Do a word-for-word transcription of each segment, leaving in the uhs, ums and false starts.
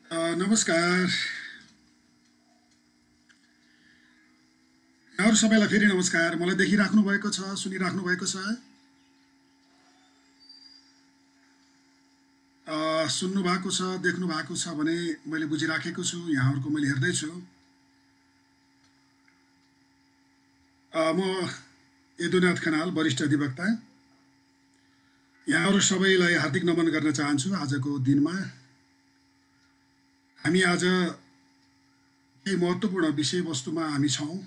A, नमस्कार। यहाँहरू सबैलाई फेरि नमस्कार। मलाई देखिराख्नु भएको छ, सुनिराख्नु भएको छ? अ, सुन्नु भएको छ, देख्नु भएको छ भने मैले बुझिराखेको छु, यहाँहरूको मैले हेर्दैछु। अ, म यदुनाथ खनाल, वरिष्ठ अधिवक्ता। यहाँहरू सबैलाई हार्दिक नमन गर्न चाहन्छु आजको दिनमा। हामी आज केही महत्त्वपूर्ण विषयवस्तुमा हामी छौँ।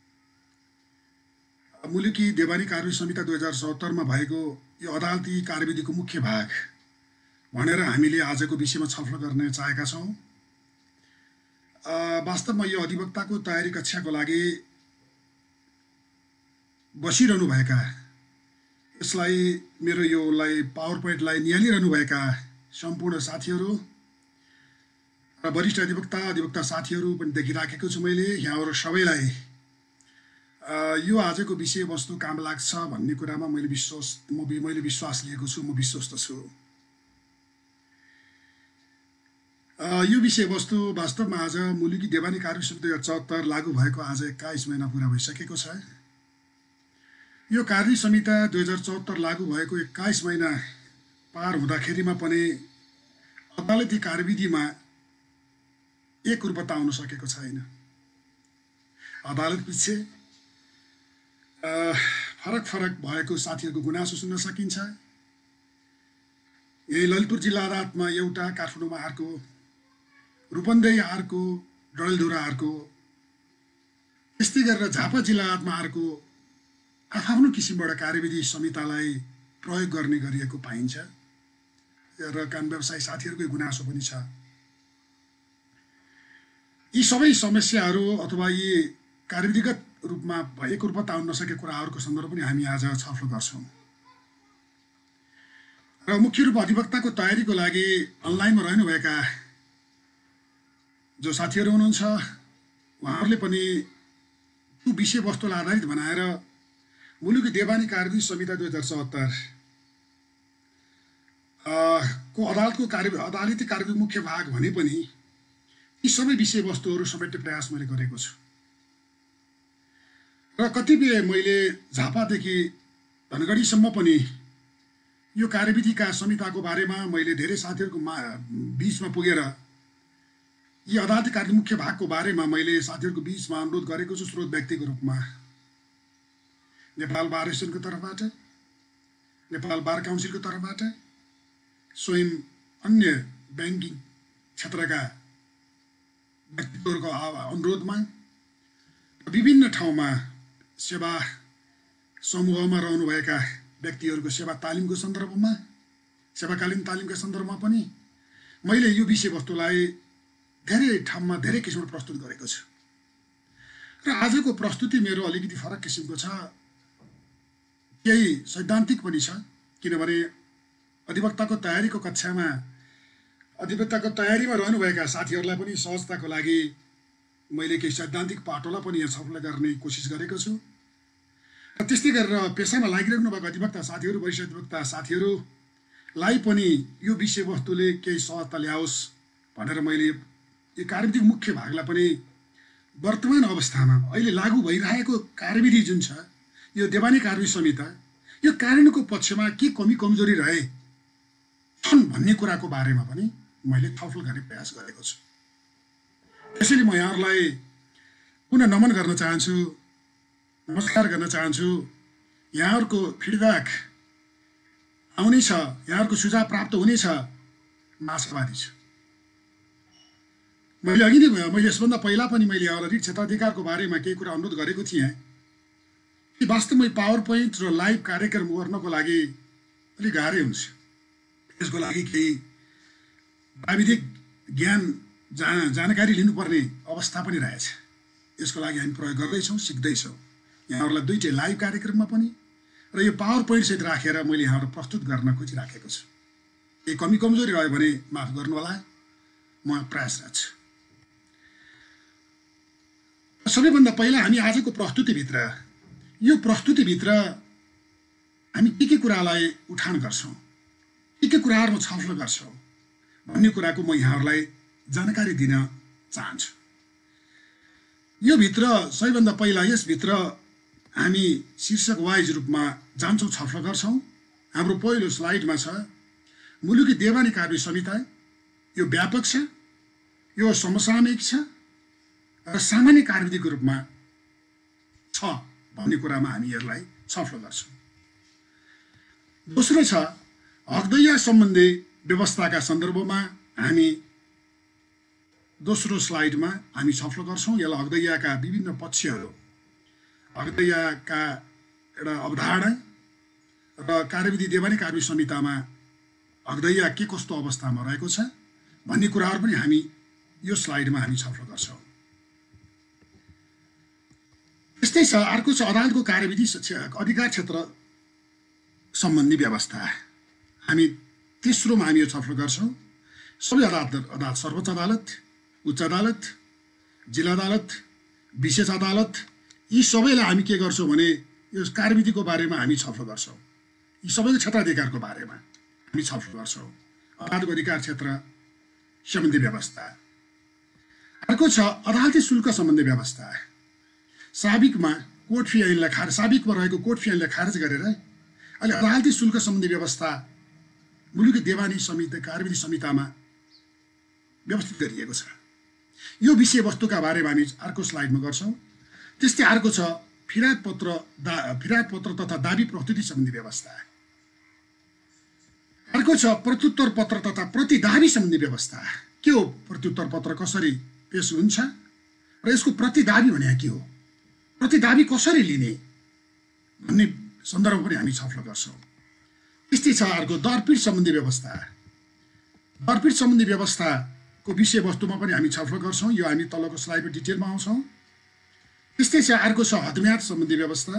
मुलुकी देवानी कारबाही संहिता दुई हजार सत्तरमा भएको यो अदालती कार्यविधिको मुख्य भाग भनेर हामीले आजको विषयमा छलफल गर्न चाहेका छौँ। वास्तवमा यो अधिवक्ताको तयारी कक्षाको लागि बसिरहनुभएका, यसलाई मेरो योलाई पावर पोइन्टलाई निहालिरहनुभएका सम्पूर्ण साथीहरू र वरिष्ठ अधिवक्ता अधिवक्ता साथीहरू पनि देखिराखेको छु मैले। यहाँहरू सबैलाई यो आजको विषयवस्तु काम लाग्छ भन्ने कुरामा मैले विश्वास म मैले विश्वास लिएको छु, म विश्वस्त छु। यो विषयवस्तु वास्तवमा आज मुलुकी देवानी कारबाही संहिता दुई हजार चौहत्तर लागू भएको आज एक्काइस महिना पुरा भइसकेको छ। यो कारबाही संहिता दुई हजार चौहत्तर लागू भएको एक्काइस महिना पार हुँदाखेरिमा पनि अदालती कार्यविधिमा एक रूपता आउन सकेको छैन। अदालत पछि फरक फरक भएको साथीहरूको गुनासो सुन्न सकिन्छ। यही ललितपुर जिल्ला अदालतमा एउटा, काठमाडौँमा अर्को, रूपन्देही अर्को, डडेलधुरा अर्को, त्यस्तै गरेर झापा जिल्ला अदालतमा अर्को आफ्नो किसिमबाट कार्यविधि संहितालाई प्रयोग गर्ने गरिएको पाइन्छ र कानुन व्यवसायी साथीहरूकै गुनासो पनि छ। यी सबै समस्याहरू अथवा यी कार्यविधिगत रूपमा एक रूपता आउन नसकेका कुराहरूको सन्दर्भ पनि हामी आज छलफल गर्छौँ। र मुख्य रूपमा अधिवक्ताको तयारीको लागि अनलाइनमा रहनुभएका जो साथीहरू हुनुहुन्छ, उहाँहरूले पनि त्यो विषयवस्तुलाई आधारित बनाएर मुलुकी देवानी कारबाही संहिता दुई हजार चौहत्तर को अदालतको कार्य अदालती कार्यविधि मुख्य भाग भने पनि यी सबै विषयवस्तुहरू समेट्ने प्रयास मैले गरेको छु। र कतिपय मैले झापादेखि धनगढीसम्म पनि यो कार्यविधिका संहिताको बारेमा मैले धेरै साथीहरूको मा बिचमा पुगेर यी अदालती कार्यविधि मुख्य भागको बारेमा मैले साथीहरूको बिचमा अनुरोध गरेको छु। स्रोत व्यक्तिको रूपमा नेपाल बार एसोसिएसनको तर्फबाट, नेपाल बार काउन्सिलको तर्फबाट, स्वयं अन्य ब्याङ्किङ क्षेत्रका व्यक्तित्वहरूको अनुरोधमा, विभिन्न ठाउँमा सेवा समूहमा रहनुभएका व्यक्तिहरूको सेवा तालिमको सन्दर्भमा, सेवाकालीन तालिमका सन्दर्भमा पनि मैले यो विषयवस्तुलाई धेरै ठाउँमा धेरै किसिमबाट प्रस्तुत गरेको छु। र आजको प्रस्तुति मेरो अलिकति फरक किसिमको छ, केही सैद्धान्तिक पनि छ। किनभने अधिवक्ताको तयारीको कक्षामा अधिवक्ताको तयारीमा रहनुभएका साथीहरूलाई पनि सहजताको लागि मैले केही सैद्धान्तिक पाटोलाई पनि यहाँ छलफल गर्ने कोसिस गरेको छु। र त्यस्तै गरेर पेसामा लागिरहनु भएको अधिवक्ता साथीहरू, वरिष्ठ अधिवक्ता साथीहरूलाई पनि यो विषयवस्तुले केही सहजता ल्याओस् भनेर मैले यो कार्यविधिको मुख्य भागलाई पनि वर्तमान अवस्थामा अहिले लागू भइरहेको कार्यविधि जुन छ, यो देवानी कारबाही संहिता, यो कानुनको पक्षमा के कमी कमजोरी रहे छन् भन्ने कुराको बारेमा पनि मैले छलफल गर्ने प्रयास गरेको छु। त्यसैले म यहाँहरूलाई पुनः नमन गर्न चाहन्छु, नमस्कार गर्न चाहन्छु। यहाँहरूको फिडब्याक आउनेछ, यहाँहरूको सुझाव प्राप्त हुनेछ, म आशावादी छु। मैले अघि नै मैले यसभन्दा पहिला पनि मैले यहाँलाई रिट क्षेत्राधिकारको बारेमा केही कुरा अनुरोध गरेको थिएँ कि वास्तवमै पावर पोइन्ट र लाइभ कार्यक्रम गर्नको लागि अलिक गाह्रै हुन्छ। त्यसको लागि केही प्राविधिक ज्ञान जान जानकारी लिनुपर्ने अवस्था पनि रहेछ। यसको लागि हामी प्रयोग गर्दैछौँ, सिक्दैछौँ। यहाँहरूलाई दुईटै लाइभ कार्यक्रममा पनि र यो पावर पोइन्टसहित राखेर मैले यहाँहरू प्रस्तुत गर्न खोजिराखेको छु। केही कमी कमजोरी रह्यो भने माफ गर्नुहोला, म प्रयासरत छु। सबैभन्दा पहिला हामी आजको प्रस्तुतिभित्र यो प्रस्तुतिभित्र हामी के के कुरालाई उठान गर्छौँ, के के कुराहरूमा छलफल गर्छौँ भन्ने कुराको म यहाँहरूलाई जानकारी दिन चाहन्छु। यो भित्र सबैभन्दा पहिला यसभित्र हामी शीर्षक वाइज रूपमा जान्छौँ, छलफल गर्छौँ। हाम्रो पहिलो स्लाइडमा छ मुलुकी देवानी कार्य संहिता। यो व्यापक छ, यो समसामयिक छ र सामान्य कार्यविधिको रूपमा छ भन्ने कुरामा हामी यसलाई छलफल गर्छौँ। दोस्रो छ हकदैया सम्बन्धी व्यवस्थाका सन्दर्भमा हामी दोस्रो स्लाइडमा हामी छलफल गर्छौँ। यसलाई हकदैयाका विभिन्न पक्षहरू, हकदैयाका एउटा अवधारणा र कार्यविधि देवानी कार्य संहितामा हकदैया के कस्तो अवस्थामा रहेको छ भन्ने कुराहरू पनि हामी यो स्लाइडमा हामी छलफल गर्छौँ। त्यस्तै छ अर्को छ अदालतको कार्यविधि अधिकार क्षेत्र सम्बन्धी व्यवस्था। हामी तेस्रोमा हामी यो छलफल गर्छौँ। सबै अदालत अदालत सर्वोच्च अदालत, उच्च अदालत, जिल्ला अदालत, विशेष अदालत, यी सबैलाई हामी के गर्छौँ भने यो कार्यविधिको बारेमा हामी छलफल गर्छौँ। यी सबैको क्षेत्राधिकारको बारेमा हामी छलफल गर्छौँ। अदालतको अधिकार क्षेत्र सम्बन्धी व्यवस्था। अर्को छ अदालती शुल्क सम्बन्धी व्यवस्था। साबिकमा कोर्ट फी ऐनलाई खारेज साबिकमा रहेको कोर्ट फी ऐनलाई खारेज गरेर अहिले अदालती शुल्क सम्बन्धी व्यवस्था मुलुकी देवानी संहिता कार्यविधि संहितामा व्यवस्थित गरिएको छ। यो विषयवस्तुका बारेमा हामी अर्को स्लाइडमा गर्छौँ। त्यस्तै अर्को छ फिराद पत्र दा फिराद पत्र तथा दाबी प्रस्तुति सम्बन्धी व्यवस्था। अर्को छ प्रत्युत्तर पत्र तथा प्रतिदाबी सम्बन्धी व्यवस्था। के हो प्रत्युत्तर पत्र, कसरी पेश हुन्छ र यसको प्रतिदाबी भने के हो, प्रतिदाबी कसरी लिने भन्ने सन्दर्भमा पनि हामी छलफल गर्छौँ। त्यस्तै छ अर्को दरपीड सम्बन्धी व्यवस्था। दरपीड सम्बन्धी व्यवस्थाको विषयवस्तुमा पनि हामी छलफल गर्छौँ। यो हामी तलको स्लाइडमा डिटेलमा आउँछौँ। त्यस्तै छ अर्को छ हदम्याद सम्बन्धी व्यवस्था,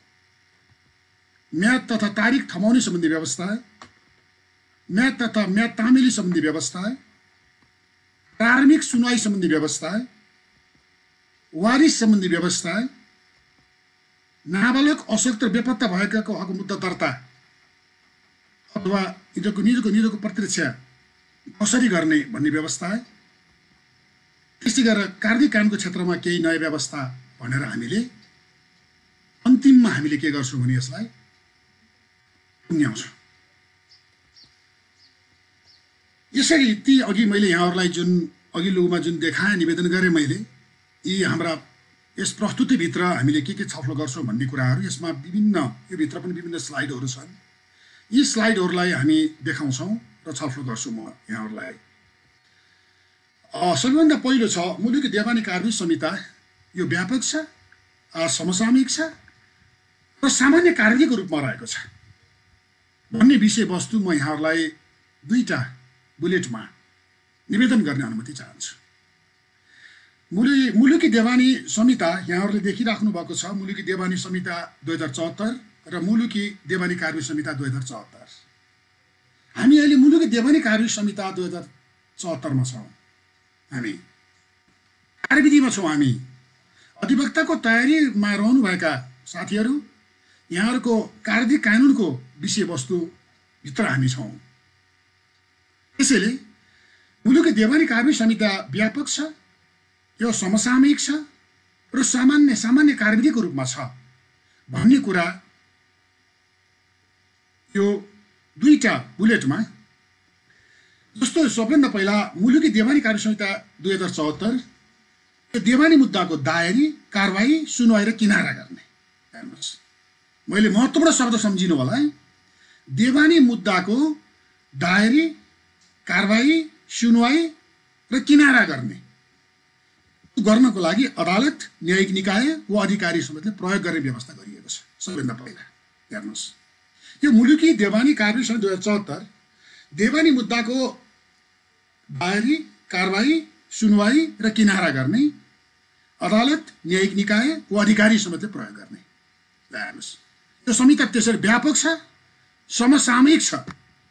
म्याद तथा तारिक थमाउने सम्बन्धी व्यवस्था, म्याद तथा म्याद तामेली सम्बन्धी व्यवस्था, प्रारम्भिक सुनवाई सम्बन्धी व्यवस्था, वारिस सम्बन्धी व्यवस्था, नाबालक अशक्त बेपत्ता भएकाको हक मुद्दा दर्ता अथवा यिनीहरूको निजको निजको प्रतिरक्षा कसरी गर्ने भन्ने व्यवस्था। त्यस्तै गरेर कार्यान्वयन कानुनको क्षेत्रमा केही नयाँ व्यवस्था भनेर हामीले अन्तिममा हामीले के गर्छौँ भने यसलाई टुङ्ग्याउँछौँ। यसरी ती अघि मैले यहाँहरूलाई जुन अघिल्लोमा जुन देखाएँ, निवेदन गरेँ मैले, यी हाम्रा यस प्रस्तुतिभित्र हामीले के के छलफल गर्छौँ भन्ने कुराहरू यसमा विभिन्न यो भित्र पनि विभिन्न स्लाइडहरू छन्। यी स्लाइडहरूलाई हामी देखाउँछौँ र छलफल गर्छु म यहाँहरूलाई। सबैभन्दा पहिलो छ मुलुकी देवानी कार्य संहिता। यो व्यापक छ, समसामयिक छ र सामान्य कार्यविधिको रूपमा रहेको छ भन्ने विषयवस्तु म यहाँहरूलाई दुईटा बुलेटमा निवेदन गर्ने अनुमति चाहन्छु। मुलुकी मुलुकी देवानी संहिता यहाँहरूले देखिराख्नु भएको छ। मुलुकी देवानी संहिता दुई हजार चौहत्तर र मुलुकी देवानी कार्य संहिता दुई हजार चौहत्तर। हामी अहिले मुलुकी देवानी कार्य संहिता दुई हजार चौहत्तरमा छौँ। हामी कार्यविधिमा छौँ। हामी अधिवक्ताको तयारीमा रहनुभएका साथीहरू, यहाँहरूको कार्यविधि कानुनको विषयवस्तुभित्र हामी छौँ। त्यसैले मुलुकी देवानी कार्य संहिता व्यापक छ, यो समसामयिक छ र सामान्य सामान्य कार्यविधिको रूपमा छ भन्ने कुरा यो दुईटा बुलेटमा। जस्तो सबैभन्दा पहिला मुलुकी देवानी कार्य संहिता दुई हजार चौहत्तर, यो देवानी मुद्दाको दायरी, कारवाही, सुनवाई र किनारा गर्ने। हेर्नुहोस्, मैले महत्त्वपूर्ण शब्द सम्झिनु होला है। देवानी मुद्दाको दायरी, कारवाही, सुनवाई र किनारा गर्ने गर्नको लागि अदालत, न्यायिक निकाय वा अधिकारी समेतले प्रयोग गर्ने व्यवस्था गरिएको छ। सबैभन्दा पहिला हेर्नुहोस्, यो मुलुकी देवानी कार्य संहिता दुई हजार चौहत्तर देवानी मुद्दाको दायरी, कारवाही, सुनवाई र किनारा गर्ने अदालत, न्यायिक निकाय वा अधिकारी समेतले प्रयोग गर्ने। हेर्नुहोस्, यो संहिता त्यसरी व्यापक छ, समसामयिक छ।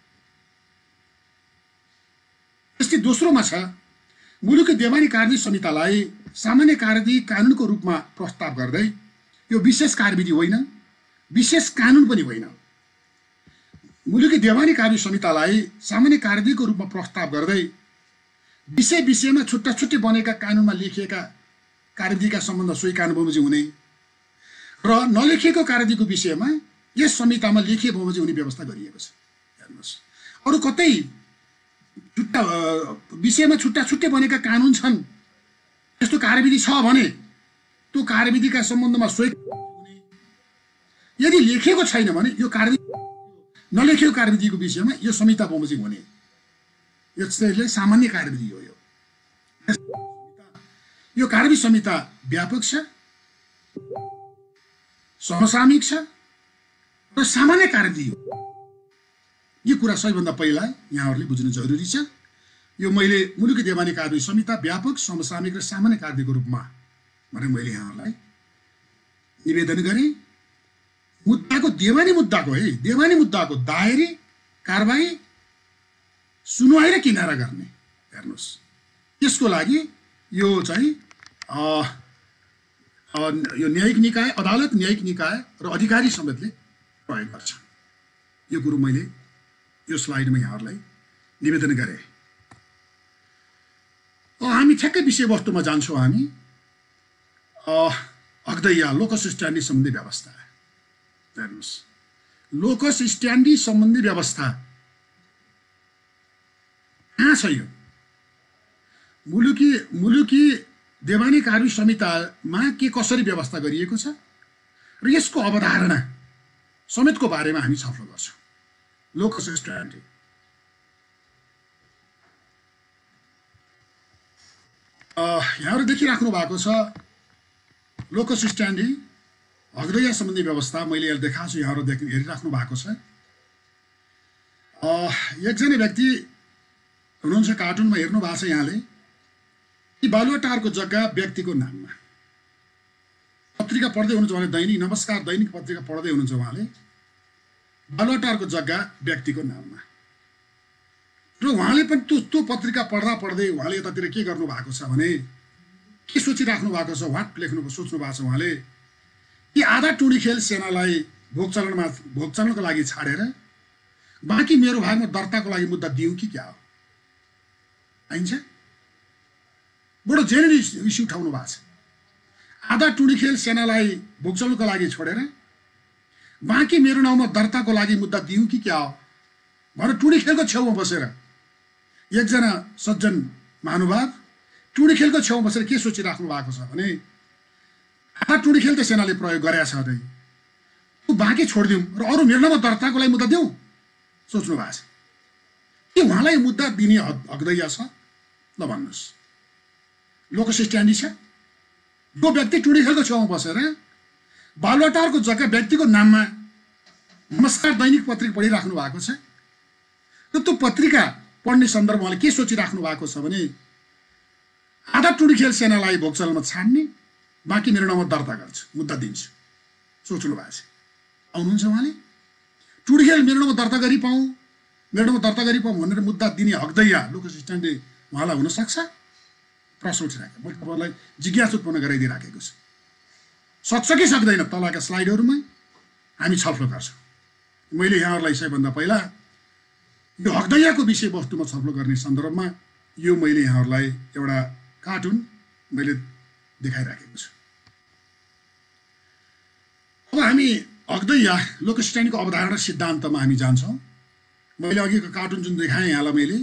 त्यस्तै दोस्रोमा छ मुलुकी देवानी कार्यविधि संहितालाई सामान्य कार्यविधि कानुनको रूपमा प्रस्ताव गर्दै, यो विशेष कार्यविधि होइन, विशेष कानुन पनि होइन। मुलुकी देवानी कार्य संहितालाई सामान्य कार्यविधिको रूपमा प्रस्ताव गर्दै विषय विषयमा छुट्टा छुट्टै बनेका कानुनमा लेखिएका कार्यविधिका सम्बन्ध सोही कानुन बमोजिम हुने र नलेखिएको कार्यविधिको विषयमा यस संहितामा लेखिए बमोजिम हुने व्यवस्था गरिएको छ। हेर्नुहोस्, अरू कतै छुट्टा विषयमा छुट्टा छुट्टै बनेका कानुन छन्, त्यस्तो कार्यविधि छ भने त्यो कार्यविधिका सम्बन्धमा सोही हुने। यदि लेखिएको छैन भने यो कार्यविधि नलेखिएको कार्यविधिको विषयमा यो संहिता बमोजिम हुने। यो चाहिँ सामान्य कार्यविधि हो। यो यो कार्यविधि संहिता व्यापक छ, समसामयिक छ र सामान्य कार्यविधि हो। यो कुरा सबैभन्दा पहिला यहाँहरूले बुझ्नु जरुरी छ। यो मैले मुलुकी देवानी कार्यविधि संहिता व्यापक, समसामयिक र सामान्य कार्यविधिको रूपमा भने मैले यहाँहरूलाई निवेदन गरेँ। मुद्दाको देवानी मुद्दाको है देवानी मुद्दाको दायरी, कारबाही, सुनवाई र किनारा गर्ने। हेर्नुहोस्, त्यसको लागि यो चाहिँ यो न्यायिक निकाय, अदालत, न्यायिक निकाय र अधिकारी समेतले प्रयोग गर्छ। यो कुरो मैले यो स्लाइडमा यहाँहरूलाई निवेदन गरेँ। हामी ठ्याक्कै विषयवस्तुमा जान्छौँ। हामी हकदैया लोकस स्ट्यान्डी सम्बन्धी व्यवस्था। हेर्नुहोस्, लोकस स्ट्यान्डी सम्बन्धी व्यवस्था कहाँ छ? यो मुलुकी मुलुकी देवानी कार्यविधि संहितामा के कसरी व्यवस्था गरिएको छ र यसको अवधारणा समेतको बारेमा हामी छलफल गर्छौँ। लोकस स्ट्यान्डी यहाँहरू देखिराख्नु भएको छ। लोकस स्ट्यान्डी हकदैया सम्बन्धी व्यवस्था मैले यहाँ देखाएको छु, यहाँहरू देख हेरिराख्नु भएको छ। एकजना व्यक्ति हुनुहुन्छ, कार्टुनमा हेर्नु भएको छ यहाँले, कि बालुवाटारको जग्गा व्यक्तिको नाममा। पत्रिका पढ्दै हुनुहुन्छ उहाँले, दैनिक नमस्कार दैनिक पत्रिका पढ्दै हुनुहुन्छ उहाँले। बालुवाटारको जग्गा व्यक्तिको नाममा र उहाँले पनि त्यो त्यो पत्रिका पढ्दा पढ्दै उहाँले यतातिर के गर्नु भएको छ भने के सोचिराख्नु भएको छ, वाट लेख्नु सोच्नु भएको छ उहाँले कि आधा टुँडिखेल सेनालाई भोग चलनमा भोग चल्नको लागि छाडेर बाँकी मेरो भागमा दर्ताको लागि मुद्दा दिउँ कि क्या हो? आइन्छ बडो जेन्युन इस्यु उठाउनु भएको छ। आधा टुँडिखेल सेनालाई भोग चल्नको लागि छोडेर बाँकी मेरो नाउँमा दर्ताको लागि मुद्दा दिउँ कि क्या हो भनेर टुँडिखेलको छेउमा बसेर एकजना सज्जन महानुभाव टुँडिखेलको छेउमा बसेर के सोचिराख्नु भएको छ भने आधा टुँडिखेल त सेनाले प्रयोग गरेका छ अरे, त्यो बाँकी छोडिदिउँ र अरू मेरो नाउँमा दर्ताको लागि मुद्दा दिउँ सोच्नु भएको छ। के उहाँलाई मुद्दा दिने हकदैया छ? ल भन्नुहोस्। लोकस स्ट्यान्डी छ। जो व्यक्ति टुँडिखेलको छेउमा बसेर बालुवाटारको जग्गा व्यक्तिको नाममा नमस्कार दैनिक पत्रिका पढिराख्नु भएको छ र त्यो पत्रिका पढ्ने सन्दर्भमा उहाँले के सोचिराख्नु भएको छ भने आधा टुँडिखेल सेनालाई भोग चल्नमा छाड्ने, बाँकी मेरो नाउँमा दर्ता गर्छु, मुद्दा दिन्छु सोच्नु भएको छ। आउनुहुन्छ उहाँले टुँडिखेल मेरो नाउँमा दर्ता गरी पाऊँ, मेरो नाउँमा दर्ता गरी पाऊँ भनेर मुद्दा दिने हकदैया लोकस स्ट्यान्डी उहाँलाई हुनसक्छ? प्रश्न उठिराखेँ, मैले तपाईँलाई जिज्ञासा उत्पन्न गराइदिइराखेको छु। सक्छ कि सक्दैन? तलका स्लाइडहरूमा हामी छलफल गर्छौँ। मैले यहाँहरूलाई सबैभन्दा पहिला यो हकदैयाको विषयवस्तुमा छलफल गर्ने सन्दर्भमा यो मैले यहाँहरूलाई एउटा कार्टुन मैले देखाइराखेको छु। अब हामी हकदैया लोकस स्ट्यान्डीको अवधारणा सिद्धान्तमा हामी जान्छौँ। मैले अघिको कार्टुन जुन देखाएँ यहाँलाई मैले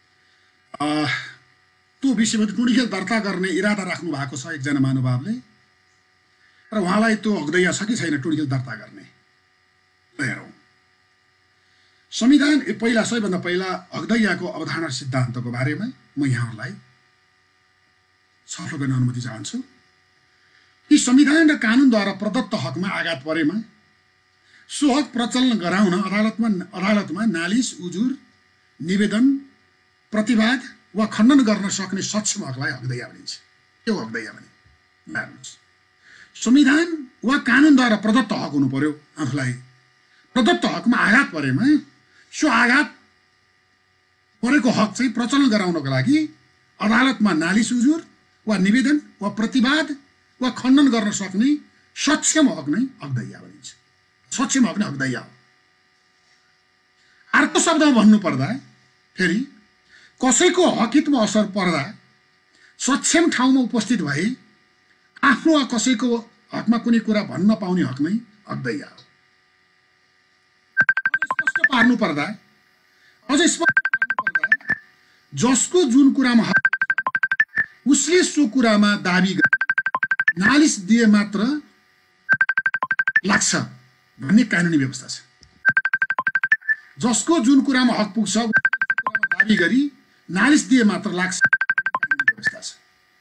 त्यो विषयमा टुँडिखेल दर्ता गर्ने इरादा राख्नु भएको छ एकजना महानुभावले र उहाँलाई त्यो हकदैया छ कि छैन टुँडिखेल दर्ता गर्ने? हेरौँ। संविधान पहिला सबैभन्दा पहिला हकदैयाको अवधारणा सिद्धान्तको बारेमा म यहाँहरूलाई छलफल गर्ने अनुमति चाहन्छु कि संविधान र कानुनद्वारा प्रदत्त हकमा आघात परेमा सो हक प्रचलन गराउन अदालतमा अदालतमा नालिस, उजुर, निवेदन, प्रतिवाद वा खण्डन गर्न सक्ने सक्षम हकलाई हकदैया भनिन्छ। के हो हकदैया भने? हेर्नुहोस्, संविधान वा कानुनद्वारा प्रदत्त हक हुनु पर्यो। आफूलाई प्रदत्त हकमा आघात परेमा सो आघात परेको हक चाहिँ प्रचलन गराउनको लागि अदालतमा नालिस, उजुर वा निवेदन वा प्रतिवाद वा खण्डन गर्न सक्ने सक्षम हक नै हकदैया भनिन्छ। सक्षम हक नै हकदैया हो। अर्को शब्दमा भन्नुपर्दा फेरि कसैको हकितमा असर पर्दा सक्षम ठाउँमा उपस्थित भई आफ्नो वा कसैको हकमा कुनै कुरा भन्न पाउने हक नै हकदैया हो। स्पष्ट पार्नु पर्दा अझ स्पष्ट पार्नु पर्दा जसको जुन कुरामा हक उसले सो कुरामा दाबी गरी नालिस दिए मात्र लाग्छ भन्ने कानुनी व्यवस्था छ। जसको जुन कुरामा हक पुग्छ कुरामा दाबी गरी नालिस दिए मात्र लाग्छ कानुनी व्यवस्था छ।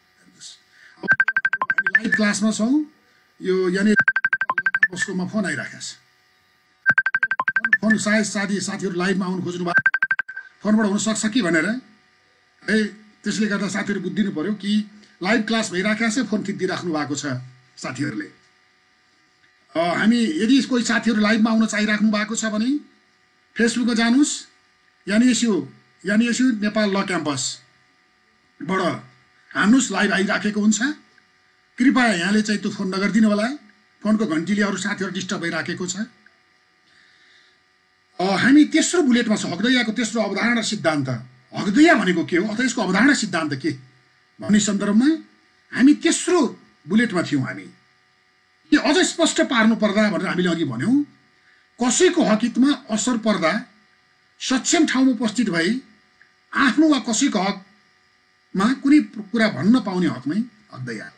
हामी लाइभ क्लासमा छौँ, यो यहाँनिर उसकोमा फोन आइराखेको छ। फोन सायद साथी साथीहरू लाइभमा आउनु खोज्नु भएको फोनबाट हुनसक्छ कि भनेर है, त्यसले गर्दा साथीहरू बुझिदिनु पर्यो कि लाइभ क्लास भइराखेको छ, फोन खिचिदिइराख्नु भएको छ साथीहरूले। हामी यदि कोही साथीहरू लाइभमा आउन चाहिराख्नु भएको छ भने फेसबुकमा जानुहोस्, एनएसयू एनएसयू नेपाल ल क्याम्पसबाट हान्नुहोस्, लाइभ आइराखेको हुन्छ। कृपया यहाँले चाहिँ त्यो फोन नगरिदिनु होला, फोनको घन्टीले अरू साथीहरू डिस्टर्ब भइराखेको छ। हामी तेस्रो बुलेटमा छ, हकदैयाको तेस्रो अवधारणा सिद्धान्त। हकदैया भनेको के हो अथवा यसको अवधारणा सिद्धान्त के भन्ने सन्दर्भमा हामी तेस्रो बुलेटमा थियौँ। हामी के अझ स्पष्ट पार्नु पर्दा भनेर हामीले अघि भन्यौँ, कसैको हकितमा असर पर्दा सक्षम ठाउँमा उपस्थित भई आफ्नो वा कसैको हकमा कुनै कुरा भन्न पाउने हक नै हकदैया।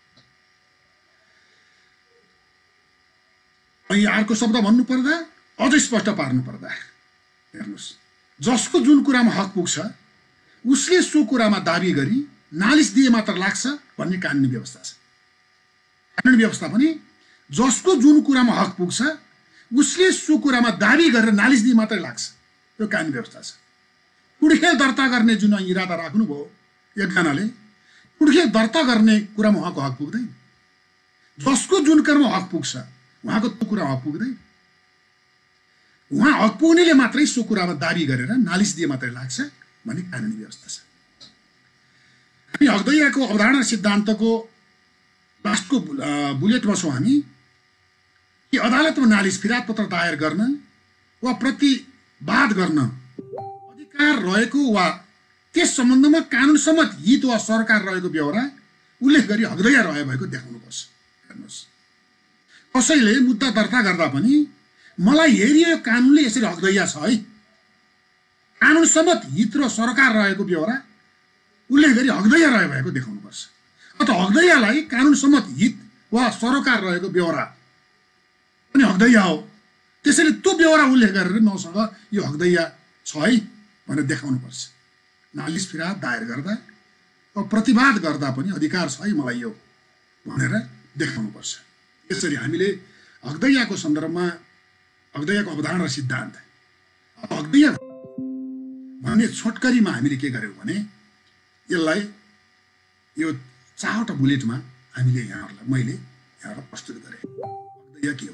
अनि अर्को शब्द भन्नु पर्दा अझ स्पष्ट पार्नु पर्दा हेर्नुहोस्, जसको जुन कुरामा हक पुग्छ उसले सो कुरामा दाबी गरी नालिस दिए मात्र लाग्छ भन्ने कानुनी व्यवस्था छ। कानुनी व्यवस्था पनि जसको जुन कुरामा हक पुग्छ उसले सो कुरामा दाबी गरेर नालिस दिए मात्रै लाग्छ, यो कानुनी व्यवस्था छ। कुडखेल दर्ता गर्ने जुन इरादा राख्नुभयो एकजनाले, कुडखेल दर्ता गर्ने कुरामा उहाँको हक पुग्दैन। जसको जुन कुरामा हक पुग्छ उहाँको त्यो कुरामा हक पुग्दैन। उहाँ हक पुग्नेले मात्रै सो कुरामा दाबी गरेर नालिस दिए मात्रै लाग्छ भन्ने कानुनी व्यवस्था छ। हामी हकदैयाको अवधारणा सिद्धान्तको लास्टको बुलेटमा छौँ हामी कि अदालतमा नालिस फिर्याद पत्र दायर गर्न वा प्रतिवाद गर्न अधिकार रहेको वा त्यस सम्बन्धमा कानुन सम्मत हित वा सरकार रहेको बेहोरा उल्लेख गरी हकदैया रहे भएको देखाउनुपर्छ। हेर्नुहोस्, कसैले मुद्दा दर्ता गर्दा पनि मलाई हेरियो यो कानुनले यसरी हकदैया छ है, कानुन सम्मत हित र सरकार रहेको बेहोरा उल्लेख गरी हकदैया रहे भएको देखाउनुपर्छ। अथवा हकदैयालाई कानुन सम्मत हित वा सरोकार रहेको बेहोरा पनि हकदैया हो, त्यसैले त्यो बेहोरा उल्लेख गरेर नसँग यो हकदैया छ है भनेर देखाउनुपर्छ। नालिस फिर्याद दायर गर्दा वा प्रतिवाद गर्दा पनि अधिकार छ है मलाई यो भनेर देखाउनुपर्छ। यसरी हामीले हकदैयाको सन्दर्भमा हकदैयाको अवधारणा र सिद्धान्त, हकदैया भन्ने छोटकरीमा हामीले के गर्यौँ भने यसलाई यो चारवटा बुलेटमा हामीले यहाँहरूलाई मैले यहाँहरूलाई प्रस्तुत गरेँ। हकदैया के हो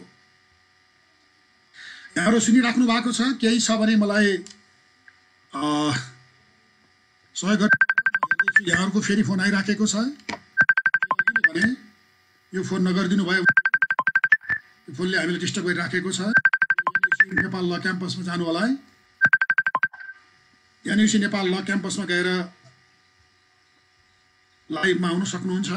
यहाँहरू सुनिराख्नु भएको छ, केही छ भने मलाई सहयोग गर्नु। यहाँहरूको फेरि फोन आइराखेको छ भने यो फोन नगरिदिनु भयो, यो फोनले हामीले डिस्टर्ब गरिराखेको छ। नेपाल ल क्याम्पसमा जानु होला है, एनयुसी नेपाल ल क्याम्पसमा गएर लाइभमा आउन सक्नुहुन्छ।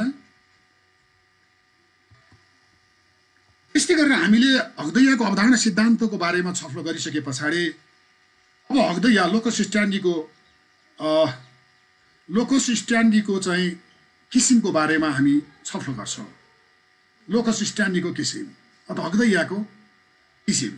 त्यस्तै गरेर हामीले हकदैयाको अवधारणा सिद्धान्तको बारेमा छलफल गरिसके पछाडि अब हकदैया लोकस स्ट्यान्डीको लोकस स्ट्यान्डीको चाहिँ किसिमको बारेमा हामी छलफल गर्छौँ। लोकस स्ट्यान्डीको किसिम अथवा हकदैयाको किसिम।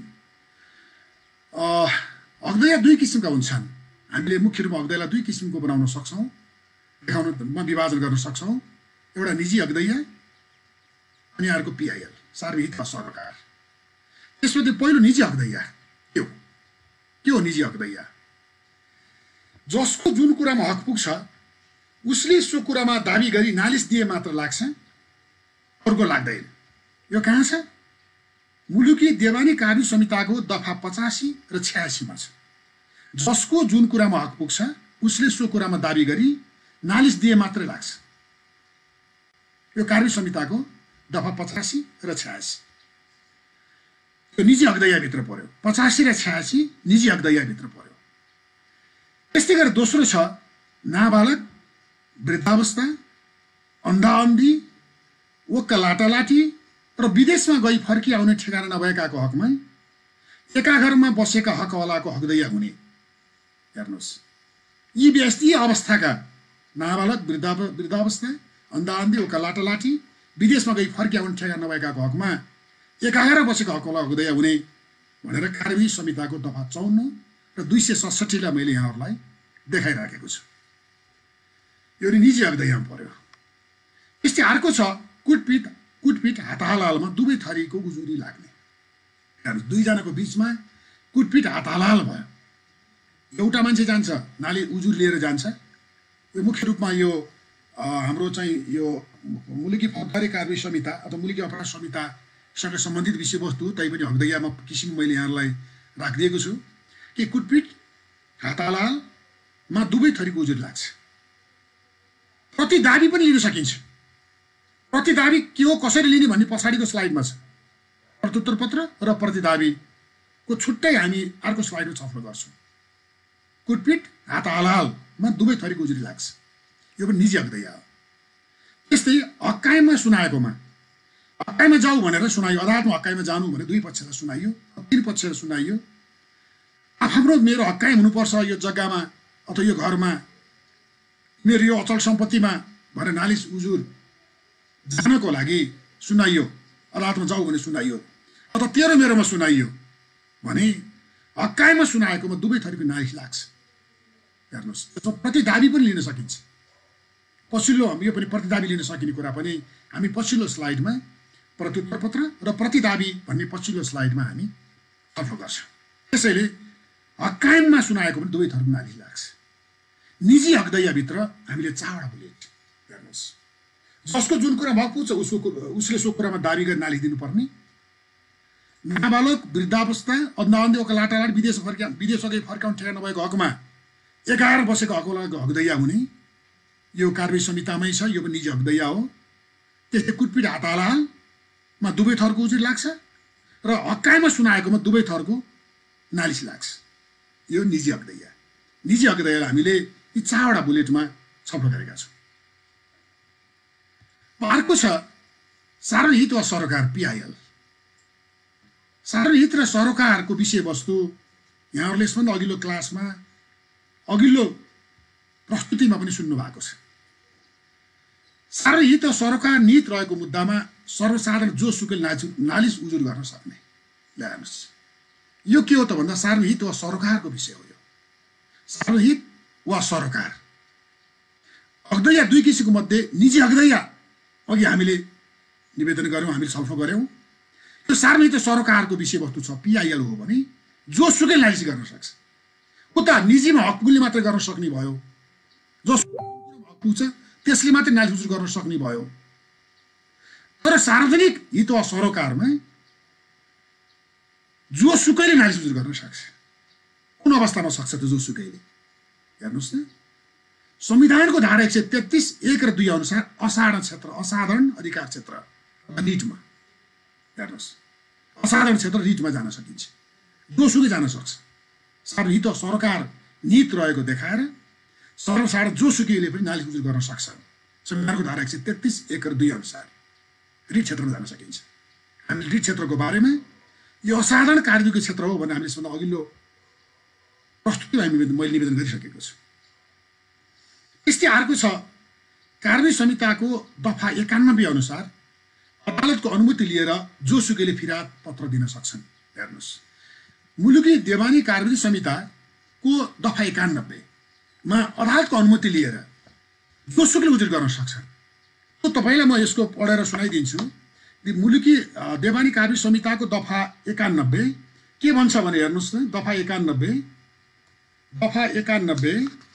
हकदैया दुई किसिमका हुन्छन्। हामीले मुख्य रूपमा हकदैयालाई दुई किसिमको बनाउन सक्छौँ, देखाउनमा विभाजन गर्न सक्छौँ। एउटा निजी हकदैया अनि अर्को पिआइएल सार्वहित वा सरकार। त्यसपछि पहिलो निजी हकदैया के हो? के हो निजी हकदैया? जसको जुन कुरामा हक पुग्छ उसले सो कुरामा दाबी गरी नालिस दिए मात्र लाग्छ, अर्को लाग्दैन। यो कहाँ छ? मुलुकी देवानी कानुन संहिताको दफा पचासी र छयासीमा छ। जसको जुन कुरामा हक पुग्छ उसले सो कुरामा दाबी गरी नालिस दिए मात्रै लाग्छ। यो कानुन संहिताको दफा पचासी र छयासी यो निजी हकदैयाभित्र पर्यो। पचासी र छयासी निजी हकदैयाभित्र पर्यो। त्यस्तै गरेर दोस्रो छ नाबालक, वृद्धावस्था, अन्धा अन्धी, ओक्का लाटालाटी र विदेशमा गई फर्की आउने ठेगाना नभएकाको हकमा एका घरमा बसेका हकवालाको हकदैया हुने। हेर्नुहोस्, यी व्यस्ती अवस्थाका नाबालक, वृद्धा वृद्धावस्था, अन्धा अन्धी, ओक्का लाटालाटी, विदेशमा गई फर्की आउने ठेगाना नभएकाको हकमा एका घर बसेका हकवाला हकदैया हुने भनेर कार्य संहिताको दफा चौन्न र दुई सय सडसठीलाई मैले यहाँहरूलाई देखाइराखेको छु। यो निजी हकदैयामा पर्यो। त्यस्तै अर्को छ कुटपिट कुटपिट हाताहालमा दुवै थरीको उजुरी लाग्ने। हेर्नुहोस्, दुईजनाको बिचमा कुटपिट हाताहाल भयो, एउटा मान्छे जान्छ नाली उजुर लिएर जान्छ। यो मुख्य रूपमा यो हाम्रो चाहिँ यो मुलुकी फौजदारी कारबाही संहिता अथवा मुलुकी अपराध संहितासँग सम्बन्धित विषयवस्तु तैपनि हकदैयामा किसिम मैले यहाँलाई राखिदिएको छु कि कुटपिट हाताहालमा दुवै थरीको उजुरी लाग्छ। प्रतिदाबी पनि लिन सकिन्छ। प्रतिदाबी के हो, कसरी लिने भन्ने पछाडिको स्लाइडमा छ। प्रत्युत्तर पत्र र प्रतिदाबीको छुट्टै हामी अर्को स्लाइडमा छलफल गर्छौँ। कुटपिट हाताहालमा दुवै थरीको उजुरी लाग्छ, यो पनि निजी हकदैया हो। त्यस्तै हक्काइमा सुनाएकोमा हक्काइमा जाऊ भनेर सुनाइयो, अदालतमा हक्काइमा जानु भने दुई पक्षलाई सुनाइयो, तीन पक्षलाई सुनाइयो। अब हाम्रो मेरो हक्काइ हुनुपर्छ यो जग्गामा अथवा यो घरमा, मेरो यो अचल सम्पत्तिमा भनेर नालिस उजुर जानको लागि सुनाइयो, अदालतमा जाऊ भने सुनाइयो, अथवा तेरो मेरोमा सुनाइयो भने हक्काइमा सुनाएकोमा दुवै थरीको नालिस लाग्छ। हेर्नुहोस्, प्रतिदाबी पनि लिन सकिन्छ। पछिल्लो यो पनि प्रतिदाबी लिन सकिने कुरा पनि हामी पछिल्लो स्लाइडमा प्रत्युत्तर पत्र र प्रतिदाबी भन्ने पछिल्लो स्लाइडमा हामी छलफल गर्छौँ। त्यसैले हक्काइममा सुनाएको पनि दुवै थरीको नालिस लाग्छ। निजी हकदैयाभित्र हामीले चारवटा बुलेट। हेर्नुहोस्, जसको जुन कुरा भएको छ उसको उसले सो कुरामा दाबी गरेर नालिस दिनुपर्ने। नाबालक, वृद्धावस्था, अन्धा अन्धी, ओक्का लाटालाट, विदेश फर्किया विदेश गई फर्काउने ठेगाना नभएको हकमा एघार बसेको हकवालाको हकदैया हुने, यो कारबाही संहितामै छ, यो पनि निजी हकदैया हो। त्यस्तै कुटपिट हाताहालमा दुवै थरको उजुरी लाग्छ र हक्काइमा सुनाएकोमा दुवै थरको नालिस लाग्छ, यो निजी हकदैया। निजी हकदैयालाई हामीले यी चारवटा बुलेटमा छलफल गरेका छौँ। अर्को छ सार्वहित वा सरोकार, पिआइएल। सार्वहित र सरोकारको विषयवस्तु यहाँहरूले यसभन्दा अघिल्लो क्लासमा अघिल्लो प्रस्तुतिमा पनि सुन्नु भएको छ। सार्वहित र सरोकार नीत रहेको मुद्दामा सर्वसाधारण जोसुकै नालिस उजुर गर्न सक्ने। ल्याउनुहोस्, यो के हो त भन्दा सार्वहित वा सरोकारको विषय हो। यो सार्वहित वा सरोकार हकदैया दुई किसिमको मध्ये निजी हकदैया अघि हामीले निवेदन गऱ्यौँ, हामीले छलफल गऱ्यौँ। यो सार्वहित सरोकारको विषयवस्तु छ, पिआइएल हो भने जोसुकै नालिस गर्न सक्छ। उता निजीमा हक पुग्ने मात्रै गर्न सक्ने भयो, जस हक पुग्छ त्यसले मात्रै नालिस उजुर गर्न सक्ने भयो। तर सार्वजनिक हित वा सरोकारमा जोसुकैले नालिस उजुर गर्न सक्छ। कुन अवस्थामा सक्छ त जोसुकैले? हेर्नुहोस् न, संविधानको धारा एक सय तेत्तिस एक र दुई अनुसार असाधारण क्षेत्र, असाधारण अधिकार क्षेत्र रिटमा, हेर्नुहोस्, असाधारण क्षेत्र रिटमा जान सकिन्छ, जोसुकै जान सक्छ। सार्वहित सरोकार नीत रहेको देखाएर सर्वसाधारण जोसुकैले पनि नालिस उजुर गर्न सक्छ। संविधानको धारा एक सय तेत्तिस एक र दुई अनुसार रिट क्षेत्रमा जान सकिन्छ। हामीले रिट क्षेत्रको बारेमा यो असाधारण कार्यको क्षेत्र हो भने हामीले यसभन्दा अघिल्लो प्रस्तुतिमा हामी मैले निवेदन गरिसकेको छु। त्यस्तै अर्को छ कारबाही संहिताको दफा एकानब्बे अनुसार अदालतको अनुमति लिएर जोसुकैले फिर्याद पत्र दिन सक्छन्। हेर्नुहोस्, मुलुकी देवानी कारबाही संहिताको दफा एकानब्बेमा अदालतको अनुमति लिएर जोसुकैले उजुर गर्न सक्छन्। तो तपाईँलाई म यसको पढेर सुनाइदिन्छु। मुलुकी देवानी कारबाही संहिताको दफा एकानब्बे के भन्छ भने हेर्नुहोस् न, दफा एकानब्बे दफा एकानब्बे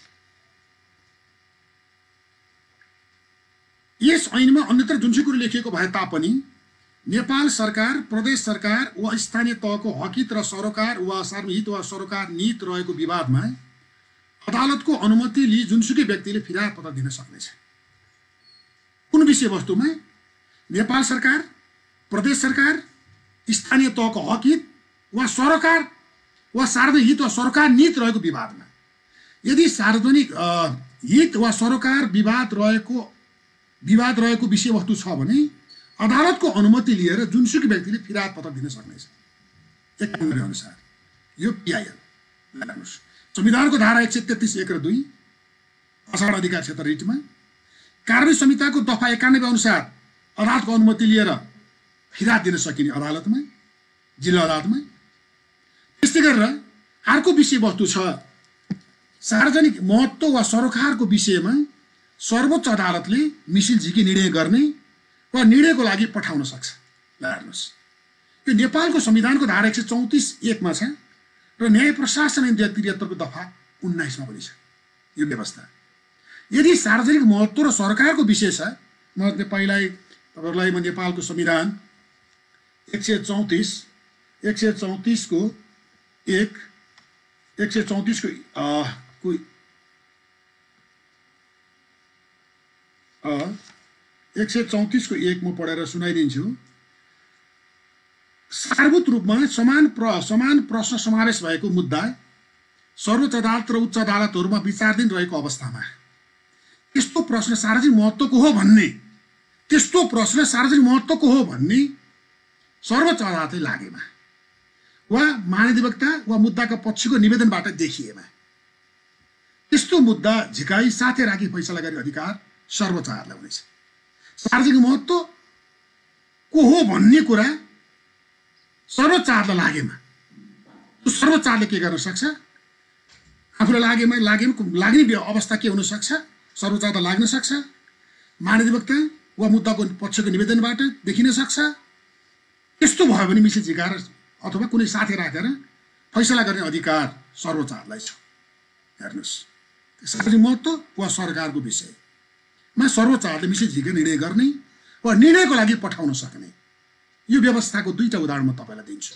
यस ऐनमा अन्यत्र जुनसुकै कुरो लेखिएको भए तापनि नेपाल सरकार, प्रदेश सरकार वा स्थानीय तहको हकित र सरोकार वा सार्वहित वा सरोकार नीत रहेको विवादमा अदालतको अनुमति लिई जुनसुकै व्यक्तिले फिर्याद पत्र दिन सक्नेछ। कुन विषयवस्तुमा? नेपाल सरकार, प्रदेश सरकार, स्थानीय तहको हकित वा सरोकार वा सार्वहित वा सरोकार नीत रहेको विवादमा। यदि सार्वजनिक हित वा सरोकार विवाद रहेको विवाद रहेको विषयवस्तु छ भने अदालतको अनुमति लिएर जुनसुकै व्यक्तिले फिर्याद पत्र दिन सक्नेछ। एकानब्बे अनुसार यो पिआइएल हेर्नुहोस्, संविधानको धारा एक सय तेत्तिस एक र दुई असाढ अधिकार क्षेत्र रिटमा कार्यान्वयन संहिताको दफा एकानब्बे अनुसार अदालतको अनुमति लिएर फिर्याद दिन सकिने अदालतमा, जिल्ला अदालतमा। त्यस्तै गरेर अर्को विषयवस्तु छ सार्वजनिक महत्त्व वा सरोकारको विषयमा सर्वोच्च अदालतले मिसिल झिकी निर्णय गर्ने वा निर्णयको लागि पठाउन सक्छ। ल हेर्नुहोस्, यो नेपालको संविधानको धारा एक सय चौतिस एकमा छ र न्याय प्रशासन ऐन दुई हजार त्रिहत्तरको दफा उन्नाइसमा पनि छ यो व्यवस्था। यदि सार्वजनिक महत्त्व र सरकारको विषय छ, म पहिल्यै तपाईँहरूलाई म नेपालको संविधान एक सय चौतिस एक सय चौतिसको एक एक सय चौतिसको को एक सय चौतिसको एक म पढेर सुनाइदिन्छु। सार्वभूत रूपमा समान प्र समान प्रश्न समावेश भएको मुद्दा सर्वोच्च अदालत र उच्च अदालतहरूमा विचाराधीन रहेको अवस्थामा त्यस्तो प्रश्न सार्वजनिक महत्त्वको हो भन्ने त्यस्तो प्रश्न सार्वजनिक महत्त्वको हो भन्ने सर्वोच्च अदालतले लागेमा वा महाधिवक्ता वा मुद्दाका पक्षको निवेदनबाट देखिएमा त्यस्तो मुद्दा झिकाई साथै राखी फैसला गर्ने अधिकार सर्वोच्च अदालतलाई हुनेछ। सार्वजनिक महत्त्व को हो भन्ने कुरा सर्वोच्च अदालतलाई लागेमा त्यो सर्वोच्च अदालतले के गर्न सक्छ, आफूलाई लागेमा लागेमा लाग्ने अवस्था के हुन सक्छ, सर्वोच्च अदालत लाग्न सक्छ, महाधिवक्ता वा मुद्दाको पक्षको निवेदनबाट देखिन सक्छ। त्यस्तो भयो भने मिसिल झिकाएर अथवा कुनै साथी राखेर फैसला गर्ने अधिकार सर्वोच्च अदालतलाई छ। हेर्नुहोस्, सार्वजनिक महत्त्व वा सरकारको विषयमा सर्वोच्च अदालतले मिसिल झिकेर निर्णय गर्ने वा निर्णयको लागि पठाउन सक्ने यो व्यवस्थाको दुईटा उदाहरण म तपाईँलाई दिन्छु।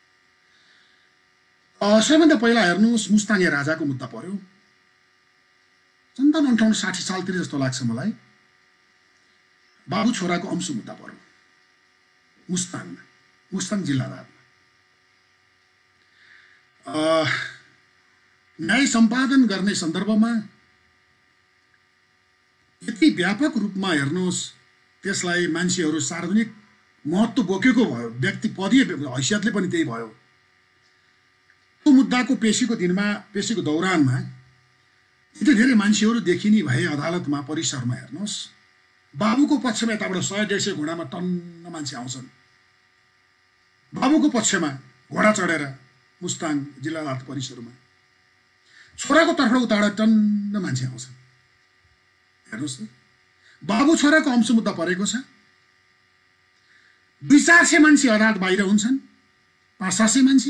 सबैभन्दा पहिला हेर्नुहोस्, मुस्ताङे राजाको मुद्दा पर्यो सन्ताउन्न अन्ठाउन्न साठी सालतिर जस्तो लाग्छ मलाई। बाबु छोराको अंश मुद्दा पर्यो मुस्ताङमा, मुस्ताङ जिल्ला अदालतमा। न्याय सम्पादन गर्ने सन्दर्भमा यति व्यापक रूपमा हेर्नुहोस् त्यसलाई मान्छेहरू सार्वजनिक महत्त्व बोकेको भयो, व्यक्ति पदीय हैसियतले पनि त्यही भयो। त्यो मुद्दाको पेशीको दिनमा पेशीको दौरानमा यति धेरै मान्छेहरू देखिने भए अदालतमा परिसरमा हेर्नुहोस्, बाबुको पक्षमा यताबाट सय डेढ सय घोडामा टन्न मान्छे आउँछन्, बाबुको पक्षमा घोडा चढेर मुस्ताङ जिल्ला अदालत परिसरमा, छोराको तर्फबाट उताबाट टन्न मान्छे आउँछन्। हेर्नुहोस् त, बाबु छोराको अंश मुद्दा परेको छ। दुई चार सय मान्छे अदालत बाहिर हुन्छन्, पाँच सात सय मान्छे।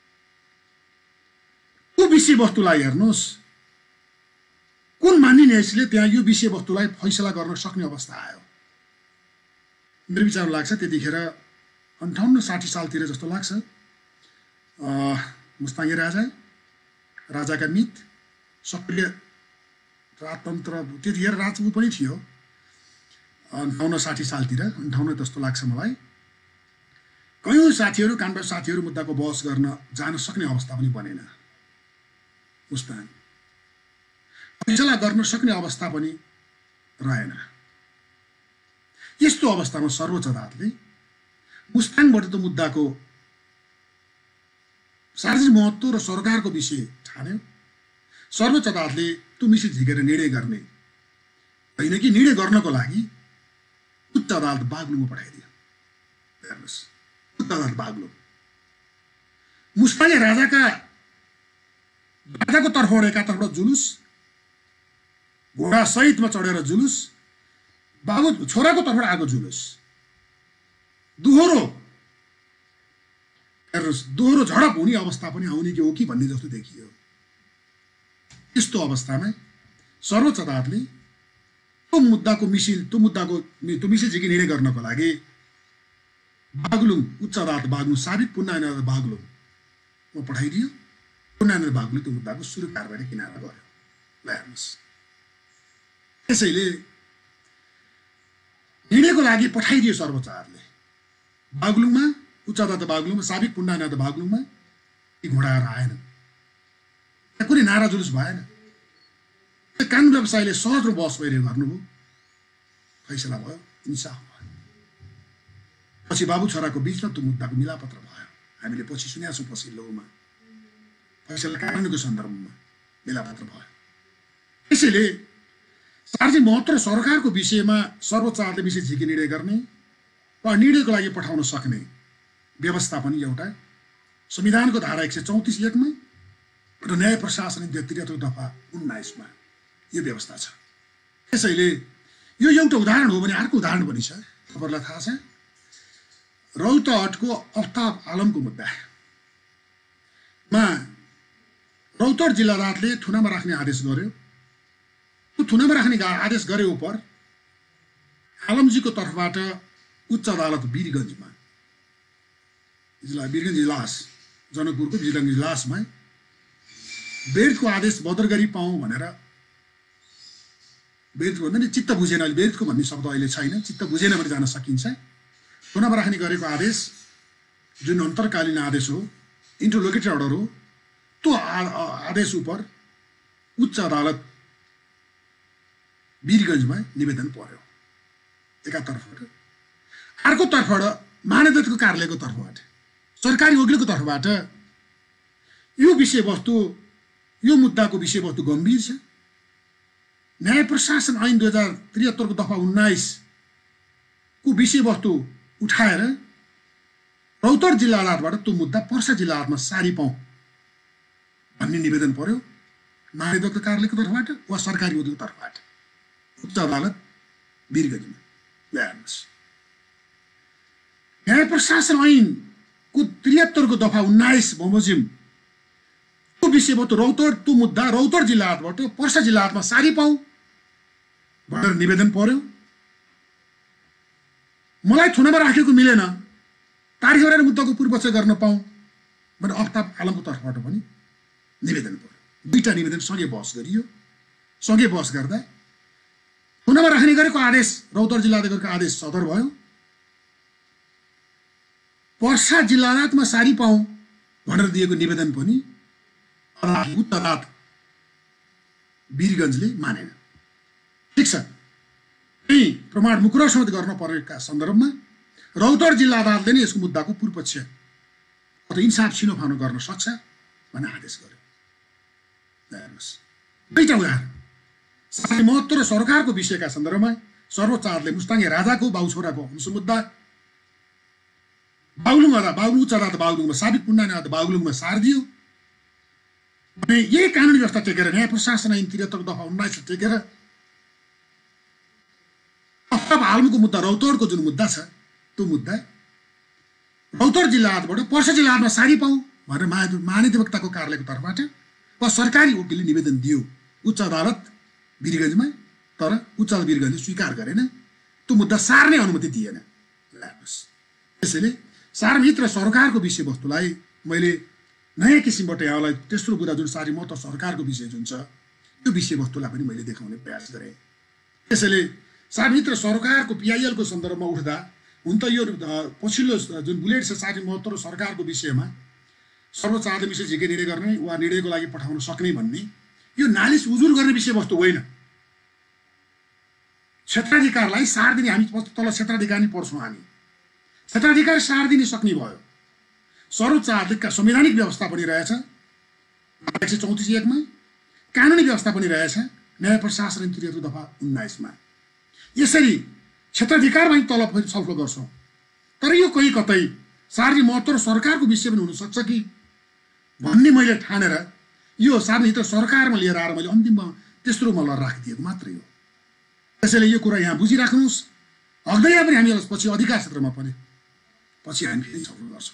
त्यो विषयवस्तुलाई हेर्नुहोस्, कुन मान्य न्यायाधीशले त्यहाँ यो विषयवस्तुलाई फैसला गर्न सक्ने अवस्था आयो। मेरो विचारमा लाग्छ त्यतिखेर अन्ठाउन्न साठी सालतिर जस्तो लाग्छ। मुस्ताङे राजा, राजाका मित सबैले राजतन्त्र त्यतिखेर राजपूत पनि थियो। अन्ठाउन्न साठी सालतिर अन्ठाउन्न जस्तो लाग्छ मलाई। कयौँ साथीहरू काण्ड साथीहरू मुद्दाको बहस गर्न जान सक्ने अवस्था पनि बनेन। मुस्ताङ फैसला गर्न सक्ने अवस्था पनि रहेन। यस्तो अवस्थामा सर्वोच्च अदालतले मुस्ताङबाट त मुद्दाको सार्वजनिक महत्त्व र सरकारको विषय ठान्यो। सर्वोच्च अदालतले त्यो मिसिल झिकेर निर्णय गर्ने होइन कि निर्णय गर्नको लागि उच्च अदालत बागलुङमा पठाइदियो। हेर्नुहोस्, उच्च अदालत बागलुङ मुस्ताङे राजाका राजाको तर्फबाट एकातर्फबाट जुलुस, घोडा सहितमा चढेर जुलुस, बाबु छोराको तर्फबाट आएको जुलुस, दोहोरो हेर्नुहोस् दोहोरो झडप हुने अवस्था पनि आउने कि हो कि भन्ने जस्तो देखियो। यस्तो अवस्थामा सर्वोच्च अदालतले त्यो मुद्दाको मिसिल त्यो मुद्दाको त्यो मिसिल झिकी निर्णय गर्नको लागि बागलुङ उच्च अदालत बागलुङ साबिक पुन्नायन अदालत बागलुङमा पठाइदियो। पुन्नायन बागलुङ त्यो मुद्दाको सुरु कारबाही किनारा गर्यो। ल हेर्नुहोस्, त्यसैले निर्णयको लागि पठाइदियो सर्वोच्च अदालतले बागलुङमा, उच्च अदालत बागलुङमा, साबिक पुन्नायन अदालत बागलुङमा। ती घोडाहरू आएन, त्यहाँ कुनै नारा जुलुस भएन, कानुन व्यवसायीले सहज र बहस भइरहेको गर्नुभयो, फैसला भयो, इन्साफ भयो। पछि बाबु छोराको बिचमा त्यो मुद्दाको मिलापत्र भयो। हामीले पछि सुनेका छौँ पछिल्लोमा फैसला कानुनको सन्दर्भमा मिलापत्र भयो। त्यसैले सार्वजनिक महत्त्व र सरकारको विषयमा सर्वोच्च अदालतले विषय झिकी निर्णय गर्ने वा निर्णयको लागि पठाउन सक्ने व्यवस्था पनि एउटा संविधानको धारा एक सय चौतिस एकमा र न्याय प्रशासन त्रिहत्तर दफा उन्नाइसमा यो व्यवस्था छ। त्यसैले यो एउटा उदाहरण हो भने अर्को उदाहरण पनि छ। तपाईँहरूलाई थाहा छ रौतहटको अफ्ताब आलमको मुद्दामा रौतहट जिल्ला अदालतले थुनामा राख्ने आदेश गर्यो। त्यो थुनामा राख्ने आदेश गरे उप आलमजीको तर्फबाट उच्च अदालत वीरगञ्जमा जिल्ला वीरगञ्ज इजलास जनकपुरको वीरगञ्ज इजलासमा बेदको आदेश बदर गरी पाऊँ भनेर बेदको भन्दा नि चित्त बुझेन, अहिले बेदको भन्ने शब्द अहिले छैन, चित्त बुझेन भने जान सकिन्छ। थुनामा राख्ने गरेको आदेश जुन अन्तर्कालीन आदेश हो, इन्टरलोकेटेड अर्डर हो, त्यो आदेश उप उच्च अदालत वीरगञ्जमा निवेदन पर्यो एकातर्फबाट। अर्कोतर्फबाट महानगरको कार्यालयको तर्फबाट सरकारी वकिलको तर्फबाट यो विषयवस्तु यो मुद्दाको विषयवस्तु गम्भीर छ। न्याय प्रशासन ऐन दुई हजार त्रिहत्तरको दफा उन्नाइसको विषयवस्तु उठाएर रौतहट जिल्ला अदालतबाट त्यो मुद्दा पर्सा जिल्ला अदालतमा सारी पाऊँ भन्ने निवेदन पर्यो महाधिवक्ता कार्यालयको तर्फबाट वा सरकारी वकिलको तर्फबाट उच्च अदालत वीरगञ्जमा। हेर्नुहोस्, न्याय प्रशासन ऐनको त्रिहत्तरको दफा उन्नाइस बमोजिम त्यो विषयवस्तु रौतहट त्यो मुद्दा रौतहट जिल्ला अदालतबाट पर्सा जिल्ला अदालतमा सारी पाऊँ भनेर निवेदन पर्यो। मलाई थुनामा राखेको मिलेन, तारिख गरेर मुद्दाको पूर्वपक्ष गर्न पाऊँ भनेर अफ्ताब आलमको तर्फबाट पनि निवेदन पर्यो। दुईटा निवेदन सँगै बहस गरियो। सँगै बहस गर्दा थुनामा राख्ने गरेको आदेश रौतहट जिल्ला अदालतको आदेश सदर भयो। पर्सा जिल्ला अदालतमा सारी पाऊँ भनेर दिएको निवेदन पनि उच्च अदालत वीरगञ्जले मानेन। ठिक छ, यही प्रमाण मुकुर समेत गर्न परेका सन्दर्भमा रौतहट जिल्ला अदालतले नै यसको मुद्दाको पूर्वपक्ष अथवा इन्साफ छिनोफानो गर्न सक्छ भन्ने आदेश गर्यो। हेर्नुहोस्, दुईटा उदाहरण सार्वजनिक महत्त्व र सरकारको विषयका सन्दर्भमा सर्वोच्च अदालतले मुस्ताङे राजाको बाउ छोराको अंश मुद्दा बागलुङ अदालत बागलुङ उच्च अदालत बागलुङमा साबिक पुण्डानी अदालत बागलुङमा सारिदियो भने यही कानुनी व्यवस्था टेकेर न्याय प्रशासन ऐन त्रिहत्तर दफा उन्नाइस टेकेर अफ्ताब आलमको मुद्दा रौतहटको जुन मुद्दा छ त्यो मुद्दा रौतहट जिल्ला अदालतबाट पर्सा जिल्ला अदालतमा सारी पाऊँ भनेर महाधिवक्ताको कार्यालयको तर्फबाट वा सरकारी वकिलले निवेदन दियो उच्च अदालत वीरगञ्जमा, तर उच्च अदालत वीरगञ्जले स्वीकार गरेन, त्यो मुद्दा सार्ने अनुमति दिएन। हेर्नुहोस्, त्यसैले सार्वजनिक र सरकारको विषयवस्तुलाई मैले नयाँ किसिमबाट यहाँलाई तेस्रो कुरा जुन सार्वजनिक महत्त्व सरकारको विषय जुन छ त्यो विषयवस्तुलाई पनि मैले देखाउने प्रयास गरेँ। त्यसैले सार्वजनिक र सरकारको पिआइएलको सन्दर्भमा उठ्दा हुन त यो पछिल्लो जुन बुलेट छ सार्वजनिक महत्त्व र सरकारको विषयमा सर्वोच्च अदालतले विषय झिके निर्णय गर्ने वा निर्णयको लागि पठाउन सक्ने भन्ने यो नालिस उजुर गर्ने विषयवस्तु होइन। क्षेत्राधिकारलाई सार दिने, हामी तल क्षेत्राधिकार नै पढ्छौँ, हामी क्षेत्राधिकार सार दिन सक्ने भयो। सर्वोच्च अदालतका संवैधानिक व्यवस्था पनि रहेछ एक सय चौतिस एकमा, कानुनी व्यवस्था पनि रहेछ न्याय प्रशासन त्रिहत्तर दफा उन्नाइसमा। यसरी क्षेत्राधिकारमा हामी तल छलफल गर्छौँ, तर यो कहीँ कतै सार्वजनिक महत्त्व र सरकारको विषय पनि हुनसक्छ कि भन्ने मैले ठानेर यो सार्वजनिक सरकारमा लिएर आएर मैले अन्तिममा तेस्रो मल्ल राखिदिएको मात्रै हो। त्यसैले यो कुरा यहाँ बुझिराख्नुहोस्। हकदैया पनि हामी पछि अधिकार क्षेत्रमा पनि पछि हामी फेरि छलफल गर्छौँ।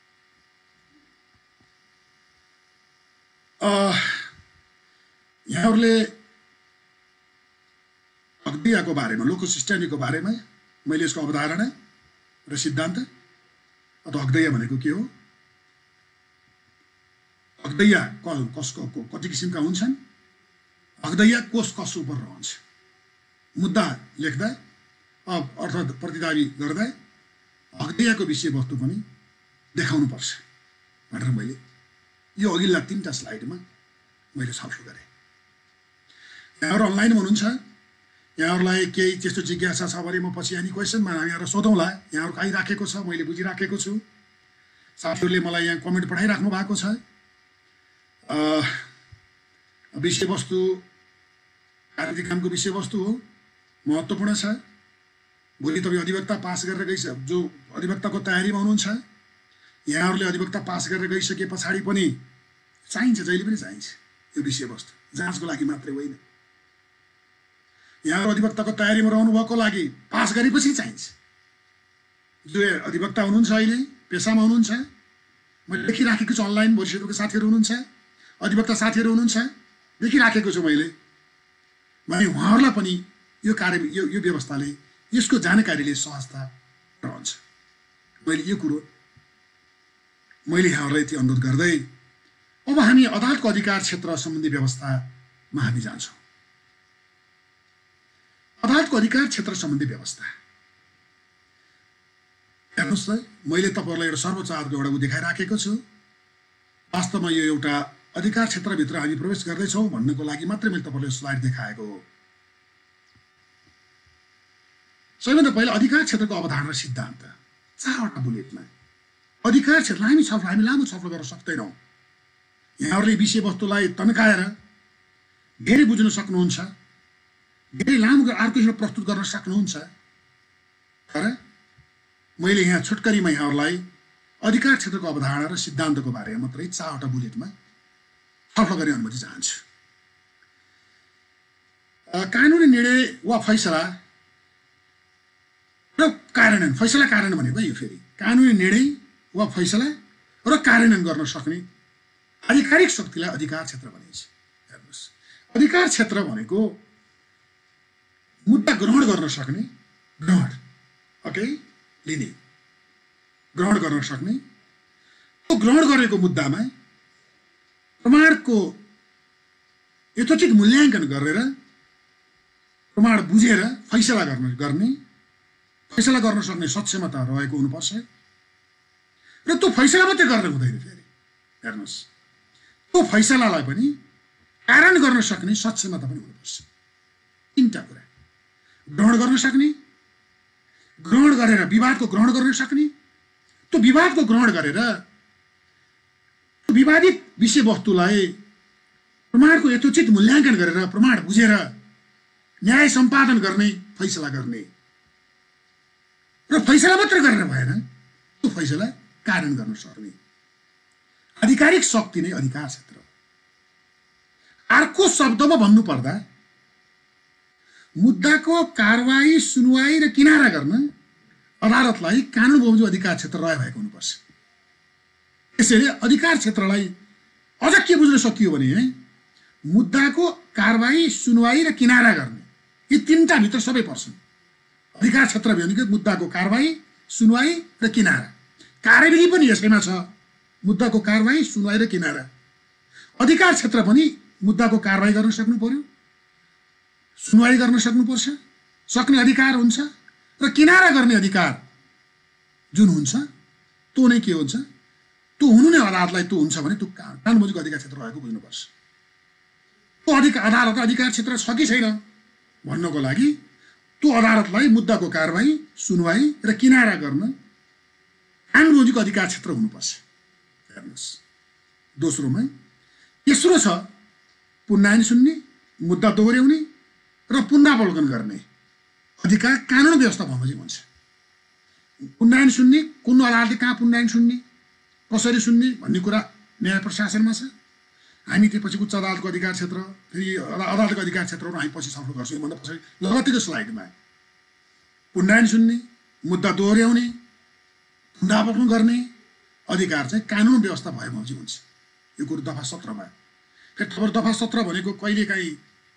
यहाँहरूले हकदैयाको बारेमा लोकस स्ट्यान्डीको बारेमा मैले यसको अवधारणा र सिद्धान्त अथवा हकदैया भनेको के हो, हकदैया कसको कति किसिमका हुन्छन्, हकदैया कोस कस उप रहन्छ, मुद्दा लेख्दा अर्थात् प्रतिदावी गर्दा हकदैयाको विषयवस्तु पनि देखाउनुपर्छ भनेर मैले यो अघिल्ला तीनटा स्लाइडमा मैले छलफल गरेँ। यहाँहरू अनलाइनमा हुनुहुन्छ, यहाँहरूलाई केही त्यस्तो जिज्ञासा छ भने म पछि एनी क्वेसनमा यहाँहरू सोधौँला। यहाँहरूको आइराखेको छ, मैले बुझिराखेको छु। साथीहरूले मलाई यहाँ कमेन्ट पठाइराख्नु भएको छ। विषयवस्तु कार्यक्रमको विषयवस्तु हो, महत्त्वपूर्ण छ। भोलि तपाईँ अधिवक्ता पास गरेर गइस जो अधिवक्ताको तयारीमा हुनुहुन्छ, यहाँहरूले अधिवक्ता पास गरेर गइसके पछाडि पनि चाहिन्छ, जहिले पनि चाहिन्छ यो विषयवस्तु, जाँचको लागि मात्रै होइन। यहाँहरू अधिवक्ताको तयारीमा रहनुभएको लागि पास गरेपछि चाहिन्छ। जो अधिवक्ता हुनुहुन्छ, अहिले पेसामा हुनुहुन्छ, मैले देखिराखेको छु, अनलाइन भइसकेको साथीहरू हुनुहुन्छ, अधिवक्ता साथीहरू हुनुहुन्छ, देखिराखेको छु मैले। भने उहाँहरूलाई पनि यो कार्य यो यो व्यवस्थाले, यसको जानकारीले सहजता रहन्छ। मैले यो कुरो मैले यहाँहरूलाई यति अनुरोध गर्दै अब हामी अदालतको अधिकार क्षेत्र सम्बन्धी व्यवस्थामा हामी जान्छौँ। अदालतको अधिकार क्षेत्र सम्बन्धी व्यवस्था हेर्नुहोस् त, मैले तपाईँहरूलाई एउटा सर्वोच्च अदालतको एउटा उ देखाइराखेको छु। वास्तवमा यो एउटा अधिकार क्षेत्रभित्र हामी प्रवेश गर्दैछौँ भन्नको लागि मात्रै मैले तपाईँलाई स्लाइड देखाएको हो। सबैभन्दा पहिला अधिकार क्षेत्रको अवधारणा सिद्धान्त चारवटा बुलेटमा। अधिकार क्षेत्र हामी छलफल हामी लामो छलफल गर्न सक्दैनौँ। यहाँहरूले विषयवस्तुलाई तन्काएर धेरै बुझ्न सक्नुहुन्छ, धेरै लामो अर्को किसिमले प्रस्तुत गर्न सक्नुहुन्छ, तर मैले यहाँ छोटकरीमा यहाँहरूलाई अधिकार क्षेत्रको अवधारणा र सिद्धान्तको बारेमा मात्रै चारवटा बुलेटमा छलफल गर्ने अनुमति चाहन्छु। कानुनी निर्णय वा फैसला र कार्यान्वयन। फैसला कार्यान्वयन भनेको यो फेरि कानुनी निर्णय वा फैसला र कार्यान्वयन गर्न सक्ने आधिकारिक शक्तिलाई अधिकार क्षेत्र भनिन्छ। हेर्नुहोस्, अधिकार क्षेत्र भनेको मुद्दा ग्रहण गर्न सक्ने, ग्रहण ओके लिने, ग्रहण गर्न सक्ने, त्यो ग्रहण गरेको मुद्दामा प्रमाणको यथोचित मूल्याङ्कन गरेर प्रमाण बुझेर फैसला गर्न गर्ने फैसला गर्न सक्ने सक्षमता रहेको हुनुपर्छ। र त्यो फैसला मात्रै गरेर हुँदैन, फेरि हेर्नुहोस् त्यो फैसलालाई पनि कारण गर्न सक्ने सक्षमता पनि हुनुपर्छ। तीनटा कुरा, ग्रहण गर्न सक्ने, ग्रहण गरेर विवादको ग्रहण गर्न सक्ने, त्यो विवादको ग्रहण गरेर विवादित विषयवस्तुलाई प्रमाणको यथोचित मूल्याङ्कन गरेर प्रमाण बुझेर न्याय सम्पादन गर्ने, फैसला गर्ने। र फैसला मात्र गरेर भएन, त्यो फैसला कार्यान्वयन गर्न सक्ने आधिकारिक शक्ति नै अधिकार क्षेत्र। अर्को शब्दमा भन्नुपर्दा मुद्दाको कारवाही, सुनवाई र किनारा गर्न अदालतलाई कानुन बमोजिम अधिकार क्षेत्र रहे भएको हुनुपर्छ। त्यसैले अधिकार क्षेत्रलाई अझ के बुझ्न सकियो भने मुद्दाको कारवाही, सुनवाई र किनारा गर्ने, यी तीनटा भित्र सबै पर्छन्। अधिकार क्षेत्र भनेको मुद्दाको कारवाही, सुनवाई र किनारा। कार्यविधि पनि यसैमा छ, मुद्दाको कारवाही, सुनवाई र किनारा। अधिकार क्षेत्र पनि मुद्दाको कारवाही गर्न सक्नु पर्यो, सुनवाई गर्न सक्नुपर्छ, सक्ने अधिकार हुन्छ, र किनारा गर्ने अधिकार जुन हुन्छ त्यो नै के हुन्छ, त्यो हुनु नै अदालतलाई त्यो हुन्छ भने त्यो कानुन बमोजिमको अधिकार क्षेत्र रहेको बुझ्नुपर्छ। त्यो अधिकार अदालत अधिकार क्षेत्र छ कि छैन भन्नको लागि त्यो अदालतलाई मुद्दाको कारवाही, सुनवाई र किनारा गर्न कानुन बमोजिमको अधिकार क्षेत्र हुनुपर्छ। हेर्नुहोस्, दोस्रोमा तेस्रो छ पुनरायन सुन्ने, मुद्दा दोहोऱ्याउने र पुनरावलोकन गर्ने अधिकार कानुन व्यवस्था बमोजिम हुन्छ। पुनरायन सुन्ने, कुन अदालतले कहाँ पुनरायन सुन्ने, कसरी सुन्ने भन्ने कुरा न्याय प्रशासनमा छ। हामी त्यसपछि उच्च अदालतको अधिकार क्षेत्र, फेरि अदालतको अधिकार क्षेत्रहरू हामी पछि छलफल गर्छौँ। योभन्दा पछाडि लगत्तैको स्लाइडमा पुनरायन सुन्ने, मुद्दा दोहोऱ्याउने, पुनरावलोकन गर्ने अधिकार चाहिँ कानुन व्यवस्था भए बमोजिम हुन्छ। यो कुरो दफा सत्रमा। फेरि तपाईँ दफा सत्र भनेको कहिलेकाहीँ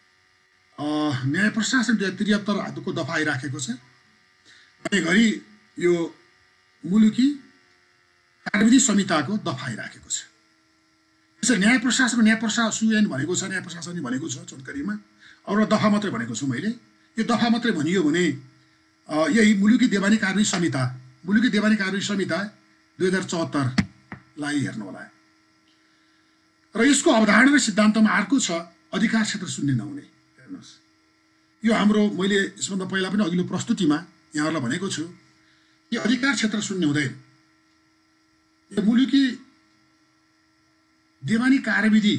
न्याय प्रशासन दुई हजार त्रिहत्तरको दफा आइराखेको छ। अनि घरि यो मुलुकी कार्यविधि संहिताको दफा आइराखेको छ। त्यसरी न्याय प्रशासन न्याय प्रशासन भनेको छ, न्याय प्रशासन भनेको छ छोटकरीमा। एउटा दफा मात्रै भनेको छु मैले। यो दफा मात्रै भनियो भने यही मुलुकी देवानी कार्यविधि संहिता, मुलुकी देवानी कार्यविधि संहिता दुई हजार चौहत्तरलाई हेर्नु होला। र यसको अवधारणा र सिद्धान्तमा अर्को छ अधिकार क्षेत्र शून्य नहुने। हेर्नुहोस्, यो हाम्रो मैले यसभन्दा पहिला पनि अघिल्लो प्रस्तुतिमा यहाँहरूलाई भनेको छु कि अधिकार क्षेत्र शून्य हुँदैन। यो मुलुकी देवानी कार्यविधि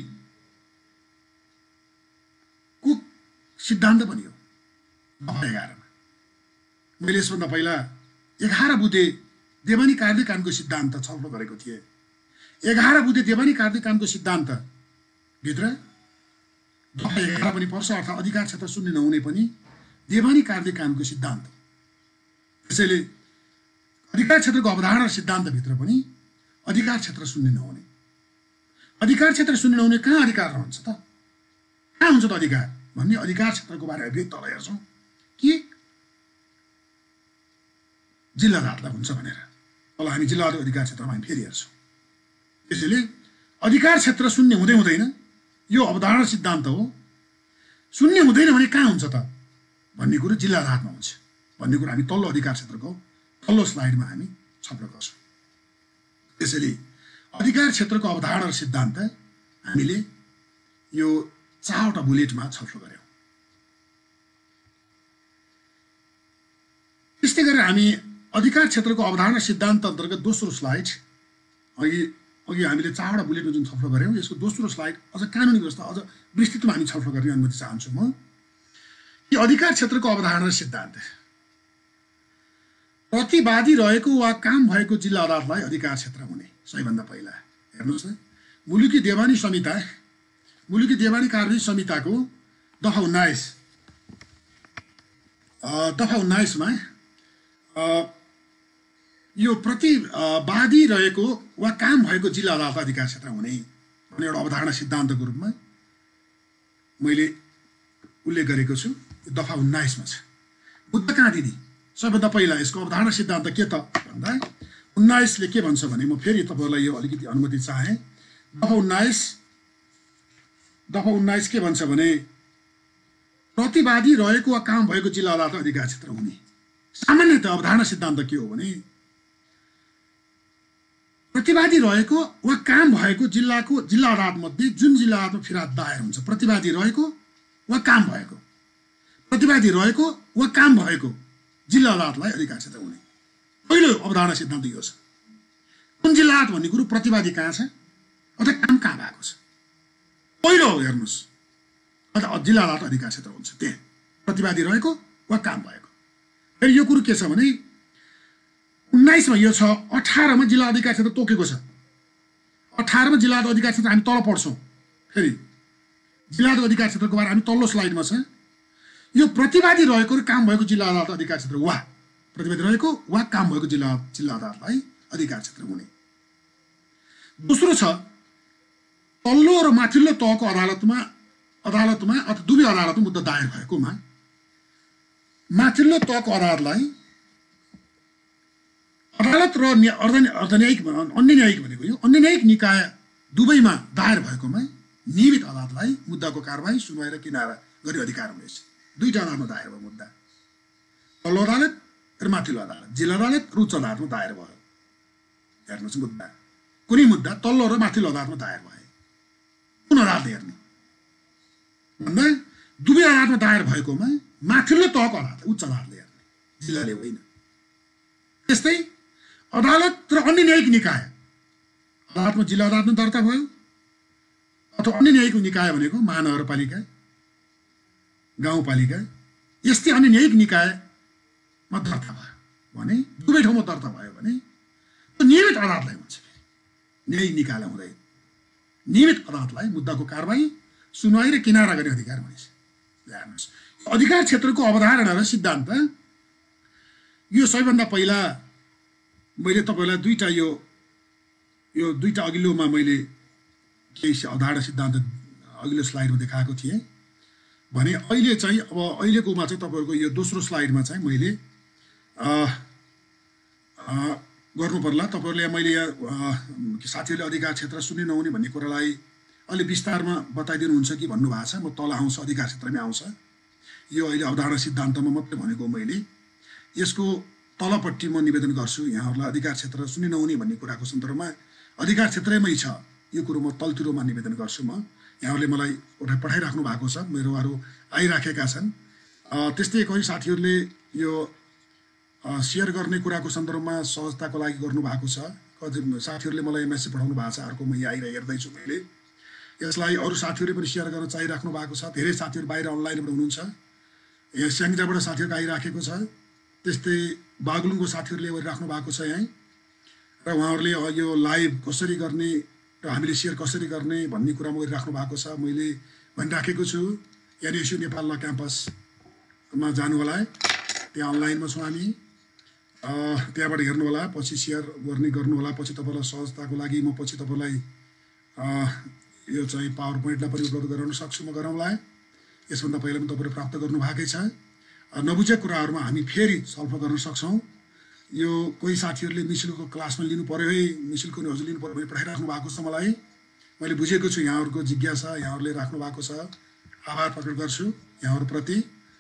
को सिद्धान्त पनि हो दफा एघारमा। मैले यसभन्दा पहिला एघार बुँदे देवानी कार्यविधि कानुनको सिद्धान्त छलफल गरेको थिएँ। एघार बुँदे देवानी कार्यविधि कानुनको सिद्धान्त भित्र दफा एघार पनि पर्छ, अर्थात् अधिकार क्षेत्र शून्य नहुने पनि देवानी कार्यविधि कानुनको सिद्धान्त। त्यसैले अधिकार क्षेत्रको अवधारणा सिद्धान्तभित्र पनि अधिकार क्षेत्र शून्य नहुने, अधिकार क्षेत्र शून्य नहुने कहाँ अधिकार रहन्छ त? कहाँ हुन्छ त अधिकार भन्ने अधिकार क्षेत्रको बारेमा फेरि तल हेर्छौँ कि जिल्ला अदालतलाई हुन्छ भनेर। तल हामी जिल्ला अदालत अधिकार क्षेत्रमा हामी फेरि हेर्छौँ। त्यसैले अधिकार क्षेत्र शून्य हुँदै हुँदैन, यो अवधारणा सिद्धान्त हो। शून्य हुँदैन भने कहाँ हुन्छ त भन्ने कुरो जिल्ला अदालतमा हुन्छ भन्ने कुरो हामी तल्लो अधिकार क्षेत्रको तल्लो स्लाइडमा हामी छलफल गर्छौँ। त्यसैले अधिकार क्षेत्रको अवधारणा र सिद्धान्त हामीले यो चारवटा बुलेटमा छलफल गऱ्यौँ। त्यस्तै गरेर हामी अधिकार क्षेत्रको अवधारणा सिद्धान्त अन्तर्गत दोस्रो स्लाइड, अघि अघि हामीले चारवटा बुलेटमा जुन छलफल गऱ्यौँ, यसको दोस्रो स्लाइड अझ कानुनी व्यवस्था अझ विस्तृतमा हामी छलफल गर्ने अनुमति चाहन्छु म कि अधिकार क्षेत्रको अवधारणा र सिद्धान्त प्रतिवादी रहेको वा काम भएको जिल्ला अदालतलाई अधिकार क्षेत्र हुने। सबैभन्दा पहिला हेर्नुहोस् न, मुलुकी देवानी संहिता मुलुकी देवानी कार्यविधि संहिताको दफा उन्नाइस दफा उन्नाइसमा यो प्रतिवादी रहेको वा काम भएको जिल्ला अदालत अधिकार क्षेत्र हुने भन्ने एउटा अवधारणा सिद्धान्तको रूपमा मैले उल्लेख गरेको छु। दफा उन्नाइसमा छ। मुद्दा कहाँ दिने? सबैभन्दा पहिला यसको अवधारणा सिद्धान्त के त भन्दा उन्नाइसले के भन्छ भने, म फेरि तपाईँहरूलाई यो अलिकति अनुमति चाहेँ। दफा उन्नाइस दफा उन्नाइस के भन्छ भने, प्रतिवादी रहेको वा काम भएको जिल्ला अदालत अधिकार क्षेत्र हुने। सामान्यतः अवधारणा सिद्धान्त के हो भने, प्रतिवादी रहेको वा काम भएको जिल्लाको जिल्ला अदालत मध्ये जुन जिल्ला अदालतमा फिर्याद दायर हुन्छ, प्रतिवादी रहेको वा काम भएको प्रतिवादी रहेको वा काम भएको जिल्ला अदालतलाई अधिकार क्षेत्र हुने। पहिलो अवधारणा सिद्धान्त यो छ। कुन जिल्ला अदालत भन्ने कुरो प्रतिवादी कहाँ छ अथवा काम कहाँ भएको छ, पहिलो हेर्नुहोस्, अथवा जिल्ला अदालत अधिकार क्षेत्र हुन्छ त्यहाँ प्रतिवादी रहेको वा काम भएको। फेरि यो कुरो के छ भने, उन्नाइसमा यो छ, अठारमा जिल्ला अधिकार क्षेत्र तोकेको छ। अठारमा जिल्ला अधिकार क्षेत्र हामी तल पढ्छौँ। फेरि जिल्ला अधिकार क्षेत्रको बारे हामी तल्लो स्लाइडमा छ। यो प्रतिवादी रहेको र काम भएको जिल्ला अदालत अधिकार क्षेत्र वा प्रतिवादी रहेको वा काम भएको जिल्ला जिल्ला अदालतलाई अधिकार क्षेत्र हुने। दोस्रो छ, तल्लो र माथिल्लो तहको अदालतमा अदालतमा अथवा दुवै अदालतमा मुद्दा दायर भएकोमा माथिल्लो तहको अदालतलाई अदालत र अर्धन्यायिक अन्य न्यायिक भनेको यो अन्य न्यायिक निकाय दुवैमा दायर भएकोमा नियमित अदालतलाई मुद्दाको कारबाही सुनवाई र किनारा गरी अधिकार हुनेछ। दुईटा अदालतमा दायर भयो मुद्दा, तल्लो अदालत र माथिल्लो अदालत, जिल्ला अदालत र उच्च अदालतमा दायर भयो। हेर्नुहोस्, मुद्दा कुनै मुद्दा तल्लो र माथिल्लो अदालतमा दायर भए कुन अदालत हेर्ने भन्दा दुवै अदालतमा दायर भएकोमा माथिल्लो तहको अदालत उच्च अदालतले हेर्ने, जिल्लाले होइन। त्यस्तै अदालत र अन्य न्यायिक निकाय अदालतमा जिल्ला अदालतमा दर्ता भयो अथवा अन्य न्यायिक निकाय भनेको महानगरपालिका, गाउँपालिका, यस्तै अन्य न्यायिक निकायमा दर्ता भयो भने, दुवै ठाउँमा दर्ता भयो भने त्यो नियमित अदालतलाई हुन्छ। न्यायिक निकायलाई हुँदैन, नियमित अदालतलाई मुद्दाको कारबाही सुनवाई र किनारा गर्ने अधिकार हुनेछ। हेर्नुहोस्, अधिकार क्षेत्रको अवधारणा र सिद्धान्त यो सबैभन्दा पहिला मैले तपाईँलाई दुईवटा यो यो दुईवटा अघिल्लोमा मैले केही अवधारणा सिद्धान्त अघिल्लो स्लाइडमा देखाएको थिएँ भने, अहिले चाहिँ अब अहिलेकोमा चाहिँ तपाईँहरूको यो दोस्रो स्लाइडमा चाहिँ मैले गर्नु पर्ला। तपाईँहरूले मैले यहाँ साथीहरूले अधिकार क्षेत्र शून्य नहुने भन्ने कुरालाई अलि विस्तारमा बताइदिनुहुन्छ कि भन्नुभएको छ। म तल आउँछ, अधिकार क्षेत्रमै आउँछ। यो अहिले अवधारणा सिद्धान्तमा मात्रै भनेको मैले, यसको तलपट्टि म निवेदन गर्छु यहाँहरूलाई अधिकार क्षेत्र शून्य नहुने भन्ने कुराको सन्दर्भमा अधिकार क्षेत्रमै छ यो कुरो म तलतिरमा निवेदन गर्छु। म यहाँहरूले मलाई उठा पठाइराख्नु भएको छ, मेरो अरू आइराखेका छन्। त्यस्तै कोही साथीहरूले यो सेयर गर्ने कुराको सन्दर्भमा सहजताको लागि गर्नुभएको छ। कति साथीहरूले मलाई मेसेज पठाउनु भएको छ, अर्को म यहाँ आइरहेको हेर्दैछु मैले। यसलाई अरू साथीहरूले पनि सेयर गर्न चाहिराख्नु भएको छ। धेरै साथीहरू बाहिर अनलाइनबाट हुनुहुन्छ, यहाँ स्याङ्जाबाट साथीहरू आइराखेको छ। त्यस्तै बागलुङको साथीहरूले गरिराख्नु भएको छ यहीँ, र उहाँहरूले यो लाइभ कसरी गर्ने र हामीले सेयर कसरी गर्ने भन्ने कुरामा गरिराख्नु भएको छ। मैले भनिराखेको छु एनएसयू नेपाल ल क्याम्पसमा जानु होला, त्यहाँ अनलाइनमा छौँ हामी, त्यहाँबाट हेर्नु होला, पछि सेयर गर्ने गर्नु होला। पछि तपाईँलाई सहजताको लागि म पछि तपाईँलाई यो चाहिँ पावर पोइन्टलाई पनि उपलब्ध गराउन सक्छु, म गराउँला। यसभन्दा पहिला पनि तपाईँले प्राप्त गर्नु भएकै छ। नबुझेको कुराहरूमा हामी फेरि छलफल गर्न सक्छौँ। यो कोही साथीहरूले मिसिलको क्लासमा लिनु पऱ्यो है, मिसिलको नि हजुर लिनु पऱ्यो भने पठाइराख्नु भएको छ मलाई। मैले बुझेको छु यहाँहरूको जिज्ञासा, यहाँहरूले राख्नु भएको छ, आभार प्रकट गर्छु यहाँहरूप्रति।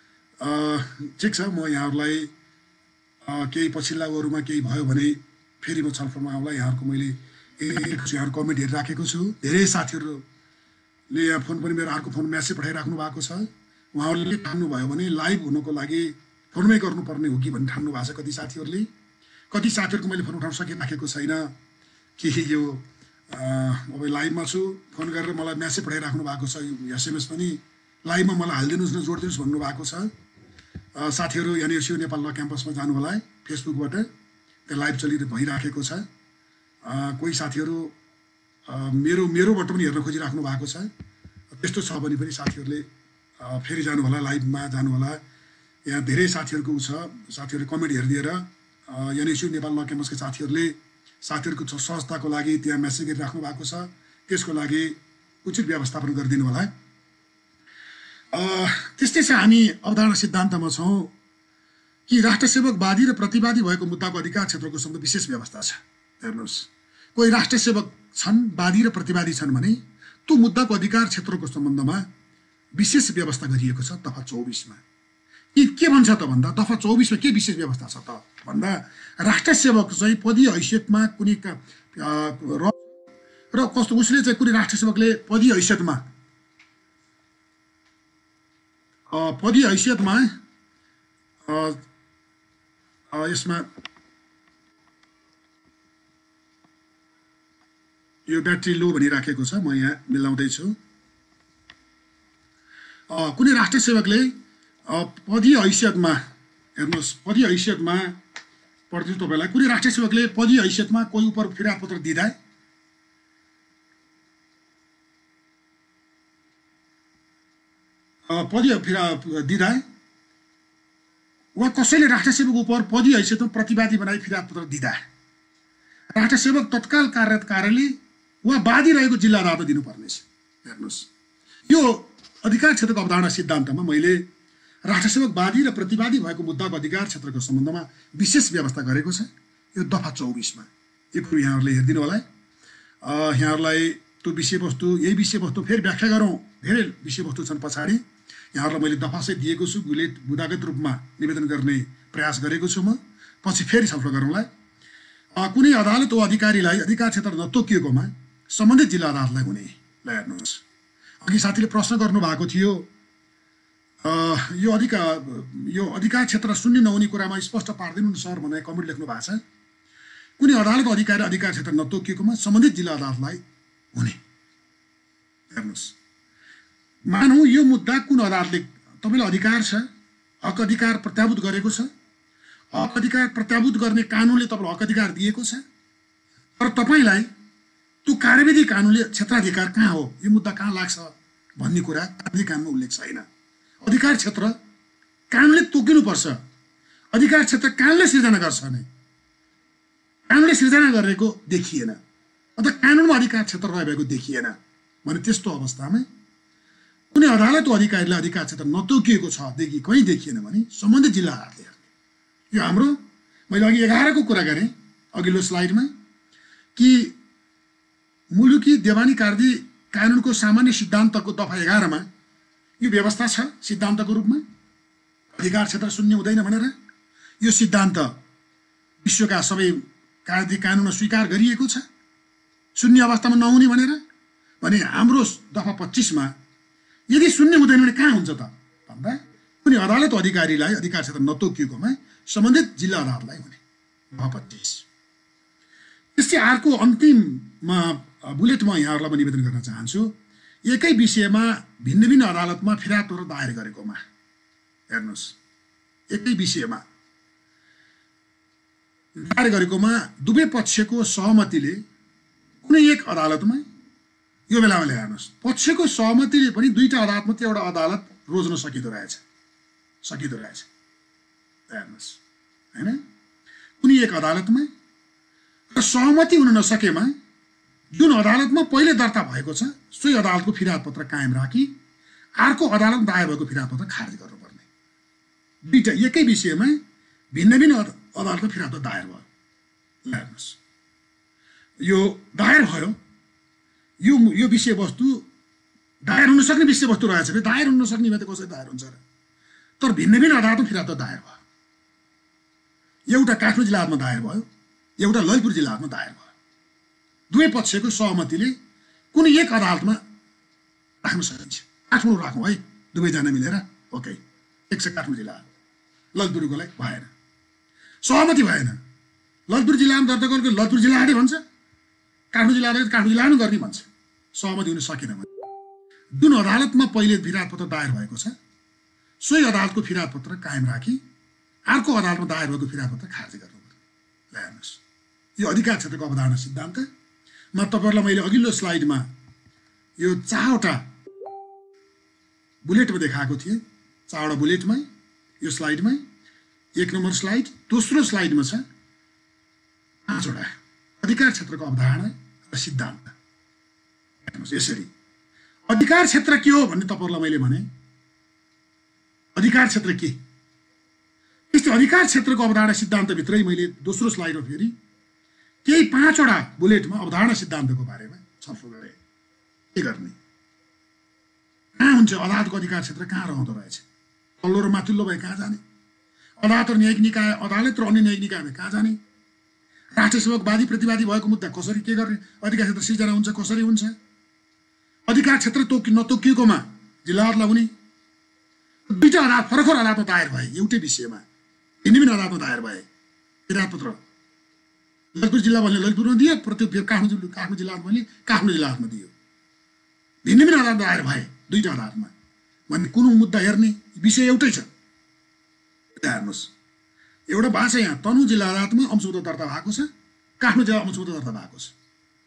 ठिक छ, म यहाँहरूलाई केही पछिल्ला अरूमा केही भयो भने फेरि म छलफलमा आउँला। यहाँहरूको मैले हेरेको छु, यहाँहरू कमेन्ट हेरिराखेको छु। धेरै साथीहरूले यहाँ फोन पनि मेरो अर्को फोन म्यासेज पठाइराख्नु भएको छ। उहाँहरूले ठान्नुभयो भने लाइभ हुनको लागि फोनमै गर्नुपर्ने हो कि भन्ने ठान्नु भएको छ कति साथीहरूले। कति साथीहरूको मैले फोन उठाउन सकिराखेको छैन कि यो अब लाइभमा छु, फोन गरेर मलाई म्यासेज पठाइराख्नु भएको छ, एसएमएस पनि लाइभमा मलाई हालिदिनुहोस् न, जोडिदिनुहोस् भन्नुभएको छ। साथीहरू एनएसयू नेपाल ल क्याम्पसमा जानु होला है, फेसबुकबाट त्यहाँ लाइभ चलि भइराखेको छ। कोही साथीहरू मेरो मेरोबाट पनि हेर्न खोजिराख्नु भएको छ। त्यस्तो छ भने पनि साथीहरूले फेरि जानु होला, लाइभमा जानु होला। यहाँ धेरै साथीहरूको उ छ, साथीहरूले कमेन्ट हेरिदिएर एनएसयू नेपाल ल क्याम्पसका साथीहरूले साथीहरूको सहजताको लागि त्यहाँ मेसेज गरिराख्नु भएको छ। त्यसको लागि उचित व्यवस्थापन गरिदिनु होला। त्यस्तै छ, हामी अवधारणा सिद्धान्तमा छौँ कि राष्ट्रसेवकवादी र प्रतिवादी भएको मुद्दाको अधिकार क्षेत्रको सम्बन्ध विशेष व्यवस्था छ। हेर्नुहोस्, कोही राष्ट्रसेवक छन्, वादी र प्रतिवादी छन् भने त्यो मुद्दाको अधिकार क्षेत्रको सम्बन्धमा विशेष व्यवस्था गरिएको छ दफा चौबिसमा। यी के भन्छ त भन्दा दफा चौबिसमा के विशेष व्यवस्था छ त भन्दा राष्ट्रसेवक चाहिँ पदीय हैसियतमा कुनै र कस्तो उसले चाहिँ कुनै राष्ट्रसेवकले पदीय हैसियतमा पदीय हैसियतमा यसमा यो ब्याट्री लो भनिराखेको छ, म यहाँ मिलाउँदैछु। कुनै राष्ट्रसेवकले पदीय हैसियतमा, हेर्नुहोस्, पदीय हैसियतमा पढ्छु तपाईँलाई, कुनै राष्ट्रसेवकले पदीय हैसियतमा कोही उप फिर्यापत्र दिँदा पदीय फिरा दिँदा वा कसैले राष्ट्रसेवक उप पदीय हैसियतमा प्रतिवादी बनाई फिर्यापत्र दिँदा राष्ट्रसेवक तत्काल कार्यरत कार्यालय वा वादी रहेको जिल्ला अदालतमा दिनुपर्नेछ। हेर्नुहोस्, यो अधिकार क्षेत्रको अवधारणा सिद्धान्तमा मैले राष्ट्रसेवक वादी र प्रतिवादी भएको मुद्दाको अधिकार क्षेत्रको सम्बन्धमा विशेष व्यवस्था गरेको छ, यो दफा चौबिसमा। यो कुरो यहाँहरूले हेरिदिनु होला। यहाँहरूलाई त्यो विषयवस्तु, यही विषयवस्तु फेरि व्याख्या गरौँ, धेरै विषयवस्तु छन् पछाडि। यहाँहरूलाई मैले दफा चाहिँ दिएको छु, गुले बुदागत रूपमा निवेदन गर्ने प्रयास गरेको छु। म पछि फेरि छलफल गरौँला। कुनै अदालत वा अधिकारीलाई अधिकार क्षेत्र नतोकिएकोमा सम्बन्धित जिल्ला अदालतलाई हुने। ल हेर्नुहोस्, अघि साथीले प्रश्न गर्नुभएको थियो, यो अधिकार यो अधिकार क्षेत्र शून्य नहुने कुरामा स्पष्ट पारिदिनु न सर भनेर कमेन्ट लेख्नु भएको छ। कुनै अदालत अधिकारी अधिकार क्षेत्र नतोकिएकोमा सम्बन्धित जिल्ला अदालतलाई हुने। हेर्नुहोस्, मानौँ यो मुद्दा कुन अदालतले, तपाईँलाई अधिकार छ, हक अधिकार प्रत्याभूत गरेको छ, हक अधिकार प्रत्याभूत गर्ने कानुनले तपाईँलाई हक अधिकार दिएको छ, तर तपाईँलाई त्यो कार्यविधि कानुनले क्षेत्राधिकार कहाँ हो, यो मुद्दा कहाँ लाग्छ भन्ने कुरा कार्यविधि कानुनमा उल्लेख छैन। अधिकार क्षेत्र कानुनले तोकिनुपर्छ, अधिकार क्षेत्र कानुनले सिर्जना गर्छ नै, कानुनले सिर्जना गरेको देखिएन, अन्त कानुनमा अधिकार क्षेत्र रहेको देखिएन भने त्यस्तो अवस्थामा कुनै अदालत वा अधिकारीलाई अधिकार क्षेत्र नतोकिएको छ देखि कहीँ देखिएन भने सम्बन्धित जिल्ला अदालतले हेर्ने। यो हाम्रो, मैले अघि एघारको कुरा गरेँ अघिल्लो स्लाइडमा कि मुलुकी देवानी कारदी कानुनको सामान्य सिद्धान्तको दफा एघारमा यो व्यवस्था छ सिद्धान्तको रूपमा, अधिकार क्षेत्र शून्य हुँदैन भनेर। यो सिद्धान्त विश्वका सबै कारदी कानुनमा स्वीकार गरिएको छ, शून्य अवस्थामा नहुने भनेर। भने हाम्रो दफा पच्चीसमा यदि शून्य हुँदैन भने कहाँ हुन्छ त भन्दा कुनै अदालत अधिकारीलाई अधिकार क्षेत्र नतोकिएकोमा सम्बन्धित जिल्ला अदालतलाई हुने दफा पच्चीस। त्यसै अर्को अन्तिममा बुलेटमा यहाँहरूलाई म निवेदन गर्न चाहन्छु, एकै विषयमा भिन्न भिन्न अदालतमा फिर्याद पत्र दायर गरेकोमा हेर्नुहोस्, एकै विषयमा दायर गरेकोमा दुवै पक्षको सहमतिले कुनै एक अदालतमा यो बेलामा ल्याउनुहोस्, पक्षको सहमतिले पनि दुईटा अदालतमा त्यो एउटा अदालत रोज्न सकिँदो रहेछ सकिँदो रहेछ हेर्नुहोस् होइन। कुनै एक अदालतमा र सहमति हुन नसकेमा जुन अदालतमा पहिले दर्ता भएको छ सोही अदालतको फिर्याद पत्र कायम राखी अर्को अदालतमा दायर भएको फिर्याद पत्र खारिज गर्नुपर्ने। दुईटा एकै विषयमा भिन्न भिन्न अदालतको फिर्याद पत्र दायर भयो। हेर्नुहोस् यो दायर भयो, यो यो विषयवस्तु दायर हुन सक्ने विषयवस्तु रहेछ भने दायर हुन नसक्ने भने त कसरी दायर हुन्छ र? तर भिन्न भिन्न अदालतमा फिर्याद पत्र दायर भयो। एउटा काठमाडौँ जिल्लामा दायर भयो, एउटा ललितपुर जिल्लामा दायर भयो। दुवै पक्षको सहमतिले कुनै एक अदालतमा राख्न सकिन्छ। काठमाडौँ राखौँ है दुवैजना मिलेर, ओके, एक सय काठमाडौँ जिल्ला, ललितपुरकोलाई भएन, सहमति भएन। ललितपुर जिल्लामा दर्ता गरेको ललितपुर जिल्ला आँटे भन्छ, काठमाडौँ जिल्ला काठमाडौँ जिल्ला नै गर्ने भन्छ। सहमति हुन सकेन भने जुन अदालतमा पहिले फिर्याद पत्र दायर भएको छ सोही अदालतको फिर्याद पत्र कायम राखी अर्को अदालतमा दायर भएको फिर्याद पत्र खारिज गर्नुपर्छ। ल हेर्नुहोस्, यो अधिकार क्षेत्रको अवधारणा सिद्धान्त म तपाईँहरूलाई मैले अघिल्लो स्लाइडमा यो चारवटा बुलेटमा देखाएको थिएँ, चारवटा बुलेटमा यो स्लाइडमा एक नम्बर स्लाइड, दोस्रो स्लाइडमा छ पाँचवटा अधिकार क्षेत्रको अवधारणा र सिद्धान्त। हेर्नुहोस् यसरी अधिकार क्षेत्र के हो भन्ने तपाईँहरूलाई मैले भने, अधिकार क्षेत्र के, त्यस्तै अधिकार क्षेत्रको अवधारणा सिद्धान्तभित्रै मैले दोस्रो स्लाइडमा फेरि केही पाँचवटा बुलेटमा अवधारणा सिद्धान्तको बारेमा छलफल गरेँ। के गर्ने, कहाँ हुन्छ अदालतको अधिकार क्षेत्र, कहाँ रहँदो रहेछ, तल्लो र माथिल्लो भए कहाँ जाने, अदालत र न्यायिक निकाय, अदालत र अन्य न्यायिक निकायमा कहाँ जाने, राष्ट्रिय सेवक वादी प्रतिवादी भएको मुद्दा कसरी के गर्ने, अधिकार क्षेत्र सिर्जना हुन्छ कसरी हुन्छ, अधिकार क्षेत्र तोकि नतोकिएकोमा जिल्ला अदालतलाई हुने। दुईटा अदालत फरक फरक अदालतमा दायर भए एउटै विषयमा, भिन्न भिन्न अदालतमा दायर भए फिर्याद पत्र। ललितपुर जिल्ला भन्ने ललितपुरमा दियो, प्रत्येक काठमाडौँ काठमाडौँ जिल्ला भने काठमाडौँ जिल्लामा दियो। भिन्न भिन्न अदालत दायर भए दुईटा अदालतमा भन्ने कुनै मुद्दा हेर्ने विषय एउटै छ। हेर्नुहोस् एउटा भएको छ यहाँ तनहुँ जिल्ला अदालतमा अंशमुद्दा दर्ता भएको छ, काठमाडौँ जिल्ला अंशमुद्दा दर्ता भएको छ।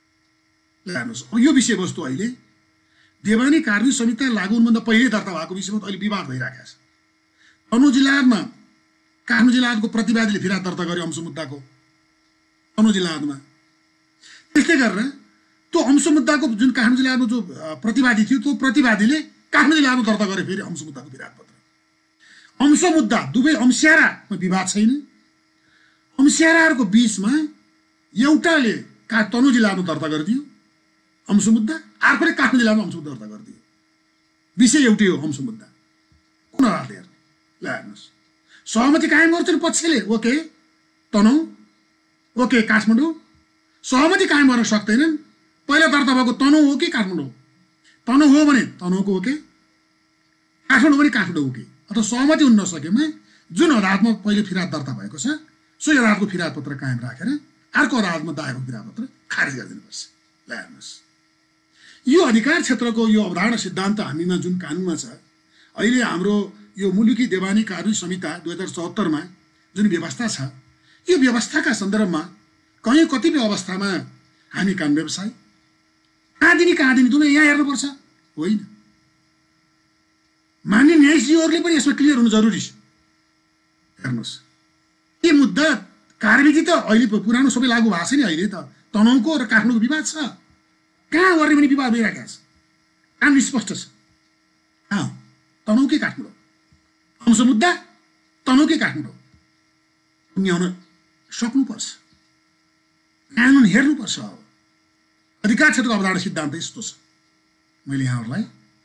ल हेर्नुहोस् यो विषयवस्तु अहिले देवानी कार्य संहिता लागू हुनुभन्दा पहिले दर्ता भएको विषयमा अहिले विवाद भइरहेको छ। तनहुँ जिल्लामा काठमाडौँ जिल्लाको प्रतिवादीले फिर्याद दर्ता गर्यो अंशमुद्दाको तनहुँ जिल्लामा। त्यस्तै गरेर त्यो अंशमुद्दाको जुन काठमाडौँ जिल्लामा जो प्रतिवादी थियो त्यो प्रतिवादीले काठमाडौँ जिल्लामा दर्ता गर्यो फेरि अंशमुद्दाको फिर्याद पत्र। अंशमुद्दा दुवै अंस्यारामा विवाद छैन, अंस्याराहरूको बिचमा एउटाले का तनहुँ जिल्लामा दर्ता गरिदियो अंशमुद्दा, अर्कोले काठमाडौँ जिल्लामा अंशमुद्दा दर्ता गरिदियो, विषय एउटै हो अंशमुद्दा। कुन अदालतले हेर्ने? ल हेर्नुहोस् सहमति कायम गर्छ नि पक्षले, ओके तनहुँ, ओके काठमाडौँ, सहमति कायम गर्न सक्दैनन्। पहिला दर्ता भएको तनहुँ हो कि काठमाडौँ, तनहुँ हो भने तनहुँको ओके, काठमाडौँ भने काठमाडौँ ओके। अथवा सहमति हुन नसकेमा जुन अदालतमा पहिले फिर्याद दर्ता भएको छ सोही अदालतको फिर्याद पत्र कायम राखेर अर्को अदालतमा दायरको फिर्याद पत्र खारिज गरिदिनुपर्छ। ल हेर्नुहोस् यो अधिकार क्षेत्रको यो अवधारणा सिद्धान्त हामीमा जुन कानुनमा छ अहिले हाम्रो यो मुलुकी देवानी कार्य संहिता दुई हजार चौहत्तरमा जुन व्यवस्था छ यो व्यवस्थाका सन्दर्भमा कहीँ कतिपय अवस्थामा हामी कानुन व्यवसाय कहाँ दिने कहाँ दिने दुवै यहाँ हेर्नुपर्छ होइन। मान्य न्यायाधीशहरूले पनि यसमा क्लियर हुनु जरुरी छ। हेर्नुहोस् के मुद्दा कार्यविधि त अहिले पुरानो सबै लागू भएको छ नि, अहिले त तनहुँको र काठमाडौँको विवाद छ, कहाँ गर्ने पनि विवाद भइरहेको छ, कानुन स्पष्ट छ। कहाँ तनहुँ कि काठमाडौँ, अंश मुद्दा तनहुँ कि काठमाडौँ पुग्याउन सक्नुपर्छ, कानुन हेर्नुपर्छ। अधिकार क्षेत्रको अवधारणा सिद्धान्त यस्तो छ। मैले यहाँहरूलाई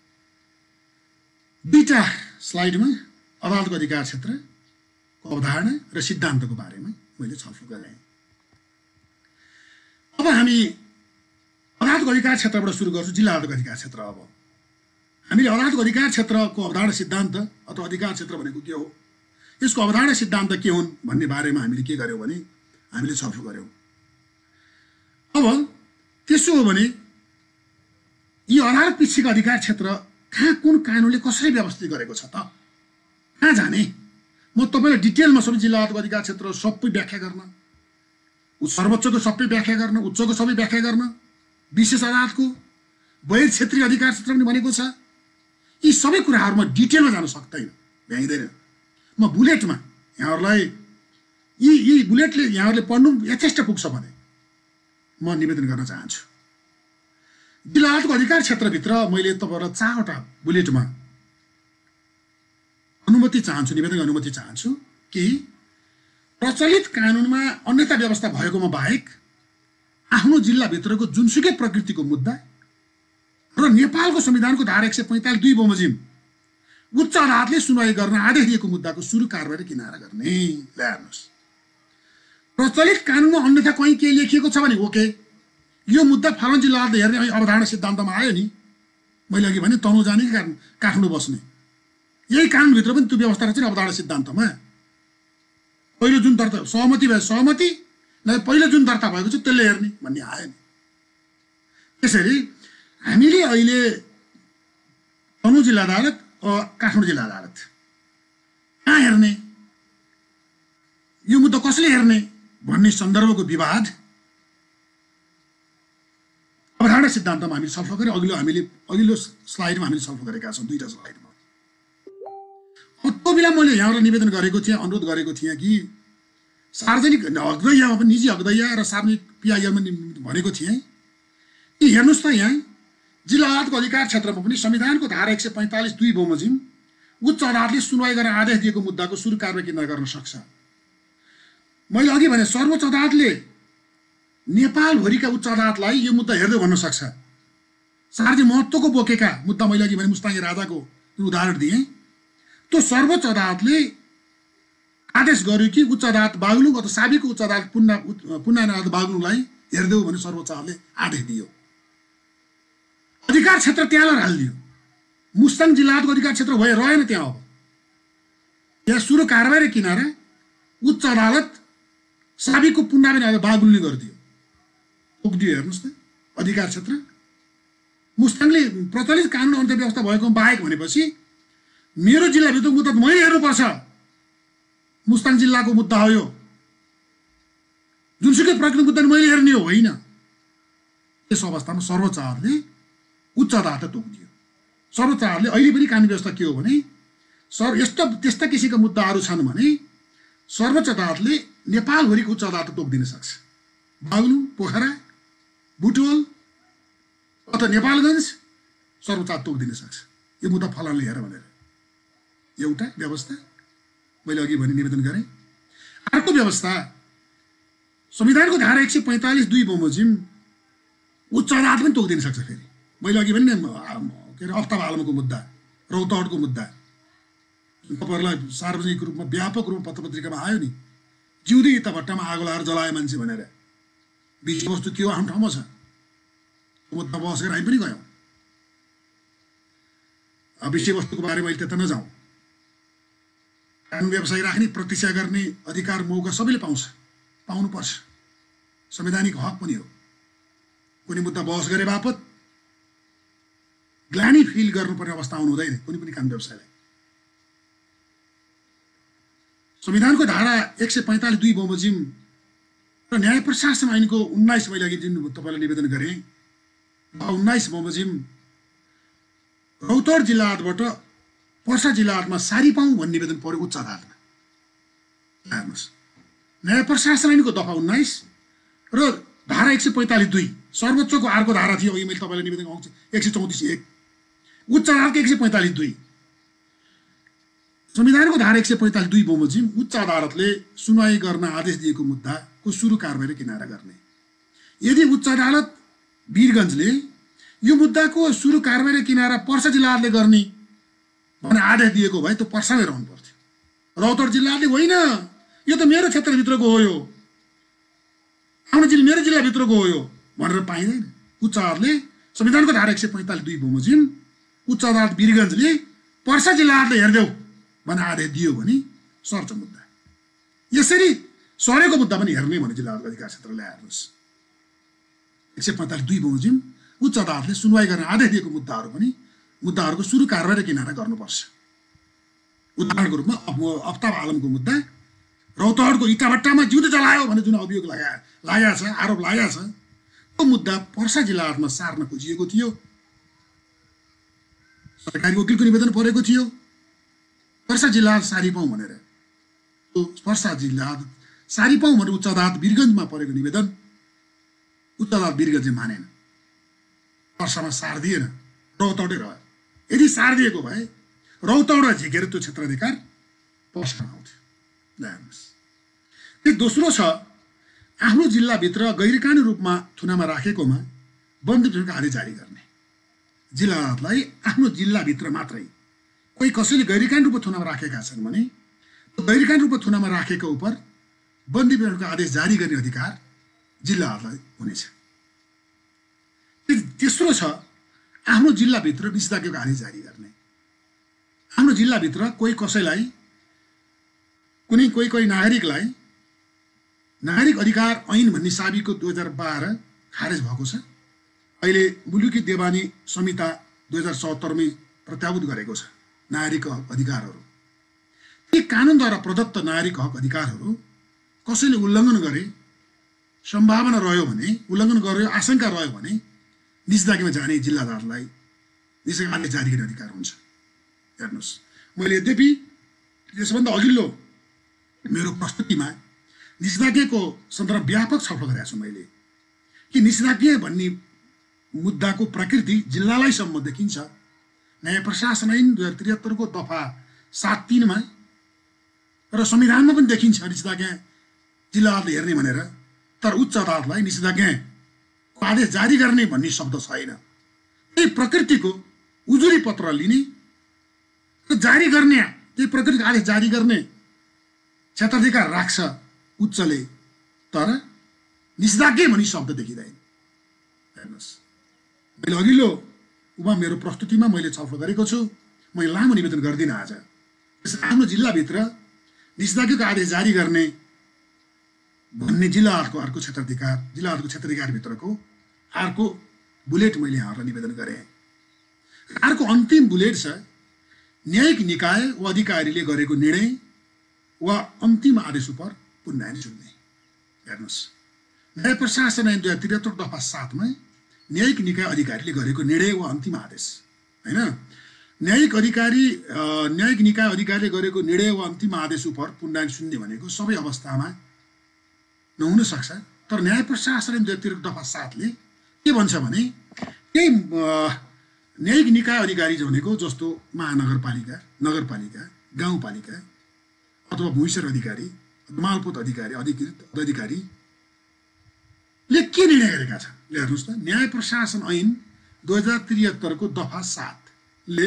दुईटा स्लाइडमा अदालतको अधिकार क्षेत्रको अवधारणा र सिद्धान्तको बारेमा मैले छलफल गरेँ। अब हामी अदालतको अदालतको अधिकार क्षेत्रबाट सुरु गर्छु। जिल्ला अदालतको अधिकार क्षेत्र। अब हामीले अदालतको अधिकार क्षेत्रको अवधारणा सिद्धान्त अथवा अधिकार क्षेत्र भनेको के हो, यसको अवधारणा सिद्धान्त के हुन् भन्ने बारेमा हामीले के गर्यौँ भने हामीले छलफल गर्यौँ। अब त्यसो हो भने यी अदालत पक्षको अधिकार क्षेत्र कहाँ कुन कानुनले कसरी व्यवस्थित गरेको छ त, कहाँ जाने? म तपाईँलाई डिटेलमा सबै जिल्ला अदालतको अधिकार क्षेत्र सबै व्याख्या गर्न, सर्वोच्चको सबै व्याख्या गर्न, उच्चको सबै व्याख्या गर्न, विशेष अदालतको बहिर क्षेत्रीय अधिकार क्षेत्र पनि भनेको छ। यी सबै कुराहरूमा डिटेलमा जान सक्दैन, भ्याइँदैन। म बुलेटमा यहाँहरूलाई यी यी बुलेटले यहाँहरूले पढ्नु यथेष्ट पुग्छ भने म निवेदन गर्न चाहन्छु। जिल्ला अदालतको अधिकार क्षेत्रभित्र मैले तपाईँहरूलाई चारवटा बुलेटमा अनुमति चाहन्छु, निवेदन अनुमति चाहन्छु कि प्रचलित कानुनमा अन्यथा व्यवस्था भएकोमा बाहेक आफ्नो जिल्लाभित्रको जुनसुकै प्रकृतिको मुद्दा र नेपालको संविधानको धारा एक सय पैँतालिस दुई बमोजिम उच्च अदालतले सुनवाई गर्न आदेश दिएको मुद्दाको सुरु कारबाही किनारा गर्ने। ल्याउनुहोस्, प्रचलित कानुनमा अन्यथा कहीँ के लेखिएको छ भने ओके, यो मुद्दा फलान जिल्ला अदालतले हेर्ने अवधारणा सिद्धान्तमा आयो नि। मैले अघि भने तनहुँ जाने कि काठमाडौँ बस्ने, यही कानुनभित्र पनि त्यो व्यवस्था रहेछ नि अवधारणा सिद्धान्तमा। पहिलो जुन दर्ता सहमति भयो सहमति न पहिलो जुन दर्ता भएको छ त्यसले हेर्ने भन्ने आयो नि। त्यसरी हामीले अहिले तनहुँ जिल्ला अदालत काठमाडौँ जिल्ला अदालत कहाँ हेर्ने, यो मुद्दा कसले हेर्ने भन्ने सन्दर्भको विवाद अवधारणा सिद्धान्तमा हामीले छलफल गरे। अघिल्लो हामीले अघिल्लो स्लाइडमा हामीले छलफल गरेका छौँ, दुईवटा स्लाइडमा। त्यो बेला मैले यहाँलाई निवेदन गरेको थिएँ, अनुरोध गरेको थिएँ कि सार्वजनिक हकदैयामा पनि निजी हकदैया र सार्वजनिक पिआइएलमा भनेको थिएँ कि हेर्नुहोस् त, यहाँ जिल्ला अदालतको अधिकार क्षेत्रमा पनि संविधानको धारा एक सय पैँतालिस दुई बमोजिम उच्च अदालतले सुनवाई गर्न आदेश दिएको मुद्दाको सुरु कारबाही किन गर्न सक्छ। मैले अघि भने सर्वोच्च अदालतले नेपालभरिका उच्च अदालतलाई यो मुद्दा हेर्दै भन्न सक्छ। सार्वजनिक महत्त्वको बोकेका मुद्दा मैले अघि भने मुस्ताङ्गे राजाको उदाहरण दिएँ। त्यो सर्वोच्च अदालतले आदेश गर्यो कि उच्च अदालत बागलुङ अथवा साबिकको उच्च अदालत पुन्ना पुन्ना अदालत बागलुङलाई हेर्देऊ भने सर्वोच्च अदालतले आदेश दियो। अधिकार क्षेत्र त्यहाँलाई हालिदियो। मुस्ताङ जिल्लाको अधिकार क्षेत्र भए रहेन त्यहाँ। अब त्यहाँ सुरु कारबाही किनारा उच्च अदालत साबिकको पुन्ना पनि बागलुङले गरिदियो, पुगिदियो। हेर्नुहोस् त, अधिकार क्षेत्र मुस्ताङले प्रचलित कानुन अन्त्य व्यवस्था भएको बाहेक भनेपछि मेरो जिल्लाभित्र मुद्दा मैले हेर्नुपर्छ। मुस्ताङ जिल्लाको मुद्दा हो यो, जुनसुकै प्रकृतिको मुद्दा मैले हेर्ने हो, होइन। त्यस अवस्थामा सर्वोच्च अदालतले उच्च अदालतलाई तोकिदियो। सर्वोच्च अदालतले अहिले पनि कानुन व्यवस्था के हो भने सर यस्तो त्यस्ता किसिमका मुद्दाहरू छन् भने सर्वोच्च अदालतले नेपालभरिको उच्च अदालत तोकिदिन सक्छ। बागलुङ, पोखरा, बुटवल अथवा नेपालगञ्ज सर्वोच्च अदालत तोकिदिन सक्छ। यो मुद्दा फलानले हेर भनेर एउटा व्यवस्था मैले अघि भने निवेदन गरेँ। अर्को व्यवस्था संविधानको धारा एक सय पैँतालिस दुई बमोजिम उच्च अदालत पनि तोकिदिन सक्छ। फेरि मैले अघि भने के अरे अफ्ताब आलमको मुद्दा, रौतहटको मुद्दा तपाईँहरूलाई सार्वजनिक रूपमा व्यापक रूपमा पत्र पत्रिकामा आयो नि, जिउँदै इता भट्टामा आगो लगाएर जलायो मान्छे भनेर। विषयवस्तु के हो आफ्नो ठाउँमा छ, मुद्दा बसेर हामी पनि गयौँ। विषयवस्तुको बारेमा अहिले त्यता नजाउँ। कानुन व्यवसाय राख्ने, प्रतीक्षा गर्ने अधिकार मौका सबैले पाउँछ, पाउनुपर्छ, संवैधानिक हक पनि हो। कुनै मुद्दा बहस गरे बापत ग्लानी फिल गर्नुपर्ने अवस्था आउनु हुँदैन कुनै पनि कानुन व्यवसायलाई। संविधानको धारा एक सय पैँतालिस दुई बमोजिम र न्याय प्रशासन ऐनको उन्नाइस मैले अघि जुन तपाईँलाई निवेदन गरेँ उन्नाइस बमोजिम रौतहट जिल्ला अदालतबाट पर्सा जिल्ला अदालतमा सारीपाउँ भन्ने निवेदन पर्यो उच्च अदालतमा। हेर्नुहोस्, न्याय प्रशासन ऐनको दफा उन्नाइस र धारा एक सय पैँतालिस दुई सर्वोच्चको अर्को धारा थियो। अघि मैले तपाईँलाई निवेदन गर्छु एक सय चौतिस एक, उच्च अदालतको एक सय पैँतालिस दुई। संविधानको धारा एक सय पैँतालिस दुई बमोजिम उच्च अदालतले सुनवाई गर्न आदेश दिएको मुद्दाको सुरु कारबाही किनारा गर्ने। यदि उच्च अदालत वीरगञ्जले यो मुद्दाको सुरु कारबाही किनारा पर्सा जिल्ला अदालतले गर्ने भने आदेश दिएको भए त्यो पर्सामै रहनु पर्थ्यो। रौतहट जिल्लाले होइन, यो त मेरो क्षेत्रभित्रको हो, यो आफ्नो जिल्ला मेरो जिल्लाभित्रको हो यो भनेर पाइँदैन। उच्च अदालतले संविधानको धारा एक सय पैँतालिस दुई बमोजिम उच्च अदालत वीरगञ्जले पर्सा जिल्ला अदालतले हेर्देऊ भनेर आदेश दियो भने सर्छ मुद्दा। यसरी सरेको मुद्दा पनि हेर्ने भने जिल्ला अदालतको अधिकार क्षेत्र ल्याएर्नुहोस्। एक सय पैँतालिस दुई बमोजिम उच्च अदालतले सुनवाई गर्न आदेश दिएको मुद्दाहरू पनि मुद्दाहरूको सुरु कारबाही र किनारा गर्नुपर्छ। उदाहरणको रूपमा अफ्ताब आलमको मुद्दा रौतहटको इटाभट्टामा जिउँदो जलायो भने जुन अभियोग लगा लागेको छ आरोप लागेको छ त्यो मुद्दा पर्सा जिल्ला अदालतमा सार्न खोजिएको थियो। सरकारी वकिलको निवेदन परेको थियो पर्सा जिल्ला सारिपाउँ भनेर। त्यो पर्सा जिल्ला सारिपाउँ भनेर उच्च अदालत वीरगञ्जमा परेको निवेदन उच्च अदालत वीरगञ्जले मानेन, पर्सामा सारिदिएन, रौतहटै रह्यो। यदि सारिदिएको भए रौतहट झिकेर त्यो क्षेत्राधिकार पर्सामा आउँथ्यो। ल्याउनुहोस्। त्यो दोस्रो छ आफ्नो जिल्लाभित्र गैरकानुनी रूपमा थुनामा राखेकोमा बन्दीको आदेश जारी गर्ने। जिल्ला अदालतलाई आफ्नो जिल्लाभित्र मात्रै कोही कसैले गैरकानुनी रूपमा थुनामा राखेका छन् भने गैरकानुनी रूपमा थुनामा राखेको उप बन्दी विधानको आदेश जारी गर्ने अधिकार जिल्ला अदालतलाई हुनेछ। तेस्रो छ आफ्नो जिल्लाभित्र निषेधाज्ञाको आदेश जारी गर्ने। आफ्नो जिल्लाभित्र कोही कसैलाई कुनै कोही कोही नागरिकलाई नागरिक अधिकार ऐन भन्ने साबिको दुई हजार बाह्र खारेज भएको छ। अहिले मुलुकी देवानी संहिता दुई हजार चौहत्तरमै प्रत्याभूत गरेको छ नागरिक हक अधिकारहरू। यी कानुनद्वारा प्रदत्त नागरिक हक अधिकारहरू कसैले उल्लङ्घन गरे सम्भावना रह्यो भने उल्लङ्घन गर्यो आशंका रह्यो भने निषेधाज्ञामा जाने जिल्ला अदालतलाई निषेधाज्ञा जारी गर्ने अधिकार हुन्छ। हेर्नुहोस्, मैले यद्यपि यसभन्दा अघिल्लो मेरो प्रस्तुतिमा निषेधाज्ञाको सन्दर्भ व्यापक छलफल गरेको छु मैले कि निषेधाज्ञा भन्ने मुद्दाको प्रकृति जिल्लालाई सम्म देखिन्छ न्याय प्रशासन ऐन दुई हजार त्रिहत्तरको दफा सात तिनमा र संविधानमा पनि देखिन्छ निषेधाज्ञा जिल्ला अदालतले हेर्ने भनेर। तर उच्च अदालतलाई निषेधाज्ञाको आदेश जारी गर्ने भन्ने शब्द छैन। त्यही प्रकृतिको उजुरी पत्र लिने र जारी गर्ने त्यही प्रकृतिको आदेश जारी गर्ने क्षेत्राधिकार राख्छ उच्चले, तर निषेधाज्ञा भन्ने शब्द देखिँदैन। हेर्नुहोस्, मैले अघिल्लो उमा मेरो प्रस्तुतिमा मैले छलफल गरेको छु। मैले लामो निवेदन गर्दिनँ आज। आफ्नो जिल्लाभित्र निषेधाज्ञाको आदेश जारी गर्ने भन्ने जिल्ला अदालतको अर्को क्षेत्राधिकार जिल्ला अदालतको क्षेत्राधिकारभित्रको अर्को बुलेट मैले यहाँहरूलाई निवेदन गरेँ। अर्को अन्तिम बुलेट छ न्यायिक निकाय वा अधिकारीले गरेको निर्णय वा अन्तिम आदेश उप पुनरायन सुन्ने। हेर्नुहोस्, न्याय प्रशासन ऐन दुई हजार त्रिहत्तर दफा सातमा न्यायिक निकाय अधिकारीले गरेको निर्णय वा अन्तिम आदेश होइन। न्यायिक अधिकारी न्यायिक निकाय अधिकारीले गरेको निर्णय वा अन्तिम आदेश उप पुनरायन सुन्ने भनेको सबै अवस्थामा नहुन सक्छ। तर न्याय प्रशासन ऐन दुई हजार त्रिहत्तर दफा सातले के भन्छ भने त्यही न्यायिक निकाय अधिकारी भनेको जस्तो महानगरपालिका, नगरपालिका, गाउँपालिका अथवा भूमिस्तर अधिकारी, मालपोत अधिकारी, अधिकृत अधिकारीले के निर्णय गरेका छन् हेर्नुहोस् त। न्याय प्रशासन ऐन दुई हजार त्रिहत्तरको दफा सातले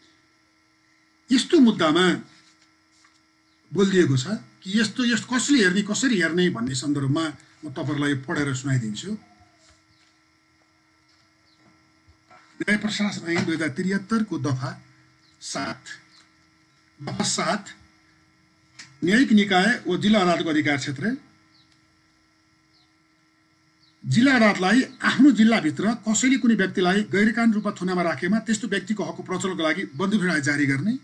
यस्तो मुद्दामा बोलिदिएको छ कि यस्तो यस्तो कसले हेर्ने कसरी हेर्ने भन्ने सन्दर्भमा म तपाईँहरूलाई पढेर सुनाइदिन्छु। न्याय प्रशासन ऐन दुई हजार त्रिहत्तरको दफा सात दफा सात न्यायिक निकाय वा जिल्ला अदालतको अधिकार क्षेत्र जिल्ला अदालतलाई आफ्नो जिल्लाभित्र कसैले कुनै व्यक्तिलाई गैरकानुनी रूपमा थुनामा राखेमा त्यस्तो व्यक्तिको हकको प्रचलनको लागि बन्दी आदेश जारी गर्ने।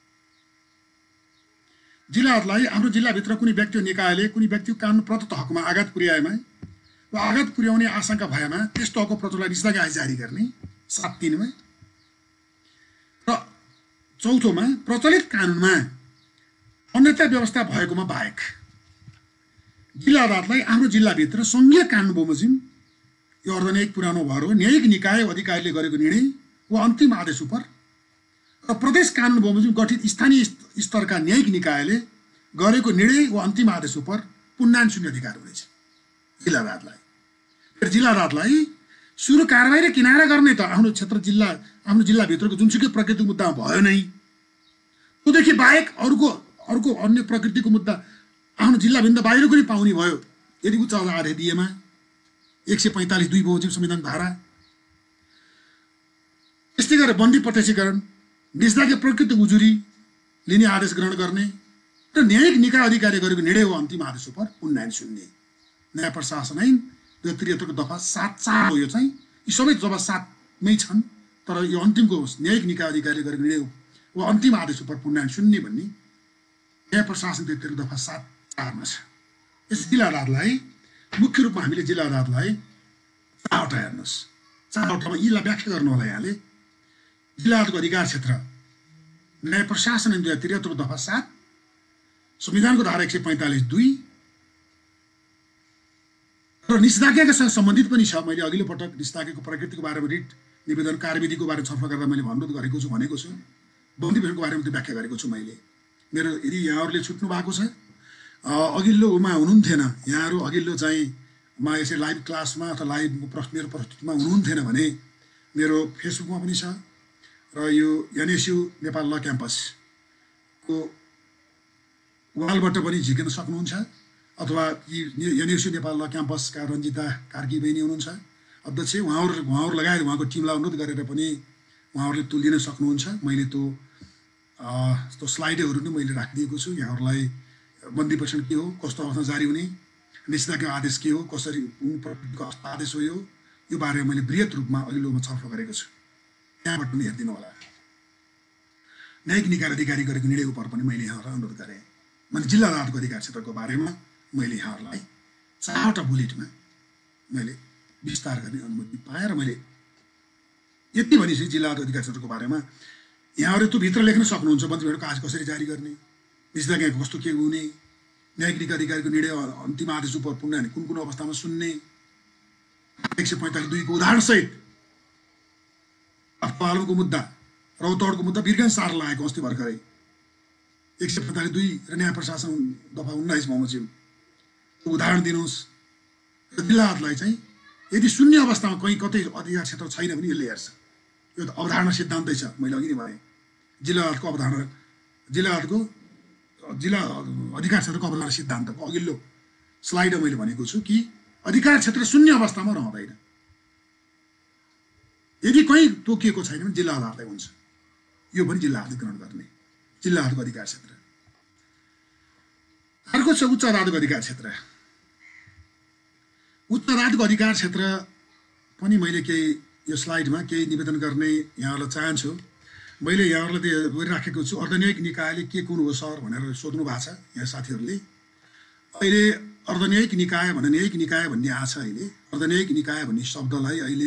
जिल्ला अदालतलाई आफ्नो जिल्लाभित्र कुनै व्यक्ति निकायले कुनै व्यक्तिको कानुन प्रदत्त हकमा आघात पुर्याएमा वा आघात पुर्याउने आशंका भएमा त्यस्तो हकको प्रचलनलाई निषेधाज्ञा आदेश जारी गर्ने सात तिनमा। र चौथोमा प्रचलित कानुनमा अन्यथा व्यवस्था भएकोमा बाहेक जिल्ला अदालतलाई आफ्नो जिल्लाभित्र सङ्घीय कानुन बमोजिम यो अर्धन्यायिक पुरानो भएर हो न्यायिक निकाय अधिकारीले गरेको निर्णय वा अन्तिम आदेश उप र प्रदेश कानुन बमोजिम गठित स्थानीय स्तरका न्यायिक निकायले गरेको निर्णय वा अन्तिम आदेश उप पुनरायन सुन्ने अधिकार हुनेछ जिल्ला अदालतलाई। फेरि जिल्ला अदालतलाई सुरु कारबाही र किनारा गर्ने त आफ्नो क्षेत्र जिल्ला आफ्नो जिल्लाभित्रको जुनसुकै प्रकृतिको मुद्दा भयो नै, त्योदेखि बाहेक अरूको अर्को अन्य प्रकृतिको मुद्दा आफ्नो जिल्लाभित्र बाहिर पनि पाउने भयो यदि उच्च अदालत आदेश दिएमा एक सय पैँतालिस दुई बमोजिम संविधान धारा त्यस्तै गरेर बन्दी प्रत्यक्षीकरण, निषेधाज्ञा प्रकृति उजुरी लिने आदेश ग्रहण गर्ने र न्यायिक निकाय अधिकारी गरेको निर्णय हो अन्तिम आदेश उप उन्नयन सुन्ने। न्याय प्रशासन ऐन दुई हजार त्रिहत्तरको दफा सात चार हो। यो चाहिँ यी सबै दफा सातमै छन्, तर यो अन्तिमको न्यायिक निकाय अधिकारीले गरेको निर्णय हो अन्तिम आदेश उप उन्नयन सुन्ने भन्ने न्याय प्रशासन दुई हजार त्रिहत्तरको दफा सात चारमा छ। यस जिल्ला अदालतलाई मुख्य रूपमा हामीले जिल्ला अदालतलाई चारवटा हेर्नुहोस्, चारवटामा यीलाई व्याख्या गर्नु होला यहाँले। जिल्ला अदालतको अधिकार क्षेत्र न्याय प्रशासन ऐन दुई हजार त्रिहत्तरको दफा सात, संविधानको धारा एक सय पैँतालिस दुई र निषेधाज्ञासँग सम्बन्धित पनि छ। मैले अघिल्लो पटक निषेधाज्ञाको प्रकृतिको बारेमा रिट निवेदन कार्यविधिको बारेमा छलफल गर्दा मैले अनुरोध गरेको छु भनेको छु। बन्दी विधानको बारेमा त्यो व्याख्या गरेको छु मैले। मेरो यदि यहाँहरूले छुट्नु भएको छ, अघिल्लो उमा हुनुहुन्थेन, यहाँहरू अघिल्लो चाहिँ म यसै लाइभ क्लासमा अथवा लाइभ मेरो प्रस्तुतिमा हुनुहुन्थेन भने मेरो फेसबुकमा पनि छ र यो एनएसयू नेपाल ल क्याम्पसको वालबाट पनि झिक्न सक्नुहुन्छ, अथवा यी एनएसयू नेपाल ल क्याम्पसका रञ्जिता कार्की बहिनी हुनुहुन्छ अध्यक्ष, उहाँहरू उहाँहरू लगायत उहाँको टिमलाई अनुरोध गरेर पनि उहाँहरूले त्यो लिन सक्नुहुन्छ। मैले त्यो त्यो स्लाइडहरू पनि मैले राखिदिएको छु। यहाँहरूलाई बन्दी प्रशिक्षण के हो, कस्तो अवस्था जारी हुने, निषेधाज्ञा आदेश के हो, कसरी आदेश हो, यो यो बारेमा मैले बृहत रूपमा अघिल्लोमा छलफल गरेको छु। त्यहाँबाट पनि हेरिदिनु होला। न्यायिक निकाय अधिकारी गरेको निर्णयको पर पनि मैले यहाँहरूलाई अनुरोध गरेँ। मैले जिल्ला अदालतको अधिकार क्षेत्रको बारेमा मैले यहाँहरूलाई चारवटा बुलेटमा मैले विस्तार गर्ने अनुमति पाएँ र मैले यति भनेपछि जिल्ला अदालत अधिकार क्षेत्रको बारेमा यहाँहरू त्यो भित्र लेख्न सक्नुहुन्छ। बन्दीहरूको कागज कसरी जारी गर्ने, निषेधाज्ञाको कस्तो के हुने, न्यायिक निकाय अधिकारीको निर्णय अन्तिम आदेश उप पुनः कुन कुन अवस्थामा सुन्ने, एक सय पैँतालिस दुईको उदाहरणसहित पालुको मुद्दा, रौतहटको मुद्दा वीरगञ्ज सार लागेको अस्ति भर्खरै एक सय पैँतालिस दुई र न्याय प्रशासन दफा उन्नाइस बमोजिम उदाहरण दिनुहोस्। र जिल्ला अदालतलाई चाहिँ यदि शून्य अवस्थामा कहीँ कतै अधिकार क्षेत्र छैन भने यसले हेर्छ। यो त अवधारणा सिद्धान्तै छ। मैले अघि नै भने जिल्ला अदालतको अवधारणा, जिल्ला अदालतको जिल्ला अधिकार क्षेत्रको अवधारणा सिद्धान्तको अघिल्लो स्लाइडमा मैले भनेको छु कि अधिकार क्षेत्र शून्य अवस्थामा रहँदैन। यदि कहीँ तोकिएको छैन भने जिल्ला अदालतलाई हुन्छ। यो पनि जिल्ला अदालत ग्रहण गर्ने जिल्ला अदालतको अधिकार क्षेत्र। अर्को छ उच्च अदालतको अधिकार क्षेत्र। उच्च अदालतको अधिकार क्षेत्र पनि मैले केही यो स्लाइडमा केही निवेदन गर्ने यहाँहरूलाई चाहन्छु। मैले यहाँहरूलाई गरिराखेको छु अर्धन्यायिक निकायले के कुन हो सर भनेर सोध्नु भएको छ यहाँ साथीहरूले। अहिले अर्धन्यायिक निकाय भने न्यायिक निकाय भन्ने आएको छ। अहिले अर्धन्यायिक निकाय भन्ने शब्दलाई अहिले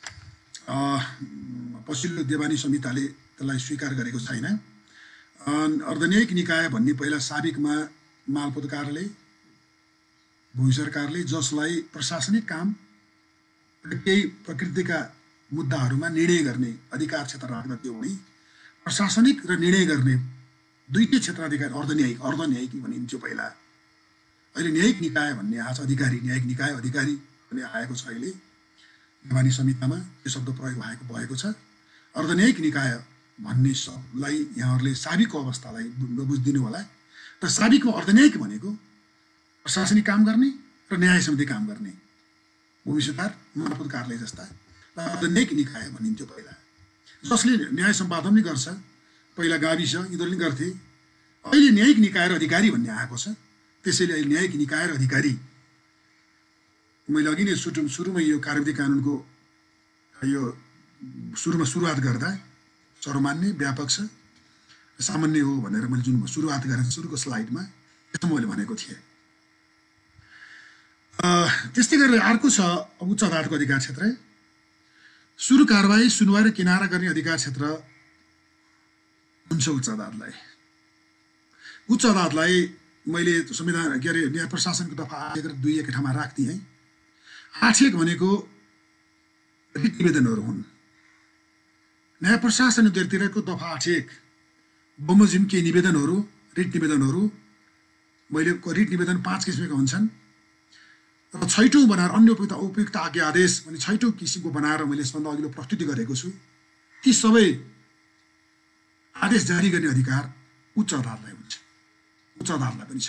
पछिल्लो देवानी संहिताले त्यसलाई स्वीकार गरेको छैन। अर्धन्यायिक निकाय भन्ने पहिला साबिकमा मालपोत कार्यालय, भूमि सरकारले जसलाई प्रशासनिक काम र केही प्रकृतिका मुद्दाहरूमा निर्णय गर्ने अधिकार क्षेत्र राख्न त्यो हुने प्रशासनिक र निर्णय गर्ने दुईटै क्षेत्राधिकार अर्धन्यायिक अर्धन्यायिक भनिन्थ्यो पहिला। अहिले न्यायिक निकाय भन्ने आएको छ, अधिकारी न्यायिक निकाय अधिकारी भन्ने आएको छ। अहिले देवानी संहितामा यो शब्द प्रयोग भएको भएको छ। अर्धन्यायिक निकाय भन्ने शब्दलाई यहाँहरूले साबिकको अवस्थालाई बुझिदिनु होला। र साबिकमा अर्धन्यायिक भनेको प्रशासनिक काम गर्ने र न्याय सम्बन्धी काम गर्ने, भूमि सुधार मालपोत कार्यालय जस्ता अर्धन्यायिक निकाय भनिन्थ्यो पहिला, जसले न्याय सम्पादन पनि गर्छ। पहिला गाविस यिनीहरूले पनि गर्थे। अहिले न्यायिक निकाय र अधिकारी भन्ने आएको छ। त्यसैले अहिले न्यायिक निकाय र अधिकारी मैले अघि नै सुरु सुरुमा यो कार्यविधि कानुनको यो सुरुमा सुरुवात गर्दा सर्वमान्य व्यापक छ सामान्य हो भनेर मैले जुन सुरुवात गरेँ सुरुको स्लाइडमा त्यसमा मैले भनेको थिएँ। त्यस्तै गरेर अर्को छ उच्च अदालतको अधिकार क्षेत्र। सुरु कारबाही सुनवाई र किनारा गर्ने अधिकार क्षेत्र हुन्छ उच्च अदालतलाई। उच्च अदालतलाई मैले संविधान के अरे न्याय प्रशासनको दफा आठ एक र दुई एक ठाउँमा राख्दिएँ। आठ एक भनेको रिट निवेदनहरू हुन्। न्याय प्रशासन उद्योगतिरको दफा आठ एक बमोजिम केही निवेदनहरू रिट निवेदनहरू मैले रिट निवेदन पाँच किसिमका हुन्छन् र छैटौँ बनाएर अन्य उपयुक्त उपयुक्त आज्ञा आदेश भने छैटौँ किसिमको बनाएर मैले यसभन्दा अघिल्लो प्रस्तुति गरेको छु। ती सबै आदेश जारी गर्ने अधिकार उच्च अदालतलाई हुन्छ, उच्च अदालतलाई पनि छ।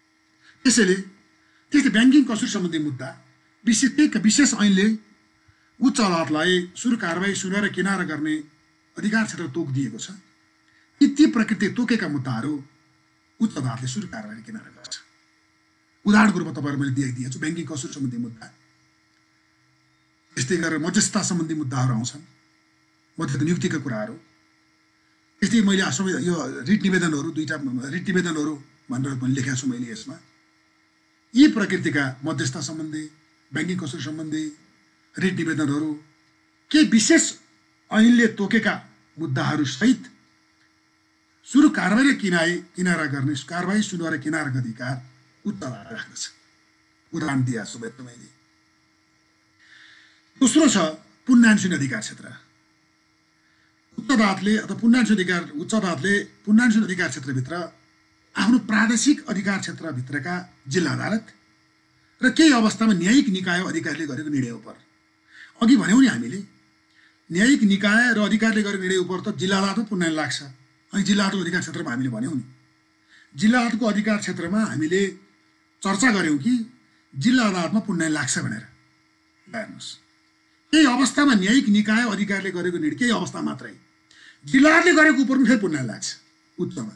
त्यसैले त्यस्तै ब्याङ्किङ कसुर सम्बन्धी मुद्दा विशेष विशेष ऐनले उच्च अदालतलाई सुरु कारबाही सुनेर किनारा गर्ने अधिकार क्षेत्र तोक दिएको छ। यी ती प्रकृति तोकेका मुद्दाहरू उच्च अदालतले सुरु कारबाही किनारा गर्छ। उदाहरणको रूपमा तपाईँहरू मैले दिएको छु ब्याङ्किङ कसुर सम्बन्धी मुद्दा, त्यस्तै गरेर मध्यस्थता सम्बन्धी मुद्दाहरू आउँछन्, मध्यस्थ नियुक्तिका कुराहरू, त्यस्तै मैले यो रिट निवेदनहरू दुईवटा रिट निवेदनहरू भनेर पनि लेखेको छु मैले। यसमा यी प्रकृतिका मध्यस्थता सम्बन्धी, ब्याङ्किङ कसुर सम्बन्धी रिट निवेदनहरू केही विशेष ऐनले तोकेका मुद्दाहरू सहित सुरु कारबाही किनाई किनारा गर्ने कारबाही सुनवाई किनाराको अधिकार उच्च अदालतले राख्दछ। उदाहरण दिएको छु मैले। दोस्रो छ पुनर्न्याय अधिकार क्षेत्र। उच्च अदालतले अथवा पुनर्न्याय अधिकार उच्च अदालतले पुनर्न्याय अधिकार क्षेत्रभित्र आफ्नो प्रादेशिक अधिकार क्षेत्रभित्रका जिल्ला अदालत र केही अवस्थामा न्यायिक निकाय अधिकारीले गरेको निर्णय उपर, अघि भन्यौँ नि हामीले, न्यायिक निकाय र अधिकारीले गरेको निर्णय उपर त जिल्ला अदालतमा पुनर्न्याय लाग्छ। अनि जिल्ला अदालतको अधिकार क्षेत्रमा हामीले भन्यौँ नि, जिल्ला अदालतको अधिकार क्षेत्रमा हामीले चर्चा गऱ्यौँ कि जिल्ला अदालतमा पुनर्न्याय लाग्छ भनेर। हेर्नुहोस्, केही अवस्थामा न्यायिक निकाय अधिकारीले गरेको निर्णय, केही अवस्था मात्रै जिल्ला अदालतले गरेको उपर पनि फेरि पुनर्न्याय लाग्छ उच्चमा।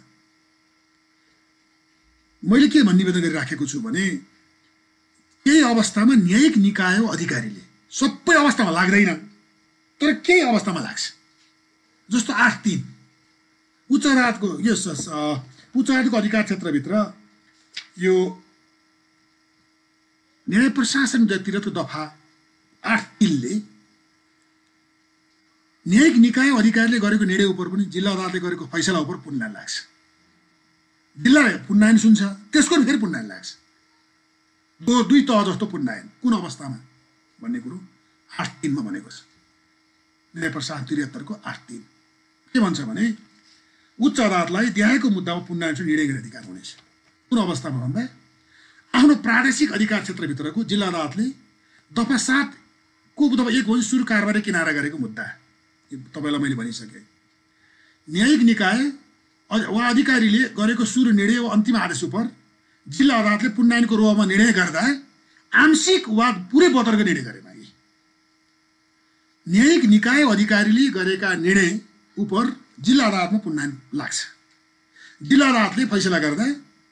मैले के भन्ने निवेदन गरिराखेको छु भने केही अवस्थामा न्यायिक निकाय अधिकारीले, सबै अवस्थामा लाग्दैन तर केही अवस्थामा लाग्छ। जस्तो आठ तीन उच्च अदालतको यो उच्च अदालतको अधिकार क्षेत्रभित्र यो न्याय प्रशासन व्यक्तिगत दफा आठ तीनले न्यायिक निकाय अधिकारीले गरेको निर्णय उपर पनि जिल्ला अदालतले गरेको फैसला उपर पुनर्न्याय लाग्छ। जिल्लाले पुनर्न्याय सुन्छ, त्यसको फेरि पुनर्न्याय लाग्छ। दो दुई तह जस्तो पुनर्न्याय कुन अवस्थामा भन्ने कुरो आठ तीनमा भनेको छ। न्याय प्रशासन त्रिहत्तरको आठ तीन के भन्छ भने उच्च अदालतलाई देहायको मुद्दामा पुनर्न्याय निर्णय गर्ने अधिकार हुनेछ। कुन अवस्थामा भन्दा आफ्नो प्रादेशिक अधिकार क्षेत्रभित्रको जिल्ला अदालतले दफा सातको दफा एक भन्छ सुरु कारबाही किनारा गरेको मुद्दा, तपाईँलाई मैले भनिसकेँ। न्यायिक निकाय वा अधिकारीले गरेको सुरु निर्णय वा अन्तिम आदेश उपर जिल्ला अदालतले पुनर्न्यायको रोहमा निर्णय गर्दा आंशिक वा पुरै बतर्क निर्णय गरेमा न्यायिक निकाय अधिकारीले गरेका निर्णय उपर जिल्ला अदालतमा पुनर्न्याय लाग्छ। जिल्ला अदालतले फैसला गर्दा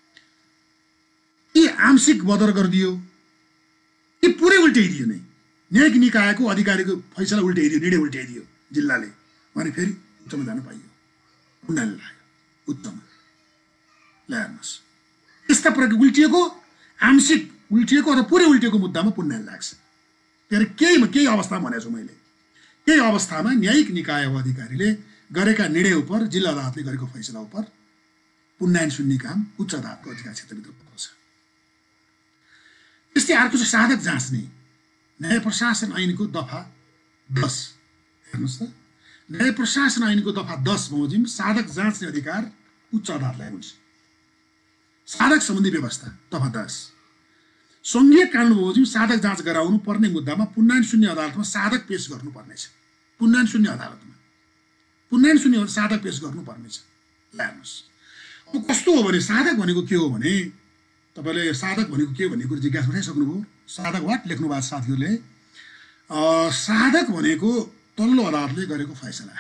कि आंशिक बदर गरिदियो कि पुरै उल्टाइदियो नै, न्यायिक निकायको अधिकारीको फैसला उल्टाइदियो, निर्णय उल्टाइदियो जिल्लाले भने फेरि उच्चमा जान पाइयो, पुनर्न्याय लाग्यो उच्चमा। ल हेर्नुहोस्, यस्ता प्रकार उल्टिएको आंशिक उल्टिएको अथवा पुरै उल्टिएको मुद्दामा पुनर्न्याय लाग्छ। त्यही केही केही अवस्थामा भनेको छु मैले, केही अवस्थामा न्यायिक निकाय वा अधिकारीले गरेका निर्णय उपर जिल्ला अदालतले गरेको फैसला उपर पुनर्न्याय सुन्ने काम उच्च अदालतको अधिकार क्षेत्रभित्र पर्छ। त्यस्तै अर्को छ साधक जाँच्ने। न्याय प्रशासन ऐनको दफा दस, हेर्नुहोस् त, न्याय प्रशासन ऐनको दफा दस बमोजिम साधक जाँच्ने अधिकार उच्च अदालतलाई हुन्छ। साधक सम्बन्धी व्यवस्था दफा दस, सङ्घीय कानुन बमोजिम साधक जाँच गराउनु पर्ने मुद्दामा पुनर्न्याय शून्य अदालतमा साधक पेश गर्नुपर्नेछ। पुनर्न्याय शून्य अदालतमा पुनर्न्याय शून्य साधक पेश गर्नुपर्नेछ। हेर्नुहोस्, अब कस्तो हो भने साधक भनेको के हो भने तपाईँले साधक भनेको के भन्ने कुरो जिज्ञासा उठाइसक्नुभयो। साधक वाट लेख्नु भएको साथीहरूले, साधक भनेको तल्लो अदालतले गरेको फैसला,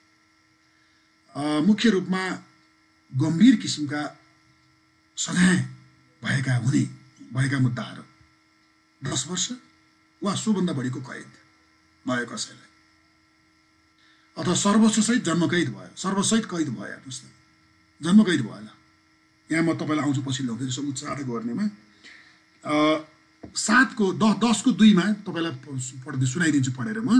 मुख्य रूपमा गम्भीर किसिमका सजाय भएका हुने भएका मुद्दाहरू, दस वर्ष वा सोभन्दा बढीको कैद भयो कसैलाई, अथवा सर्वस्वसहित जन्मकैद भयो, सर्वसहित कैद भयो। हेर्नुहोस् त, जन्मकैद भयो। ल यहाँ म तपाईँलाई आउँछु पछिल्लो उच्च साधक गर्नेमा सातको दस दसको दुईमा तपाईँलाई पढ्दै सुनाइदिन्छु पढेर म।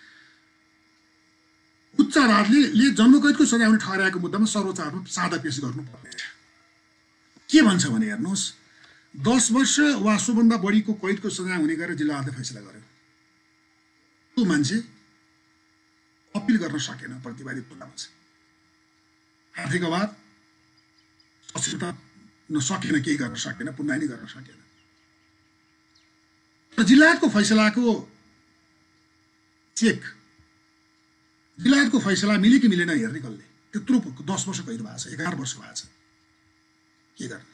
उच्च अदालतले जन्मकैदको सजाय हुने ठहराएको मुद्दामा सर्वोच्च अदालतमा साधक पेश गर्नुपर्ने के भन्छ भने हेर्नुहोस्, दस वर्ष वा सोभन्दा बढीको कैदको सजाय हुने गरेर जिल्ला अदालतले फैसला गर्यो। त्यो मान्छे अपिल गर्न सकेन, प्रतिवादी तुलनामा छ, आर्थिक अभाव, असुरता नसकेन, केही गर्न सकेन, पुनर्न्याय गर्न सकेन। र जिल्ला अदालतको फैसलाको चेक, जिल्ला अदालतको फैसला मिले कि मिलेन हेर्ने कसले? त्यत्रो दस वर्ष कैद भएको छ, एघार वर्ष भएको छ, के गर्ने?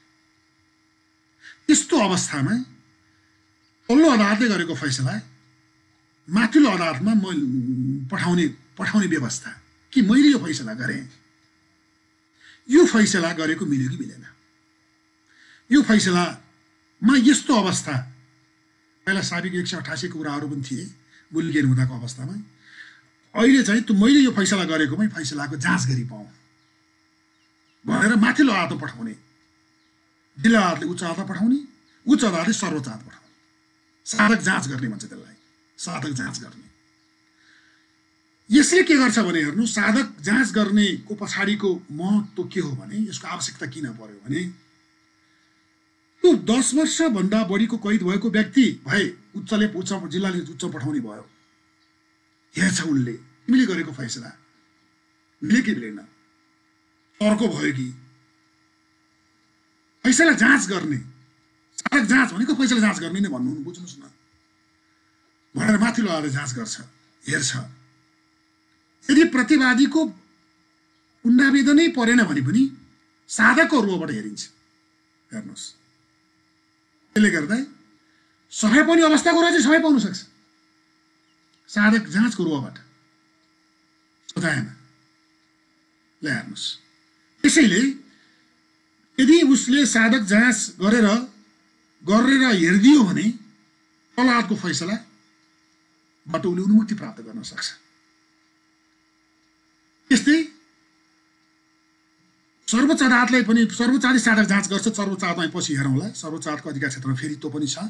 त्यस्तो अवस्थामा तल्लो अदालतले गरेको फैसला माथिल्लो अदालतमा म पठाउने पठाउने व्यवस्था कि मैले यो फैसला गरेँ, यो फैसला गरेको मिल्यो कि मिलेन, यो फैसलामा यस्तो अवस्था, पहिला साबिक एक सय अठासी कुराहरू पनि थिए मूल्य गेन हुँदाको अवस्थामा, अहिले चाहिँ त मैले यो फैसला गरेकोमै फैसलाको जाँच गरी पाऊँ भनेर माथिल्लो अदालतमा पठाउने, जिल्ला अदालतले उच्च अदालतमा पठाउने, उच्च अदालतले सर्वोच्च अदालत पठाउने, साधक जाँच गर्ने भन्छ त्यसलाई, साधक जाँच गर्ने। यसले के गर्छ भने हेर्नु, साधक जाँच गर्नेको पछाडिको महत्त्व के हो भने, यसको आवश्यकता किन पर्यो भने, त्यो दस वर्षभन्दा बढीको कैद भएको व्यक्ति भए उच्चले उच्च जिल्लाले उच्च पठाउने भयो, हेर्छ उनले तिमीले गरेको फैसला मिले कि मिलेन, अर्को भयो कि, फैसला जाँच गर्ने, साधक जाँच भनेको फैसला जाँच गर्ने नै भन्नु, बुझ्नुहोस् न भनेर माथिल्लो अदालतले जाँच गर्छ, हेर्छ। यदि प्रतिवादीको पुण्डावेदनै परेन भने पनि साधकको रुबाट हेरिन्छ। हेर्नुहोस्, त्यसले गर्दा सफाइ पाउने अवस्थाको कुरा चाहिँ सफाइ पाउन सक्छ साधक जाँचको रुबाट सजायमा। ल हेर्नुहोस्, त्यसैले यदि उसले साधक जाँच गरेर गरेर हेरिदियो भने तल अदालतको फैसलाबाट उसले उन्मुक्ति प्राप्त गर्न सक्छ। त्यस्तै सर्वोच्च अदालतलाई पनि, सर्वोच्च अदालतले साधक जाँच गर्छ, सर्वोच्च अदालतमा पछि हेरौँला, सर्वोच्च अदालतको अधिकार क्षेत्रमा फेरि त्यो पनि छ।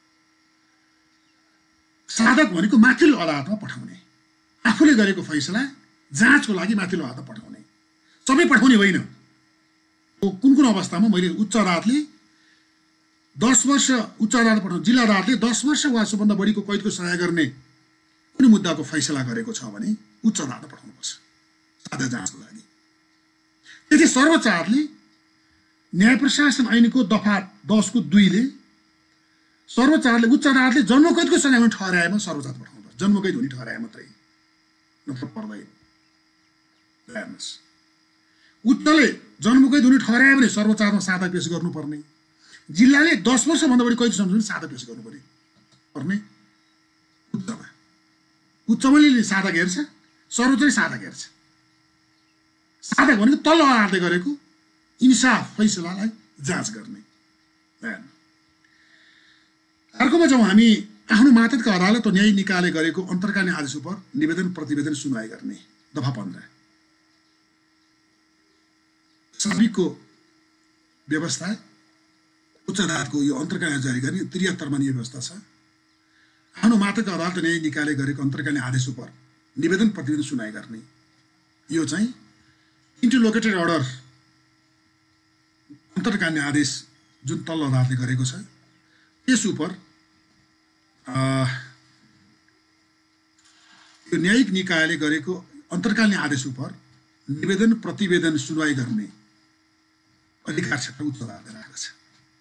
साधक भनेको माथिल्लो अदालतमा पठाउने, आफूले गरेको फैसला जाँचको लागि माथिल्लो अदालतमा पठाउने, सबै पठाउने होइन। कुन कुन अवस्थामा मैले उच्च अदालतले दस वर्ष उच्च अदालत पठाउनु, जिल्ला अदालतले दस वर्ष वा सोभन्दा बढीको कैदको सजाय गर्ने कुनै मुद्दाको फैसला गरेको छ भने उच्च अदालतमा पठाउनुपर्छ साधक जाँचको लागि। त्यति सर्वोच्च अदालतले न्याय प्रशासन ऐनको दफा दसको दुईले सर्वोच्च अदालतले उच्च अदालतले जन्मकैदको सजाय हुने ठहराएमा सर्वोच्च अदालत पठाउनुपर्छ, जन्मकैद हुने ठहराए मात्रै, नत्र पर्दैन। हेर्नुहोस्, उच्चले जन्मकैद हुने ठहरायो भने सर्वोच्च अदालतमा साधक पेश गर्नुपर्ने, जिल्लाले दस वर्षभन्दा बढी कैद सम्झौता साधक पेश गर्नुपर्ने पर्ने उच्चमा, उच्चले साधक हेर्छ, सर्वोच्चले साधक हेर्छ। साधक भनेको तल्लो अदालतले गरेको इन्साफ फैसलालाई जाँच गर्ने। अर्कोमा जाउँ हामी, आफ्नो मातहतका अदालत वा न्यायिक निकायले गरेको अन्तर्कालीन आदेश उप निवेदन प्रतिवेदन सुनवाई गर्ने, दफा पन्ध्र। साबिकको व्यवस्था उच्च अदालतको यो अन्तर्कालीन जारी गर्ने त्रिहत्तरमा यो व्यवस्था छ। आफ्नो मातहतका अदालत न्यायिक निकायले गरेको अन्तर्कालीन आदेश उप निवेदन प्रतिवेदन सुनवाई गर्ने, यो चाहिँ इन्टरलोकेटेड अर्डर अन्तर्कालीन आदेश जुन तल्लो अदालतले गरेको छ त्यस उप यो न्यायिक निकायले गरेको अन्तर्कालीन आदेश उप निवेदन प्रतिवेदन सुनवाई गर्ने अधिकार क्षेत्र उच्च अदालतले राखेको छ।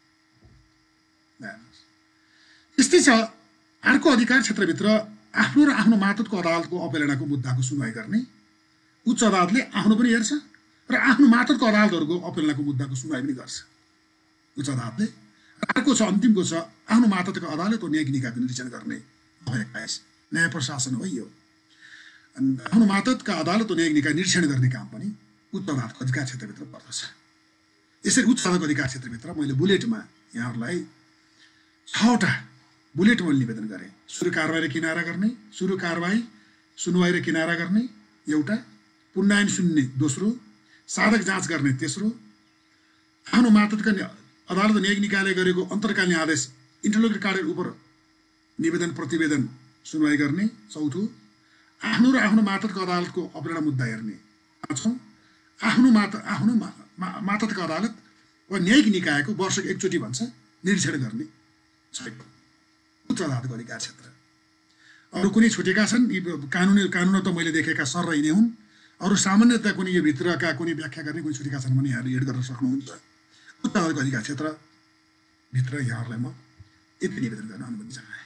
त्यस्तै छ, अर्को अधिकार क्षेत्रभित्र आफ्नो र आफ्नो मातहतको अदालतको अवहेलनाको मुद्दाको सुनवाई गर्ने उच्च अदालतले आफ्नो पनि हेर्छ र आफ्नो मातहतको अदालतहरूको अवहेलनाको मुद्दाको सुनवाई पनि गर्छ उच्च अदालतले। अर्को छ, अन्तिमको छ, आफ्नो मातहतको अदालत वा न्यायिक निकायको निरीक्षण गर्ने एक्काइस, न्याय प्रशासन हो यो। आफ्नो मातहतका अदालत वा न्यायिक निकाय निरीक्षण गर्ने काम पनि उच्च अदालतको अधिकार क्षेत्रभित्र पर्दछ। यसरी उच्च अदालतको अधिकार क्षेत्रभित्र मैले बुलेटमा यहाँहरूलाई छवटा बुलेट मैले निवेदन गरेँ। सुरु कारबाही र किनारा गर्ने, सुरु कारबाही सुनवाई र किनारा गर्ने एउटा, पुनरायन सुन्ने दोस्रो, साधक जाँच गर्ने तेस्रो, आफ्नो मातहतका अदालत न्यायिक निकायले गरेको अन्तर्कालीन आदेश इन्टरलोकेटेड कार्ड उप निवेदन प्रतिवेदन सुनवाई गर्ने चौथो, आफ्नो र आफ्नो मातहतको अदालतको अवहेलना मुद्दा हेर्ने पाँचौँ, आफ्नो मात आफ्नो मातहतको अदालत वा न्यायिक निकायको वर्षको एकचोटि भन्छ निरीक्षण गर्ने उच्च अदालतको अधिकार क्षेत्र। अरू कुनै छुटेका छन् यी कानुनी कानुन त मैले देखेका सर यिनै हुन्, अरू सामान्यतया कुनै यो भित्रका कुनै व्याख्या गर्ने कुनै छुटेका छन् भने यहाँले एड गर्न सक्नुहुन्छ। उच्च अदालतको अधिकार क्षेत्रभित्र यहाँहरूलाई म यति निवेदन गर्न अनुमति चाहन्छु।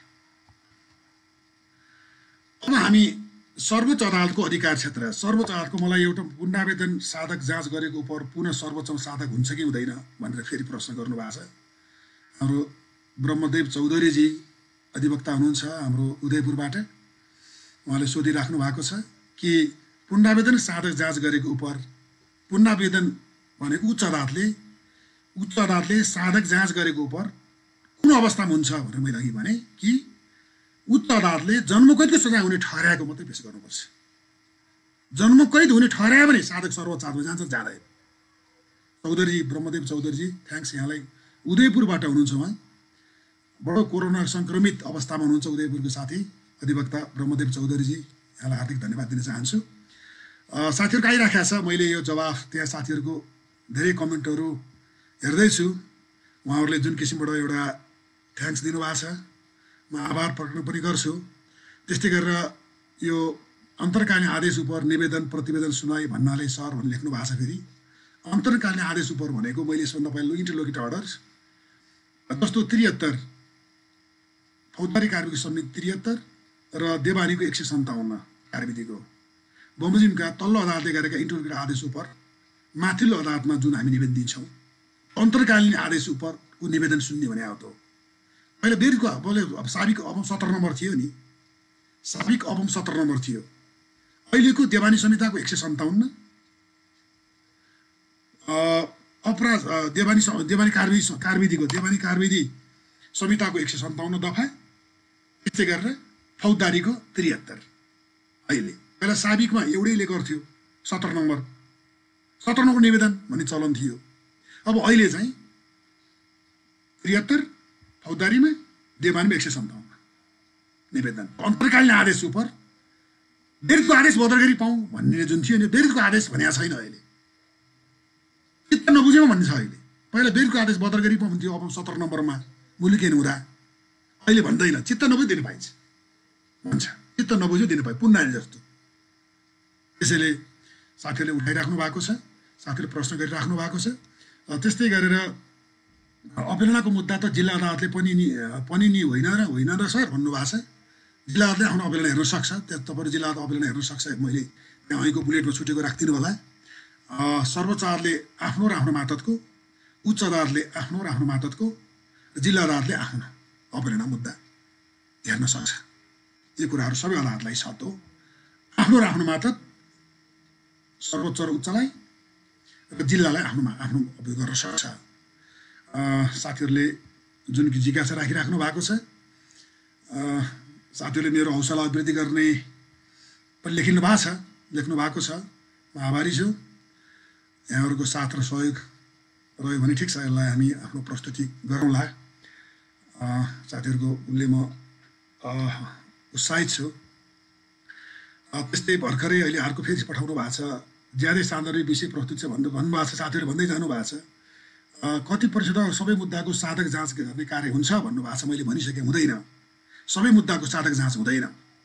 अब हामी सर्वोच्च अदालतको अधिकार क्षेत्र, सर्वोच्च अदालतको मलाई एउटा पुनरावेदन साधक जाँच गरेको उप पुनः सर्वोच्चमा साधक हुन्छ कि हुँदैन भनेर फेरि प्रश्न गर्नुभएको छ। हाम्रो ब्रह्मदेव चौधरीजी अधिवक्ता हुनुहुन्छ हाम्रो उदयपुरबाट, उहाँले सोधिराख्नु भएको छ कि पुनरावेदन साधक जाँच गरेको उप पुनरावेदन भनेको उच्च अदालतले उच्च अदालतले साधक जाँच गरेको उप कुन अवस्थामा हुन्छ भनेर मैले अघि भने कि उच्च अदालतले जन्मकैदको सजाय हुने ठहर्याएको मात्रै पेश गर्नुपर्छ। जन्मकैद हुने ठहर्यायो भने साधक सर्वोच्च अदालतमा जान्छ, जाँदैन। चौधरीजी, ब्रह्मदेव चौधरीजी, थ्याङ्क्स, यहाँलाई उदयपुरबाट हुनुहुन्छ उहाँ, बडो कोरोना सङ्क्रमित अवस्थामा हुनुहुन्छ उदयपुरको साथी अधिवक्ता ब्रह्मदेव चौधरीजी, यहाँलाई हार्दिक धन्यवाद दिन चाहन्छु। साथीहरूको आइराखेको छ, मैले यो जवाफ त्यहाँ साथीहरूको धेरै कमेन्टहरू हेर्दैछु, उहाँहरूले जुन किसिमबाट एउटा थ्याङ्क्स दिनुभएको छ, म आभार प्रकट पनि गर्छु। त्यस्तै गरेर यो अन्तर्कालीन आदेश उप निवेदन प्रतिवेदन सुनाइ भन्नाले सर भनेर लेख्नु भएको छ। फेरि अन्तर्कालीन आदेश उप भनेको मैले यसभन्दा पहिला इन्टरलोकेटर अर्डर्स जस्तो त्रिहत्तर फौजदारी कार्याविधि समिति त्रिहत्तर र देवानीको एक सय सन्ताउन्न कार्याविधिको बमोजिमका तल्लो अदालतले गरेका इन्टरलोकेटर आदेश उप माथिल्लो अदालतमा जुन हामी निवेदन दिन्छौँ, अन्तर्कालीन आदेश उपको निवेदन सुन्ने भने हो। त पहिला बेरको बोले अब साबिक अबम सत्र नम्बर थियो नि, साबिक अबम सत्र नम्बर थियो। अहिलेको देवानी संहिताको एक सय सन्ताउन्न अपराध देवानी देवानी कार्याविधि कार्याविधिको देवानी कार्याविधि संहिताको एक सय सन्ताउन्न दफा, त्यस्तै गरेर फौजदारीको त्रिहत्तर। अहिले पहिला साबिकमा एउटैले गर्थ्यो सत्र नम्बर सत्र नम्बर निवेदन भन्ने चलन थियो। अब अहिले चाहिँ त्रिहत्तर फौजदारीमा, देवानीमा एक सय सन्ताउन्न निवेदन। अन्तर्कालीन आदेश उप बेरको आदेश बदल गरी पाऊँ भन्ने जुन थियो नि, बेरको आदेश भनेको छैन अहिले, चित्त नबुझेमा भन्ने छ अहिले। पहिला बेरको आदेश बदल गरी पाऊँ भन्थ्यो, अब सत्र नम्बरमा मुलुकेन हुँदा, अहिले भन्दैन, चित्त नबुझी दिनु पाइन्छ भन्छ, चित्त नबुझ्यो दिनु पाइन्छ, पुनः जस्तो। त्यसैले साथीहरूले उठाइराख्नु भएको छ, साथीहरूले प्रश्न गरिराख्नु भएको छ। त्यस्तै गरेर अवहेलनाको मुद्दा त जिल्ला अदालतले पनि नि पनि नि होइन र होइन र सर भन्नुभएको छ। जिल्ला अदालतले आफ्नो अवहेलना हेर्न सक्छ, त्यहाँ तपाईँहरू जिल्ला अदालत अवहेलना हेर्न सक्छ। मैले त्यहाँ अहिलेको बुलेटमा छुटेको राखिदिनु होला। सर्वोच्च अदालतले आफ्नो र आफ्नो मातहतको, उच्च अदालतले आफ्नो र आफ्नो मातहतको, जिल्ला अदालतले आफ्नो अवहेलना मुद्दा हेर्न सक्छ। यो कुराहरू सबै अदालतलाई सत्तो, आफ्नो र आफ्नो मातहत सर्वोच्च र उच्चलाई र जिल्लालाई आफ्नोमा आफ्नो उपयोग गर्न सक्छ। साथीहरूले जुन जिज्ञासा राखिराख्नु भएको छ, साथीहरूले मेरो हौसला वृद्धि गर्ने पनि लेखिनु भएको छ लेख्नु भएको छ म आभारी छु। यहाँहरूको साथ र सहयोग रह्यो भने ठिक छ, यसलाई हामी आफ्नो प्रस्तुति गरौँला। साथीहरूको उसले म उत्साहित छु। त्यस्तै भर्खरै अहिले अर्को फेरि पठाउनु भएको छ, ज्यादै सान्दर्भिक विषय प्रस्तुत छ भन्नु भन्नुभएको छ, साथीहरूले भन्दै जानु भएको छ। कति प्रतिशत सबै मुद्दाको साधक जाँच गर्ने कार्य हुन्छ भन्नुभएको छ। मैले भनिसकेँ, हुँदैन, सबै मुद्दाको साधक जाँच हुँदैन।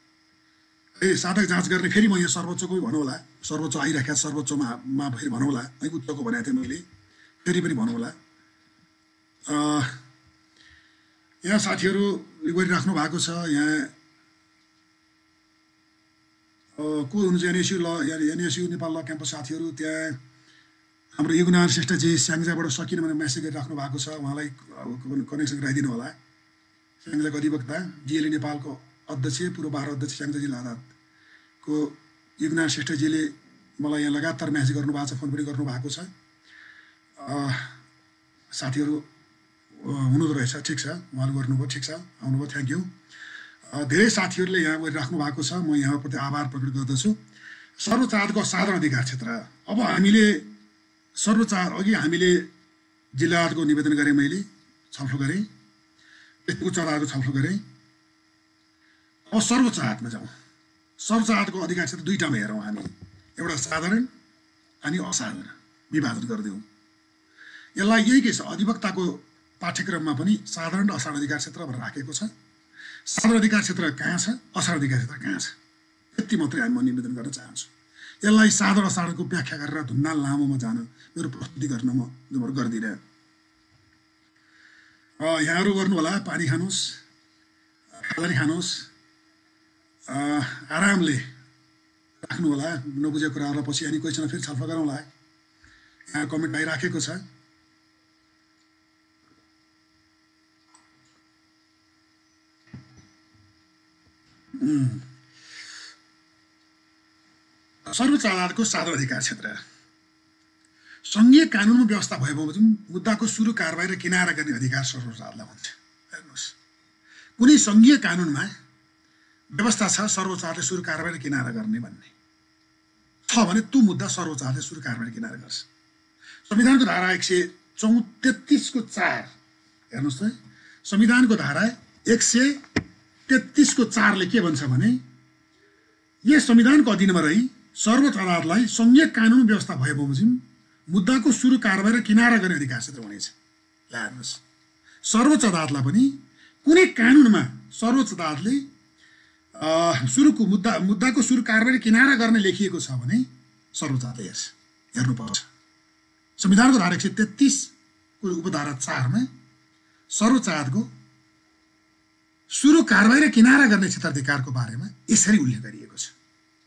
ए साधक जाँच गर्ने फेरि म यहाँ सर्वोच्चको भनौँ होला, सर्वोच्च आइराखेको सर्वोच्चमा मा फेरि भनौँ होला, है उच्चको भनेको थिएँ मैले, फेरि पनि भनौँ होला। यहाँ साथीहरू गरिराख्नु भएको छ, यहाँ को हुनुहुन्छ एनएसयु ल एनएसयु नेपाल ल क्याम्पस साथीहरू, त्यहाँ हाम्रो युगनारायण श्रेष्ठजी स्याङ्जाबाट सकिन भनेर मेसेज गरिराख्नु भएको छ, उहाँलाई कनेक्सन गराइदिनु होला। स्याङ्जाको अधिवक्ता जिएलए नेपालको अध्यक्ष, पूर्व बाह्र अध्यक्ष स्याङ्जा जिल्ला अदालतको युगनारायण श्रेष्ठजीले मलाई यहाँ लगातार मेसेज गर्नुभएको छ, फोन पनि गर्नुभएको छ। साथीहरू हुनुहुँदो रहेछ, ठिक छ, उहाँले गर्नुभयो, ठिक छ, आउनुभयो, थ्याङ्क यू। धेरै साथीहरूले यहाँ गरिराख्नु भएको छ, म यहाँप्रति आभार प्रकट गर्दछु। सर्वोच्च अदालतको साधारण अधिकार क्षेत्र, अब हामीले सर्वोच्च अघि हामीले जिल्ला अदालतको निवेदन गरेँ, मैले छलफल गरेँ, उच्च अदालतको छलफल गरेँ। अब सर्वोच्च अदालतमा जाउँ। सर्वोच्च अदालतको अधिकार क्षेत्र दुईवटामा हेरौँ हामी, एउटा साधारण अनि असाधारण विभाजन गरिदिउँ। यसलाई यही के छ, अधिवक्ताको पाठ्यक्रममा पनि साधारण र असाधारण अधिकार क्षेत्र भनेर राखेको छ। साधारण अधिकार क्षेत्र कहाँ छ, असाधारण अधिकार क्षेत्र कहाँ छ, यति मात्रै हामी म निवेदन गर्न चाहन्छु। यसलाई साधारण असाधारणको व्याख्या गरेर धुन्नाल लामोमा जान मेरो प्रस्तुति गर्न म गर्दिनँ। यहाँहरू गर्नु होला, पानी खानुहोस्, खाजानी खानुहोस्, आरामले राख्नु होला, नबुझेको कुराहरूलाई पछि अनि क्वेसन फेरि छलफल गरौँला। यहाँ कमेन्ट आइराखेको छ। सर्वोच्च अदालतको साधारण अधिकार क्षेत्र संघीय कानुनमा व्यवस्था भए बमोजिम मुद्दाको सुरु कारबाही र किनारा गर्ने अधिकार सर्वोच्च अदालतलाई भन्छ। हेर्नुहोस्, कुनै संघीय कानुनमा व्यवस्था छ सर्वोच्च अदालतले सुरु कारबाही र किनारा गर्ने भन्ने छ भने त्यो मुद्दा सर्वोच्च अदालतले सुरु कारबाही र किनारा गर्छ। संविधानको धारा एक सय चौ तेत्तिसको चार हेर्नुहोस् त, संविधानको धारा एक सय तेत्तिसको चारले के भन्छ भने यस संविधानको अधीनमा रही सर्वोच्च अदालतलाई संघीय कानुन व्यवस्था भए बमोजिम मुद्दाको सुरु कारबाही र किनारा गर्ने अधिकार क्षेत्र हुनेछ। ल हेर्नुहोस्, सर्वोच्च अदालतलाई पनि कुनै कानुनमा सर्वोच्च अदालतले सुरुको मुद्दा मुद्दाको सुरु कारबाही र किनारा गर्ने लेखिएको छ भने सर्वोच्च अदालतले हेर्छ, हेर्नुपर्छ। संविधानको धारा एक सय तेत्तिसको उपधारा चारमा सर्वोच्च अदालतको सुरु कारबाही र किनारा गर्ने क्षेत्राधिकारको बारेमा यसरी उल्लेख गरिएको छ।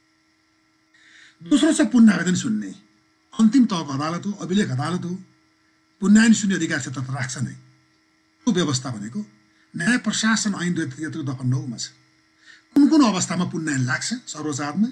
दोस्रो छ पुनः आवेदन सुन्ने। अन्तिम तहको अदालत हो, अभिलेख अदालत हो, पुनः सुन्ने अधिकार क्षेत्र त राख्छ नै। त्यो व्यवस्था भनेको न्याय प्रशासन ऐन दुई हजार त्रिहत्तरको दफा नौमा छ। कुन कुन अवस्थामा पुनः लाग्छ सर्वोच्च अदालतमा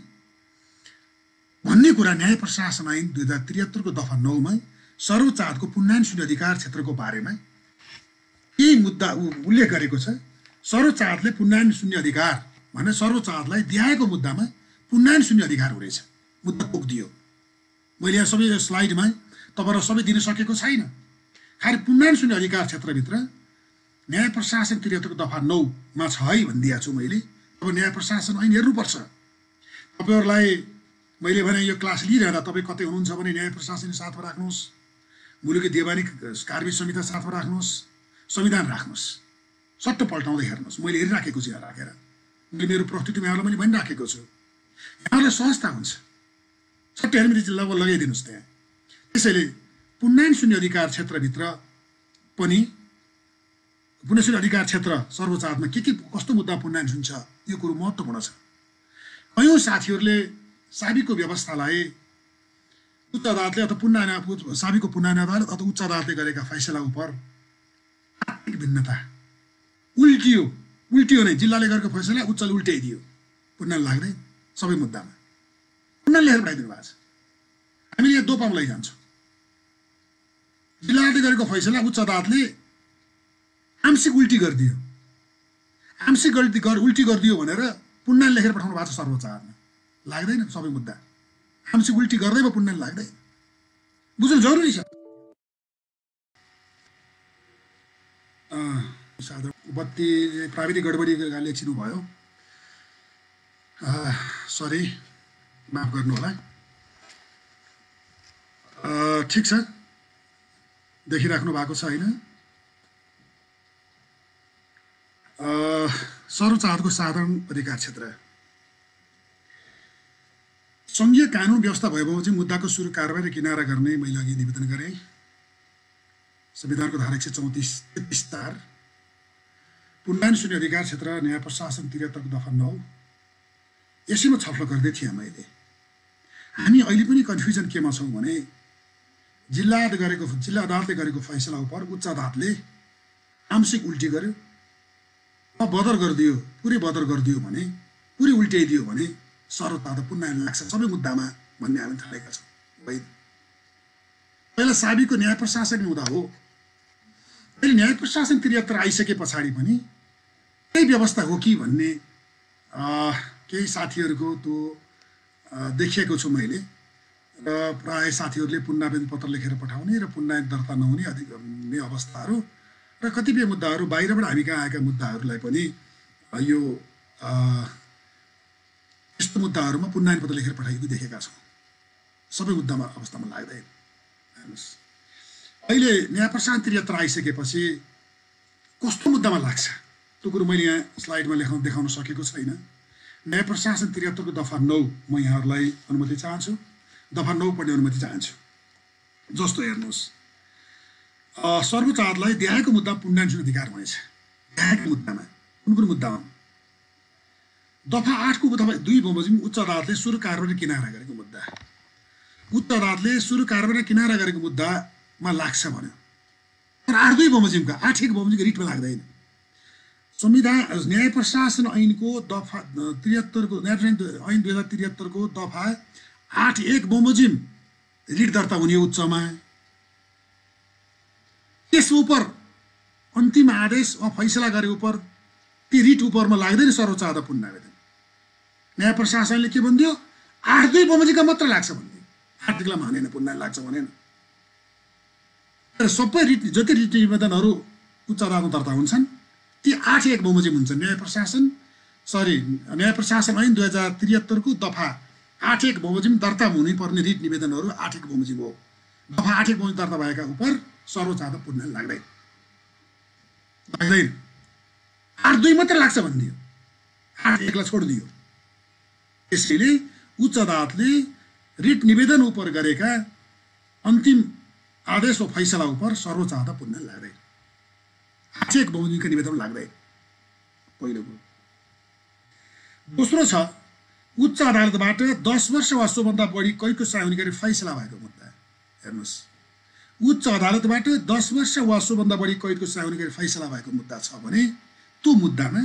भन्ने कुरा न्याय प्रशासन ऐन दुई हजार त्रिहत्तरको दफा नौमा सर्वोच्च अदालतको पुनः सुन्ने अधिकार क्षेत्रको बारेमा केही मुद्दा उल्लेख गरेको छ। सर्वोच्च अदालतले पुनः सुन्ने अधिकार भने सर्वोच्च अदालतलाई दिएको मुद्दामा पुनः सुन्ने अधिकार हुनेछ। मुद्दा पुग्दियो, मैले यहाँ सबै स्लाइडमा तपाईँहरू सबै दिन सकेको छैन। खालि पुनः सुन्ने अधिकार क्षेत्रभित्र न्याय प्रशासन त्रिहत्तरको दफा नौमा छ है भनिदिएको छु मैले। अब न्याय प्रशासन ऐन हेर्नुपर्छ। तपाईँहरूलाई मैले भने यो क्लास लिइरहँदा तपाईँ कतै हुनुहुन्छ भने न्याय प्रशासन साथमा राख्नुहोस्, मुलुकी देवानी कार्य संहिता साथमा राख्नुहोस्, संविधान राख्नुहोस्, सट्ट पल्टाउँदै हेर्नुहोस्। मैले हेरिराखेको छु यहाँ राखेर, मैले मेरो प्रस्तुतिमा यहाँलाई मैले भनिराखेको छु, यहाँलाई सहजता हुन्छ। सट्ट हेर्ने लगभग लगाइदिनुहोस् त्यहाँ। त्यसैले पुनः सुन्ने अधिकार क्षेत्रभित्र पनि पुनः सुन्ने अधिकार क्षेत्र सर्वोच्च अदालतमा के के कस्तो मुद्दा पुनः सुन्छ यो कुरो महत्त्वपूर्ण छ। कयौँ साथीहरूले साबीको व्यवस्थालाई उच्च अदालतले अथवा पुनः साबीको पुनः अदालत अथवा उच्च अदालतले गरेका फैसला उप तात्विक भिन्नता उल्टियो उल्टियो नै जिल्लाले गरेको फैसला उच्चले उल्टाइदियो, पुनः लाग्दै सबै मुद्दामा पुनः लेखेर पठाइदिनु भएको छ। हामीले यहाँ दोपामा लैजान्छौँ। जिल्लाले गरेको फैसला उच्च अदालतले आंशिक उल्टी गरिदियो, आंशिक गल्ती गर उल्टी गरिदियो भनेर पुनः लेखेर पठाउनु भएको छ सर्वोच्च अदालतमा। लाग्दैन सबै मुद्दा, आंशिक उल्टी गर्दै भयो पुनः लाग्दै, बुझ्नु जरुरी छ। साधारण बत्ती प्राविधिक गडबडीले एकछिन भयो, सरी माफ गर्नु होला। ठिक छ, देखिराख्नु भएको छ होइन? सर्वोच्च अदालतको साधारण अधिकार क्षेत्र संघीय कानुन व्यवस्था भएपछि चाहिँ मुद्दाको सुरु कारबाही र किनारा गर्ने मैले अघि निवेदन गरेँ। संविधानको धारा एक सय चौतिस तेत्तिस चार पुनः सुन्ने अधिकार क्षेत्र न्याय प्रशासन त्रिहत्तरको दफा नौ यसैमा छलफल गर्दै थिएँ मैले। हामी अहिले पनि कन्फ्युजन केमा छौँ भने जिल्ला गरेको जिल्ला अदालतले गरेको फैसला उप उच्च अदालतले आंशिक उल्टी गर्यो, बदर गरिदियो, पुरै बदर गरिदियो भने, पुरै उल्टाइदियो भने सर्वोच्च अदालत पुनः लाग्छ सबै मुद्दामा भन्ने हामी थालेका छौँ। होइन, पहिला साबीको न्याय प्रशासन हुँदा हो, अहिले न्याय प्रशासन त्रिहत्तर आइसके पछाडि पनि त्यही व्यवस्था हो कि भन्ने केही साथीहरूको त्यो देखिएको छु मैले। र प्राय साथीहरूले पुनरावेदन पत्र लेखेर पठाउने र पुनः दर्ता नहुने अधिक हुने अवस्थाहरू र कतिपय मुद्दाहरू बाहिरबाट हामी कहाँ आएका मुद्दाहरूलाई पनि यो यस्तो मुद्दाहरूमा पुनः पत्र लेखेर पठाएको देखेका छौँ। सबै मुद्दामा अवस्थामा लाग्दैन। हेर्नुहोस्, अहिले न्याय प्रशासन त्रिहत्तर आइसकेपछि कस्तो मुद्दामा लाग्छ त्यो कुरो मैले यहाँ स्लाइडमा लेखाउन देखाउन सकेको छैन। न्याय प्रशासन त्रिहत्तरको दफा नौ म यहाँहरूलाई अनुमति चाहन्छु, दफा नौ पढ्ने अनुमति चाहन्छु। जस्तो हेर्नुहोस्, सर्वोच्च अदालतलाई देहायको मुद्दा पुनः सुन्ने अधिकार हुनेछ। देहायको मुद्दामा कुन कुन मुद्दामा? दफा आठको दफा दुई बमोजिम उच्च अदालतले सुरु कारबाही किनारा गरेको मुद्दा, उच्च अदालतले सुरु कारबाही किनारा गरेको मुद्दामा लाग्छ भन्यो। तर आठ दुई बमोजिमका आठ एक बमोजिमको रिटमा लाग्दैन। संविधान न्याय प्रशासन ऐनको दफा त्रिहत्तरको न्याय प्रशासन ऐन दुई हजार त्रिहत्तरको दफा आठ एक बमोजिम रिट दर्ता हुने उच्चमा, त्यस उप अन्तिम आदेश वा फैसला गरे उप ती रिट उपरमा लाग्दैन सर्वोच्च अदालत पुनः आवेदन। न्याय प्रशासनले के भनिदियो, आठ दुई बमोजिमका मात्र लाग्छ भनिदियो, आठ दुईलाई मानेन, पुनः लाग्छ भनेन। तर सबै रिट जति रिट निवेदनहरू उच्च अदालतमा दर्ता हुन्छन् ती आठ एक बमोजिम हुन्छन्। न्याय प्रशासन सरी न्याय प्रशासन ऐन दुई हजार त्रिहत्तरको दफा आठ एक बमोजिम दर्ता हुनुपर्ने रिट निवेदनहरू आठ एक बमोजिम हो। दफा आठ एक बमोजिम दर्ता भएका उप सर्वोच्च अदालत पुनः लाग्दैन लाग्दैन आठ दुई मात्र लाग्छ भनिदियो, आठ एकलाई छोडिदियो। त्यसैले उच्च अदालतले रिट निवेदन उप गरेका अन्तिम आदेश वा फैसला उप सर्वोच्च अदालत पुनः लाग्दैन, आठ एक बमोजिमका निवेदन लाग्दैन। पहिलो कुरो। दोस्रो छ, उच्च अदालतबाट दस वर्ष वा सोभन्दा बढी कैदको सजाय हुने गरी फैसला भएको मुद्दा। हेर्नुहोस्, उच्च अदालतबाट दस वर्ष वा सोभन्दा बढी कैदको सजाय हुने गरी फैसला भएको मुद्दा छ भने त्यो मुद्दामा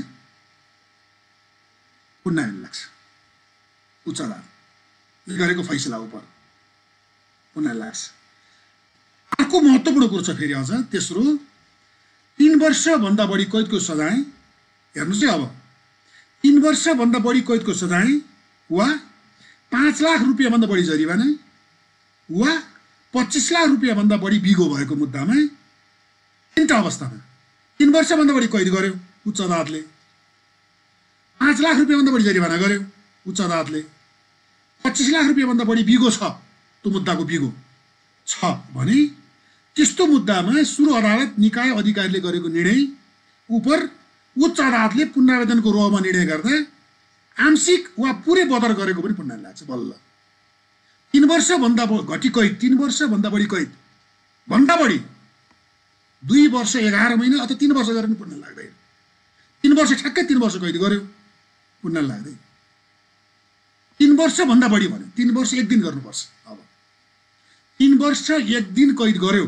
पुनः लाग्छ। उच्च अदालतले गरेको फैसला उप पुनः लाग्छ। अर्को महत्त्वपूर्ण कुरो छ फेरि अझ तेस्रो, तीन वर्षभन्दा बढी कैदको सजाय, हेर्नुहोस् है, अब तीन वर्षभन्दा बढी कैदको सजाय वा पाँच लाख रुपियाँभन्दा बढी जरिवाना वा पच्चिस लाख रुपियाँभन्दा बढी बिगो भएको मुद्दामा तीनटा अवस्थामा तीन वर्षभन्दा बढी कैद गर्यो उच्च अदालतले, पाँच लाख रुपियाँभन्दा बढी जरिवाना गर्यो उच्च अदालतले, पच्चिस लाख रुपियाँभन्दा बढी बिगो छ, त्यो मुद्दाको बिगो छ भने त्यस्तो मुद्दामा सुरु अदालत निकाय अधिकारीले गरेको निर्णय उप उच्च अदालतले पुनरावेदनको रोहमा निर्णय गर्दा आंशिक वा पुरै बदर गरेको पनि पुनः लाग्छ। बल्ल तीन वर्षभन्दा घटी कैद, तीन वर्षभन्दा बढी कैद भन्दा बढी दुई वर्ष एघार महिना अथवा तीन वर्ष गरेर पनि पुनः लाग्दैन। तीन वर्ष ठ्याक्कै तीन वर्ष कैद गर्यो पुनः लाग्दैन। तीन वर्षभन्दा बढी भन्यो, तीन वर्ष एक दिन गर्नुपर्छ। अब तीन वर्ष एक दिन कैद गर्यो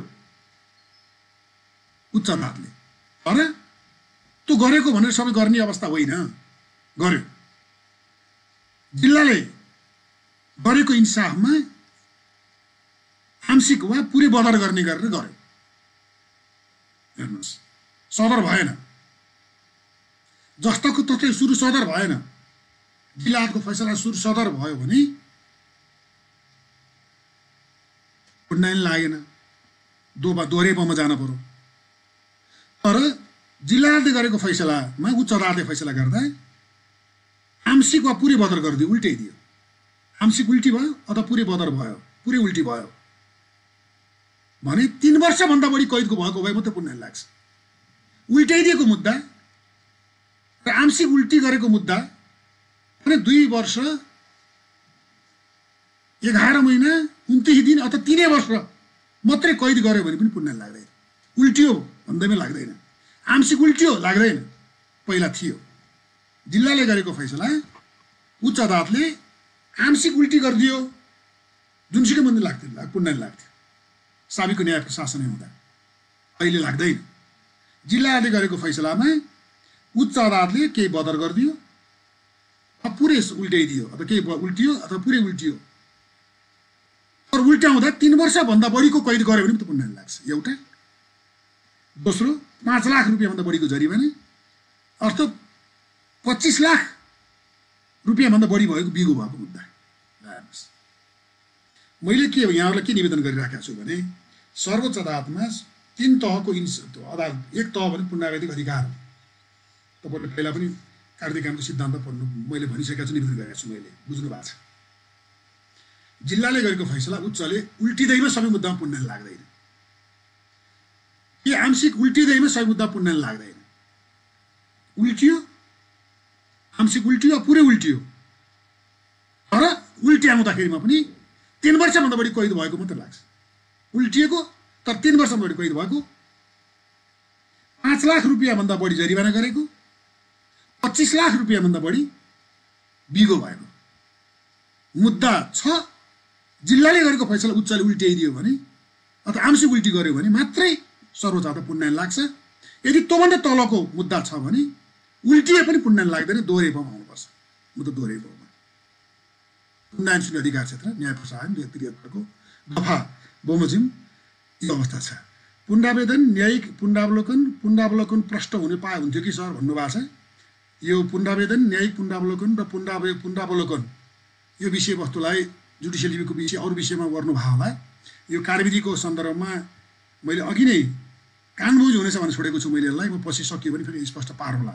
उच्च अदालतले, तर त्यो गरेको भनेर सबै गर्ने अवस्था होइन, गर्यो। जिल्लाले गरेको इन्साफमा आंशिक वा पुरै बदर गर्ने गरेर गर्यो। हेर्नुहोस्, सदर भएन, जस्तोको तस्तै सुरु सदर भएन, जिल्लाको फैसला सुरु सदर भयो भने पुनः लागेन, दोबा दोहोरेपमा जान पर्यो। तर जिल्लाले गरेको फैसलामा उच्च अदालतले फैसला गर्दा आंशिक वा पुरै बदर गरिदियो, उल्टाइदियो। आंशिक उल्टी भयो अथवा पुरै बदर भयो, पुरै उल्टी भयो भने तीन वर्षभन्दा बढी कैदको भएको भए मात्रै पुनः लाग्छ। उल्टाइदिएको मुद्दा र आंशिक उल्टी गरेको मुद्दा भने दुई वर्ष एघार महिना उन्तिस दिन अथवा तिनै वर्ष मात्रै कैद गर्यो भने पनि पुनः लाग्दैन। उल्टियो भन्दैमै लाग्दैन, आंशिक उल्टियो लाग्दैन। पहिला थियो जिल्लाले गरेको फैसला उच्च अदालतले आंशिक उल्टी गरिदियो, जुनसुकै मन्दिर लाग्थ्यो पुनः लाग्थ्यो साबिको न्याय प्रशासनै हुँदा, अहिले लाग्दैन। जिल्लाले गरेको फैसलामा उच्च अदालतले केही बदर गरिदियो, पुरै उल्टाइदियो, अथवा केही उल्टियो अथवा पुरै उल्टियो। तर उल्टाउँदा तीन वर्षभन्दा बढीको कैद गर्यो भने त पुनः लाग्छ, एउटा। दोस्रो, पाँच लाख रुपियाँभन्दा बढीको जरिवाना अर्थात् पच्चिस लाख रुपियाँभन्दा बढी भएको बिगो भएको मुद्दा। मैले के यहाँहरूलाई के निवेदन गरिराखेको छु भने सर्वोच्च अदालतमा तीन तहको इन्स अदालत, एक तह भने पुनरावैधिक अधिकार हो। तपाईँले पहिला पनि कार्तिक कामको सिद्धान्त पढ्नु मैले भनिसकेको छु, निवेदन गरेको छु, मैले बुझ्नु भएको छ। जिल्लाले गरेको फैसला उच्चले उल्टिँदैमा सबै मुद्दामा पुनः लाग्दैन, कि आंशिक उल्टिँदैमा सबै मुद्दा पुनः लाग्दैन। उल्टियो, आंशिक उल्टियो, पुरै उल्टियो, तर उल्ट्याउँदाखेरिमा पनि तीन वर्षभन्दा बढी कैद भएको मात्र लाग्छ। उल्टिएको तर तीन वर्षभन्दा बढी कैद भएको, पाँच लाख रुपियाँभन्दा बढी जरिवाना गरेको, पच्चिस लाख रुपियाँभन्दा बढी बिगो भएको मुद्दा छ। जिल्लाले गरेको फैसला उच्चले उल्ट्याइदियो भने अथवा आंशिक उल्टी गर्यो भने मात्रै सर्वोच्च अदालत पुनः लाग्छ। यदि त्योभन्दा तलको मुद्दा छ भने उल्टिए पनि पुनः लाग्दैन, दोहोरेपमा आउनुपर्छ, मुद्दा दोहोरेपमा। उन्नयन शून्य अधिकार क्षेत्र न्याय प्रसारण दुई हजार त्रिहत्तरको दफा बमोजिम यो अवस्था छ। पुनरावेदन न्यायिक पुनरावलोकन पुनरावलोकन प्रष्ट हुने पाए हुन्थ्यो कि सर भन्नुभएको छ। यो पुनरावेदन न्यायिक पुनरावलोकन र पुनरावे पुनरावलोकन यो विषयवस्तुलाई जुडिसियल रिभ्यूको विषय अरू विषयमा गर्नुभयो होला। यो कार्यविधिको सन्दर्भमा मैले अघि नै कानबुझ हुनेछ भने छोडेको छु मैले यसलाई। म पछि सकियो भने फेरि स्पष्ट पारौँला।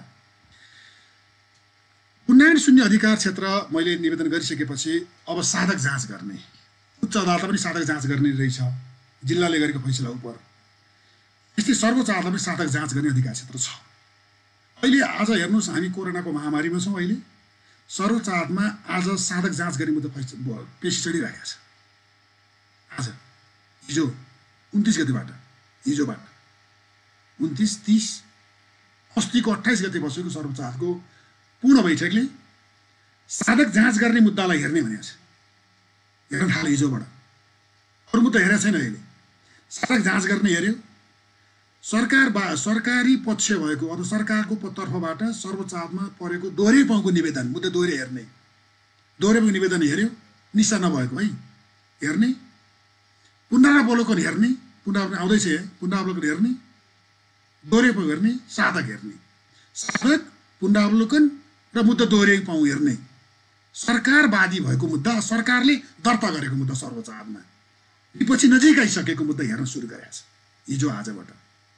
उन्नयन शून्य अधिकार क्षेत्र मैले निवेदन गरिसकेपछि अब साधक जाँच गर्ने, उच्च अदालतमा पनि साधक जाँच गर्ने रहेछ, जिल्लाले गरेको फैसला उप। यस्तै सर्वोच्च अदालतमा पनि साधक जाँच गर्ने अधिकार क्षेत्र छ। अहिले आज हेर्नुहोस्, हामी कोरोनाको महामारीमा छौँ। अहिले सर्वोच्च अदालतमा आज साधक जाँच गर्ने मुद्दा पेशी चढिरहेको छ। आज हिजो उन्तिस गतिबाट हिजोबाट उन्तिस तीस अस्तिको अट्ठाइस गते बसेको सर्वोच्च अदालतको पूर्ण बैठकले साधक जाँच गर्ने मुद्दालाई हेर्ने भनेको छ। हेर्न थाले हिजोबाट। अरू मुद्दा हेरेको छैन। अहिले साधक जाँच गर्ने हेऱ्यो। सरकार बा सरकारी पक्ष भएको अथवा सरकारको तर्फबाट सर्वोच्च अदालतमा परेको दोहोरे पाउको निवेदन मुद्दा दोहोरे हेर्ने, दोहोरे पाउको निवेदन हेऱ्यो, निस्सा नभएको है हेर्ने, पुनरावलोकन हेर्ने, पुनरावलोकन आउँदैछ पुनरावलोकन हेर्ने, दोहोरे पाउ हेर्ने, साधक हेर्ने, साधक पुनरावलोकन र मुद्दा दोहोरे पाउ हेर्ने, सरकारवादी भएको मुद्दा, सरकारले दर्ता गरेको मुद्दा सर्वोच्च अदालतमा पछि नजिक आइसकेको मुद्दा हेर्न सुरु गरेको छ हिजो आजबाट।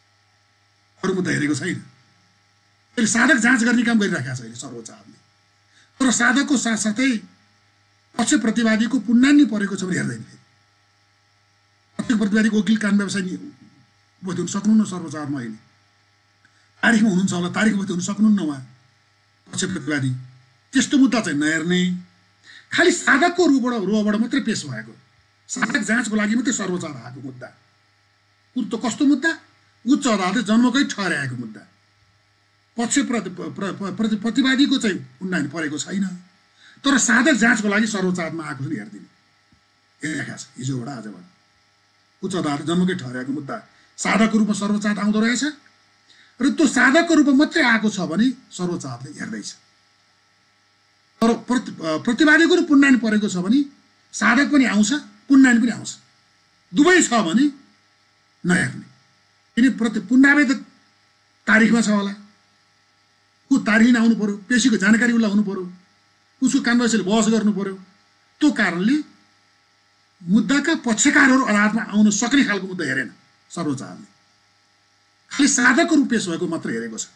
अरू मुद्दा हेरेको छैन। अहिले साधक जाँच गर्ने काम गरिरहेको छ अहिले सर्वोच्च अदालतले। तर साधकको साथसाथै पक्ष प्रतिवादीको पुन्नानी परेको छ भने हेर्दैन। पक्ष प्रतिवादीको वकिल कानुन व्यवसाय बस्नु सक्नुहुन्न सर्वोच्च अदालतमा। अहिले तारिखमा हुनुहुन्छ होला, तारिखमा हुन सक्नुहुन्न उहाँ पक्ष प्रतिवादी। त्यस्तो मुद्दा चाहिँ नहेर्ने, खालि साधकको रूपबाट रूपबाट मात्रै पेश भएको, साधक जाँचको लागि मात्रै सर्वोच्च अदालत आएको मुद्दा। कुरो कस्तो मुद्दा? उच्च अदालतले जन्मकै ठहराएको मुद्दा। पक्ष प्रति प्रतिवादीको चाहिँ उन्नयन परेको छैन, तर साधक जाँचको लागि सर्वोच्च अदालतमा आएको छ नि हेरिदिने हेरिरहेका छ हिजोबाट आजबाट। उच्च अदालतले जन्मकै ठहराएको मुद्दा साधकको रूपमा सर्वोच्च अदालत आउँदो रहेछ र त्यो साधकको रूपमा मात्रै आएको छ भने सर्वोच्च अदालतले हेर्दैछ। तर प्रति प्रतिवादीको पनि पुन्नायन परेको छ भने साधक पनि आउँछ, पुन्नायन पनि आउँछ। दुवै छ भने नहेर्ने। किन प्रति पुनरावेदन तारिखमा छ होला, ऊ तारिख आउनु पर्यो, पेशीको जानकारी उसलाई हुनु पर्यो, उसको कानुनले बहस गर्नु पर्यो। त्यो कारणले मुद्दाका पक्षकारहरू अदालतमा आउन सक्ने खालको मुद्दा हेरेन सर्वोच्च अदालतले। खालि साधकको रूप पेश भएको मात्र हेरेको छ।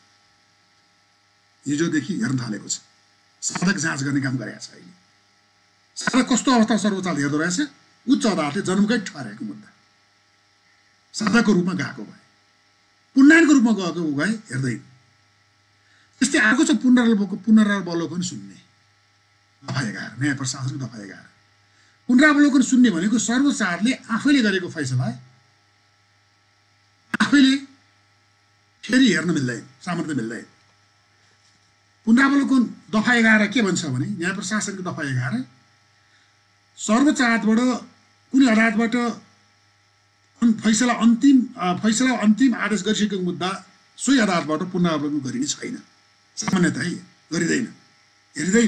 हिजोदेखि हेर्न थालेको छ। साधक जाँच गर्ने काम गरेको छ। अहिले साधक कस्तो अवस्था सर्वोच्च अदालत हेर्दो रहेछ? उच्च अदालतले जन्मकै ठहराएको मुद्दा साधकको रूपमा गएको भए, पुन्नायनको रूपमा गएको भए हेर्दैन। त्यस्तै आएको छ पुनरावलोकन पुनरावलोकन सुन्ने दफा एघार, न्याय प्रशासनको दफा एघार। पुनरावलोकन सुन्ने भनेको सर्वोच्च अदालतले आफैले गरेको फैसला आफैले फेरि हेर्न मिल्दैन, सामर्थ्य मिल्दैन। पुनरावलोकन दफा एघार के भन्छ भने, न्याय प्रशासनको दफा एघार, सर्वोच्च अदालतबाट कुनै अदालतबाट फैसला अन्तिम फैसला अन्तिम आदेश गरिसकेको मुद्दा सोही अदालतबाट पुनरावलोकन गरिने छैन। सामान्यतः गरिँदैन, हेरिँदैन।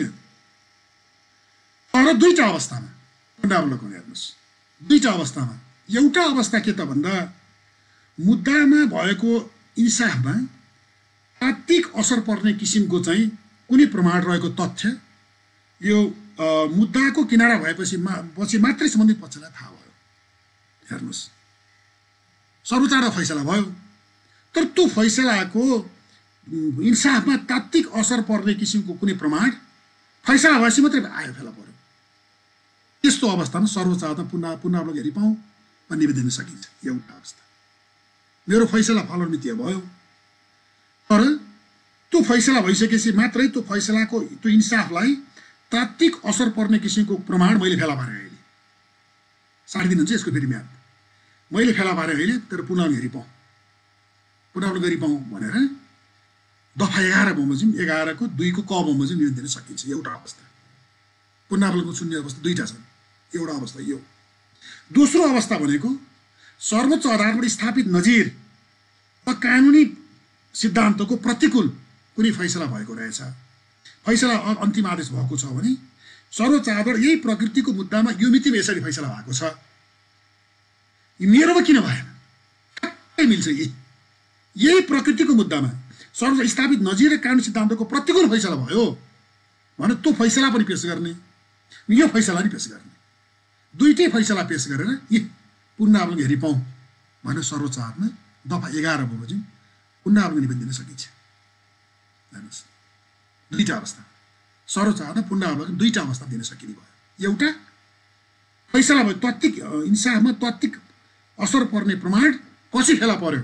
तर दुईटा अवस्थामा पुनरावलोकन हेर्नुहोस्। दुईटा अवस्थामा, एउटा अवस्था के त भन्दा मुद्दामा भएको इन्साफमा तात्विक असर पर्ने किसिमको चाहिँ कुनै प्रमाण रहेको तथ्य यो मुद्दाको किनारा भएपछि मा पछि मात्रै सम्बन्धित पक्षलाई थाहा भयो। हेर्नुहोस्, सर्वोच्च अदालत फैसला भयो, तर त्यो फैसलाको इन्साफमा तात्विक असर पर्ने किसिमको कुनै प्रमाण फैसला भएपछि मात्रै आयो फेला पर्यो। त्यस्तो अवस्थामा सर्वोच्च अदालतमा पुनः पुनरावलोकन हेरि पाउँ भन्ने निवेदन दिन सकिन्छ। एउटा अवस्था, मेरो फैसला फलमितीय भयो, तर त्यो फैसला भइसकेपछि मात्रै त्यो फैसलाको त्यो इन्साफलाई तात्विक असर पर्ने किसिमको प्रमाण मैले फेला पारेँ। अहिले साढे दिन हुन्छ यसको फेरि म्याद। मैले फेला पारेँ अहिले, तर पुनरावलोकन हेरि पाउँ पुनरावलोकन गरी पाउँ भनेर दफा एघार बमोजिम एघारको दुईको क बमोजिम निवेदन दिन सकिन्छ। एउटा अवस्था पुनरावलोकन सुन्ने अवस्था दुईटा छन्। एउटा अवस्था यो। दोस्रो अवस्था भनेको सर्वोच्च अदालतबाट स्थापित नजिर वा कानुनी सिद्धान्तको प्रतिकूल कुनै फैसला भएको रहेछ, फैसला अन्तिम आदेश भएको छ भने सर्वोच्च अदालत यही प्रकृतिको मुद्दामा यो मितिमा यसरी फैसला भएको छ, मेरोमा किन भएन? ठ्याक्कै मिल्छ। यही यही प्रकृतिको मुद्दामा सर्वोच्च स्थापित नजिर कानुन सिद्धान्तको प्रतिकूल फैसला भयो भने त्यो फैसला पनि पेश गर्ने, यो फैसला पनि पेश गर्ने, दुईटै फैसला पेश गरेर यी पुनरावलोकन हेरि पाऊँ भनेर सर्वोच्च अदालतमा दफा एघार बमोजिम पुनरावलोकन निवेदन दिन सकिन्छ। हेर्नुहोस्, दुईटा अवस्था सर्वोच्च अदालतमा पुनरावलोकन दुईटा अवस्था दिन सकिने भयो। एउटा फैसला भयो, तात्विक इन्साफमा तात्विक असर पर्ने प्रमाण पछि फेला पर्यो,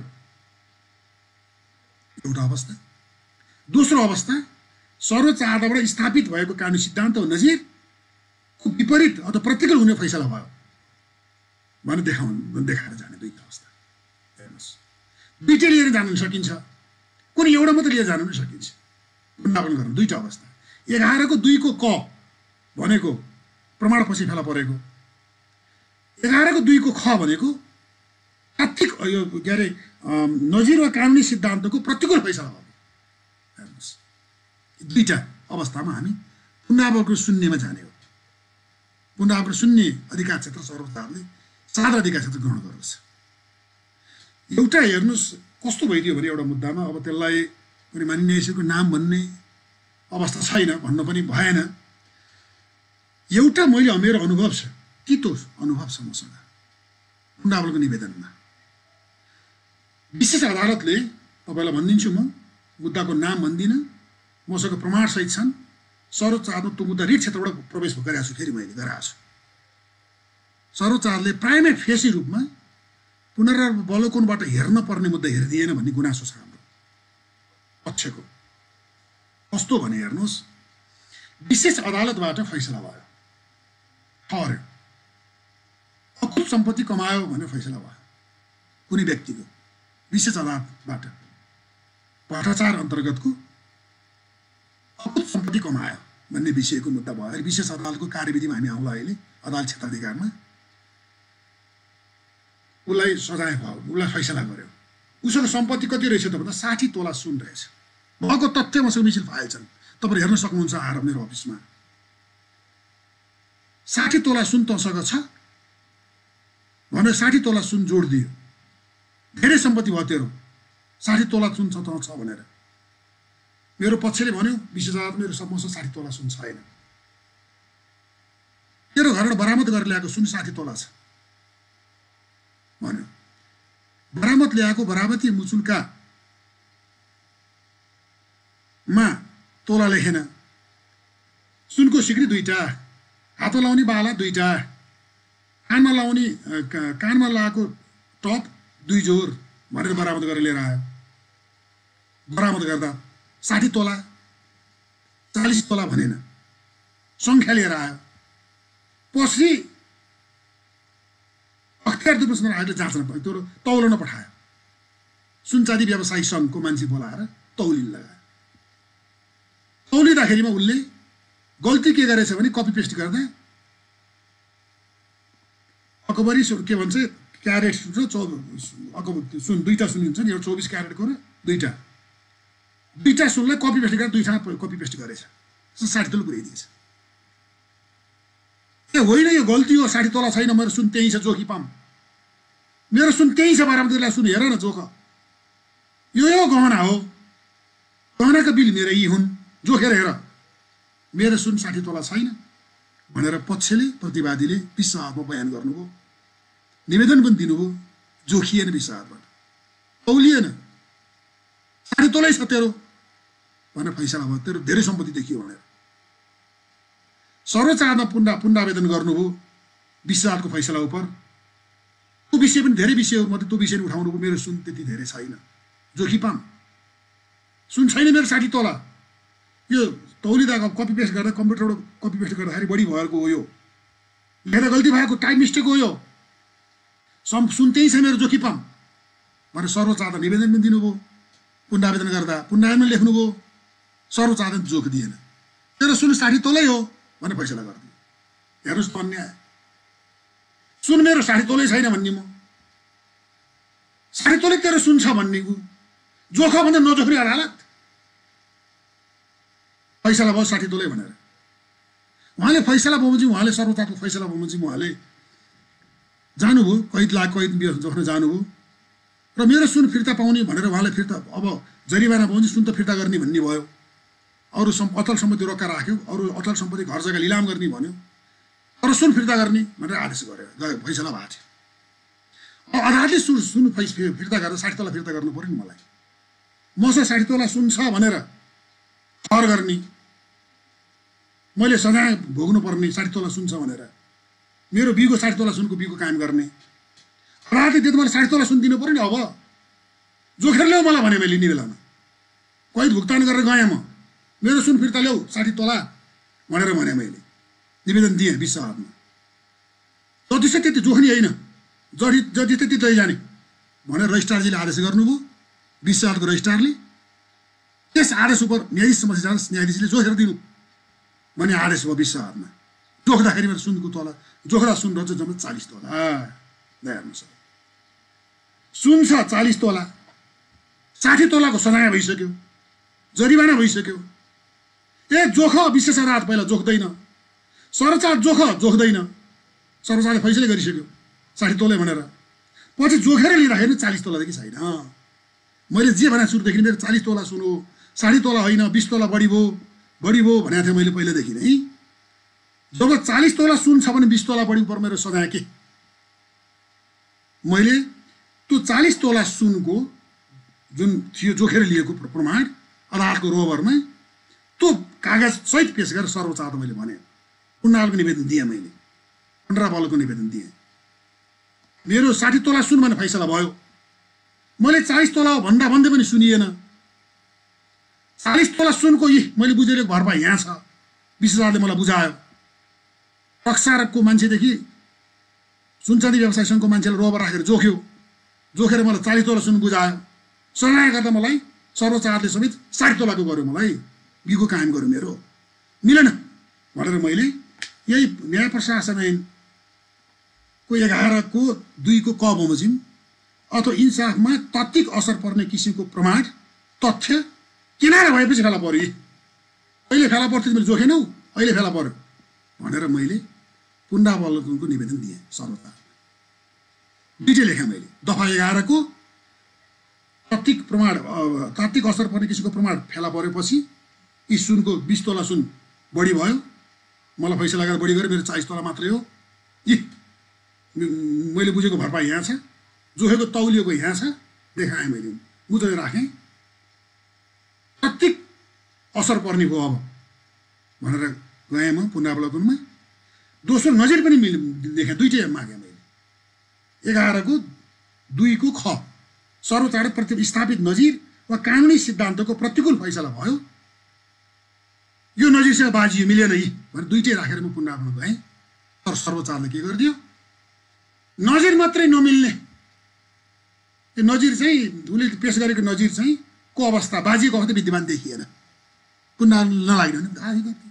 एउटा अवस्था। दोस्रो अवस्था सर्वोच्च अदालतबाट स्थापित भएको कानुनी सिद्धान्त वा नजिरको विपरीत अथवा प्रतिकूल हुने फैसला भयो भने देखाउनु देखाएर जाने दुईटा अवस्था। हेर्नुहोस्, दुईटै लिएर जान सकिन्छ, कुनै एउटा मात्रै लिएर जान पनि सकिन्छ। पुनरावलोकन गर्नु दुईटा अवस्था। एघारको दुईको क भनेको प्रमाण पछि फेला परेको, एघारको दुईको ख भनेको तात्विक यो के अरे नजिर वा कानुनी सिद्धान्तको प्रतिकूल फैसला भयो। हेर्नुहोस्, दुईटा अवस्थामा हामी पुनरावलोकन सुन्नेमा जाने हो। पुनरावलोकन सुन्ने अधिकार क्षेत्र सर्वोच्च अदालतले साझा अधिकार क्षेत्र ग्रहण गर्दछ। एउटा हेर्नुहोस् कस्तो भइदियो भने एउटा मुद्दामा अब त्यसलाई कुनै मान्य न्यायाधीशको नाम भन्ने अवस्था छैन, भन्न पनि भएन। एउटा मैले मेरो अनुभव छ, तितो अनुभव छ मसँग पुनरावलोकन निवेदनमा। विशेष अदालतले तपाईँलाई भनिदिन्छु, म मुद्दाको नाम भन्दिनँ, मसँग प्रमाणसहित छन्। सर्वोच्च अदालत त्यो मुद्दा रिट क्षेत्रबाट प्रवेश गरेको छु, फेरि मैले गराएको छु। सर्वोच्च अदालतले प्राइमेट फेसी रूपमा पुनरावलोकनबाट हेर्न पर्ने मुद्दा हेरिदिएन भन्ने गुनासो छ हाम्रो पक्षको। कस्तो भने हेर्नुहोस्, विशेष अदालतबाट फैसला भयो, ठहर्यो, अकुत सम्पत्ति कमायो भनेर फैसला भयो कुनै व्यक्तिको विशेष अदालतबाट, भ्रष्टाचार अन्तर्गतको अकुत सम्पत्ति कमायो भन्ने विषयको मुद्दा भयो। विशेष अदालतको कार्यविधिमा हामी आउँला अहिले, अदालत क्षेत्राधिकारमा उसलाई सजाय भयो, उसलाई फैसला गर्यो। उसको सम्पत्ति कति रहेछ त भन्दा साठी तोला सुन रहेछ। भएको तथ्य मसँग मिसिल फाइल छन्, तपाईँहरू हेर्न सक्नुहुन्छ आएर मेरो अफिसमा। साठी तोला सुन तसँग छ भनेर साठी तोला सुन जोड दियो, धेरै सम्पत्ति भयो तेरो, साठी तोला सुन छ त छ भनेर। मेरो पक्षले भन्यो विशेष अदालत मेरो मसँग साठी तोला सुन छैन, तेरो घरबाट बरामद गरेर ल्याएको सुन साठी तोला छ भन्यो। बरामद ल्याएको बरामती मुचुल्का मा तोला लेखेन, सुनको सिक्री दुईटा, हातमा लाउने बाला दुईटा, कानमा लाउने कानमा लगाएको टप दुई जोर भनेर बरामद गरेर लिएर आयो। बरामद गर्दा साठी तोला चालिस तोला भनेन, सङ्ख्या लिएर आयो। पछि अख्तियार दुर्पसमा आएर जाँच्न पर्यो, त्यो तौलन पठायो। सुनचाँदी व्यवसायी सङ्घको मान्छे बोलाएर तौलिन लगायो। तौलिँदाखेरिमा उसले गल्ती के गरेछ भने कपी पेस्ट गर्दा अकबरी के भन्छ क्यारेट र चौ अकबर सुन दुईवटा सुन हुन्छ नि, एउटा चौबिस क्यारेटको र दुईवटा दुईवटा सुनलाई कपी पेस्ट गरेर दुई ठाउँ कपी पेस्ट गरेछ, साठी तोला पुऱ्याइदिएछ। ए होइन यो गल्ती हो, साठी तोला छैन, मेरो सुन त्यही छ, जोखी पाम, मेरो सुन त्यही छ, बरामद गरेर सुन हेर न जोख, यो यो गहना हो, गहनाका बिल मेरो यी हुन्, जोखेर हेर, मेरो सुन साठी तोला छैन भनेर पक्षले प्रतिवादीले विश्व अदालतमा बयान गर्नुभयो, निवेदन पनि दिनुभयो। जोखिएन विश्व अदालतबाट, तौलिएन, साठी तोलै छ तेरो भनेर फैसला भयो, तेरो धेरै सम्पत्ति देखियो भनेर। सर्वोच्च अदालतमा पुनरा पुनरावेदन गर्नुभयो विश्व अदालतको फैसला उप। त्यो विषय पनि धेरै विषयहरूमध्ये त्यो विषय उठाउनु भयो, मेरो सुन त्यति धेरै छैन, जोखी पाम, सुन छैन मेरो साठी तोला, यो तौलिँदा कपी पेस्ट गर्दा कम्प्युटरबाट कपी पेस्ट गर्दाखेरि बढी भएको हो, यो लेख्दा गल्ती भएको टाइप मिस्टेक हो, यो सम सुन त्यही छ मेरो, जोखी पाम भनेर सर्वोच्च अदालत निवेदन पनि दिनुभयो। पुनरावेदन गर्दा पुनरावेदन लेख्नुभयो, सर्वोच्च अदालत जोख दिएन, तेरो सुन साठी तोलै हो भनेर फैसला गरिदियो। हेर्नुहोस् त अन्याय, सुन मेरो साठी तोलै छैन भन्ने, म साठी तोलै तेरो सुन छ भन्ने, जोख भन्दा नजोख्ने अदालत फैसला भयो साठी तोलै भनेर। उहाँले फैसला बमोजिम उहाँले सर्वोच्चको फैसला बमोजिम उहाँले जानुभयो, कैद लाग कैद जोख्न जानुभयो र मेरो सुन फिर्ता पाउने भनेर उहाँले फिर्ता अब जरिवाना बमोजिम सुन त फिर्ता गर्ने भन्ने भयो। अरू सम अचल सम्पत्ति रोक्का राख्यो, अरू अचल सम्पत्ति घर जग्गा लिलाम गर्ने भन्यो, तर सुन फिर्ता गर्ने भनेर आदेश गर्यो, फैसला भएको थियो। अब अदालतले सुन सुन फिर्ता गरेर साठी तोला फिर्ता गर्नु पर्यो नि मलाई। मसँग साठी तोला सुन छ भनेर खर गर्ने, मैले सजाय भोग्नु पर्ने साठी तोला सुन छ भनेर, मेरो बिगो साठी तोला सुनको बिगो कायम गर्ने, अदालतले त्यो त मलाई साठी तोला सुन दिनु पर्यो नि। अब जोखेर ल्याऊ मलाई भने मैले लिने बेलामा कैद भुक्तान गरेर गएँ, म मेरो सुन फिर्ता ल्याऊ साठी तोला भनेर भने मैले निवेदन दिएँ विश्व अदालतमा। जति छ त्यति जोख्ने होइन, जति जति त्यति लैजाने भनेर रजिस्ट्रारजीले आदेश गर्नुभयो। विश्व अदालतको रजिस्ट्रारले त्यस आदेश उप न्यायाधीश समक्ष जाँदा न्यायाधीशले जोखेर दिनु भन्ने आदेश भयो विश्व अदालतमा। जोख्दाखेरि मेरो सुनको तोला जोख्दा सुन रहेछ जम्मा चालिस तोला। हेर्नुहोस्, सुन छ चालिस तोला, साठी तोलाको सजाय भइसक्यो, जरिवाना भइसक्यो। ए जोख विशेष अदालत पहिला जोख्दैन, सर्वोच्च जोख जोख्दैन, सर्वोच्चले फैसला गरिसक्यो साठी तोला भनेर। पछि जोखेर लिँदाखेरि चालिस तोलादेखि छैन। मैले जे भने सुरुदेखि मेरो चालिस तोला सुन हो, साठी तोला होइन, बिस तोला बढी भयो बढी भयो भनेको थिएँ मैले पहिलादेखि नै। जब चालिस तोला सुन छ भने बिस तोला बढी पर्यो मेरो सजाय के? मैले त्यो चालिस तोला सुनको जुन थियो जोखेर लिएको प्रमाण अदालतको रोबरमा त्यो कागज सहित पेश गरेर सर्वोच्च अदालत मैले भने पुण्यलालको निवेदन दिएँ, मैले पन्ध्रपालको निवेदन दिएँ। मेरो साठी तोला सुन भने फैसला भयो। मैले चालिस तोला भन्दा भन्दै पनि सुनिएन। चालिस तोला सुनको यी मैले बुझेको भरपाई यहाँ छ, विशेष अदालतले मलाई बुझायो। पक्षारको मान्छेदेखि सुनचाँदी व्यवसाय सङ्घको मान्छेले रोबर राखेर जोख्यो, जोखेर मलाई चालिस तोला सुन बुझायो। सजाय गर्दा मलाई सर्वोच्च अदालतले समेत साठी तोलाको गर्यो, मलाई बिगो कायम गर्यो, मेरो मिलेन भनेर मैले यही न्याय प्रशासन ऐनको एघारको दुईको क बमोजिम अथवा इन्साफमा तात्विक असर पर्ने किसिमको प्रमाण तथ्य किनारा भएपछि फेला पर्यो। अहिले फेला पर्थ्यो मैले जोखेनौ, अहिले फेला पर्यो भनेर मैले पुण्यलालको निवेदन दिएँ सर्वोच्च अदालतमा। दुईटै लेखेँ मैले। दफा एघारको तात्विक प्रमाण तात्विक असर पर्ने किसिमको प्रमाण फेला परेपछि यी सुनको बिस तोला सुन बढी भयो, मलाई फैसला गरेर बढी गरेर मेरो चालिस तोला मात्रै हो। यी मैले बुझेको भरपाई यहाँ छ, जोखेको तौलिएको यहाँ छ, देखाएँ मैले, बुझेर राखेँ। तात्विक असर पर्ने भयो अब भनेर गएँ म पुण्यलालमा। दोस्रो नजिर पनि मिल देखेँ, दुइटै मागेँ मैले। एघारको दुईको ख सर्वोच्च अदालत प्रति स्थापित नजिर वा कानुनी सिद्धान्तको प्रतिकूल फैसला भयो, यो नजिरसँग बाजियो, मिलेन यी भनेर दुइटै राखेर म पुण्यलालमा गएँ। तर सर्वोच्च अदालतले के गरिदियो, नजिर मात्रै नमिल्ने, त्यो नजिर चाहिँ उसले पेश गरेको नजिर चाहिँ को अवस्था बाजिएको अवस्था विद्यमान देखिएन, पुण्यलाल नलागिरहने दाबी गर्थे।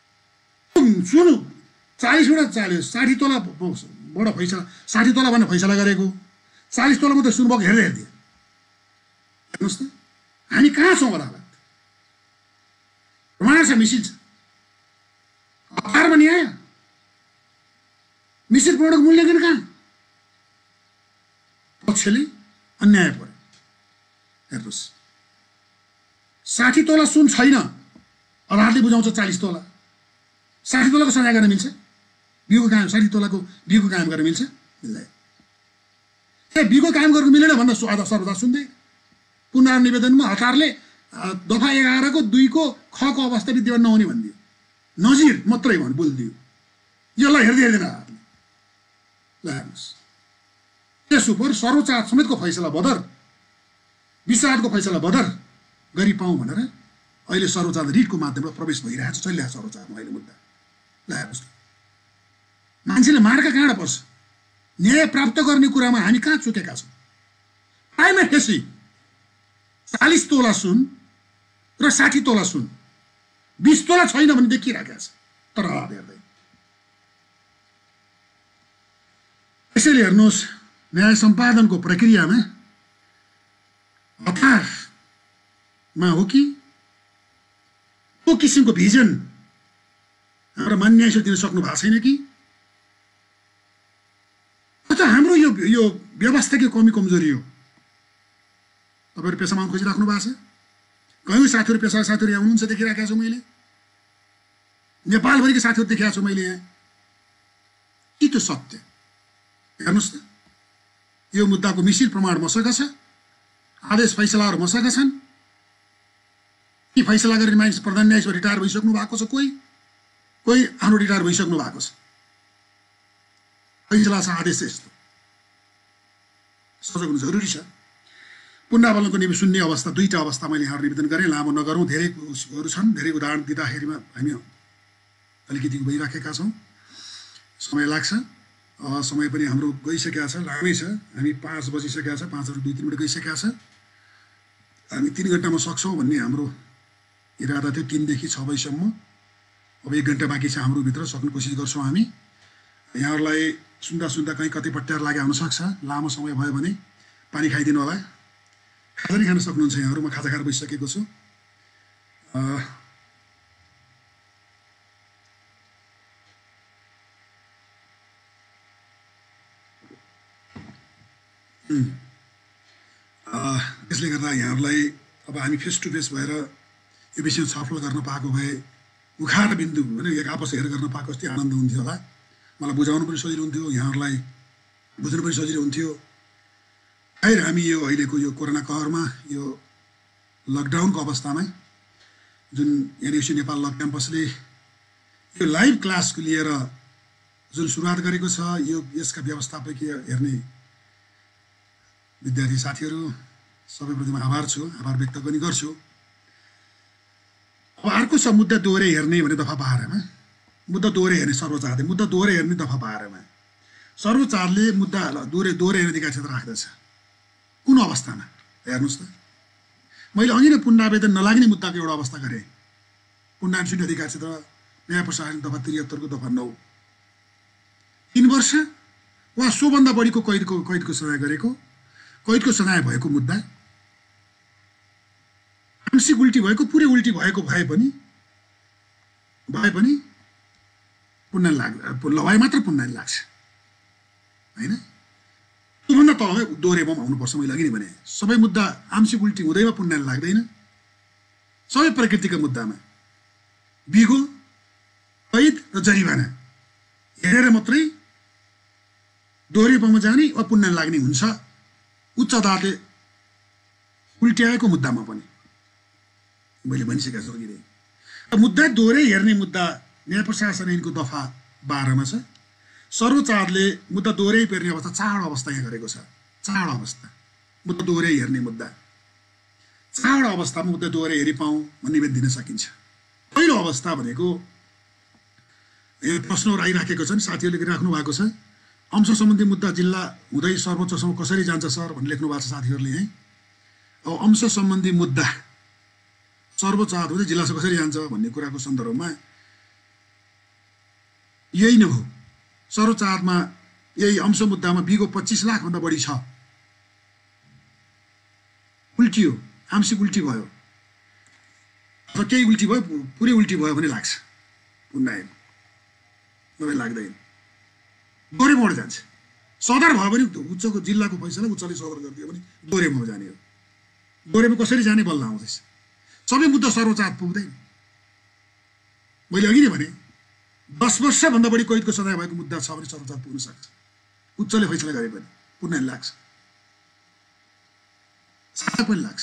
सुनु चालिसवटा चाल्यो, साठी तोला बडो फैसला, साठी तोला भनेर फैसला गरेको, चालिस तोला मात्रै सुन भएको हेर्दै हेर्दै। हेर्नुहोस् त हामी कहाँ छौँ अदालत? प्रमाण छ, मिसिन्छ, आधारमा न्याय, मिश्रित प्रमाणको मूल्याङ्कन कहाँ? पक्षले अन्याय पर्यो। हेर्नुहोस्, साठी तोला सुन छैन, अदालतले बुझाउँछ चालिस तोला, साठी तोलाको सजाय गर्न मिल्छ, बिगो कायम साठी तोलाको बिगो कायम गर्न मिल्छ? मिल्दैन। ए बिगो कायम गर्नु मिलेन भनेर सर्वोच्च सुन्दै पुनः निवेदनमा हतारले दफा एघारको दुईको खको अवस्था विद्यमान नहुने भनिदियो, नजिर मात्रै भन् बोलिदियो। यसलाई हेर्दै हेर्दैन अदालतले। ल हेर्नुहोस्, त्यस उप सर्वोच्च अदालत समेतको फैसला बदर, विश्व अदालतको फैसला बदर गरी पाऊँ भनेर अहिले सर्वोच्च अदालत रिटको माध्यमबाट प्रवेश भइरहेको छ, चलिरहेको छ सर्वोच्च अदालतमा अहिले मुद्दा। ल हेर्नुहोस्, मान्छेले मार्का कहाँबाट पर्छ? न्याय प्राप्त गर्ने कुरामा हामी कहाँ चुकेका छौँ? प्राइमा फेसी चालिस तोला सुन र साठी तोला सुन, बिस तोला छैन भने देखिरहेको छ, तर अदालत हेर्दैन। यसैले हेर्नुहोस्, न्याय सम्पादनको प्रक्रियामा हतारमा हो कि त्यो किसिमको भिजन हाम्रो मान्य न्यायाधीश दिन सक्नु भएको छैन कि अथवा हाम्रो यो यो व्यवस्थाकै कमी कमजोरी हो? तपाईँहरू पेसामा खोजिराख्नु भएको छ? कयौँ साथीहरू पेसा साथीहरू यहाँ हुनुहुन्छ, देखिराखेको छु मैले, नेपालभरिका साथीहरू देखाएको छु मैले यहाँ। के त्यो सत्य? हेर्नुहोस् त, यो मुद्दाको मिसिल प्रमाण मसँग छ, आदेश फैसलाहरू मसँग छन्। यी फैसला गरेर मानिस प्रधान न्यायाधीश रिटायर भइसक्नु भएको छ, कोही कोही आफ्नो रिटायर भइसक्नु भएको छ। फैसला छ, आदेश छ, यस्तो सजग हुनु जरुरी छ। पुनरावलोकनको निम्ति सुन्ने अवस्था, दुईटा अवस्था मैले यहाँहरू निवेदन गरेँ, लामो नगरौँ, धेरै उसहरू छन्, धेरै उदाहरण दिँदाखेरिमा हामी अलिकति भइराखेका छौँ, समय लाग्छ। समय पनि हाम्रो गइसकेका छ, लामै छ, हामी पाँच बजिसकेका छ, पाँचहरू दुई तिन मिनट गइसकेका छ। हामी तिन घन्टामा सक्छौँ भन्ने हाम्रो इरादा थियो, तिनदेखि छ बजीसम्म। अब एक घन्टा बाँकी छ हाम्रो भित्र, सक्ने कोसिस गर्छौँ हामी। यहाँहरूलाई सुन्दा सुन्दा कहीँ कतै पट्याएर लागे हुनसक्छ, लामो समय भयो भने पानी खाइदिनु होला। खाजा नि खान सक्नुहुन्छ यहाँहरू, म खाजा खाएर बसिसकेको छु। त्यसले गर्दा यहाँहरूलाई अब हामी फेस टु फेस भएर यो विषय छलफल गर्न पाएको भए उखाट बिन्दु होइन एक आपस हेर गर्न पाएको जस्तै आनन्द हुन्थ्यो होला। मलाई बुझाउनु पनि सजिलो हुन्थ्यो, यहाँहरूलाई बुझ्नु पनि सजिलो हुन्थ्यो। खैर, हामी यो अहिलेको यो कोरोना कहरमा, यो लकडाउनको अवस्थामा जुन एनयुसी नेपाल ल क्याम्पसले यो लाइभ क्लासको लिएर जुन सुरुवात गरेको छ, यो यसका व्यवस्थापकीय हेर्ने विद्यार्थी साथीहरू सबैप्रति म आभार छु, आभार व्यक्त पनि गर्छु। अब अर्को छ मुद्दा दोहोरे हेर्ने भने दफा बाह्रमा, मुद्दा दोहोरे हेर्ने सर्वोच्च अदालतले मुद्दा दोहोरे हेर्ने दफा बाह्रमा सर्वोच्च अदालतले मुद्दा दोहोरे दोहोरे हेर्ने अधिकार क्षेत्र राख्दछ। कुन अवस्थामा हेर्नुहोस् त, मैले अघि नै पुनरावेदन नलाग्ने मुद्दाको एउटा अवस्था गरेँ। पुनरावेदन शून्य अधिकार क्षेत्र न्याय प्रशासन दफा त्रिहत्तरको दफा नौ, तिन वर्ष वा सोभन्दा बढीको कैदको कैदको सजाय गरेको, कैदको सजाय भएको मुद्दा, आंशिक उल्टी भएको, पुरै उल्टी भएको भए पनि भए पनि पुनः लाग्छ, लवाई मात्र पुनः लाग्छ होइन। त्योभन्दा तल दोहोरे बम आउनुपर्छ। मैले अघि नै भने सबै मुद्दा आंशिक उल्टी हुँदैमा पुनः लाग्दैन। सबै प्रकृतिका मुद्दामा बिगो, कैद र जरिवाना हेरेर मात्रै दोहोरे बममा जाने वा पुनः लाग्ने हुन्छ। उच्च अदालतले उल्ट्याएको मुद्दामा पनि मैले भनिसकेको छु अघि नै। मुद्दा दोहोरे हेर्ने मुद्दा न्याय प्रशासन ऐनको दफा बाह्रमा छ। सर्वोच्च अदालतले मुद्दा दोहोरे हेर्ने अवस्था चार अवस्था यहाँ गरेको छ। चार अवस्था मुद्दा दोहोरे हेर्ने मुद्दा चार अवस्थामा मुद्दा दोहोरे हेरि पाऊँ भन्ने निवेदन दिन सकिन्छ। पहिलो अवस्था भनेको यहाँ प्रश्नहरू आइराखेको छन्, साथीहरूले राख्नु भएको छ। अंश सम्बन्धी मुद्दा जिल्ला हुँदै सर्वोच्चसम्म कसरी जान्छ सर भन्ने लेख्नु भएको छ साथीहरूले यहीँ। अब अंश सम्बन्धी मुद्दा सर्वोच्च अदालत हुँदै जिल्लासम्म कसरी जान्छ भन्ने कुराको सन्दर्भमा यही नै हो। सर्वोच्च अदालतमा यही अंश मुद्दामा बिगो पच्चिस लाखभन्दा बढी छ, उल्टियो, आंशिक उल्टी भयो अथवा केही उल्टी भयो, पुरै उल्टी भयो भने लाग्छ पुनः, नभए लाग्दैन। दोहोरे मोड जान्छ। सदर भयो भने उच्चको जिल्लाको फैसला उच्चले सदर गरिदियो भने दोहोरे मोड जाने हो। दोहोरेमा कसरी जाने बल्ल आउँदैछ। सबै मुद्दा सर्वोच्च अदालत पुग्दैन। मैले अघि नै भने दस वर्षभन्दा बढी कैदको सजाय भएको मुद्दा छ भने सर्वोच्च अदालत पुग्न सक्छ। उच्चले फैसला गरे पनि पुनः लाग्छ, सादा पनि लाग्छ।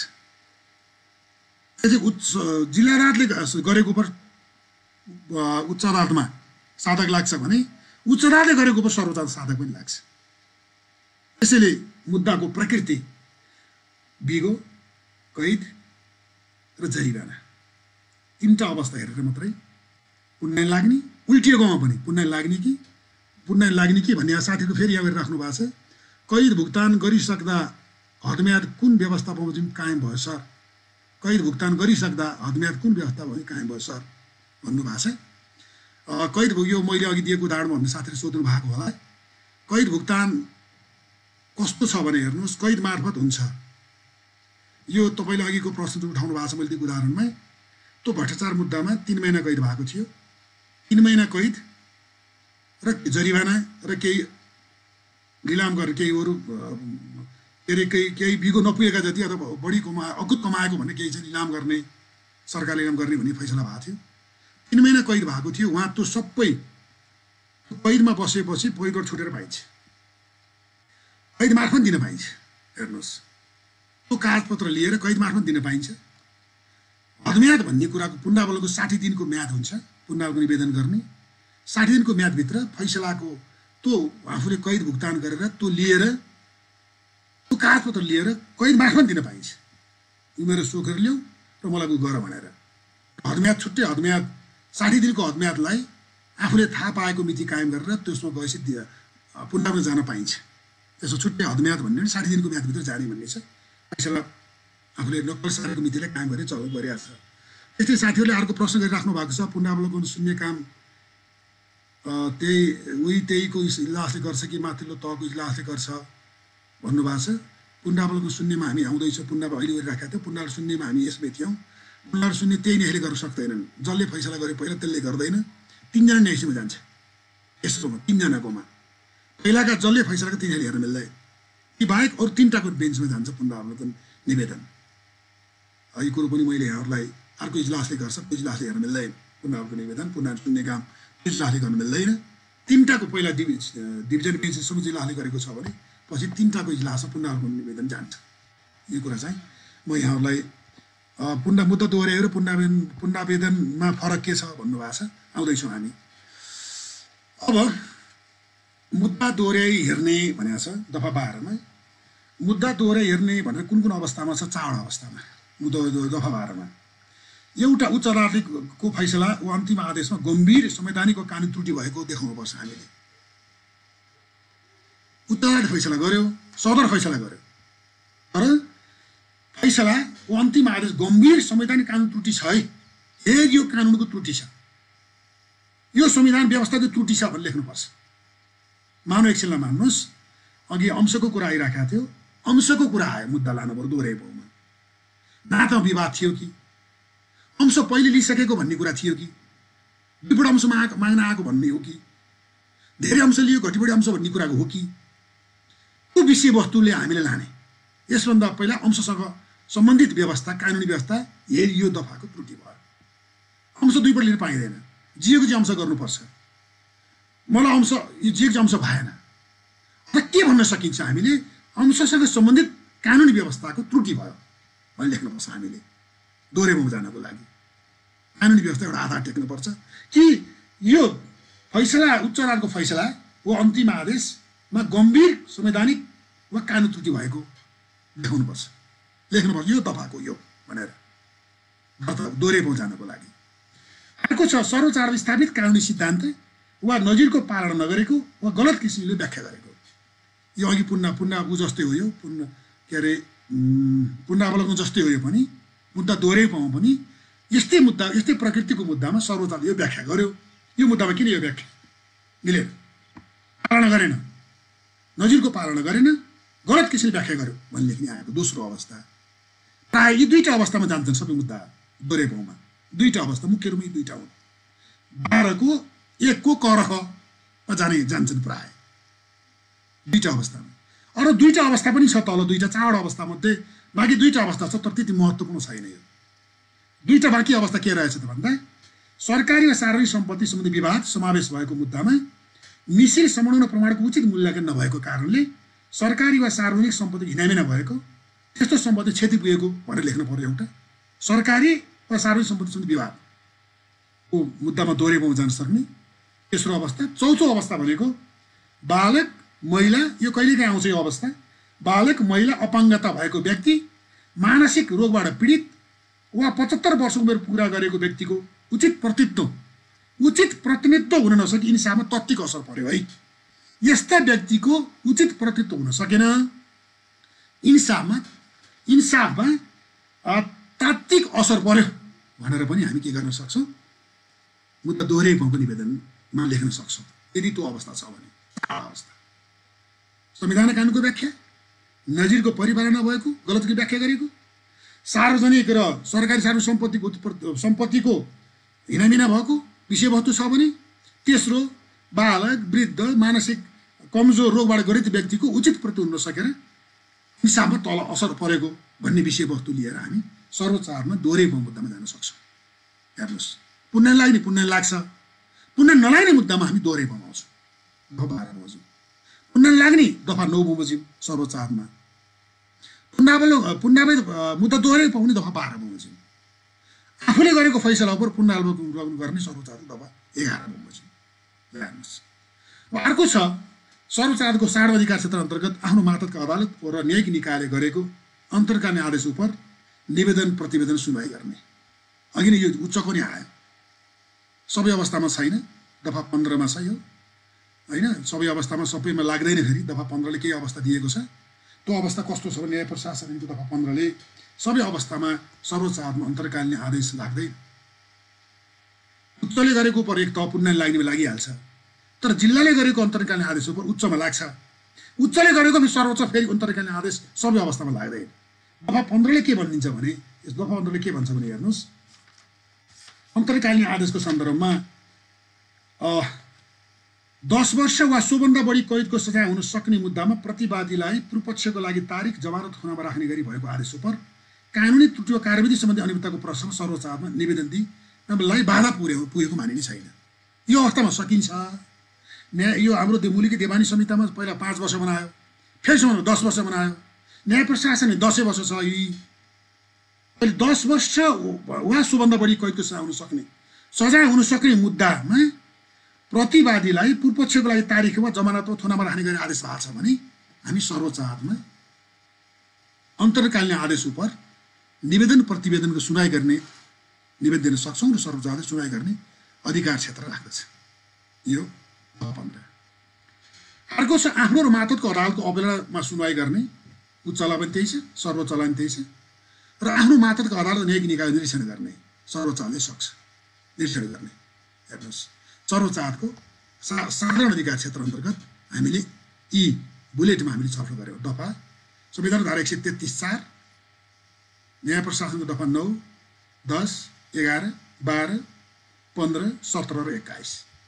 उच्च जिल्ला अदालतले गरेको पर उच्च अदालतमा साधक लाग्छ भने उच्च अदालतले गरेको पर सर्वोच्च अदालत साधक पनि लाग्छ। त्यसैले मुद्दाको प्रकृति बिगो, कैद र जरिवाना तीनटा अवस्था हेरेर मात्रै पुनः लाग्ने, उल्टिएकोमा पनि पुनः लाग्ने कि पुनः लाग्ने कि भन्ने साथीको फेरि यहाँ राख्नु भएको छ। कैद भुक्तान गरिसक्दा हदम्याद कुन व्यवस्थापन चाहिँ कायम भयो सर, कैद भुक्तान गरिसक्दा हदम्याद कुन व्यवस्था भयो कायम भयो सर भन्नुभएको छ। कैद यो मैले अघि दिएको उदाहरणमा भन्ने साथीले सोध्नु भएको होला। कैद भुक्तान कस्तो छ भने हेर्नुहोस्, कैद मार्फत हुन्छ। यो तपाईँले अघिको प्रश्न उठाउनु भएको छ मैले दिएको उदाहरणमा, त्यो भ्रष्टाचार मुद्दामा तिन महिना कैद भएको थियो। तीन महिना कैद र जरिवाना र केही निलाम गरेर केही अरू के अरे केही केही बिगो नपुगेका जति अथवा बढी कमा अकुत कमाएको भन्ने केही चाहिँ निलाम गर्ने सरकारले निलाम गर्ने भन्ने फैसला भएको थियो। तीन महिना कैद भएको थियो। उहाँ त्यो सबै कैदमा बसेपछि पैगड छुटेर पाइन्छ, कैद मार्फत दिन पाइन्छ। हेर्नुहोस्, त्यो कागजपत्र लिएर कैद मार्फत दिन पाइन्छ। हदम्याद भन्ने कुराको पुनरावलोकनको साठी दिनको म्याद हुन्छ। पुनरावलोकन निवेदन गर्ने साठी दिनको म्यादभित्र फैसलाको त्यो आफूले कैद भुक्तान गरेर त्यो लिएर त्यो कागजपत्र लिएर कैद मार्फत दिन पाइन्छ। यो मेरो सोखेर ल्याऊ र मलाई गर भनेर। हदम्याद छुट्टै हदम्याद साठी दिनको हदम्यादलाई आफूले थाहा पाएको मिति कायम गरेर त्यसमा गएपछि पुनरावलोकन जान पाइन्छ। त्यसो छुट्टै हदम्याद भन्ने साठी दिनको म्यादभित्र जाने भन्ने छ। फैसला आफूले नक्कल सारेको मितिलाई कायम गरेर चल गरिरहेको छ। त्यस्तै साथीहरूले अर्को प्रश्न गरिराख्नु भएको छ, पुनरावलोकन सुन्ने काम त्यही उही त्यहीको इजलासले गर्छ कि माथिल्लो तहको इजलासले गर्छ भन्नुभएको छ। पुनरावलोकन सुन्नेमा हामी आउँदैछौँ। पुनराव अहिले गरिराखेका थियौँ। पुनरावलोकन सुन्नेमा हामी यसमै थियौँ। पुनरावलोकन सुन्ने त्यही न्यायले गर्न सक्दैनन्। जसले फैसला गरे पहिला त्यसले गर्दैन। तिनजना न्यायसीमा जान्छ। यस्तोमा तिनजनाकोमा पहिलाका जसले फैसला गरे तिनीहरूले हेर्न मिल्दैन। ती बाहेक अरू तिनवटाको बेन्चमा जान्छ पुनरावलोकन निवेदन। यो कुरो पनि मैले यहाँहरूलाई अर्को इजलासले गर्छ, त्यो इजलासले हेर्न मिल्दैन। पुनरावलोकन निवेदन पुनरावलोकन सुन्ने काम त्यो इजलासले गर्न मिल्दैन। तिनवटाको पहिला डिभिज डिभिजन बेन्च समिति इजलासले गरेको छ भने पछि तिनवटाको इजलासमा पुनरावलोकन निवेदन जान्छ। यो कुरा चाहिँ म यहाँहरूलाई पुनः मुद्दा दोहोऱ्याएर पुनरावेदन पुनरावेदनमा फरक के छ भन्नुभएको छ। आउँदैछौँ हामी। अब मुद्दा दोहोऱ्याइ हेर्ने भनेको छ दफा बाह्रमा। मुद्दा दोहोऱ्याइ हेर्ने भनेर कुन कुन अवस्थामा छ? चार अवस्थामा। मुद्दा दफा बाह्रमा एउटा उच्च अदालतको फैसला वा अन्तिम आदेशमा गम्भीर संवैधानिक वा कानुनी त्रुटि भएको देखाउनुपर्छ। हामीले उच्च अदालतले फैसला गर्यो, सदर फैसला गर्यो, तर फैसला वा अन्तिम आदेश गम्भीर संवैधानिक कानुनी त्रुटि छ है, हे यो कानुनको त्रुटि छ, यो संविधान व्यवस्थाको त्रुटि छ भनेर लेख्नुपर्छ। मानव एकछिनलाई मान्नुहोस्, अघि अंशको कुरा आइराखेको थियो। अंशको कुरा आयो, मुद्दा लानु पर्यो दोहोऱ्याइ भाउमा। न त विवाद थियो कि अंश पहिले लिइसकेको भन्ने कुरा थियो कि दुईवटा अंश माग माग्न आएको भन्ने हो कि धेरै अंश लियो घटी बढी अंश भन्ने कुराको हो कि त्यो विषयवस्तुले हामीले लाने। यसभन्दा पहिला अंशसँग सम्बन्धित व्यवस्था कानुनी व्यवस्था हे यो दफाको त्रुटि भयो। अंश दुईपल्ट लिन पाइँदैन। जियोको चाहिँ अंश गर्नुपर्छ। मलाई अंश यो जियोको चाहिँ अंश भएन। र के भन्न सकिन्छ? हामीले अंशसँग सम्बन्धित कानुनी व्यवस्थाको त्रुटि भयो भने लेख्नुपर्छ। हामीले दोहोऱ्याइमा जानको लागि कानुनी व्यवस्था एउटा आधार टेक्नुपर्छ कि यो फैसला उच्च अदालतको फैसला वा अन्तिम आदेशमा गम्भीर संवैधानिक वा कानुनी त्रुटि भएको देखाउनुपर्छ, लेख्नुपर्छ यो दफाको यो भनेर दोहोऱ्याइमा जानको लागि। अर्को छ सर्वोच्च अदालतले स्थापित कानुनी सिद्धान्त वा नजिरको पालना नगरेको वा गलत किसिमले व्याख्या गरेको। यो अघि पुनः पुनः ऊ जस्तै हो, यो पुनः के अरे पुनरावलोकन जस्तै हो। यो पनि मुद्दा दोहोऱ्याइ पाउँ पनि यस्तै मुद्दा यस्तै प्रकृतिको मुद्दामा सर्वोच्चले यो व्याख्या गर्यो। यो मुद्दामा किन यो व्याख्या मिलेन? पालना गरेन, नजिरको पालना गरेन, गलत किसिमले व्याख्या गर्यो भन्ने लेख्ने आएको दोस्रो अवस्था। प्रायः यी दुईवटा अवस्थामा जान्छन् सबै मुद्दा दोहोऱ्याइ पाउमा। दुईवटा अवस्था मुख्य रूपमा यी दुईवटा हुन्। बाह्रको एकको करखमा जाने जान्छन् प्रायः दुईवटा अवस्थामा। अरू दुईवटा अवस्था पनि छ, तल दुईवटा चारवटा अवस्थामध्ये बाँकी दुईवटा अवस्था छ, तर त्यति महत्त्वपूर्ण छैन। यो दुईवटा बाँकी अवस्था के रहेछ त भन्दा सरकारी वा सार्वजनिक सम्पत्ति सम्बन्धी विवाद समावेश भएको मुद्दामा मिसिल समूह प्रमाणको उचित मूल्याङ्कन नभएको कारणले सरकारी वा सार्वजनिक सम्पत्ति हिनामिना भएको त्यस्तो सम्पत्ति क्षति पुगेको भनेर लेख्नु पर्यो। एउटा सरकारी वा सार्वजनिक सम्पत्ति सम्बन्धी विवादको मुद्दामा दोहोऱ्याइमा जान सक्ने तेस्रो अवस्था। चौथो अवस्था भनेको बालक महिला, यो कहिलेकाहीँ आउँछ यो अवस्था, बालक महिला अपाङ्गता भएको व्यक्ति, मानसिक रोगबाट पीडित वा पचहत्तर वर्ष उमेर पुरा गरेको व्यक्तिको उचित प्रतित्व उचित प्रतिनिधित्व हुन नसके इन्साफमा तत्त्विक असर पर्यो है। यस्ता व्यक्तिको उचित प्रतिनिधित्व हुन सकेन, इन्साफमा इन्साफमा तात्विक असर पर्यो भनेर पनि हामी के गर्न सक्छौँ? मुद्दा दोहोऱ्याइ पाउको निवेदनमा लेख्न सक्छौँ। यदि त्यो अवस्था छ भने अवस्था संविधान कानुनको व्याख्या, नजिरको परिपालना भएको गलतको व्याख्या गरेको, सार्वजनिक र सरकारी सार्वजनिक सम्पत्तिको सम्पत्तिको हिनामिना भएको विषयवस्तु छ भने तेस्रो बालक वृद्ध मानसिक कमजोर रोगबाट ग्रसित व्यक्तिको उचित प्रति हुन सकेर हिसाबमा तल असर परेको भन्ने विषयवस्तु लिएर हामी सर्वोच्च अदालतमा दोहोरै मुद्दामा जान सक्छौँ। हेर्नुहोस्, पुण्य लाग्ने पुण्य लाग्छ, पुण्य नलाग्ने मुद्दामा हामी दोहोरै बनाउँछौँ। दफा बाह्र बमोजिम पुण्य लाग्ने दफा नौ बमोजिम सर्वोच्च अदालतमा, पुण्यावलो पुण्यावै मुद्दा दोहोरै पाउने दफा बाह्र बमोजिम, आफूले गरेको फैसला उप पुनरावलोकन गर्ने सर्वोच्च अदालत दफा एघार बमोजिम। हेर्नुहोस्, अर्को छ सर्वोच्च अदालतको सार्व अधिकार क्षेत्र अन्तर्गत आफ्नो मातहतका अदालत र न्यायिक निकायले गरेको अन्तर्कालीन आदेश उप निवेदन प्रतिवेदन सुनवाई गर्ने। अघि नै यो उच्चको नि आयो, सबै अवस्थामा छैन, दफा पन्ध्रमा छ यो होइन, सबै अवस्थामा सबैमा लाग्दैन। फेरि दफा पन्ध्रले केही अवस्था दिएको छ, त्यो अवस्था कस्तो छ भने न्याय प्रशासनको दफा पन्ध्रले सबै अवस्थामा सर्वोच्च अदालतमा अन्तर्कालीन आदेश लाग्दैन। उच्चले गरेको उप एक तह पुण्य लाग्ने लागिहाल्छ, तर जिल्लाले गरेको अन्तर्कालीन आदेश उप उच्चमा लाग्छ, उच्चले गरेको सर्वोच्च फेरि अन्तर्कालीन आदेश सबै अवस्थामा लाग्दैन। दफा पन्ध्रले के भनिदिन्छ भने, यस दफा पन्ध्रले के भन्छ भने हेर्नुहोस्, अन्तर्कालीन आदेशको सन्दर्भमा दस वर्ष वा सोभन्दा बढी कैदको सजाय हुन सक्ने मुद्दामा प्रतिवादीलाई पूर्वपक्षको लागि तारिक जमानत खुनामा राख्ने गरी भएको आदेश उप कानुनी त्रुटि वा कार्यविधि सम्बन्धी अनियमितताको प्रश्नमा सर्वोच्च अदालतमा निवेदन दिई बाधा पुर्याउ पुगेको मानिने छैन। यो अवस्थामा सकिन्छ। न्याय यो हाम्रो मुलुकी देवानी संहितामा पहिला पाँच वर्ष बनायो, फेरिसम्म दस वर्ष बनायो, न्याय प्रशासनले दसै वर्ष छ। यी अहिले दस वर्ष वा सोभन्दा बढी कैदको सजाय हुन सक्ने सजाय हुन सक्ने मुद्दामा प्रतिवादीलाई पूर्वपक्षको लागि तारिख वा जमानत वा थुनामा राख्ने गरी आदेश भएको छ भने हामी सर्वोच्च अदालतमा अन्तर्कालीन आदेश उप निवेदन प्रतिवेदनको सुनवाई गर्ने निवेदन दिन सक्छौँ र सर्वोच्च अदालतले सुनवाई गर्ने अधिकार क्षेत्र राख्दछ। यो पन्ध्र। अर्को छ आफ्नो र मातहतको अदालतको अवहेलनामा सुनवाई गर्ने, उच्चलाई पनि त्यही छ, सर्वोच्चलाई पनि त्यही छ। र आफ्नो मातहतको अदालत न्यायिक निकाय निरीक्षण गर्ने सर्वोच्च अदालतले सक्छ निरीक्षण गर्ने। हेर्नुहोस्, सर्वोच्च अदालतको सा साधारण अधिकार क्षेत्र अन्तर्गत हामीले यी बुलेटमा हामीले छलफल गऱ्यौँ। दफा संविधानको धारा एक सय तेत्तिस चार, न्याय प्रशासनको दफा नौ, दस, एघार, बाह्र, पन्ध्र, सत्र र एक्काइस।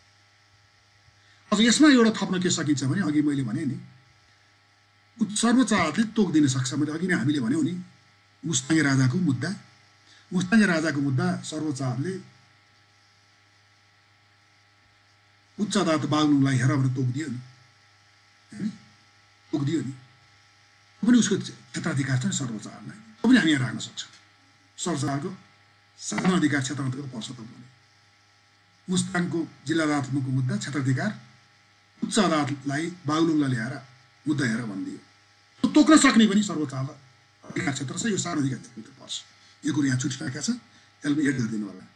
अझ यसमा एउटा थप्न के सकिन्छ भने अघि मैले भने नि सर्वोच्च अदालतले तोक दिन सक्छ। मैले अघि नै हामीले भन्यौँ नि मुस्ताङ्गे राजाको मुद्दा, मुस्ताङ्गे राजाको मुद्दा सर्वोच्च अदालतले उच्च अदालत बागलुङलाई हेर भनेर तोक दियो नि, होइन तोक दियो नि, त्यो पनि उसको क्षेत्राधिकार छ नि सर्वोच्च अदालतलाई, त्यो पनि हामी यहाँ राख्न सक्छौँ। सर्वोच्च अदालतको साधारण अधिकार क्षेत्र अन्तर्गत पर्छ। त भने मुस्ताङको जिल्ला अदालतको मुद्दा क्षेत्राधिकार उच्च अदालतलाई बागलुङलाई ल्याएर मुद्दा हेर भनिदियो, त्यो तोक्न सक्ने पनि सर्वोच्च अदालत अधिकार क्षेत्र छ। यो सानो अधिकार क्षेत्रभित्र पर्छ। यो कुरो यहाँ छुटिराखेको छ, त्यसलाई एड गरिदिनु होला।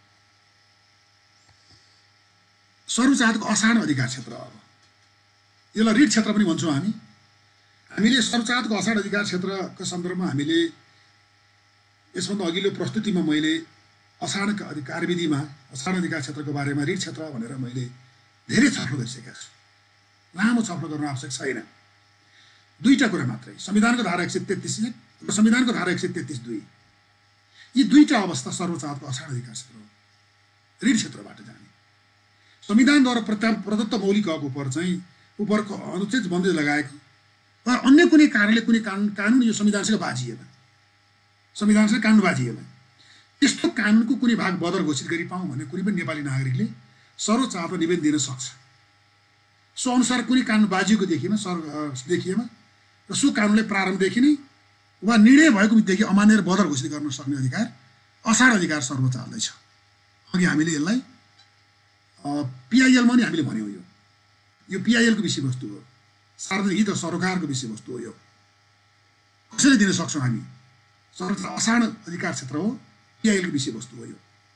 सर्वोच्च अदालतको असाधारण अधिकार क्षेत्र, अब यसलाई रिट क्षेत्र पनि भन्छौँ हामी। हामीले सर्वोच्च अदालतको असाधारण अधिकार क्षेत्रको सन्दर्भमा हामीले यसभन्दा अघिल्लो प्रस्तुतिमा मैले असाधारण अधिकार विधिमा असाधारण अधिकार क्षेत्रको बारेमा रिट क्षेत्र भनेर मैले धेरै छलफल गरिसकेका छु। लामो छलफल गर्न आवश्यक छैन। दुईवटा कुरा मात्रै, संविधानको धारा एक सय तेत्तिस एक र संविधानको धारा एक सय तेत्तिस दुई, यी दुईवटा अवस्था सर्वोच्च अदालतको असाधारण अधिकार क्षेत्र हो, रिट क्षेत्रबाट जाने। संविधानद्वारा प्रत्या प्रदत्त मौलिक हक उप चाहिँ उपरको अनुच्छेद बन्दी लगाएको वा अन्य कुनै कारणले कुनै कानुन कानुन यो संविधानसँग बाजिएमा संविधानसँग कानुन बाजिएमा त्यस्तो कानुनको कुनै भाग बदर घोषित गरी पाऊँ भन्ने कुनै पनि नेपाली नागरिकले सर्वोच्च अदालतमा निवेदन दिन सक्छ। सो अनुसार कुनै कानुन बाजिएको देखिएमा सर देखिएमा र सो कानुनले प्रारम्भदेखि नै वा निर्णय भएको मितिदेखि अमान्य र बदर घोषित गर्न सक्ने अधिकार असाधारण अधिकार सर्वोच्च अदालतलाई छ। अघि हामीले यसलाई पिआइएलमा नि हामीले भन्यौँ, यो यो पिआइएलको विषयवस्तु हो, सार्वजनिक हित सरोकारको विषयवस्तु हो। यो कसैले दिन सक्छौँ हामी, सर्वोच्च असाधारण अधिकार क्षेत्र हो, पिआइएलको विषयवस्तु हो। यो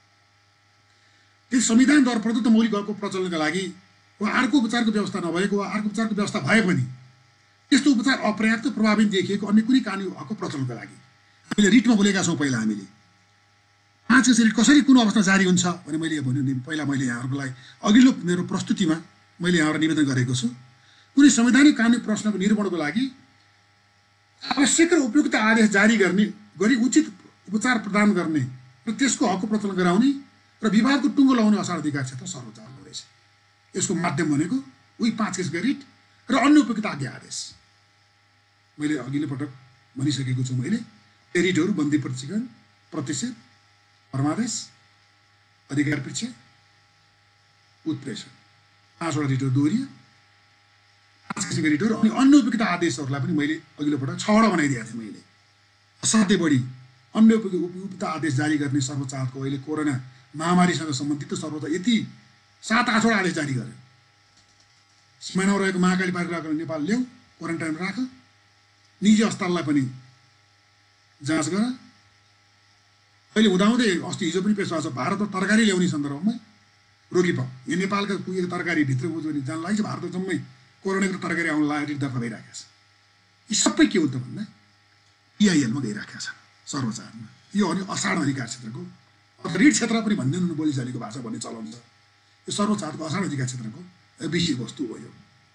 त्यस संविधानद्वारा प्रदत्त मौलिक हकको प्रचलनका लागि वा अर्को उपचारको व्यवस्था नभएको वा अर्को उपचारको व्यवस्था भए पनि त्यस्तो उपचार अपर्याप्त प्रभावित देखिएको अन्य कुनै कानुनी हकको प्रचलनका लागि हामीले रिटमा बोलेका छौँ। पहिला हामीले पाँच कसरी कसरी कुन अवस्था जारी हुन्छ भने मैले भन्यो नि, पहिला मैले यहाँहरूलाई अघिल्लो मेरो प्रस्तुतिमा मैले यहाँबाट निवेदन गरेको छु। कुनै संवैधानिक कानुनी प्रश्नको निरूपणको लागि आवश्यक र उपयुक्त आदेश जारी गर्ने गरी उचित उपचार प्रदान गर्ने र त्यसको हकको प्रचलन गराउने र विवादको टुङ्गो लगाउने असाधारण अधिकार क्षेत्र सर्वोच्च अदालतको रहेछ। यसको माध्यम भनेको उही पाँच किसिमका रिट र अन्य उपयुक्त आज्ञा आदेश। मैले अघिल्लो पटक भनिसकेको छु। मैले त्यो रिटहरू बन्दी प्रतिक्षेपण, प्रतिषेध, परमादेश, अधिकार परीक्षा, उत्प्रेषण, पाँचवटा रिटहरू दोहोरिए। पाँच किसिमका रिटहरू अनि अन्य उपयुक्त आदेशहरूलाई पनि मैले अघिल्लो पटक छवटा बनाइदिएको थिएँ। मैले असाध्यै बढी अन्य उपयुक्त आदेश जारी गर्ने सर्वोच्च अदालतको अहिले कोरोना महामारीसँग सम्बन्धित त सर्वोच्च यति सात आठवटा आदेश जारी गर्यो। सीमानामा रहेको महाकाली पार्क नेपाल ल्याऊ, क्वारेन्टाइनमा राख, निजी अस्पताललाई पनि जाँच गर। अहिले हुँदाहुँदै अस्ति हिजो पनि पेश भएको छ, भारतमा तरकारी ल्याउने सन्दर्भमा रोकी पाऊ। यो नेपालका पुगेको तरकारी भित्र बुझ्यो भने जान लाग्छ भारतमा जम्मै कोरोनाको तरकारी आउन लागेको दर्ता भइराखेको छ। यी सबै के हो त भन्दा पिआइएलमा गइराखेको छ सर्वोच्च अदालतमा। यो अनि असाढ अधिकार क्षेत्रको अथवा रिट क्षेत्र पनि भन्ने बोलीचालीको भाषा भन्ने चलन छ। यो सर्वोच्च अदालतको असाढ अधिकार क्षेत्रको विषयवस्तु हो। यो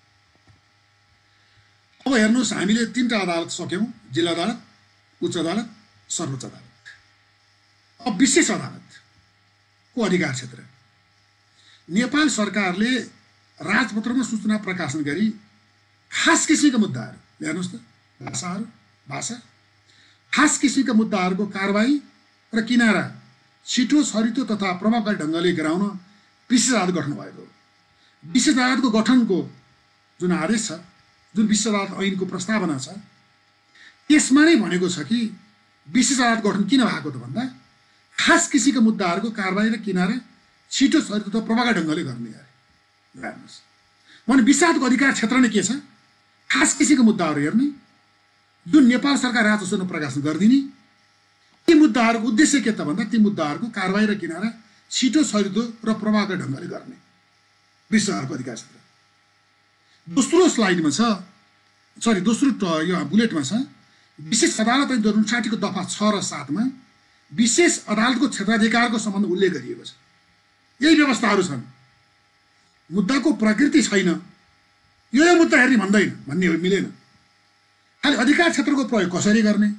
अब हेर्नुहोस्, हामीले तीनटा अदालत सक्यौँ, जिल्ला अदालत, उच्च अदालत, सर्वोच्च अदालत। अब विशेष अदालतको अधिकार क्षेत्र, नेपाल सरकारले राजपत्रमा सूचना प्रकाशन गरी खास किसिमका मुद्दाहरू, हेर्नुहोस् त, भाषाहरू भाषा खास किसिमका मुद्दाहरूको कारबाही र किनारा छिटो, छरितो तथा प्रभावकारी ढङ्गले गराउन विशेष अदालत गठन भएको हो। विशेष अदालतको गठनको जुन आदेश छ, जुन विशेष अदालत ऐनको प्रस्तावना छ, त्यसमा नै भनेको छ कि विशेष अदालत गठन किन भएको त भन्दा खास किसिमका मुद्दाहरूको कारबाही र किनारा छिटो, छरितो तथा प्रभावकारी ढङ्गले गर्ने अरे। हेर्नुहोस्, भने विशेष अदालतको अधिकार क्षेत्र नै के छ? खास किसिमका मुद्दाहरू हेर्ने, जुन नेपाल सरकार राजस्वमा प्रकाशन गरिदिने। ती मुद्दाहरूको उद्देश्य के त भन्दा ती मुद्दाहरूको कारबाही र किनारा छिटो, छरितो र प्रभावकारी ढङ्गले गर्ने विशेष अदालतको अधिकार क्षेत्र। दोस्रो स्लाइडमा छ, सरी दोस्रो यो बुलेटमा छ, विशेष अदालत ऐन दुई हजार उन्साठी को दफा छ र सातमा विशेष अदालतको क्षेत्राधिकारको सम्बन्ध उल्लेख गरिएको छ। यही व्यवस्थाहरू छन्। मुद्दाको प्रकृति छैन, यो यो मुद्दा हेर्ने भन्दैन भन्ने मिलेन। खालि अधिकार क्षेत्रको प्रयोग कसरी गर्ने,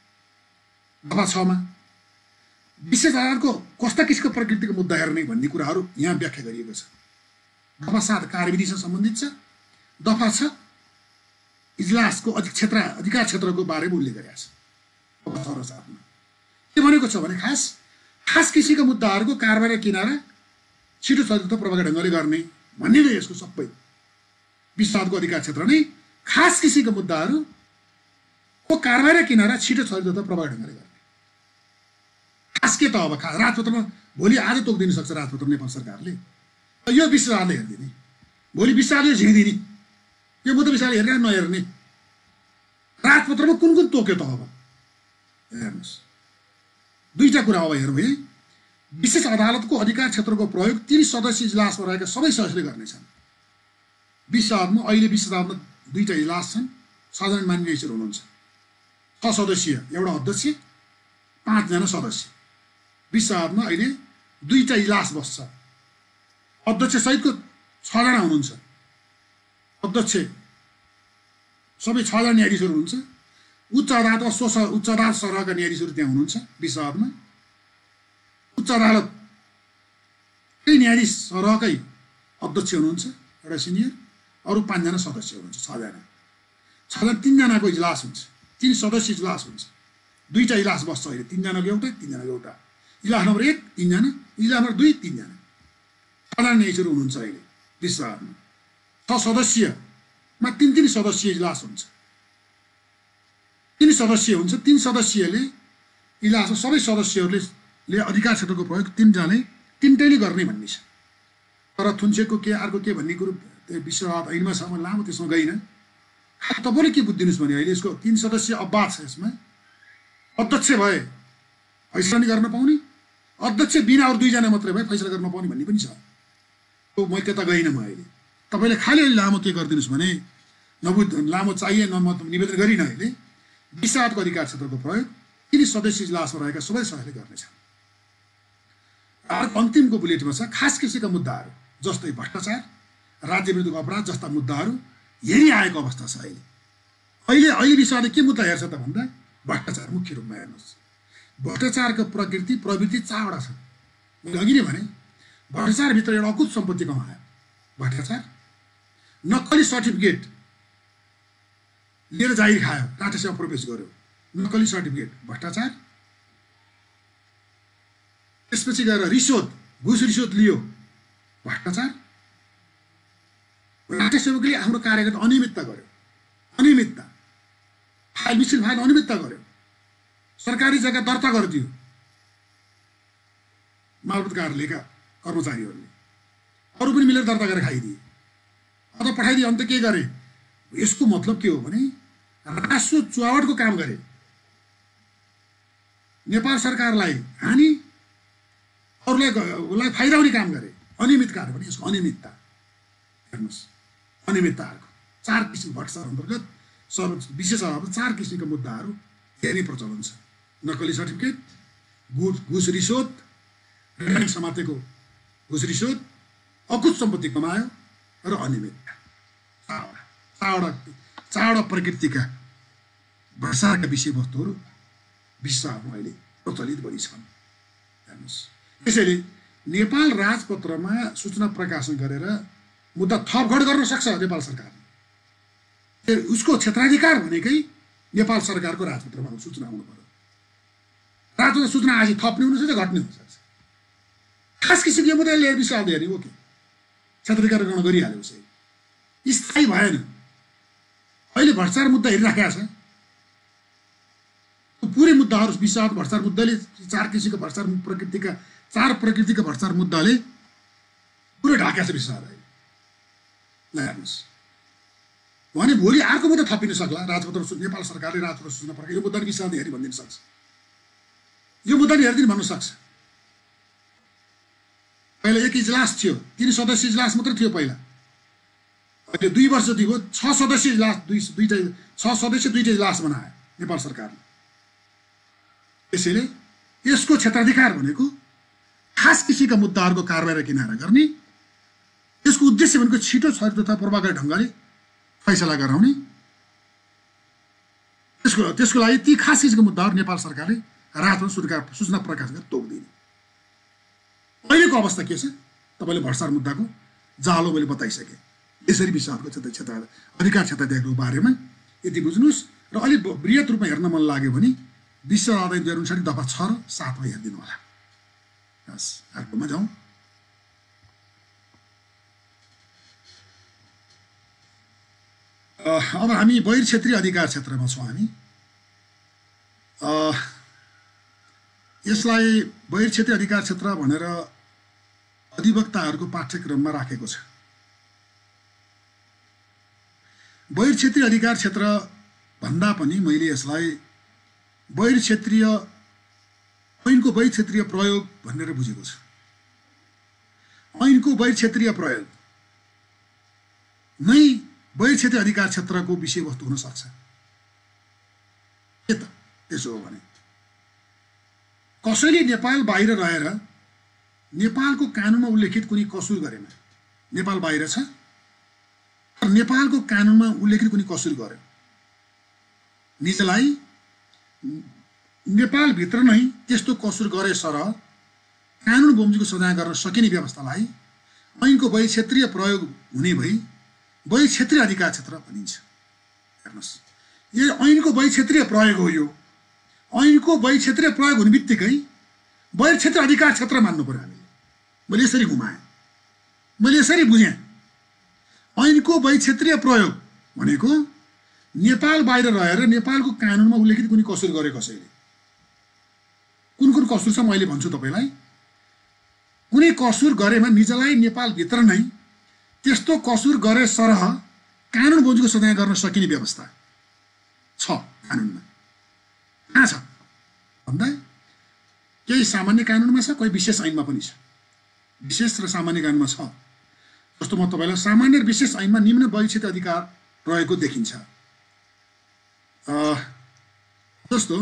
दफा छमा विशेष अदालतको कस्ता किसिमको प्रकृतिको मुद्दा हेर्ने भन्ने कुराहरू यहाँ व्याख्या गरिएको छ। दफा सात कार्यविधिसँग सम्बन्धित छ। दफा छ इजलासको अधिक क्षेत्र अधिकार क्षेत्रको बारेमा उल्लेख गरेको छ। दफा छ र सातमा के भनेको छ भने खास खास किसिमका मुद्दाहरूको कारबाही र किनारा छिटो, छरितो प्रभावकारी ढङ्गले गर्ने भन्ने नै यसको सबै विशेष अदालतको अधिकार क्षेत्र नै खास किसिमका मुद्दाहरूको कारबाही र किनारा छिटो, छरितो तथा प्रभावकारी ढङ्गले गर्ने। खास के त अब राजपत्रमा भोलि आज तोकिदिन सक्छ राजपत्र नेपाल सरकारले, यो विशेष अदालतले हेरिदिने, भोलि विशेष अदालतले झिकिदिने। यो मुद्दा विशेष अदालत हेरेर नहेर्ने, राजपत्रमा कुन कुन तोक्यो त अब हेर्नुहोस्। दुईटा कुरा अब हेरौँ है। विशेष अदालतको अधिकार क्षेत्रको प्रयोग तीन सदस्यीय इजलासमा रहेका सबै सदस्यले गर्नेछन्। विशेष अदालतमा अहिले विशेष अदालतमा दुईटा इजलास छन्, छजना मान्य न्यायाधीशहरू हुनुहुन्छ। छ सदस्यीय एउटा अध्यक्ष, पाँचजना सदस्य। विशेष अदालतमा अहिले दुईटा इजलास बस्छ। अध्यक्ष सहितको छजना हुनुहुन्छ। अध्यक्ष सबै छजना न्यायाधीशहरू हुनुहुन्छ। उच्च अदालतमा सो उच्च अदालत सरहका न्यायाधीशहरू त्यहाँ हुनुहुन्छ। विशेष अदालतमा उच्च अदालत त्यही न्यायाधीश सरहकै अध्यक्ष हुनुहुन्छ एउटा सिनियर, अरू पाँचजना सदस्य हुनुहुन्छ। छजना छजना तिनजनाको इजलास हुन्छ, तिन सदस्य इजलास हुन्छ। दुईटा इजलास बस्छ अहिले, तिनजनाको एउटा, तिनजनाको एउटा। इजलास नम्बर एक तिनजना, इजलास नम्बर दुई तिनजना, छजना न्यायाधीशहरू हुनुहुन्छ अहिले विशेष अदालतमा। छ सदस्यमा तिन तिन सदस्यीय इजलास हुन्छ। तीन सदस्य हुन्छ, तीन सदस्यले इजलासमा सबै सदस्यहरूले अधिकार क्षेत्रको प्रयोग तिनजनाले तिनटैले गर्ने भन्ने छ। तर थुन्सेको के अर्को के भन्ने कुरो त्यो विशेष अदालत ऐनमा छ, म लामो त्यसमा गइनँ। तपाईँले के बुझिदिनुहोस् भने अहिले यसको तीन सदस्य अब्बाद छ। यसमा अध्यक्ष भए फैसला नै गर्न पाउने, अध्यक्ष बिना अरू दुईजना मात्रै भए फैसला गर्न पाउने भन्ने पनि छ। त्यो म त्यता गइनँ। म अहिले तपाईँले खालि अहिले लामो के गरिदिनुहोस् भने नबुझ लामो चाहिए न, म निवेदन गरिनँ। अहिले विशेष अदालतको अधिकार क्षेत्रको प्रयोग तिन सदस्य इजलासमा रहेका सबै सदस्यले गर्नेछ। अन्तिमको बुलेटमा छ खास किसिमका मुद्दाहरू जस्तै भ्रष्टाचार, राज्य विरुद्धको अपराध जस्ता मुद्दाहरू हेरि आएको अवस्था छ। अहिले अहिले अहिले विषयले के मुद्दा हेर्छ त भन्दा भ्रष्टाचार मुख्य रूपमा हेर्नुहोस्। भ्रष्टाचारको प्रकृति प्रवृत्ति चारवटा छ। मैले अघि नै भने भ्रष्टाचारभित्र एउटा अकुत सम्पत्ति कमायो, भ्रष्टाचार। नक्कली सर्टिफिकेट लिएर जागिर खायो, टाटा सेवा प्रवेश गर्यो, नक्कली सर्टिफिकेट भ्रष्टाचार। त्यसपछि गएर रिश्वत, घुस रिश्वत लियो, भ्रष्टाचार। टाटा सेवकले आफ्नो कार्यगत अनियमितता गर्यो, अनियमितता फाइल मिसिल फाइल अनियमितता गर्यो, सरकारी जग्गा दर्ता गरिदियो मालपोत कार्यालयका कर्मचारीहरूले, अरू पनि मिलेर दर्ता गरेर खाइदिए अथवा पठाइदिए। अन्त के गरे? यसको मतलब के हो भने राजस्व चुहावटको काम गरे, नेपाल सरकारलाई हानि, अरूलाई उसलाई फाइदा हुने काम गरे। अनियमित कार्य भने यसको अनियमितता हेर्नुहोस्, अनियमितताहरूको चार किसिम भ्रष्टाचार अन्तर्गत सर्व विशेष अब चार किसिमका मुद्दाहरू धेरै प्रचलन छ। नक्कली सर्टिफिकेट, घुस घुस रिश्वत, रेकर्डिङ समातेको घुस रिश्वत, अकुत सम्पत्ति कमायो र अनियमितता। चारवटा चारवटा चारवटा प्रकृतिका भ्रष्टाचारका विषयवस्तुहरू विश्वमा अहिले प्रचलित बढी छन् हेर्नुहोस्। त्यसैले नेपाल राजपत्रमा सूचना प्रकाशन गरेर मुद्दा थपघट गर्न सक्छ नेपाल सरकारले। उसको क्षेत्राधिकार भनेकै नेपाल सरकारको राजपत्रमा सूचना आउनु पर्यो। राजपत्र सूचना आज थप्ने हुनसक्छ, घट्ने हुनसक्छ। खास किसिमको मुद्दा लिएर विश्वास दिएर ओके क्षेत्राधिकार ग्रहण गरिहाल्यो, उसै स्थायी भएन। अहिले भ्रष्टाचार मुद्दा हेरिराखेका छ, पुरै मुद्दाहरू विश्वास भ्रष्टाचार मुद्दाले चार किसिमको भ्रष्टाचार प्रकृतिका चार प्रकृतिका भ्रष्टाचार मुद्दाले पुरै ढाकेको छ विश्वास। ल हेर्नुहोस्, भने भोलि अर्को मुद्दा थपिन सक्ला। राजपत्र नेपाल सरकारले राजपत्र सूचना प्रकाश यो मुद्दा विश्वास हेरी भनिदिन सक्छ, यो मुद्दा हेरिदिनु भन्नु सक्छ। पहिला एक इजलास थियो, तीन सदस्य इजलास मात्र थियो पहिला। अहिले दुई वर्ष जति भयो, छ सदस्य इजलास दुई दुईटा छ सदस्य दुईटा इजलास बनायो नेपाल सरकारले। त्यसैले यसको क्षेत्राधिकार भनेको खास किसिमका मुद्दाहरूको कारबाही किनारा गर्ने, यसको उद्देश्य भनेको छिटो छ तथा प्रभावकारी ढङ्गले फैसला गराउने। त्यसको त्यसको लागि ती खास किसिमको मुद्दाहरू नेपाल सरकारले राजपत्र सूचना सूचना प्रकाश गरेर तोक्दिने। अहिलेको अवस्था के छ तपाईँले भ्रष्टाचार मुद्दाको जालो मैले बताइसकेँ। यसरी विश्वासको क्षेत्र क्षेत्र अधिकार क्षेत्राधिकारको बारेमा यति बुझ्नुहोस्। र अलिक बृहत रूपमा हेर्न मन लाग्यो भने विश्व अदालत दुई हजार उन्साठी दफा छ र सातमा हेरिदिनु होला। हस्, अर्कोमा जाउँ। अब हामी बहिर क्षेत्रीय अधिकार क्षेत्रमा छौँ। हामी यसलाई बहिर क्षेत्रीय अधिकार क्षेत्र भनेर अधिवक्ताहरूको पाठ्यक्रममा राखेको छ। बहिर क्षेत्रीय अधिकार क्षेत्र भन्दा पनि मैले यसलाई बहिर क्षेत्रीय ऐनको बहिर क्षेत्रीय प्रयोग भनेर बुझेको छु। ऐनको बहिर क्षेत्रीय प्रयोग नै बहिर क्षेत्रीय अधिकार क्षेत्रको विषयवस्तु हुन सक्छ। के त त्यसो हो भने कसैले नेपाल बाहिर रहेर नेपालको कानुनमा उल्लेखित कुनै कसुर गरेन, नेपाल बाहिर छ र नेपालको कानुनमा उल्लेखित कुनै कसुर गर्यो, निजलाई नेपालभित्र नै त्यस्तो कसुर गरे सरह कानुन बमोजिमको सजाय गर्न सकिने व्यवस्थालाई ऐनको बहिर क्षेत्रीय प्रयोग हुने भई बहिर क्षेत्रीय अधिकार क्षेत्र भनिन्छ। हेर्नुहोस्, यो ऐनको बहिर क्षेत्रीय प्रयोग हो। यो ऐनको बहिर क्षेत्रीय प्रयोग हुने बित्तिकै बहिर क्षेत्रीय अधिकार क्षेत्र मान्नु पर्यो हामीले। मैले यसरी घुमाएँ, मैले यसरी बुझेँ। ऐनको बहिर क्षेत्रीय प्रयोग भनेको नेपाल बाहिर रहेर नेपालको कानुनमा उल्लेखित कुनै कसुर गरे कसैले, कुन कुन कसुर छ मैले भन्छु तपाईँलाई। कुनै कसुर गरेमा निजलाई नेपालभित्र नै त्यस्तो कसुर गरे सरह कानुन बमोजिमको सजाय गर्न सकिने व्यवस्था छ कानुनमा। कहाँ छ भन्दा केही सामान्य कानुनमा छ, कोही विशेष ऐनमा पनि छ। विशेष र सामान्य कानुनमा छ। जस्तो म तपाईँलाई सामान्य र विशेष ऐनमा निम्न बहिर क्षेत्रीय अधिकार रहेको देखिन्छ। जस्तो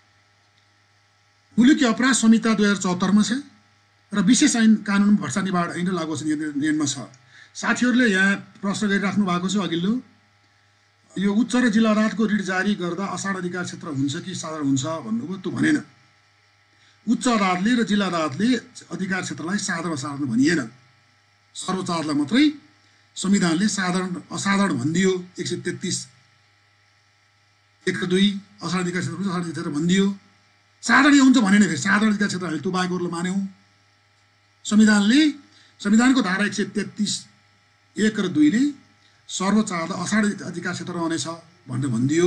मुलुकी अपराध संहिता दुई हजार चौहत्तरमा छ र विशेष ऐन कानुन भ्रष्टाचार निवारण ऐन लागू नियममा छ। साथीहरूले यहाँ प्रश्न गरिराख्नु भएको छ अघिल्लो, यो उच्च र जिल्ला अदालतको रिट जारी गर्दा असाधारण अधिकार क्षेत्र हुन्छ कि साधारण हुन्छ भन्नुभयो, त्यो भनेन। उच्च अदालतले र जिल्ला अदालतले अधिकार क्षेत्रलाई साधारण असाधारण भनिएन। सर्वोच्च अदालतलाई मात्रै संविधानले साधारण असाधारण भनिदियो एक सय तेत्तिस एक र दुई असाधारण अधिकार क्षेत्र असाधारण क्षेत्र भनिदियो। साधारण हुन्छ भनेन, फेरि साधारण अधिकार क्षेत्र हामीले त्यो बाहेकहरूलाई मान्यौँ। संविधानले संविधानको धारा एक सय तेत्तिस एक र दुईले सर्वोच्च अदालत असाधारण अधिकार क्षेत्र रहनेछ भनेर भनिदियो।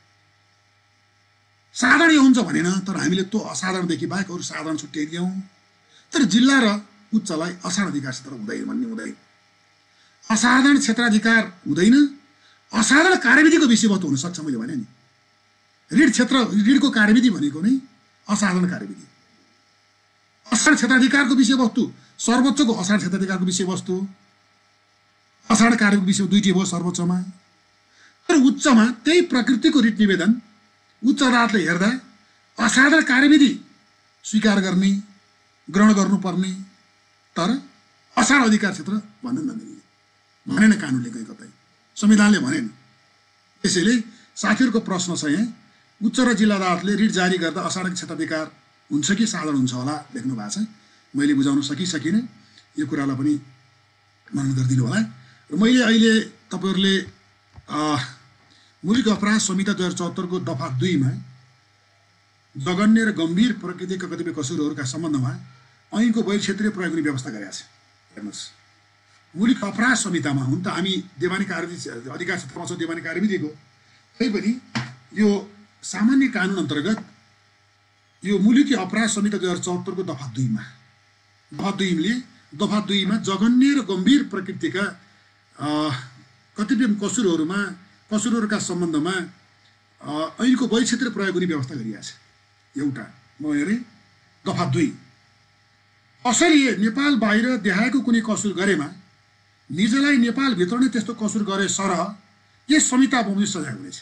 साधारण हुन्छ भनेन, तर हामीले त्यो असाधारणदेखि बाहेक अरू साधारण छुट्याइदियौँ। तर जिल्ला र उच्चलाई असाधारण अधिकार क्षेत्र हुँदैन भन्ने हुँदैन। असाधारण क्षेत्राधिकार हुँदैन, असाधारण कार्यविधिको विषयवस्तु हुनसक्छ। मैले भने नि ऋण क्षेत्र ऋणको कार्यविधि भनेको नै असाधारण कार्यविधि। असाधारण क्षेत्राधिकारको विषयवस्तु सर्वोच्चको असाधारण क्षेत्राधिकारको विषयवस्तु असाधारण कार्यको विषय दुईटी भयो सर्वोच्चमा। तर उच्चमा त्यही प्रकृतिको रिट निवेदन उच्च अदालतले हेर्दा असाधारण कार्यविधि स्वीकार गर्ने ग्रहण गर्नुपर्ने, तर असाधारण अधिकार क्षेत्र भन्दैन भनेन कानुनले कहीँ कतै, संविधानले भनेन। त्यसैले साथीहरूको प्रश्न छ यहाँ, उच्च र जिल्ला अदालतले रिट जारी गर्दा असाधारण क्षेत्राधिकार हुन्छ कि साधारण हुन्छ होला लेख्नु भएको छ। मैले बुझाउन सकि सकिनँ, यो कुरालाई पनि मनन गरिदिनु होला। र मैले अहिले तपाईँहरूले मौलिक अपराध संहिता दुई हजार चौहत्तरको दफा दुईमा जघन्य र गम्भीर प्रकृतिका कतिपय कसुरहरूका सम्बन्धमा ऐनको बहिर क्षेत्रीय प्रयोग गर्ने व्यवस्था गरेका छ। हेर्नुहोस्, मौलिक अपराध संहितामा हुन त हामी देवानी कार्यविधि अधिकार क्षेत्रमा छौँ, देवानी कार्यविधिको, तैपनि यो सामान्य कानुन अन्तर्गत यो मौलिक अपराध संहिता दुई हजार चौहत्तरको दफा दुईमा दफा दुईले दफा दुईमा जघन्य र गम्भीर प्रकृतिका कतिपय कसुरहरूमा कसुरहरूका सम्बन्धमा ऐनको बहिर क्षेत्रीय प्रयोग गर्ने व्यवस्था गरिएको छ। एउटा म हेरेँ दफा दुई, कसैले नेपाल बाहिर देखाएको कुनै कसुर गरेमा निजलाई नेपालभित्र नै त्यस्तो कसुर गरे सरह यस संहिता बमोजिम सजाय हुनेछ।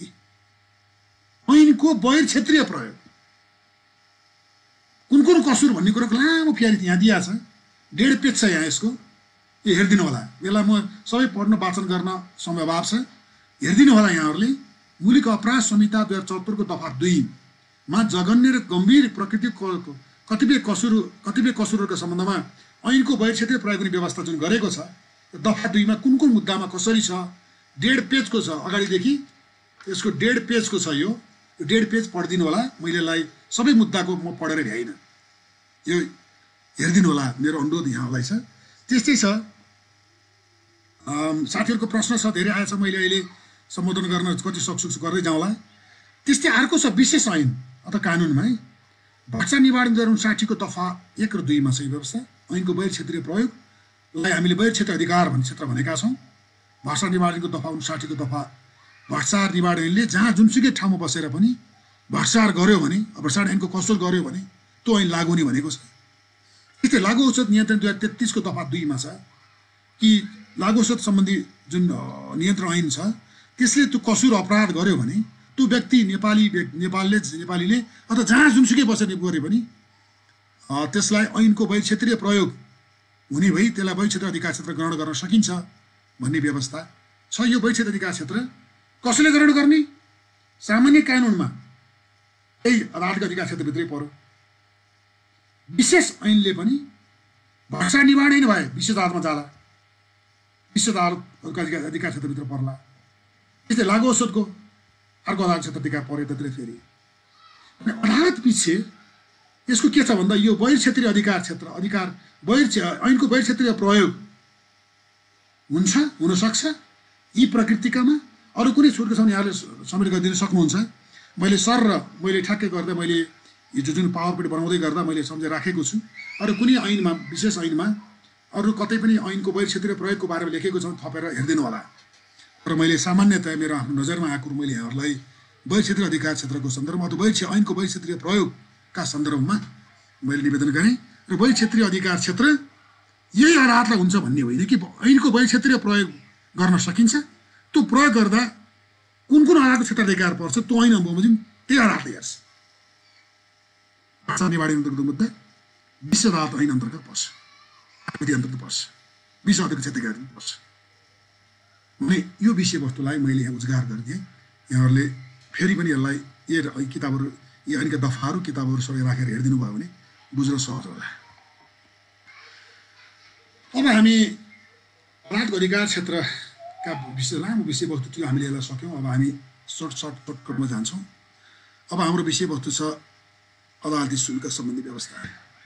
ऐनको बहिर क्षेत्रीय प्रयोग कुन कुन कसुर भन्ने कुरोको लामो फ्यारी यहाँ दिएको छ, डेढ पेज छ यहाँ यसको, यो हेरिदिनु होला। यसलाई म सबै पढ्न वाचन गर्न समय अभाव छ, हेरिदिनु होला यहाँहरूले। मौलिक अपराध संहिता दुई हजार चौहत्तरको दफा दुईमा जघन्य र गम्भीर प्रकृतिको कतिपय कसुर कतिपय कसुरहरूको सम्बन्धमा ऐनको बहिर क्षेत्रीय प्रयोग गर्ने व्यवस्था जुन गरेको छ, दफा दुईमा कुन कुन मुद्दामा कसरी छ, डेढ पेजको छ, अगाडिदेखि यसको डेढ पेजको छ। यो डेढ पेज पढिदिनु होला, मैले यसलाई सबै मुद्दाको म पढेर भ्याइनँ, यो हेरिदिनु होला, मेरो अनुरोध यहाँलाई छ। त्यस्तै छ, साथीहरूको प्रश्न छ धेरै आएछ, मैले अहिले सम्बोधन गर्न कति सक्छु गर्दै जाउँला। त्यस्तै अर्को छ विशेष ऐन अथवा कानुनमा है भ्रष्टाचार निवारण दुई हजार उन्साठीको दफा एक र दुईमा छ व्यवस्था। ऐनको बहिर क्षेत्रीय प्रयोगलाई हामीले बहिर क्षेत्र अधिकार भन्ने क्षेत्र भनेका छौँ। भ्रष्टाचार निवारणको दफा उन्साठीको दफा भ्रष्टाचार निवारणले जहाँ जुनसुकै ठाउँमा बसेर पनि भ्रष्टाचार गर्यो भने, भ्रष्टाचार ऐनको कसुर गर्यो भने त्यो ऐन लागू हुने भनेको छ। त्यस्तै लागु औषध नियन्त्रण दुई हजार तेत्तिसको दफा दुईमा छ कि लागु औषध सम्बन्धी जुन नियन्त्रण ऐन छ त्यसले त्यो कसुर अपराध गर्यो भने त्यो व्यक्ति नेपाली नेपालले नेपालीले अथवा जहाँ जुनसुकै बसेर गरे पनि त्यसलाई ऐनको बहिर क्षेत्रीय प्रयोग हुने भई त्यसलाई बहिर क्षेत्र अधिकार क्षेत्र ग्रहण गर्न सकिन्छ भन्ने व्यवस्था छ। यो बहिर क्षेत्र अधिकार क्षेत्र कसले ग्रहण गर्ने? सामान्य कानुनमा यही अदालतको अधिकार क्षेत्रभित्रै पर्यो। विशेष ऐनले पनि भ्रष्टाचार निवारण नै भए विशेष अदालतमा जाला, विशेष अदालतहरूको अधिकार अधिकार क्षेत्रभित्र पर्ला। त्यस्तै लागु औषधको अर्को अदालत क्षेत्र अधिकार पर्यो त्यतिले फेरि अदालत पछि यसको के छ भन्दा यो बहिर क्षेत्रीय अधिकार क्षेत्र अधिकार बहिर ऐनको बहिर क्षेत्रीय प्रयोग हुन्छ हुनसक्छ यी प्रकृतिकामा। अरू कुनै छुटको छ भने यहाँले समेट गरिदिन सक्नुहुन्छ। मैले सर र मैले ठ्याक्कै गर्दा मैले यो जुन पावर पोइन्ट बनाउँदै गर्दा मैले सम्झेर राखेको छु। अरू कुनै ऐनमा विशेष ऐनमा अरू कतै पनि ऐनको बहिर क्षेत्रीय प्रयोगको बारेमा लेखेको छ थपेर हेरिदिनु होला। र मैले सामान्यतया मेरो आफ्नो नजरमा आएको मैले यहाँहरूलाई बहिर क्षेत्रीय अधिकार क्षेत्रको सन्दर्भमा अथवा बहिर ऐनको बहिर क्षेत्रीय प्रयोगका सन्दर्भमा मैले निवेदन गरेँ। र बहिर क्षेत्रीय अधिकार क्षेत्र यही अदालतलाई हुन्छ भन्ने होइन कि ऐनको बहिर क्षेत्रीय प्रयोग गर्न सकिन्छ। त्यो प्रयोग गर्दा कुन कुन अदालतको क्षेत्राधिकार पर्छ त्यो ऐन बमोजिम त्यही अदालतले हेर्छ। भ्रष्टाचार निवारण अन्तर्गत मुद्दा विश्व अदालत ऐन अन्तर्गत पर्छ, विधि अन्तर्गत पर्छ, विश्व अदालतको क्षेत्राधिकार पर्छ भने यो विषयवस्तुलाई मैले यहाँ उजागर गरिदिएँ। यहाँहरूले फेरि पनि यसलाई यी किताबहरू यी ऐनका दफाहरू किताबहरू सबै राखेर हेरिदिनु भयो भने बुझ्न सहज होला। अब हामी अदालतको अधिकार क्षेत्रका विषय लामो विषयवस्तु थियो, हामीले यसलाई सक्यौँ। अब हामी सर्ट सर्ट सर्टकटमा जान्छौँ। अब हाम्रो विषयवस्तु छ अदालती शुल्क सम्बन्धी व्यवस्था।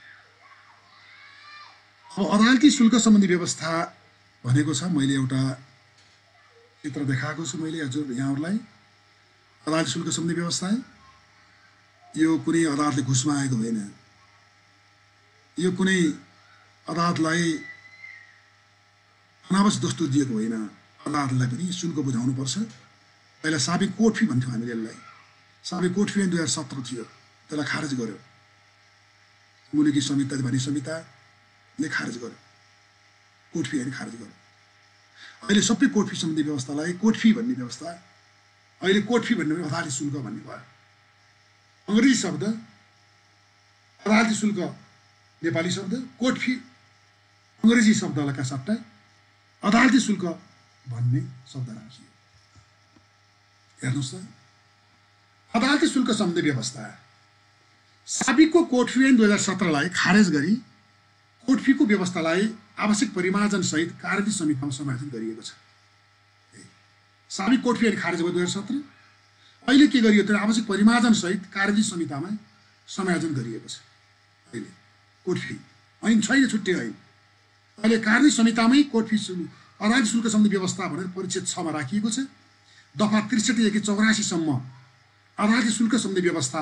अब अदालती शुल्क सम्बन्धी व्यवस्था भनेको छ, मैले एउटा चित्र देखाएको छु मैले हजुर यहाँहरूलाई। अदालती शुल्क सम्बन्धी व्यवस्था यो कुनै अदालतले घुसमा आएको होइन, यो कुनै अदालतलाई अनावश्यक दस्तुर दिएको होइन। अदालतलाई पनि शुल्क बुझाउनुपर्छ। पहिला साबिक कोर्ट फी भन्थ्यौँ हामीले यसलाई। साबिक कोर्ट फी दुई हजार सत्र थियो, त्यसलाई खारेज गर्यो मुलुकी संहिता भन्ने संहिताले खारेज गर्यो, कोर्ट फी होइन खारेज गर्यो। अहिले सबै कोर्ट फी सम्बन्धी व्यवस्थालाई कोर्ट फी भन्ने व्यवस्था, अहिले कोर्ट फी भन्ने अदालती शुल्क भन्ने भयो। अङ्ग्रेजी शब्द अदालती शुल्क नेपाली शब्द, कोर्ट फी अङ्ग्रेजी शब्दका सट्टा अदालती शुल्क भन्ने शब्द राखियो। हेर्नुहोस् त, अदालती शुल्क सम्बन्धी व्यवस्था साबिकको कोर्ट फी ऐन दुई हजार सत्रलाई खारेज गरी कोर्ट फीको व्यवस्थालाई आवश्यक परिमार्जन सहित कार्यवाही समितिमा समायोजन गरिएको छ। साबिक कोर्ट फी ऐन खारेज भयो दुई हजार सत्र, अहिले के गरियो त आवश्यक परिमार्जन सहित कार्यवाही समितिमा समायोजन गरिएको छ। अहिले कोर्ट फी ऐन छैन, छुट्टै ऐन। अहिले कार्यवाही समितिमै कोर्ट फी अदालती शुल्क सम्बन्धी व्यवस्था भनेर परिच्छेद छमा राखिएको छ। दफा त्रिसठीदेखि चौरासीसम्म अदालती शुल्क सम्बन्धी व्यवस्था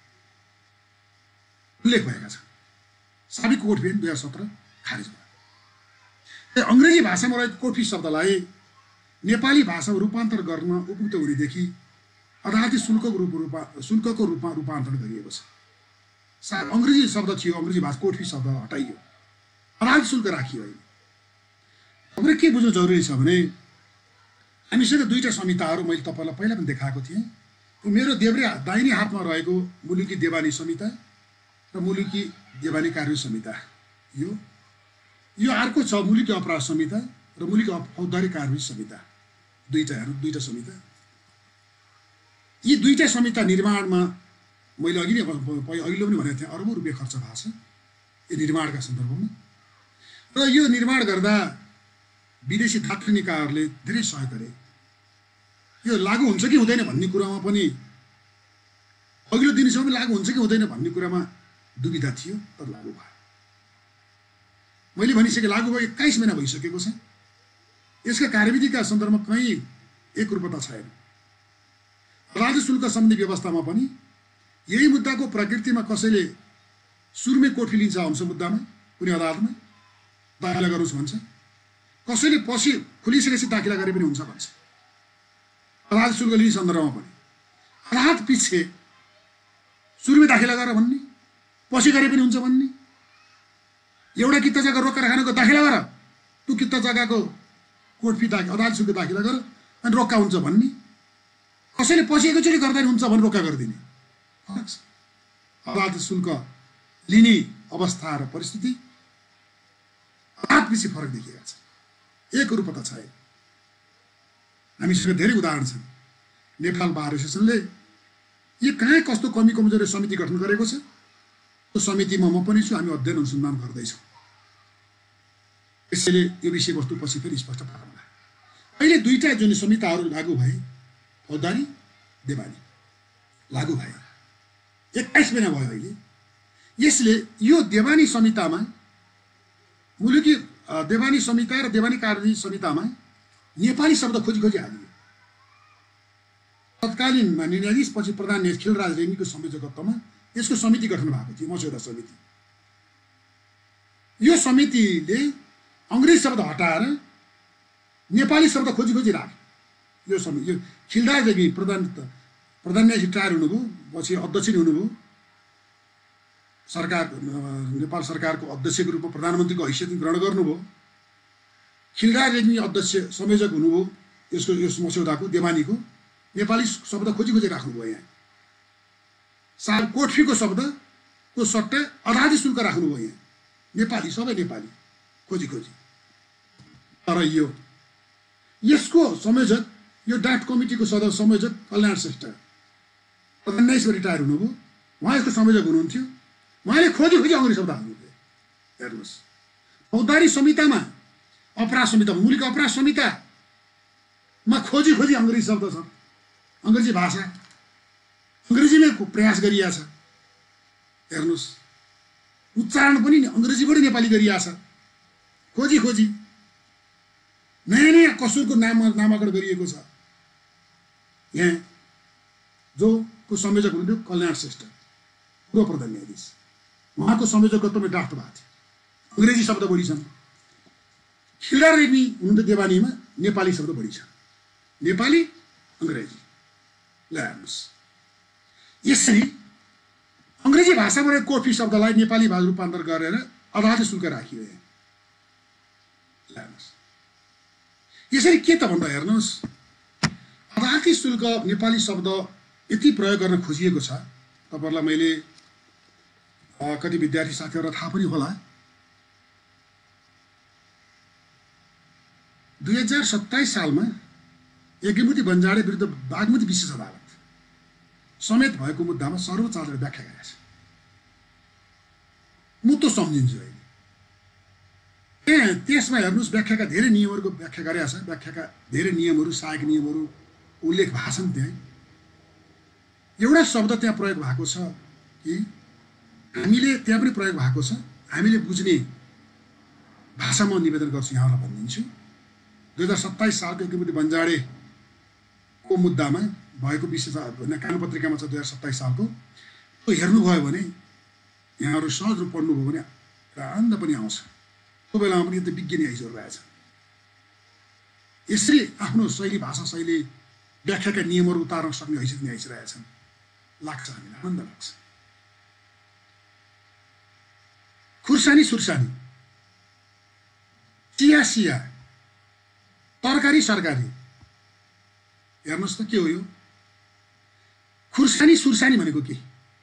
उल्लेख भएका छन्। साबिक कोर्ट फी दुई हजार सत्र खारेज भयो। अङ्ग्रेजी भाषामा रहेको कोर्ट फी शब्दलाई नेपाली भाषामा रूपान्तरण गर्न उपयुक्त हुनेदेखि अदालती शुल्कको रूप रूपा शुल्कको रूपमा रूपान्तरण गरिएको छ। सा अङ्ग्रेजी शब्द थियो, अङ्ग्रेजी भाषा कोर्ट फी शब्द हटाइयो, अदालती शुल्क राखियो। अहिले हाम्रो के बुझ्नु जरुरी छ भने हामीसँग दुईवटा संहिताहरू मैले तपाईँलाई पहिला पनि देखाएको थिएँ। मेरो देब्रे दाहिने हातमा रहेको मुलुकी देवानी संहिता र मुलुकी देवानी कार्यवाही संहिता, यो यो अर्को छ मुलुकी अपराध संहिता र मुलुकी फौजदारी कार्यवाही संहिता। दुईवटा हेर्नु, दुईवटा संहिता। यी दुईवटा संहिता निर्माणमा मैले अघि नै अघिल्लो पनि भनेको थिएँ, अरबौँ रुपियाँ खर्च भएको छ यो निर्माणका सन्दर्भमा। र यो निर्माण गर्दा विदेशी दार्शनिकहरूले धेरै सहयोग गरे। यो लागु हुन्छ कि हुँदैन भन्ने कुरामा पनि अघिल्लो दिनसम्म लागु हुन्छ कि हुँदैन भन्ने कुरामा दुविधा थियो, तर लागु भयो। मैले भनिसकेँ लागु भयो, एक्काइस महिना भइसकेको छ। यसका कार्यविधिका सन्दर्भमा कहीँ एकरूपता छैन। अदालती शुल्क सम्बन्धी व्यवस्थामा पनि यही मुद्दाको प्रकृतिमा कसैले सुरुमै कोर्ट फी लिन्छ अंश मुद्दामा कुनै अदालतमा दाखिला गर्नुहोस् भन्छ, कसैले पछि खुलिसकेपछि दाखिला गरे पनि हुन्छ भन्छ। अदालती शुल्क लिने सन्दर्भमा पनि अदालत पछि सुरुमै दाखिला गर भन्ने, पछि गरे पनि हुन्छ भन्ने। एउटा किता जग्गा रोक्का राखानको दाखिला गर, तँ किता जग्गाको कोर्ट फी दाखिला अदालती शुल्क दाखिला गर अनि रोक्का हुन्छ भन्ने। कसैले पछि एकैचोटि गर्दा हुन्छ भने रोक्का गरिदिने। अदालती शुल्क लिने अवस्था र परिस्थिति आत्मिसी फरक देखिएका छ, एकरूपता छैन। हामीसँग धेरै उदाहरण छन्। नेपाल बार एसोसिएसनले यो कहाँ कस्तो कमी कमजोरी समिति गठन गरेको छ, त्यो समितिमा म पनि छु, हामी अध्ययन अनुसन्धान गर्दैछौँ। यसैले यो विषयवस्तु पछि फेरि स्पष्ट पारौँला। अहिले दुईवटा जुन संहिताहरू लागू भए, फौजदारी देवानी लागू भए, एक्काइस महिना भयो अहिले। यसले यो देवानी संहितामा मुलुकी देवानी संहिता र देवानी कार्यवाही संहितामा नेपाली शब्द खोजी खोजी हालियो। तत्कालीन न्यायाधीश पछि प्रधान न्यायाधीश खिलराज रेग्मीको संयोजकत्वमा यसको समिति गठन भएको थियो, मस्यौदा समिति। यो समितिले अङ्ग्रेजी शब्द हटाएर नेपाली शब्द खोजी खोजी राख्यो। यो समिति यो खिलराज रेग्मी प्रधान प्रधान न्यायाधीश रिटायर हुनुभयो, पछि अध्यक्ष हुनुभयो, सरकार नेपाल सरकारको अध्यक्षको रूपमा प्रधानमन्त्रीको हैसियत ग्रहण गर्नुभयो। खिलराज रेग्मी अध्यक्ष संयोजक हुनुभयो यसको यस मस्यौदाको देवानीको। नेपाली शब्द खोजी खोजी राख्नुभयो। यहाँ सा कोर्ट फीको शब्दको सट्टा अदालती शुल्क राख्नुभयो। यहाँ नेपाली सबै नेपाली खोजी खोजी। तर यो यसको संयोजक यो ड्राफ्ट कमिटीको सदस्य संयोजक कल्याण श्रेष्ठ प्रधान न्यायाधीश रिटायर हुनुभयो, उहाँ यसको संयोजक हुनुहुन्थ्यो। उहाँले खोजी खोजी अङ्ग्रेजी शब्द हाल्नुभयो। हेर्नुहोस्, फौजदारी संहितामा अपराध संहिता मुलुकी अपराध संहितामा खोजी खोजी अङ्ग्रेजी शब्द छ, अङ्ग्रेजी भाषा अङ्ग्रेजीमै प्रयास गरिया छ। हेर्नुहोस्, उच्चारण पनि अङ्ग्रेजीबाट नेपाली गरिया छ, खोजी खोजी नयाँ नयाँ कसुरको नाम नामाकरण गरिएको छ। यहाँ जो को संयोजक हुनुहुन्थ्यो कल्याण श्रेष्ठ, पूर्व प्रधान न्यायाधीश, उहाँको संयोजकत्वमा ड्राफ्ट भएको थियो, अङ्ग्रेजी शब्द बढी छन्। खिलदार रेग्मी हुनुहुन्थ्यो देवानीमा, नेपाली शब्द बढी छ, नेपाली अङ्ग्रेजी। ल हेर्नुहोस्, यसरी अङ्ग्रेजी भाषाबाट कोर्ट फी शब्दलाई नेपाली भाषा रूपान्तर गरेर अदालती शुल्क राखियो। हेर्नुहोस्, यसरी के त भन्दा हेर्नुहोस्, अदालती शुल्क नेपाली शब्द यति प्रयोग गर्न खोजिएको छ। तपाईँहरूलाई मैले कति विद्यार्थी साथीहरूलाई थाहा पनि होला, दुई हजार सत्ताइस सालमा यज्ञमूर्ति बन्जाडे विरुद्ध बागमती विशेष अदालत समेत भएको मुद्दामा सर्वोच्च अदालतले व्याख्या गरेको छ। म त सम्झिन्छु अहिले त्यहाँ त्यसमा हेर्नुहोस्, व्याख्याका धेरै नियमहरूको व्याख्या गरेका छ, व्याख्याका धेरै नियमहरू, सहायक नियमहरू उल्लेख भएको छन्। त्यहाँ एउटा शब्द त्यहाँ प्रयोग भएको छ कि हामीले त्यहाँ पनि प्रयोग भएको छ, हामीले बुझ्ने भाषामा निवेदन गर्छु, यहाँलाई भनिदिन्छु। दुई हजार सत्ताइस सालको यज्ञमूर्ति बन्जाडेको मुद्दामा भएको विशेष कानुन पत्रिकामा छ दुई हजार सत्ताइस सालको। त्यो हेर्नुभयो भने यहाँहरू सहज रूप पढ्नुभयो भने आनन्द पनि आउँछ। त्यो बेलामा पनि त्यो विज्ञ न्यायाधीशहरू रहेछ, यसरी आफ्नो शैली भाषा शैली व्याख्याका नियमहरू उतार्न सक्ने हैसियत न्यायाधीश रहेछन्। लाग्छ, हामीलाई आनन्द लाग्छ। खुर्सानी सुर्सानी, चिया सिया, तरकारी सरकारी, हेर्नुहोस् त के हो यो? खुर्सानी सुर्सानी भनेको के?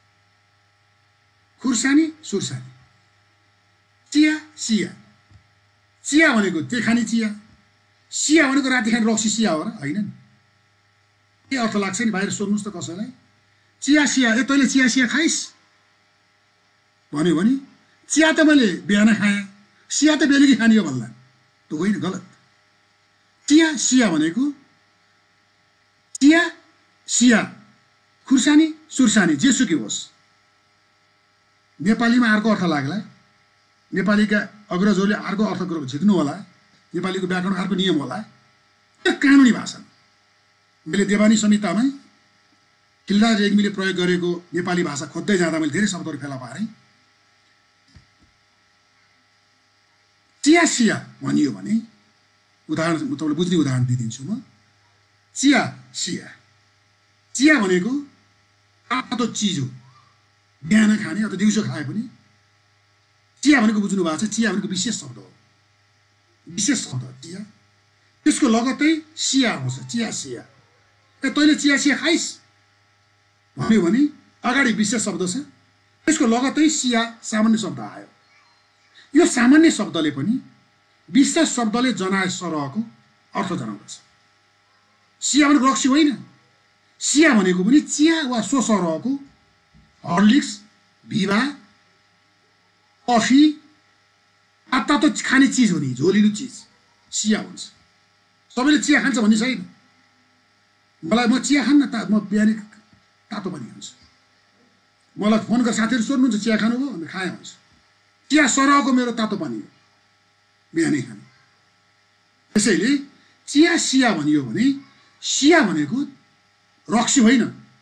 खुर्सानी सुर्सानी, चिया सिया। चिया भनेको तेखानी चिया, सिया भनेको राति खाने रक्सी सिया हो र होइन नि? के अर्थ लाग्छ नि? बाहिर सोध्नुहोस् त कसैलाई, चिया सिया, ए तैँले चिया सिया खाइस् भन्यो भने चिया त मैले बिहान खाएँ, सिया त बेलुकी खाने हो भन्ला, त्यो होइन, गलत। चिया सिया भनेको चिया सिया, खुर्सानी सुर्सानी, जेसुकै होस्, नेपालीमा अर्को अर्थ लाग्ला, नेपालीका अग्रजहरूले अर्को अर्थ झिक्नु होला, नेपालीको व्याकरण अर्को नियम होला, त्यो कानुनी भाषा। मैले देवानी संहितामा खिलदार रेग्मीले प्रयोग गरेको नेपाली भाषा खोज्दै जाँदा मैले धेरै शब्दहरू फेला पारेँ। चिया सिया भनियो भने उदाहरण तपाईँले बुझ्ने उदाहरण दिइदिन्छु म। चिया सिया, चिया भनेको तातो चिज हो, बिहान खाने अथवा दिउँसो खाए पनि। चिया भनेको बुझ्नु भएको छ, चिया भनेको विशेष शब्द हो, विशेष शब्द चिया। त्यसको लगत्तै सिया आउँछ, चिया सिया। ए तैँले चिया सिया खाइस् भन्यो भने अगाडि विशेष शब्द छ, त्यसको लगत्तै सिया सामान्य शब्द आयो। यो सामान्य शब्दले पनि विशेष शब्दले जनाए सरहको अर्थ जनाउँदछ। सिया भनेको रक्सी होइन, सिया भनेको पनि चिया वा सो सरहको हर्लिक्स, भिभा, कफी, तातो खाने चिज हो नि, झोलिलो चिज सिया हुन्छ। सबैले चिया खान्छ भन्ने छैन। मलाई म चिया खान्न, ता म बिहानै तातो पनि खान्छु। मलाई फोन गरेर साथीहरू सोध्नुहुन्छ चिया खानुभयो भने खाएँ भन्छु। चिया सरहको मेरो तातो पानी हो, बिहानै खाने। त्यसैले चिया सिया भनियो भने सिया भनेको रक्सी होइन।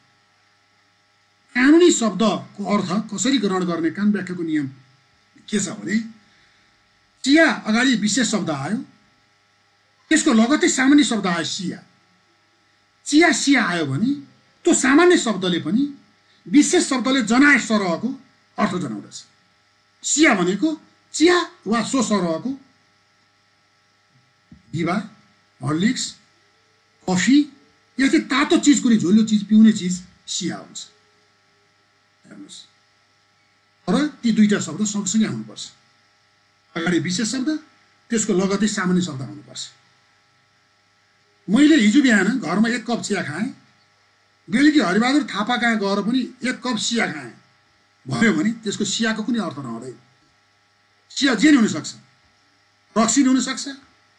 कानुनी शब्दको अर्थ कसरी ग्रहण गर्ने कानुन व्याख्याको नियम के छ भने चिया अगाडि विशेष शब्द आयो, त्यसको लगत्तै सामान्य शब्द आयो सिया। चिया सिया आयो भने त्यो सामान्य शब्दले पनि विशेष शब्दले जनाए सरहको अर्थ जनाउँदछ। सिया भनेको चिया वा सो सरहको भिभा, हर्लिक्स, कफी, यस्तै तातो चिज, कुनै झोलिलो चिज, पिउने चिज सिया हुन्छ। हेर्नुहोस्, तर ती दुईटा शब्द सँगसँगै आउनुपर्छ। अगाडि विशेष शब्द, त्यसको लगत्तै सामान्य शब्द आउनुपर्छ। मैले हिजो बिहान घरमा एक कप चिया खाएँ, बेलुकी हरिबहादुर थापा कहाँ गएर पनि एक कप चिया खाएँ भन्यो भने त्यसको सियाको कुनै अर्थ नहुँदैन। चिया जे नि हुनसक्छ, रक्सी नि हुनसक्छ,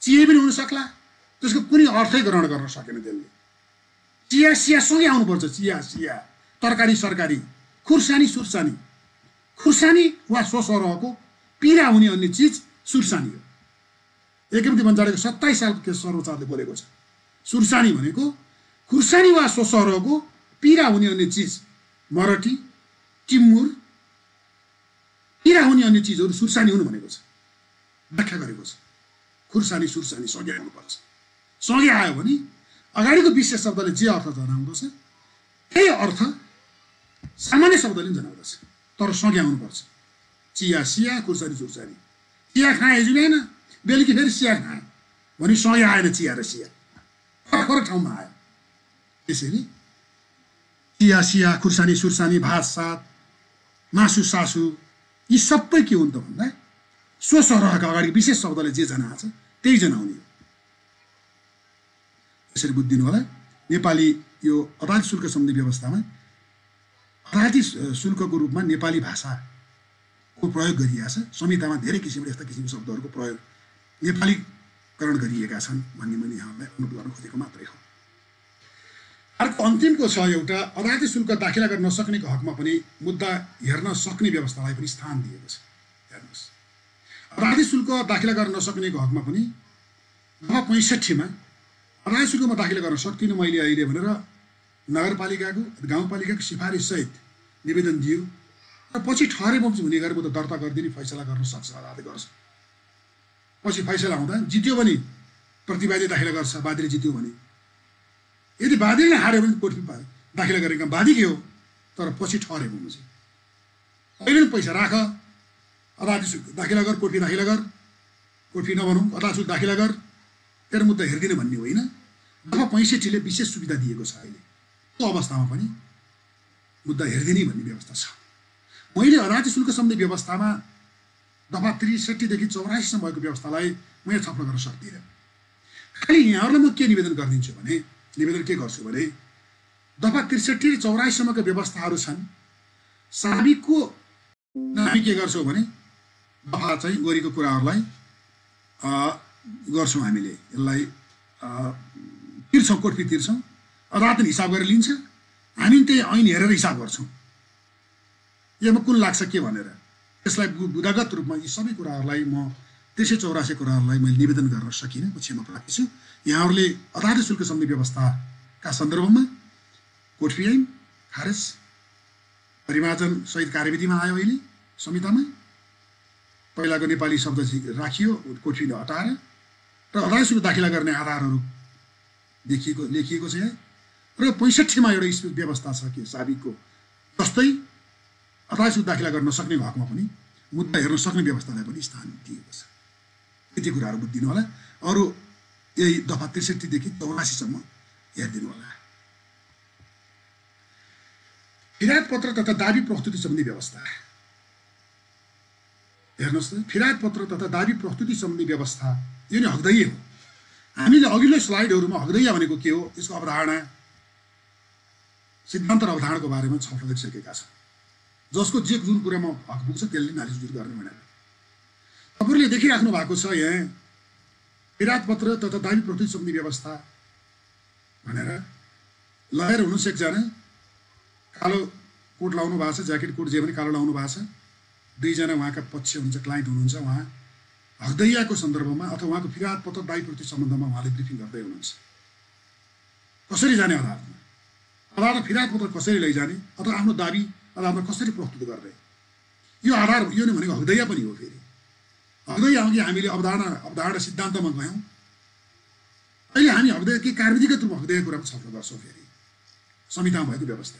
चिया पनि हुन सक्ला, त्यसको कुनै अर्थै ग्रहण गर्न सकेन त्यसले। चिया सिया सँगै आउनुपर्छ, चिया सिया, तरकारी सरकारी, खुर्सानी सुर्सानी। खुर्सानी वा स्वसरहको पीडा हुने अन्य चिज सुर्सानी हो। एकेमती बन्जाडेको सत्ताइस सालको केस सर्वोच्चले बोलेको छ। सुर्सानी भनेको खुर्सानी वा स्वसरहको पीडा हुने अन्य चिज, मरटी टिमुर पीडा हुने अन्य चिजहरू सुर्सानी हुनु भनेको छ, व्याख्या गरेको छ। खुर्सानी सुर्सानी सँगै आउनुपर्छ। सँगै आयो भने अगाडिको विशेष शब्दले जे अर्थ जनाउँदछ त्यही अर्थ सामान्य शब्दले पनि जनाउँदछ, तर सँगै आउनुपर्छ। चिया सिया, खुर्सानी सुर्सानी। चिया खाएँ हिजो बिहान, बेलुकी फेरि सिया खाएँ भने सँगै आएन चिया र सिया, फरक फरक ठाउँमा आयो। त्यसैले चिया सिया, खुर्सानी सुर्सानी, भात सात, मासु सासु, यी सबै के हुन् त भन्दा स्वसरहका अगाडि विशेष शब्दले जे जनाएको छ त्यही जनाउने हो। यसरी बुझिदिनु होला। नेपाली यो अदालत शुल्क सम्बन्धी व्यवस्थामा अदालती शुल्कको रूपमा नेपाली भाषाको प्रयोग गरिएको छ। संहितामा धेरै किसिमले यस्ता किसिमको शब्दहरूको प्रयोग नेपालीकरण गरिएका छन् भन्ने मैले यहाँलाई अनुरोध गर्न खोजेको मात्रै हो। अर्को अन्तिमको छ एउटा, अदालती शुल्क दाखिला गर्न नसक्नेको हकमा पनि मुद्दा हेर्न सक्ने व्यवस्थालाई पनि स्थान दिएको छ। हेर्नुहोस्, अदालती शुल्क दाखिला गर्न नसक्नेको हकमा पनि दफा पैँसठीमा अदालती शुल्कमा दाखिला गर्न सक्दिनँ मैले अहिले भनेर नगरपालिकाको गाउँपालिकाको सिफारिस सहित निवेदन दियो र पछि ठहरे बमोजिम हुने गरेर त दर्ता गरिदिने फैसला गर्न सक्छ, अदालतले गर्छ। पछि फैसला हुँदा जित्यो भने प्रतिवादी दाखिला गर्छ, वादीले जित्यो भने। यदि वादीले हार्यो भने कोर्ट दाखिला गरेका वादी के हो, तर पछि ठहरे बमोजिम। अहिले पनि पैसा राख, अदालती शुल्क दाखिला गर, कोर्ट फी दाखिला गर, कोर्ट फी नभनौँ अदालत शुल्क दाखिला गर, तेरो मुद्दा हेरिदिने भन्ने होइन। दफा पैँसठीले विशेष सुविधा दिएको छ। अहिले त्यो अवस्थामा पनि मुद्दा हेरिदिने भन्ने व्यवस्था छ। मैले अदालती शुल्क सम्बन्धी व्यवस्थामा दफा त्रिसठीदेखि चौरासीसम्म भएको व्यवस्थालाई मैले छलफल गर्न सक्दिनँ। खालि यहाँहरूलाई म के निवेदन गरिदिन्छु भने निवेदन के गर्छु भने दफा त्रिसठी र चौरासीसम्मका व्यवस्थाहरू छन्। साबिकको हामी के गर्छौँ भने दफा चाहिँ गरेको कुराहरूलाई गर्छौँ, हामीले यसलाई तिर्छौँ, कोर्ट फी तिर्छौँ, अदालतले हिसाब गरेर लिन्छ, हामी त्यही ऐन हेरेर हिसाब गर्छौँ यसमा कुन लाग्छ के भनेर। त्यसलाई बुदागत रूपमा यी सबै कुराहरूलाई म त्रिसठी चौरासी कुराहरूलाई मैले निवेदन गर्न सकिनँ, म क्षमा प्राप्ति छु। यहाँहरूले अदालती शुल्क सम्बन्धी व्यवस्थाका सन्दर्भमा कोर्ट फी ऐन खारेज परिमार्जन सहित कार्यविधिमा आयो। अहिले संहितामा पहिलाको नेपाली शब्द राखियो, कोर्ट फी हटाएर, र अदालती शुल्क दाखिला गर्ने आधारहरू देखिएको लेखिएको छ यहाँ। र पैँसठीमा एउटा व्यवस्था छ कि साबिकको जस्तै अदालती शुल्क दाखिला गर्न सक्ने हकमा पनि मुद्दा हेर्न सक्ने व्यवस्थालाई पनि स्थान दिएको छ। यति कुराहरू बुझिदिनु होला। अरू यही दफा त्रिसठीदेखि चौरासीसम्म हेरिदिनु होला। फिराद पत्र तथा दाबी प्रस्तुति सम्बन्धी व्यवस्था हेर्नुहोस् न। फिराद पत्र तथा दाबी प्रस्तुति सम्बन्धी व्यवस्था यो नै हकदैया हो। हामीले अघिल्लो स्लाइडहरूमा हकदैया भनेको के हो, यसको अवधारणा, सिद्धान्त र अवधारणाको बारेमा छलफल गरिसकेका छौँ। जसको जे जुन कुरामा हक पुग्छ त्यसले नालिस जुर गर्ने भनेर तपाईँहरूले देखिराख्नु भएको छ। यहाँ फिराद पत्र तथा दाबी प्रस्तुति सम्बन्धी व्यवस्था भनेर लगाएर हुनुहुन्छ एकजना कालो कोट लाउनु भएको छ, ज्याकेट कोट जे पनि कालो लाउनु भएको छ। दुईजना उहाँका पक्ष हुनुहुन्छ, क्लाइन्ट हुनुहुन्छ। उहाँ हकदैयाको सन्दर्भमा अथवा उहाँको फिराद पत्र दाबी प्रस्तुति सम्बन्धमा उहाँले ब्रिफिङ गर्दै हुनुहुन्छ। कसरी जाने अदालतमा, अदालतमा फिराद पत्र कसरी लैजाने अथवा आफ्नो दाबी अदालतमा कसरी प्रस्तुत गर्ने, यो आधार यो नै भनेको हकदैया पनि हो। फेरि हकदैया अघि हामीले अवधारणा अवधारणा सिद्धान्तमा गयौँ, अहिले हामी हकदैया के कार्यविधिगत रूपमा हकदैया कुरामा छलफल गर्छौँ। फेरि संहितामा भएको व्यवस्था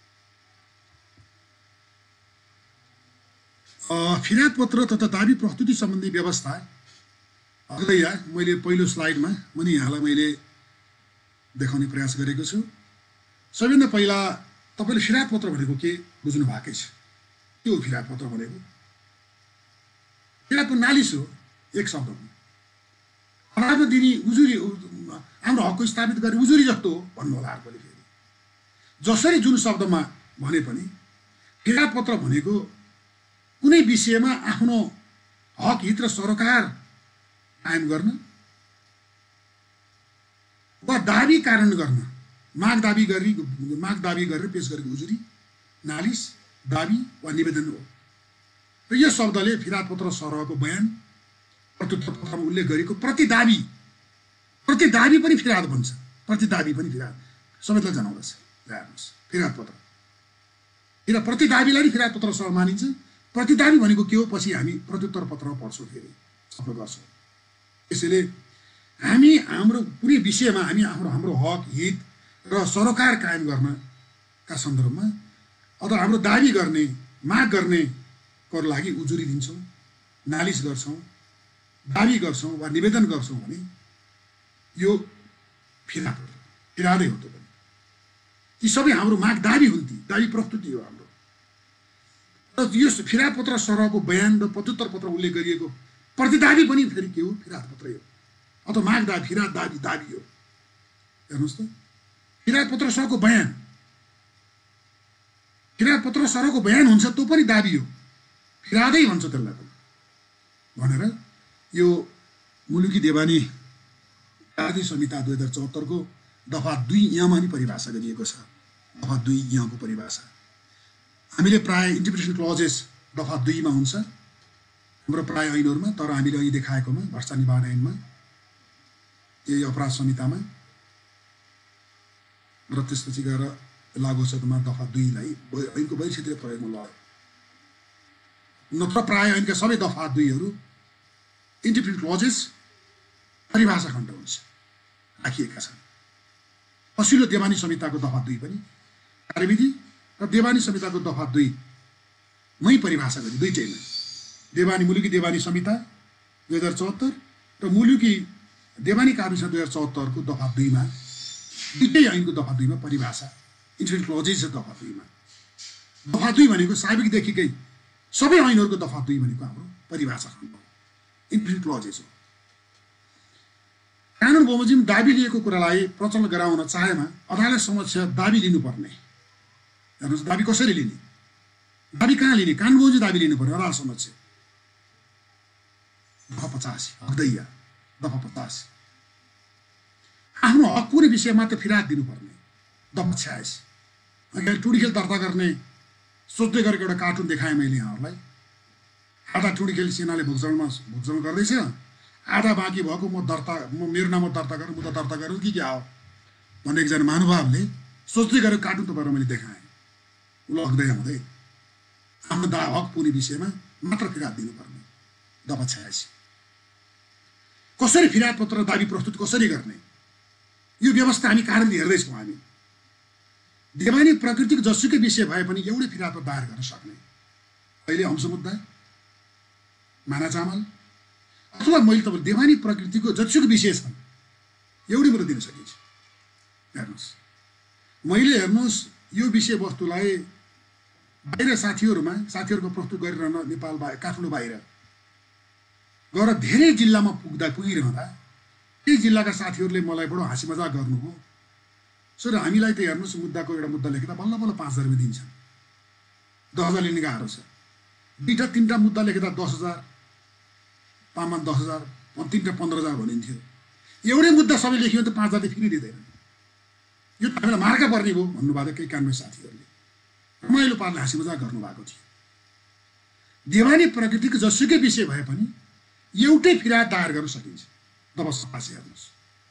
फिराद पत्र तथा दाबी प्रस्तुति सम्बन्धी व्यवस्था हकदैया मैले पहिलो स्लाइडमा पनि यहाँलाई मैले देखाउने प्रयास गरेको छु। सबैभन्दा पहिला तपाईँले फिराद पत्र भनेको के बुझ्नु भएकै छ। के हो फिराद पत्र भनेको? फिराद पत्र नालिस हो, एक शब्दमा अदालतमा दिने उजुरी, हाम्रो हकको स्थापित गर्ने उजुरी जस्तो हो भन्नु होला अर्कोले। फेरि जसरी जुन शब्दमा भने पनि फिराद पत्र भनेको कुनै विषयमा आफ्नो हक हित र सरोकार कायम गर्न वा दाबी कारण गर्न माग दाबी गरी माग दाबी गरेर पेश गरेको उजुरी नालिस दाबी वा निवेदन हो र यो शब्दले फिराद पत्र सरहको बयान प्रत्युत्तर पत्रमा उल्लेख गरेको प्रति दाबी प्रति दाबी पनि फिराद भन्छ प्रति दाबी पनि फिराद सबैलाई जनाउँदछ हेर्नुहोस् फिराद पत्र किन प्रति दाबीलाई फिराद पत्र सरह मानिन्छ प्रति दाबी भनेको के हो पछि हामी प्रत्युत्तर पत्रमा पढ्छौँ फेरि सबै गर्छौँ यसैले हामी हाम्रो कुनै विषयमा हामी हाम्रो हाम्रो हक हित र सरोकार कायम गर्नका सन्दर्भमा अथवा हाम्रो दाबी गर्ने माग गर्नेको लागि उजुरी दिन्छौँ नालिस गर्छौँ दाबी गर्छौँ वा निवेदन गर्छौँ भने यो फिराद हो फिरादै हो त्यो पनि ती सबै हाम्रो माग दाबी हुन् ती दाबी प्रस्तुति हो हाम्रो र यो फिराद पत्र सरहको बयान र प्रत्युत्तर पत्र उल्लेख गरिएको प्रतिदाबी पनि फेरि के हो फिराद पत्रै हो अथवा माग दाबी फिराद दाबी दाबी हो हेर्नुहोस् त फिराद पत्र सरहको बयान फिराद पत्र सरहको बयान हुन्छ त्यो पनि दाबी हो फिरादै भन्छ त्यसलाई पनि भनेर यो मुलुकी देवानी कायदी संहिता दुई हजार चौहत्तरको दफा दुई यमा नि परिभाषा गरिएको छ दफा दुई यको परिभाषा हामीले प्राय इन्टरप्रिटेसन क्लजेस दफा दुईमा हुन्छ हाम्रो प्राय ऐनहरूमा तर हामीले अहिले देखाएकोमा भ्रष्टाचार निवारण ऐनमा यही अपराध संहितामा र त्यसपछि गएर लागू क्षेत्रमा दफा दुईलाई ऐनको बहिर क्षेत्रीय प्रयोगमा लग्यो नत्र प्राय ऐनका सबै दफा दुईहरू इन्टरप्रिटेसन क्लजेस परिभाषा खण्ड हुन्छ राखिएका छन् पछिल्लो देवानी संहिताको दफा दुई पनि कार्यविधि र देवानी संहिताको दफा दुई मै परिभाषा गरी दुईटैमा देवानी मुलुकी देवानी संहिता दुई हजार चौहत्तर र मुलुकी देवानी कायदी संहिता दुई हजार चौहत्तरको दफा दुईमा दुईटै ऐनको दफा दुईमा परिभाषा इन्टरप्रिटेसन क्लजेस छ दफा दुईमा दफा दुई भनेको साबिकदेखिकै सबै ऐनहरूको दफा दुई भनेको हाम्रो परिभाषा खण्ड हो इन्टरप्रिटेसन क्लजेस हो कानुन बमोजिम दाबी लिएको कुरालाई प्रचलन गराउन चाहेमा अदालत समक्ष दाबी लिनुपर्ने हेर्नुहोस् दाबी कसरी लिने दाबी कहाँ लिने कानुन बमोजिम दाबी लिनु पर्यो अदालत समक्ष दफा पचासी हकदैया दफा पचासी आफ्नो हक कुनै विषयमा त फिराद दिनुपर्ने दफा छयासी अघि टुडी खेल दर्ता गर्ने सोच्दै गरेको एउटा कार्टुन देखाएँ मैले यहाँहरूलाई आधा टुडी खेल सेनाले भुक्जलमा भुक्जल गर्दैछ आधा बाँकी भएको म दर्ता म मेरो नाममा दर्ता गरेर मुद्दा दर्ता गरेर कि क्या हो भन्ने एकजना महानुभावले सोच्दै गरेको कार्टुन तपाईँहरू मैले देखाएँ उसले हक्दै हुँदै आफ्नो दा हक पुग्ने विषयमा मात्र फिराद दिनुपर्ने दफा छयासी कसरी फिराद पत्र दाबी प्रस्तुत कसरी गर्ने यो व्यवस्था हामी कारणले हेर्दैछौँ हामी देवानी प्रकृतिको जसुकै विषय भए पनि एउटै फिराद दायर गर्न सक्ने अहिले अंश मुद्दा माना चामल अथवा मैले तपाईँ देवानी प्रकृतिको जतिसुकै विषय छन् एउटै मुद्दा दिन सकिन्छ हेर्नुहोस् मैले हेर्नुहोस् यो विषयवस्तुलाई बाहिर साथीहरूमा साथीहरूको प्रस्तुत गरिरहन नेपाल बाहिर काठमाडौँ बाहिर गएर धेरै जिल्लामा पुग्दा पुगिरहँदा केही जिल्लाका साथीहरूले मलाई बडो हाँसी मजाक गर्नुभयो सर हामीलाई त हेर्नुहोस् मुद्दाको एउटा मुद्दा लेख्दा बल्ल बल्ल पाँच हजार रुपियाँ दिन्छन् दस हजार लिने गाह्रो छ दुईवटा तिनवटा मुद्दा लेख्दा दस हजार पाँचमा दस हजार तिनवटा पन्ध्र हजार भनिन्थ्यो एउटै मुद्दा सबै लेख्यो भने त पाँच हजार फेरि दिँदैन यो तपाईँलाई मार्का पर्ने भयो भन्नुभएको केही कानुनी साथीहरूले रमाइलो पार्ने हाँसी मजाक गर्नुभएको थियो देवानी प्रकृतिको जसुकै विषय भए पनि एउटै फिराद दायर गर्न सकिन्छ दफा सतासी हेर्नुहोस्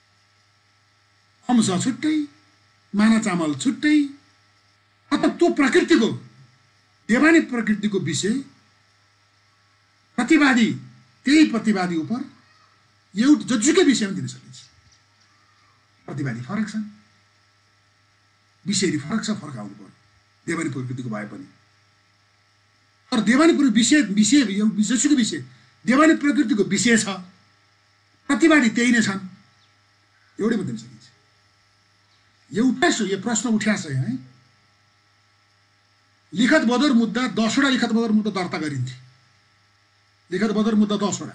अंश छुट्टै माना चामल छुट्टै अथवा त्यो प्रकृतिको देवानी प्रकृतिको विषय प्रतिवादी त्यही प्रतिवादी उप एउटा जतिसुकै विषयमा दिन सकिन्छ प्रतिवादी फरक छ विषय फरक छ फर्काउनु पर्यो देवानी प्रकृतिको भए पनि तर देवानी प्रकृति विषय विषय जतिसुकै विषय देवानी प्रकृतिको विषय छ प्रतिवादी त्यही नै छन् एउटैमा दिन सकिन्छ एउटा यो प्रश्न उठ्या छ है लिखत बदर मुद्दा दसवटा लिखत बदर मुद्दा दर्ता गरिन्थे लिखत बदर मुद्दा दसवटा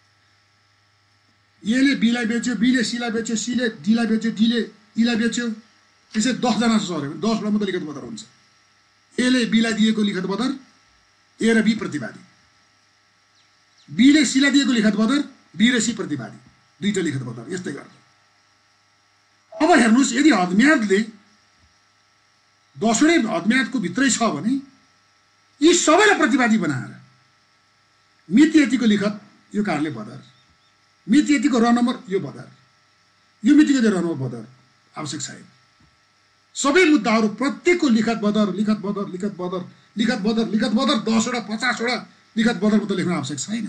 एले बीलाई बेच्यो बीले सीलाई बेच्यो सीले डीलाई बेच्यो डीले ईलाई बेच्यो त्यसै दसजना सर्यो भने दसवटा मुद्दा लिखत बदर हुन्छ एले बीलाई दिएको लिखत बदर ए र बी प्रतिवादी बीले सीलाई दिएको लिखत बदर बी र सी प्रतिवादी दुईटा लिखत बदर यस्तै गर्छ अब हेर्नुहोस्, यदि हदम्यादले दसवटै हदम्यादको भित्रै छ भने यी सबैलाई प्रतिवादी बनाएर मिति यतिको लिखत यो कारणले बदर, मिति यतिको र नम्बर यो बदर, यो मितिको र नम्बर बदर आवश्यक छैन। सबै मुद्दाहरू प्रत्येकको लिखत बदर लिखत बदर लिखत बदर लिखत बदर लिखत बदर दसवटा पचासवटा लिखत बदर मात्र लेख्न आवश्यक छैन।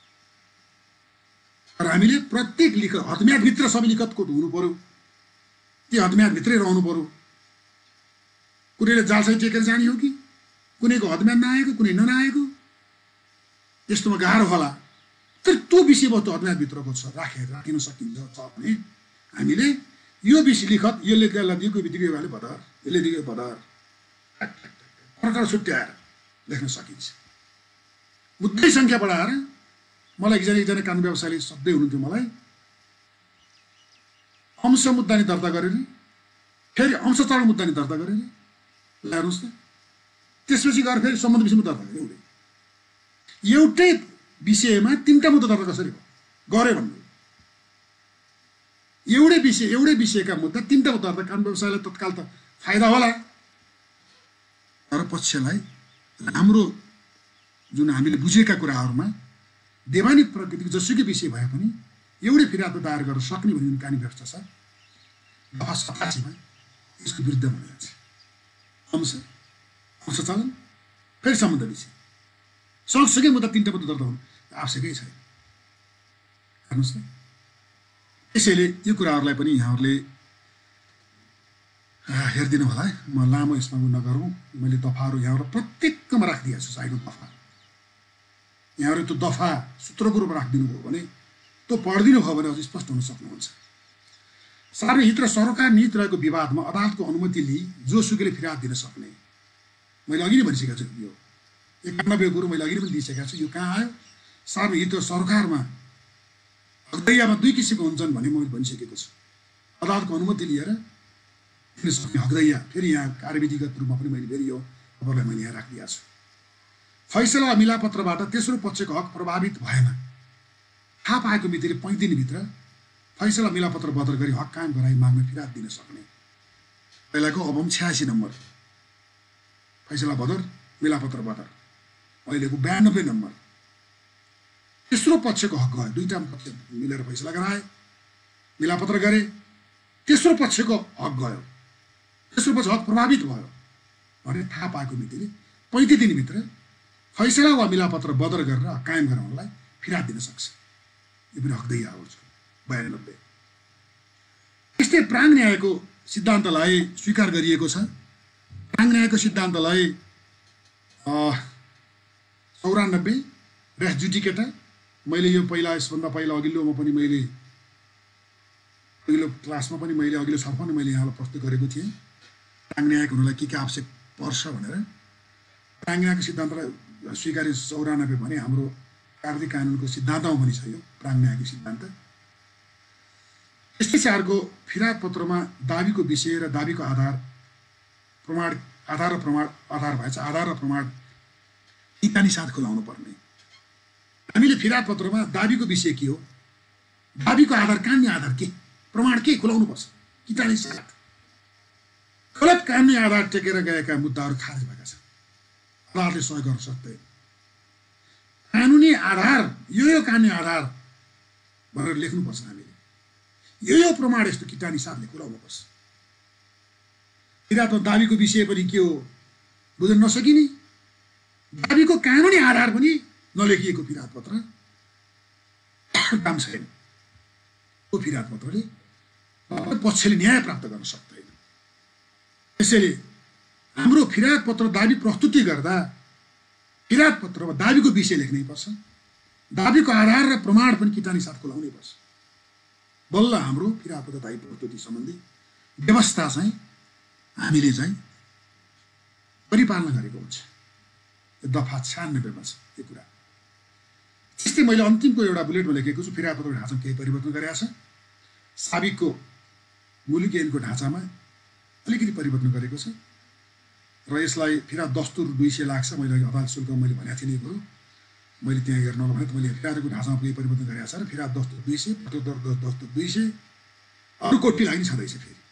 तर हामीले प्रत्येक लिखत हदम्यादभित्र सबै लिखतको हुनु पर्यो, ती हदम्यादभित्रै रहनु पर्यो। कुनैले जालसाई टेकेर जाने हो कि कुनैको हदम्याद नआएको कुनै नआएको यस्तोमा गाह्रो होला। तर त्यो विषयवस्तु हदम्यादभित्रको छ, राखेर राखिन सकिन्छ भने हामीले यो विषय लिखत यसले त्यसलाई दिएको बित्तिकै योले बदर यसले दिएको बदर प्रकार छुट्याएर लेख्न सकिन्छ। मुद्दै सङ्ख्या बढाएर मलाई एकजना एकजना कानुन व्यवसायले सधैँ हुनुहुन्थ्यो, मलाई अंश मुद्दानी दर्ता गरेर फेरि अंश चरण मुद्दानी दर्ता गरेर हेर्नुहोस् त, त्यसपछि गएर फेरि सम्बन्ध विषयमा दर्ता गरे। एउटै एउटै विषयमा तिनवटा मुद्दा दर्ता कसरी गरे भन्नु, एउटै विषय एउटै विषयका मुद्दा तिनवटा मुद्दा दर्ता कानुन व्यवसायलाई तत्काल त फाइदा होला, तर पक्षलाई हाम्रो जुन हामीले बुझेका कुराहरूमा देवानी प्रकृतिको जसुकै विषय भए पनि एउटै फिर्याद दायर गर्न सक्ने भन्ने कानुन व्यवस्था छ दफा सतासीमा, यसको विरुद्ध भनेको छ। अंश अंश चलन फेरि सम्बन्ध विषय सँगसँगै मुद्दा तिनवटा मुद्दा दर्ता हुनु आवश्यकै छैन। हेर्नुहोस् त, त्यसैले यो कुराहरूलाई पनि यहाँहरूले हेरिदिनु होला है। म लामो यसमा उ नगरौँ, मैले दफाहरू यहाँहरू प्रत्येकमा राखिदिएको छु। साइडको दफा यहाँहरू त्यो दफा सूत्रको रूपमा राखिदिनु भयो भने त्यो पढिदिनु भयो भने अझ स्पष्ट हुन सक्नुहुन्छ। सार्वजनिक हित र सरकार निहित रहेको विवादमा अदालतको अनुमति लिई जोसुकैले फिर्याद दिन सक्ने, मैले अघि नै भनिसकेको छु। यो एकानब्बे कुरो मैले अघि नै पनि दिइसकेको छु। यो कहाँ आयो? सार्वजनिक हित र सरकारमा हकदैयामा दुई किसिमको हुन्छन् भने मैले भनिसकेको छु। अदालतको अनुमति लिएर दिन सक्ने हकदैया, फेरि यहाँ कार्यविधिगत रूपमा पनि मैले फेरि यो खबरलाई मैले यहाँ राखिदिएको छु। फैसला वा मिलापत्रबाट तेस्रो पक्षको हक प्रभावित भएन, थाहा पाएको मितिले पैँतिस दिनभित्र फैसला मिलापत्र बदर गरी हक कायम गराई माग्न फिर्याद दिन सक्ने। पहिलाको अबम छ्यासी नम्बर फैसला बदर मिलापत्र बदर, अहिलेको बयानब्बे नम्बर तेस्रो पक्षको हक गयो। दुईवटा पक्ष मिलेर फैसला गराए, मिलापत्र गरे, तेस्रो पक्षको हक गयो, तेस्रो पक्ष हक प्रभावित भयो भने थाहा पाएको मितिले पैँतिस दिनभित्र फैसला वा मिलापत्र बदर गरेर हक कायम गराउनलाई फिर्याद दिन सक्छ। यो पनि हकदैया आउँछ बयानब्बे। यस्तै प्राङ न्यायको सिद्धान्तलाई स्वीकार गरिएको छ। प्राङ न्यायको सिद्धान्तलाई चौरानब्बे रेस जुडिकेटा, मैले यो पहिला यसभन्दा पहिला अघिल्लोमा पनि मैले अघिल्लो क्लासमा पनि मैले अघिल्लो छलफल पनि मैले यहाँलाई प्रस्तुत गरेको थिएँ। प्राङ न्यायको हुनलाई के के आवश्यक पर्छ भनेर प्राङ न्यायको सिद्धान्तलाई स्वीकार्य चौरानब्बे भने हाम्रो कार्य कानुनको सिद्धान्तमा पनि छ यो प्राङ न्यायको सिद्धान्त। यस्तै चारको फिर्याद पत्रमा दाबीको विषय र दाबीको आधार प्रमाण आधार र प्रमाण आधार भएछ आधार र प्रमाण इत्यादि साथ खुलाउनु पर्ने। हामीले फिर्याद पत्रमा दाबीको विषय के हो, दाबीको आधार कानुनी आधार के, प्रमाण के खुलाउनु पर्छ। कितानी साथ गलत कानुनी आधार टेकेर गएका मुद्दाहरू खारेज भएका छन्, अदालतले सहयोग गर्न सक्दैन। कानुनी आधार यो यो कानुनी आधार भनेर लेख्नुपर्छ। हामीले यो यो प्रमाण यस्तो किटानी साथले खुलाउनुपर्छ। फिर्यादमा दाबीको विषय पनि के हो बुझ्न नसकिने, दाबीको कानुनी आधार पनि नलेखिएको फिर्याद पत्र काम छैन। त्यो फिर्याद पत्रले पक्षले न्याय प्राप्त गर्न सक्दैन। त्यसैले हाम्रो फिर्याद पत्र दाबी प्रस्तुति गर्दा फिर्याद पत्रमा दाबीको विषय लेख्नै पर्छ, दाबीको आधार र प्रमाण पनि किटानी साथ खुलाउनै पर्छ। बल्ल हाम्रो फिर्याद पत्र दाबी प्रस्तुति सम्बन्धी व्यवस्था चाहिँ हामीले चाहिँ परिपालना गरेको हुन्छ। यो दफा छ्यानब्बेमा छ यो कुरा। त्यस्तै मैले अन्तिमको एउटा बुलेटमा लेखेको छु, फिर्याद पत्रको ढाँचामा केही परिवर्तन गरेका छ। साबिकको मौलिक ऐनको ढाँचामा अलिकति परिवर्तन गरेको छ र यसलाई फिर्याद दस्तुर दुई सय लाग्छ। मैले अदालत शुल्क मैले भनेको थिएँ नि, मैले त्यहाँ हेर्न भने मैले फिर्यादको ढाँचामा केही परिवर्तन गरेका छ र फिर्याद दस्तुर दुई सय, प्रत्युत्तर दस्तुर दुई सय, अरू कोटी लागि छँदैछ। फेरि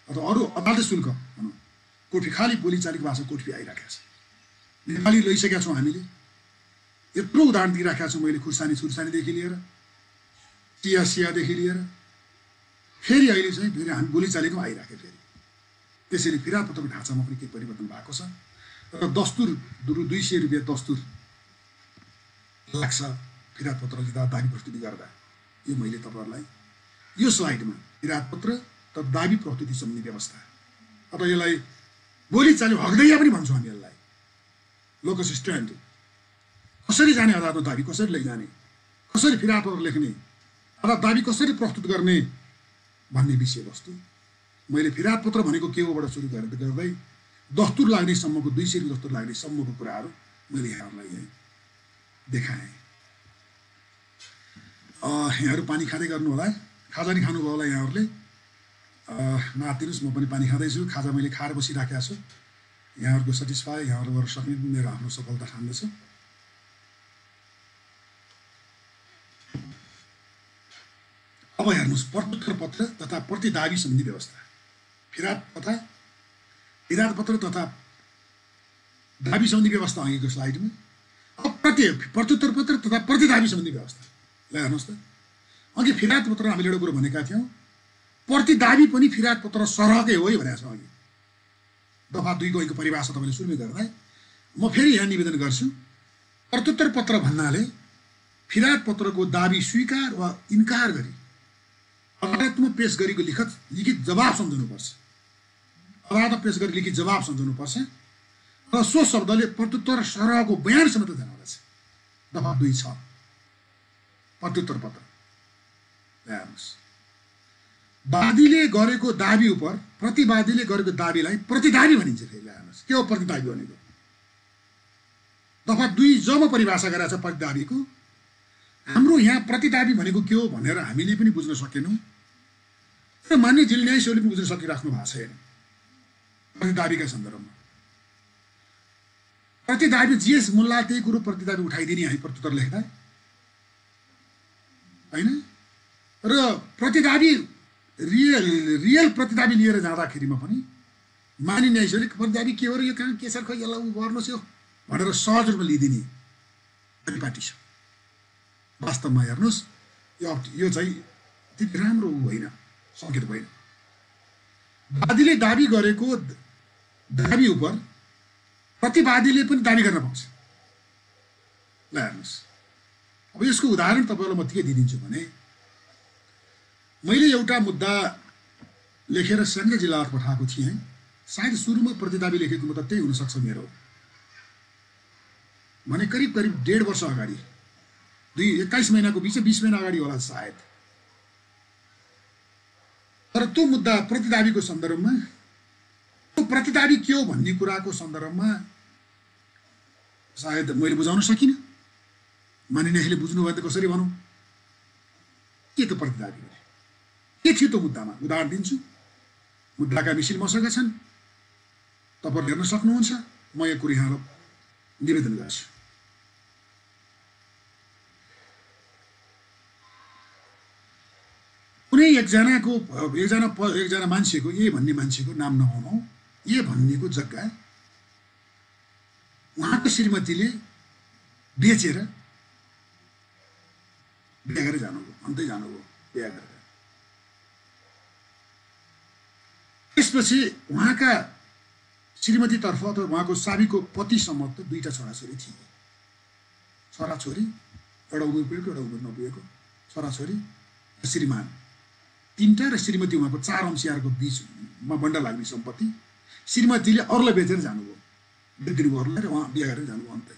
अथवा अरू अदालती शुल्क भनौँ कोर्ट फी खालि बोलीचालीको भाषा कोर्ट फी आइराखेको छ। नेपाली लैसकेका छौँ हामीले। यत्रो उदाहरण दिइराखेका छु मैले, खुर्सानी सुर्सानीदेखि लिएर चिया सियादेखि लिएर। फेरि अहिले चाहिँ फेरि हामी बोलीचालीको आइराख्यो फेरि। त्यसैले फिराद पत्रको ढाँचामा पनि केही परिवर्तन भएको छ र दस्तुर दुई सय रुपियाँ दस्तुर लाग्छ फिराद पत्रले दाबी प्रस्तुति गर्दा। यो मैले तपाईँहरूलाई यो स्लाइडमा फिराद पत्र त दाबी प्रस्तुति सम्बन्धी व्यवस्था अथवा यसलाई बोलीचाली हकदैया पनि भन्छौँ हामी यसलाई, लोकस स्ट्यान्ड कसरी जाने अदालतमा दाबी कसरी लैजाने, कसरी फिराद पत्र लेख्ने, अथवा दाबी कसरी प्रस्तुत गर्ने भन्ने विषयवस्तु मैले फिराद पत्र भनेको के होबाट सुरु गरेर गर्दै दस्तुर लाग्ने सम्मको दुई सय दस्तुर लाग्ने सम्मको कुराहरू मैले यहाँहरूलाई यहाँ देखाएँ। यहाँहरू पानी खाँदै गर्नु होला, खाजा नि खानुभयो होला यहाँहरूले। नआत्तिनुहोस्, म पनि पानी खाँदैछु। खाजा मैले खाएर बसिराखेको छु। यहाँहरूको सेटिस्फाई, यहाँहरू गर्न सक्ने मेरो आफ्नो सफलता ठान्दछु। अब हेर्नुहोस्, प्रत्युत्तर पत्र तथा प्रतिदाबी सम्बन्धी व्यवस्था। फिराद तथा फिराद पत्र तथा दाबी सम्बन्धी व्यवस्था अघिको स्लाइडमा। अब प्रति प्रत्युत्तर पत्र तथा प्रतिदाबी सम्बन्धी व्यवस्था ल हेर्नुहोस् त। अघि फिराद पत्र हामीले एउटा कुरो भनेका थियौँ, प्रतिदाबी पनि फिराद पत्र सरहकै हो है भनेको छौँ अघि। दफा दुईको अघिको परिभाषा तपाईँले सुरुमै गर्दा म फेरि यहाँ निवेदन गर्छु, प्रत्युत्तर पत्र भन्नाले फिराद पत्रको दाबी स्वीकार वा इन्कार गरी अदालतमा पेश गरेको लिखित लिखित जवाब सम्झाउनुपर्छ। अदालतमा पेश गरी लिखित जवाब सम्झाउनुपर्छ र सो शब्दले प्रत्युत्तर सरहको बयान समेत जानुपर्छ। दफा दुई छ प्रत्युत्तर पत्र। हेर्नुहोस्, वादीले गरेको दाबी उप प्रतिवादीले गरेको दाबीलाई प्रतिदाबी भनिन्छ। फेरि हेर्नुहोस् के हो प्रतिदाबी भनेको। दफा दुई जब परिभाषा गरेको छ प्रतिदाबीको, हाम्रो यहाँ प्रतिदाबी भनेको के हो भनेर हामीले पनि बुझ्न सकेनौँ र मान्य जिल्ला न्यायाधीशहरूले पनि बुझ्न सकिराख्नु भएको छैन। प्रतिदाबीका सन्दर्भमा प्रतिदाबी जिएस मुल्ला त्यही कुरो प्रतिदाबी उठाइदिने हामी प्रत्युत्तर लेख्दा होइन। र प्रतिदाबी रियल रियल प्रतिदाबी लिएर जाँदाखेरिमा पनि मान्य न्यायाधीशहरूले प्रतिदाबी के हो र यो कहाँ के छ खै यसलाई उ गर्नुहोस् यो भनेर सहज रूपमा लिइदिने परिपाटी छ। वास्तवमा हेर्नुहोस्, यो यो चाहिँ त्यति राम्रो होइन, सङ्केत होइन। वादीले दाबी गरेको दाबी उप प्रतिवादीले पनि दाबी गर्न पाउँछ। ल हेर्नुहोस्, अब यसको उदाहरण तपाईँलाई म के दिइदिन्छु भने, मैले एउटा मुद्दा लेखेर सङ्घीय जिल्लामा पठाएको थिएँ। सायद सुरुमा प्रतिदाबी लेखेको मुद्दा त्यही हुनसक्छ मेरो, भने करिब करिब डेढ वर्ष अगाडि, दुई एक्काइस महिनाको बिच बिस महिना अगाडि होला सायद। तर त्यो मुद्दा प्रतिदाबीको सन्दर्भमा, त्यो प्रतिदाबी के हो भन्ने कुराको सन्दर्भमा सायद मैले बुझाउन सकिनँ। मानिनेहरूले बुझ्नुभयो त कसरी भनौँ के त प्रतिदाबी के थियो त्यो मुद्दामा। उदाहरण दिन्छु, मुद्दाका मिसिल मसँग छन्, तपाईँहरू हेर्न सक्नुहुन्छ। म यो कुरो यहाँ निवेदन गर्छु। कुनै एकजनाको एकजना एकजना मान्छेको ए भन्ने मान्छेको नाम नहुनु, ए भन्नेको जग्गा उहाँको श्रीमतीले बेचेर बिहा गरेर जानुभयो, अन्तै जानुभयो बिहा गरेर। त्यसपछि उहाँका श्रीमतीतर्फ अथवा उहाँको साबीको पतिसम्म त दुईवटा छोराछोरी थिए। छोराछोरी, एउटा उमेर पुगेको एउटा उमेर नपुगेको छोराछोरी, श्रीमान तिनवटा र श्रीमती उहाँको चार अंशियारको बिचमा बन्डल लाग्ने सम्पत्ति। श्रीमतीले अरूलाई बेचेर जानुभयो, बेचिदिनु भयो अरूलाई र उहाँ बिहा गरेर जानुभयो अन्तै।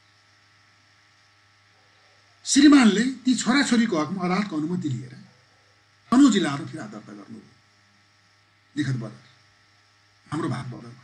श्रीमानले ती छोराछोरीको हकमा अदालतको अनुमति लिएर तनहुँ जिल्लामा फिर्ता दर्ता गर्नुभयो, लिखत बदल हाम्रो भाग बदल।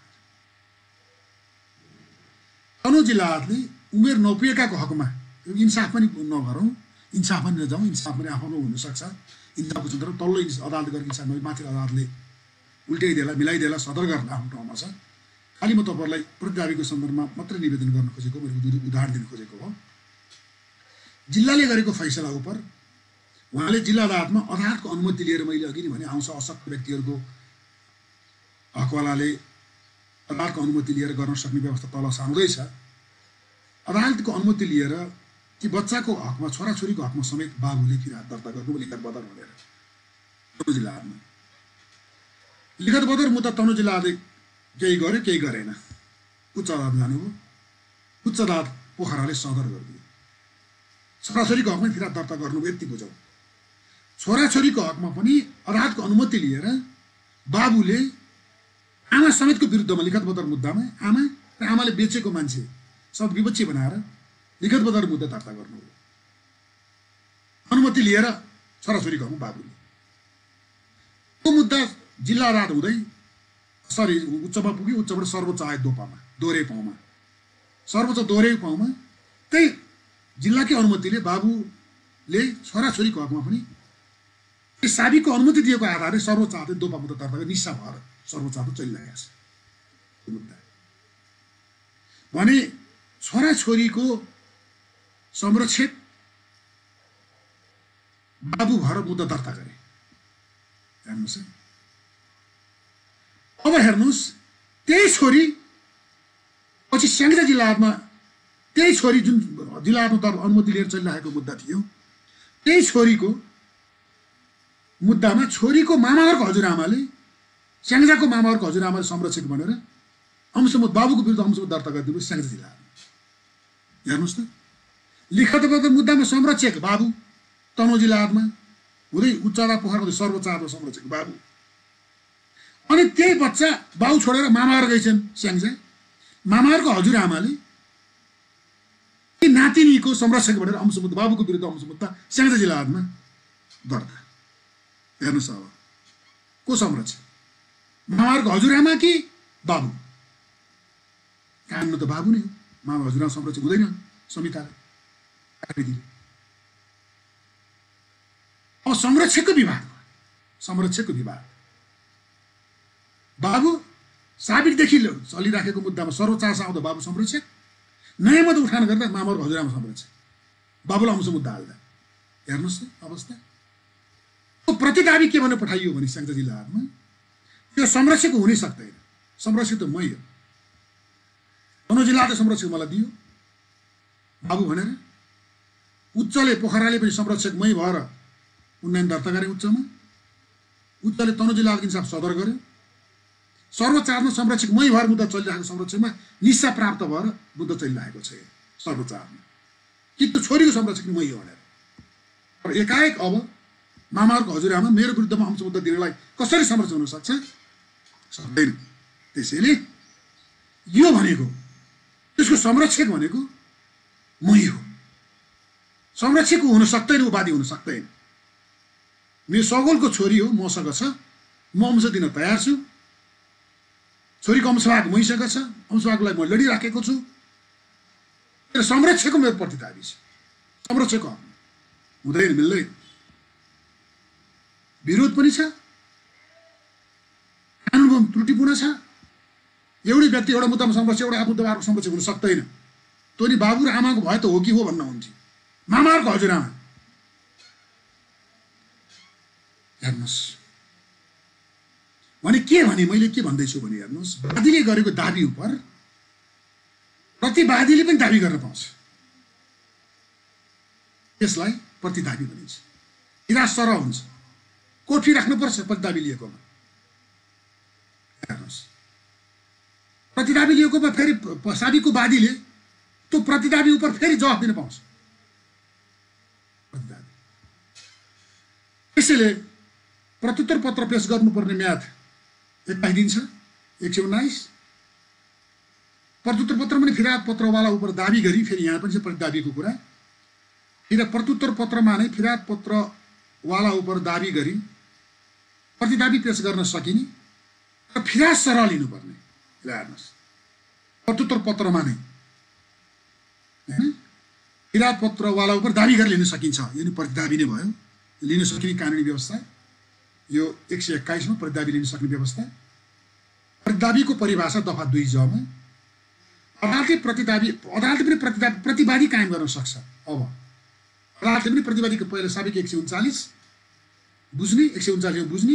तनहुँ जिल्लाले उमेर नपुगेकाको हकमा इन्साफ पनि नगरौँ, इन्साफ पनि नजाउँ, इन्साफ पनि आफ्नो हुनसक्छ। इन्साफको सन्दर्भ तल्लो अदालत गरेको इन्साफ माथि अदालतले उल्टाइदिएला मिलाइदिएला सदर गर्न आफ्नो ठाउँमा छ। खालि म तपाईँहरूलाई प्रतिदाबीको सन्दर्भमा मात्रै निवेदन गर्न खोजेको, मैले उदाहरण दिन खोजेको हो। जिल्लाले गरेको फैसला उप उहाँले जिल्ला अदालतमा अदालतको अनुमति लिएर, मैले अघि नै भने आउँछ अशक्त व्यक्तिहरूको हकवालाले अदालतको अनुमति लिएर गर्न सक्ने व्यवस्था तल सार्दैछ। अदालतको अनुमति लिएर ती बच्चाको हकमा, छोराछोरीको हकमा समेत बाबुले फिर्याद दर्ता गर्नु लिखत बदर भनेर तनहुँ जिल्ला आदमा लिखत बदर मुद्दा तनहुँ जिल्लाले केही गर्यो, केही गरेन। उच्च अदालत जानुभयो। उच्च अदालत पोखराले सदर गरिदियो। छोराछोरीको हकमा फिर्याद दर्ता गर्नुभयो, यति बुझौँ। छोराछोरीको हकमा पनि अदालतको अनुमति लिएर बाबुले आमा समेतको विरुद्धमा लिखत बदर मुद्दामा आमा र आमाले बेचेको मान्छे सब विपक्षी बनाएर लिखत बदर मुद्दा दर्ता गर्नुभयो। अनुमति लिएर छोराछोरीको हकमा बाबुले त्यो मुद्दा जिल्ला अदालत हुँदै सरी उच्चमा पुग्यो। उच्चबाट सर्वोच्च आयो दोपामा, दोहोरे पाउमा। सर्वोच्च दोहोरे पाउमा त्यही जिल्लाकै अनुमतिले बाबुले छोराछोरीको हकमा पनि साबिकको अनुमति दिएको आधारले सर्वोच्च आदेश दोपा मुद्दा दर्ता गरेर निस्सा भएर सर्वोच्च आदेश चलिरहेको छ मुद्दा। भने छोराछोरीको संरक्षक बाबु भएर मुद्दा दर्ता गरे। हेर्नुहोस् है, अब हेर्नुहोस् त्यही छोरी पछि स्याङ्जा जिल्लामा त्यही छोरी जुन जिल्लाको अनुमति लिएर चलिरहेको मुद्दा थियो, त्यही छोरीको मुद्दामा छोरीको मामाहरूको हजुरआमाले स्याङ्जाको मामाहरूको हजुरआमाले संरक्षक भनेर अंशमुद्दा बाबुको विरुद्ध अंशमुद्दा दर्ता गरिदिनु स्याङ्जा जिल्ला। हेर्नुहोस् त, लिखत बदर मुद्दामा संरक्षक बाबु तनहुँ जिल्ला आदमा हुँदै उच्च अदालत पोखरा हुँदै सर्वोच्च अदालतमा संरक्षक बाबु। अनि त्यही बच्चा बाउ छोडेर मामाहरू गइछन् स्याङ्जा। मामाहरूको हजुरआमाले ती नातिनीको संरक्षक भनेर अंशमुद्दा बाबुको विरुद्ध अंशमुद्दा स्याङ्जा जिल्ला आदमा दर्ता। हेर्नुहोस् अब को संरक्षक, मामाहरूको हजुरआमा कि बाबु? कानुन त बाबु नै हो। मामा हजुरआमा संरक्षक हुँदैन संहिताले काटिदिने। अब संरक्षकको विवाद, संरक्षकको विवाद बाबु साबिकदेखि चलिराखेको मुद्दामा सर्वोच्च आउँदा बाबु संरक्षक, नयाँ मुद्दा उठान गर्दा मामाहरूको हजुरआमा संरक्षक, बाबुलाई अंश मुद्दा हाल्दा। हेर्नुहोस् त अवस्था। प्रतिदाबी के भनेर पठाइयो भने स्याङ्जा जिल्लामा त्यो संरक्षक हुनै सक्दैन। संरक्षक त मै हो। तनहुँ जिल्लाले संरक्षक मलाई दियो बाबु भनेर। उच्चले पोखराले पनि संरक्षक मै भएर उन्नयन दर्ता गरे उच्चमा। उच्चले तनहुँ जिल्लाको इन्साफ सदर गर्यो। सर्वोच्च आदालतमा संरक्षक मै भएर मुद्दा चलिरहेको संरक्षकमा निस्सा प्राप्त भएर मुद्दा चलिरहेको छ सर्वोच्च आदालतमा कि त्यो छोरीको संरक्षक मै हो भनेर। तर एकाएक अब मामाहरूको हजुरआमा मेरो विरुद्धमा अंश मुद्दा दिनलाई कसरी संरक्षक हुन सक्छ? सक्दैन। त्यसैले यो भनेको त्यसको संरक्षक भनेको मै हो। संरक्षक हुन सक्दैन, उपाधि हुन सक्दैन। मेरो सगोलको छोरी हो, मसँग छ, म अंश दिन तयार छु। छोरीको अंशभाग मैसँग छ, अंशभागलाई म लडिराखेको छु। तर संरक्षकको मेरो प्रतिदाबी छ। संरक्षकको हुँदैन, मिल्दैन। विरोध पनि छ, कानुनमा त्रुटिपूर्ण छ। एउटै व्यक्ति एउटा मुद्दामा संरक्षक, एउटा मुद्दामा अर्को संरक्षक हुन सक्दैन। त्यो नि बाबु र आमाको भए त हो कि हो भन्न हुन्थ्यो। मामाहरूको हजुरआमा। हेर्नुहोस् भने के भने मैले के भन्दैछु भने हेर्नुहोस्, वादीले गरेको दाबी उप प्रतिवादीले पनि दाबी गर्न पाउँछ। यसलाई प्रतिदाबी भनिन्छ। इरास सर हुन्छ, कोठी राख्नुपर्छ प्रतिदाबी लिएकोमा। हेर्नुहोस् प्रतिदाबी लिएकोमा फेरि साबिकको वादीले त्यो प्रतिदाबी उप फेरि जवाफ दिन पाउँछ। प्रतिदाबी त्यसैले प्रत्युत्तर पत्र पेश गर्नुपर्ने म्याद एक्काइस दिन छ, एक सय उन्नाइस। प्रत्युत्तर पत्र पनि फिर्याद पत्रवाला उप दाबी गरी फेरि यहाँ पनि छ प्रतिदाबीको कुरा। फिर प्रत्युत्तर पत्रमा नै फिर्याद पत्रवाला उप दाबी गरी प्रतिदाबी पेश गर्न सकिने र फिर्याद सरह लिनुपर्ने। हेर्नुहोस् प्रत्युत्तर पत्रमा नै हैन फिर्याद पत्रवाला उप दाबी गरेर लिन सकिन्छ। यो नि प्रतिदाबी नै भयो। लिन सकिने कानुनी व्यवस्था यो एक सय एक्काइसमा प्रतिदाबी लिन सक्ने व्यवस्था। प्रतिदाबीको परिभाषा दफा दुई जमा अदालतले प्रतिदाबी अदालतले पनि प्रतिदाबी प्रतिवादी कायम गर्न सक्छ। अब अदालतले पनि प्रतिवादीको पहिला साबिक एक सय उन्चालिस बुझ्ने, एक सय उन्चालिसमा बुझ्ने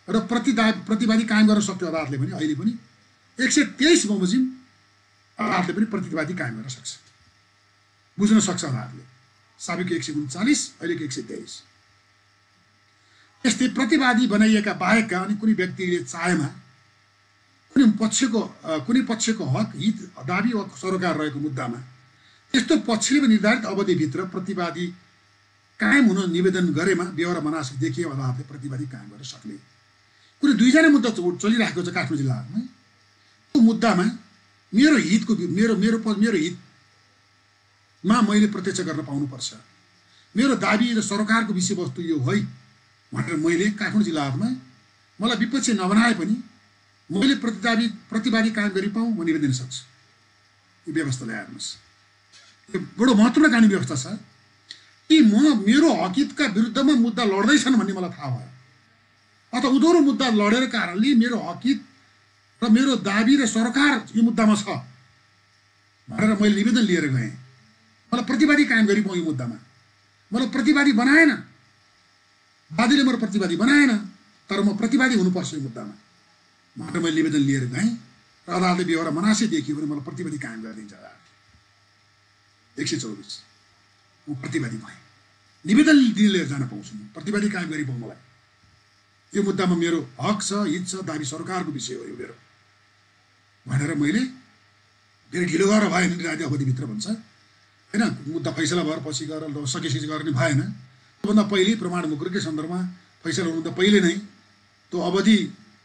र प्रतिदा प्रतिवादी कायम गर्न सक्थ्यो अदालतले पनि। अहिले पनि एक सय तेइस बमोजिम अदालतले पनि प्रतिवादी कायम गर्न सक्छ, बुझ्न सक्छ अदालतले। साबिकको एक सय उन्चालिस, अहिलेको एक सय तेइस। यस्तै प्रतिवादी बनाइएका बाहेकका अनि कुनै व्यक्तिले चाहेमा कुनै पक्षको कुनै पक्षको हक, हित, दाबी वा सरोकार रहेको मुद्दामा त्यस्तो पक्षले निर्धारित अवधिभित्र प्रतिवादी कायम हुन निवेदन गरेमा बेहोरा मनासिक देखिए अदालतले प्रतिवादी कायम गर्न सक्ने। कुनै दुईजना मुद्दा चलिरहेको छ काठमाडौँ जिल्लामा, त्यो मुद्दामा मेरो हितको मेरो मेरो मेरो हितमा मैले प्रत्यक्ष गर्न पाउनुपर्छ, मेरो दाबी र सरकारको विषयवस्तु यो है भनेर मैले काठमाडौँ जिल्लामा मलाई विपक्षी नबनाए पनि मैले प्रतिवादी प्रतिवादी कायम गरी पाऊँ म निवेदन सक्छु। यो व्यवस्था ल्याउनुहोस्। यो बडो महत्त्वपूर्ण कानुनी व्यवस्था छ कि म मेरो हकितका विरुद्धमा मुद्दा लड्दैछन् भन्ने मलाई थाहा भयो, अथवा उधोरो मुद्दा लडेर कारणले मेरो हकित र मेरो दाबी र सरकार यो मुद्दामा छ भनेर मैले निवेदन लिएर गएँ। मलाई प्रतिवादी कायम गरी पाऊँ यो मुद्दामा, मलाई प्रतिवादी बनाएन, वादीले मेरो प्रतिवादी बनाएन, तर म प्रतिवादी हुनुपर्छ यो मुद्दामा भनेर मैले निवेदन लिएर गएँ र अदालतले बेहोरा मनासी देखियो भने मलाई प्रतिवादी कायम गरिदिन्छ। एक सय चौबिस म प्रतिवादी भएँ, निवेदन लिएर जान पाउँछु, म प्रतिवादी कायम गरी पाऊँ। मलाई यो मुद्दामा मेरो हक छ, हित छ, दाबी सरकारको विषय हो यो मेरो भनेर मैले फेरि ढिलो गरेर भएन, निर्धारित अवधिभित्र भन्छ होइन। मुद्दा फैसला भएर पछि गएर सकेपछि गर्ने भएन, त्योभन्दा पहिले प्रमाण मुकुरकै सन्दर्भमा फैसला हुनुभन्दा पहिले नै त्यो अवधि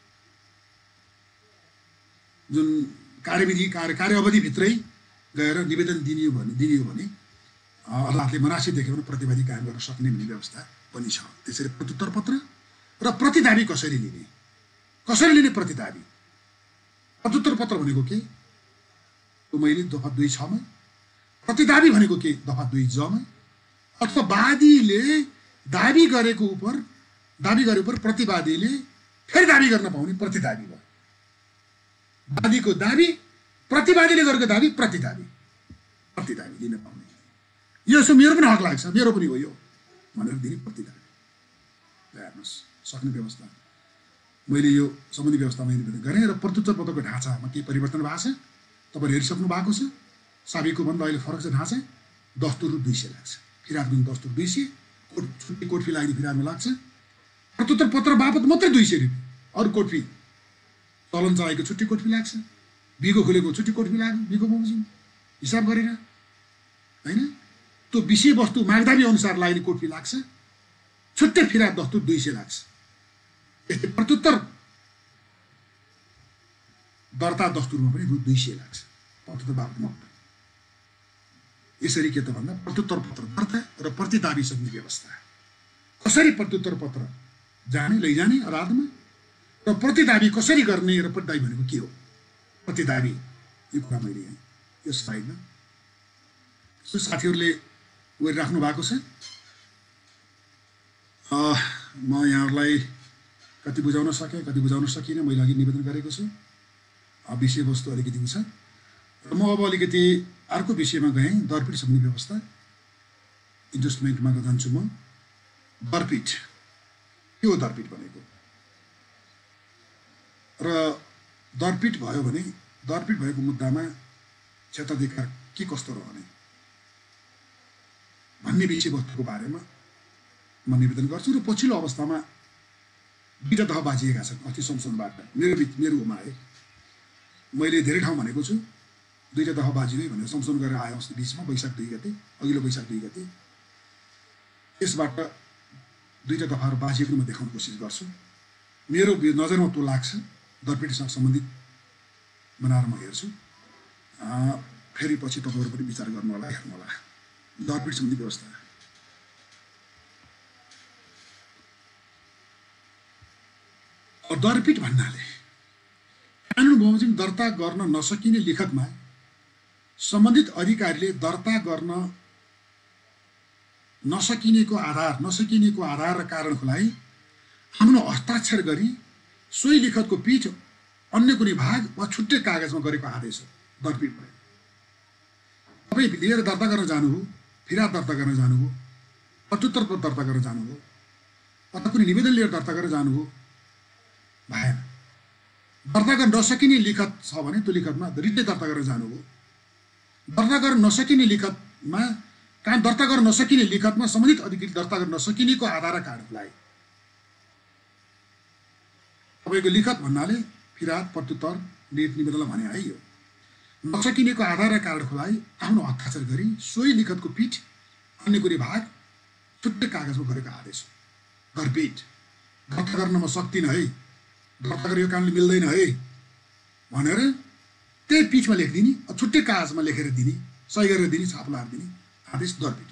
जुन कार्यविधि कार्य कार्य अवधिभित्रै गएर निवेदन दिने हो भने दिने हो भने अदालतले मनासी देख्यो भने प्रतिवादी कायम गर्न सक्ने भन्ने व्यवस्था पनि छ। त्यसरी प्रत्युत्तर पत्र र प्रतिदाबी कसरी लिने, कसरी लिने प्रतिदाबी। प्रत्युत्तर पत्र भनेको के त्यो मैले दफा दुई छमा, प्रतिदाबी भनेको के दफा दुई जमा, अथवा वादीले दाबी गरेको उप दाबी गरे उप प्रतिवादीले फेरि दाबी गर्न पाउने प्रतिदाबी भयो। वादीको दाबी, प्रतिवादीले गरेको दाबी प्रतिदाबी, प्रतिदाबी दिन पाउने। यो यसो मेरो पनि हक लाग्छ, मेरो पनि हो यो भनेर दिने प्रतिदाबी। हेर्नुहोस् सक्ने व्यवस्था मैले यो सम्बन्धी व्यवस्थामा निवेदन गरेँ र प्रत्युत्तर पत्रको ढाँचामा केही परिवर्तन भएको छ, तपाईँले हेरिसक्नु भएको छ। साबिकको भन्दा अहिले फरक छ ढाँचा। दस्तुर दुई सय लाग्छ, फिरादको दस्तुर दुई सय, कोट छुट्टी कोट फी लाग्ने फिरादमा लाग्छ। प्रत्युत्तर पत्र बापत मात्रै दुई सय रुपियाँ, अरू कोट फी चलन चलाएको छुट्टी कोट फी लाग्छ, बिगो खोलेको छुट्टी कोट फी लाग्यो, बिगो बमोजिम हिसाब गरेर होइन। त्यो विषयवस्तु मागदाबी अनुसार लाग्ने कोट फी लाग्छ, छुट्टै फिराद दस्तुर दुई सय लाग्छ। यस्तै प्रत्युत्तर दर्ता दस्तुरमा पनि रु दुई सय लाग्छ प्रत्युत्तर बापत मात्रै। यसरी के त भन्दा प्रत्युत्तर पत्र दर्ता र प्रतिदाबी सक्ने व्यवस्था, कसरी प्रत्युत्तर पत्र जाने लैजाने अदालतमा र प्रतिदाबी कसरी गर्ने र प्रतिदाबी भनेको के हो, प्रतिदाबी यो कुरा मैले यहाँ यो स्लाइडमा साथीहरूले उयो राख्नु भएको छ। म यहाँहरूलाई कति बुझाउन सकेँ कति बुझाउन सकिनँ, मैले अघि निवेदन गरेको छु। विषयवस्तु अलिकति छ र म अब अलिकति अर्को विषयमा गएँ, दरपीठ सम्बन्धी व्यवस्था इन्भेस्टमेन्टमा जान्छु म। दरपीठ के हो दरपीठ भनेको र दरपीठ भयो भने दरपीठ भएको मुद्दामा क्षेत्राधिकार के कस्तो रहने भन्ने विषयवस्तुको बारेमा म निवेदन गर्छु। र पछिल्लो अवस्थामा दुईवटा तह बाँचिएका छन् अस्ति संसदबाट मेरो मेरोमा आए, मैले धेरै ठाउँ भनेको छु दुईवटा तह बाँचिँदै भनेर संशोधन गरेर आयो अस्ति बिचमा वैशाख दुई गते, अघिल्लो वैशाख दुई गते। यसबाट दुईवटा दफाहरू बाँचिएको म देखाउने कोसिस गर्छु। मेरो नजरमा त्यो लाग्छ दरपीठसँग सम्बन्धित बनाएर म हेर्छु। फेरि पछि तपाईँहरू पनि विचार गर्नु होला, हेर्नु होला। दरपीठ सम्बन्धी व्यवस्था दरपीठ भन्नाले कानुन बमोजिम दर्ता गर्न नसकिने लिखतमा सम्बन्धित अधिकारीले दर्ता गर्न नसकिनेको आधार नसकिनेको आधार र कारणको लागि आफ्नो हस्ताक्षर गरी सोही लिखतको पीठ अन्य कुनै भाग वा छुट्टै कागजमा गरेको आदेश हो दरपीठ भयो। तपाईँ लिएर दर्ता गर्न जानुभयो, फिराद दर्ता गर्न जानुभयो, प्रत्युत्तर दर्ता गर्न जानुभयो, अथवा कुनै निवेदन लिएर दर्ता गरेर जानुभयो, भएन। दर्ता गर्न नसकिने लिखत छ भने त्यो लिखतमा रिटै दर्ता गरेर जानुभयो। दर्ता गर्न नसकिने लिखतमा कहाँ दर्ता गर्न नसकिने लिखतमा सम्बन्धित अधिकृत दर्ता गर्न नसकिनेको आधार कार्ड खुलाए। तपाईँको लिखत भन्नाले फिराद प्रत्युत्तर नीति निवेदनलाई भने है। यो नसकिनेको आधार कार्ड खुलाइ आफ्नो हस्ताक्षर गरी सोही लिखतको पीठ अन्य कुनै भाग छुट्टै कागजमा गरेको आदेश दरपीठ दर्ता गर्न म सक्दिनँ है, दर्ता गरेर यो कामले मिल्दैन है भनेर त्यही पीठमा लेखिदिने, छुट्टै कागजमा लेखेर दिने, सही गरेर दिने, छाप लगाएर दिने आदेश दरपीठ।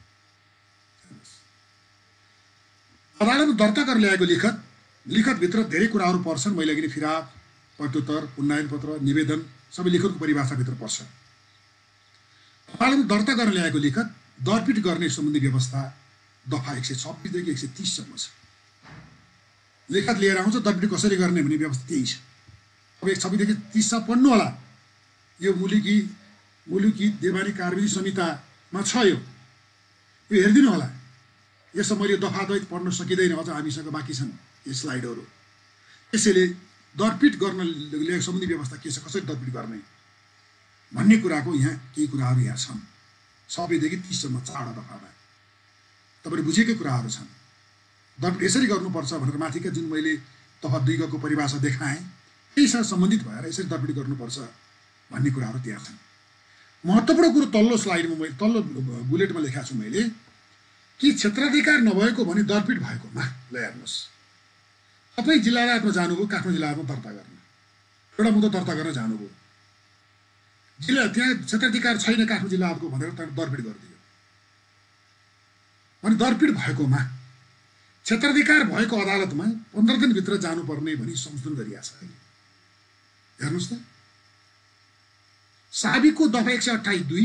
अदालतमा दर्ता गरेर ल्याएको लिखत लिखतभित्र धेरै कुराहरू पर्छन्। मैले अघि फिराद प्रत्युत्तर उन्नयन पत्र निवेदन सबै लिखतको परिभाषाभित्र पर्छ। अदालतमा दर्ता गरेर ल्याएको लिखत दरपीठ गर्ने सम्बन्धी व्यवस्था दफा एक सय छब्बिसदेखि एक सय तिससम्म छ। लिखत लिएर आउँछ दरपीठ कसरी गर्ने भन्ने व्यवस्था त्यही छ। अब एक छब्बिसदेखि तिससम्म पढ्नु होला। यो मुलुकी मुलुकी देवानी कार्यविधि संहितामा छ। यो यो हेरिदिनु होला। यसो मैले दफा दैत पढ्न सकिँदैन, अझ हामीसँग बाँकी छन् यी स्लाइडहरू। त्यसैले दरपीठ गर्न ल्याएको सम्बन्धी व्यवस्था के छ, कसरी दरपीठ गर्ने भन्ने कुराको यहाँ केही कुराहरू यहाँ छन्। सबैदेखि तिससम्म चारवटा दफामा तपाईँले बुझेकै कुराहरू छन्। दरपीठ यसरी गर्नुपर्छ भनेर माथिका जुन मैले दफा दुईको परिभाषा देखाएँ त्यहीसँग सम्बन्धित भएर यसरी दरपीठ गर्नुपर्छ भन्ने कुराहरू त्यहाँ छन्। महत्त्वपूर्ण कुरो तल्लो स्लाइडमा मैले तल्लो बुलेटमा लेखाएको छु मैले कि क्षेत्राधिकार नभएको भने दरपीठ भएकोमा ल हेर्नुहोस्। तपाईँ जिल्ला अदालतमा जानुभयो, काठमाडौँ जिल्ला अदालतमा दर्ता गर्न एउटा मुद्दा दर्ता गर्न जानुभयो, जिल्ला त्यहाँ क्षेत्राधिकार छैन काठमाडौँ जिल्ला अदालतको भनेर दरपीठ गरिदियो भने दरपीठ भएकोमा क्षेत्राधिकार भएको अदालतमा पन्ध्र दिनभित्र जानुपर्ने भनी संशोधन गरिएको छ। हेर्नुहोस् त, साबिकको दफा एक सय अठाइस दुई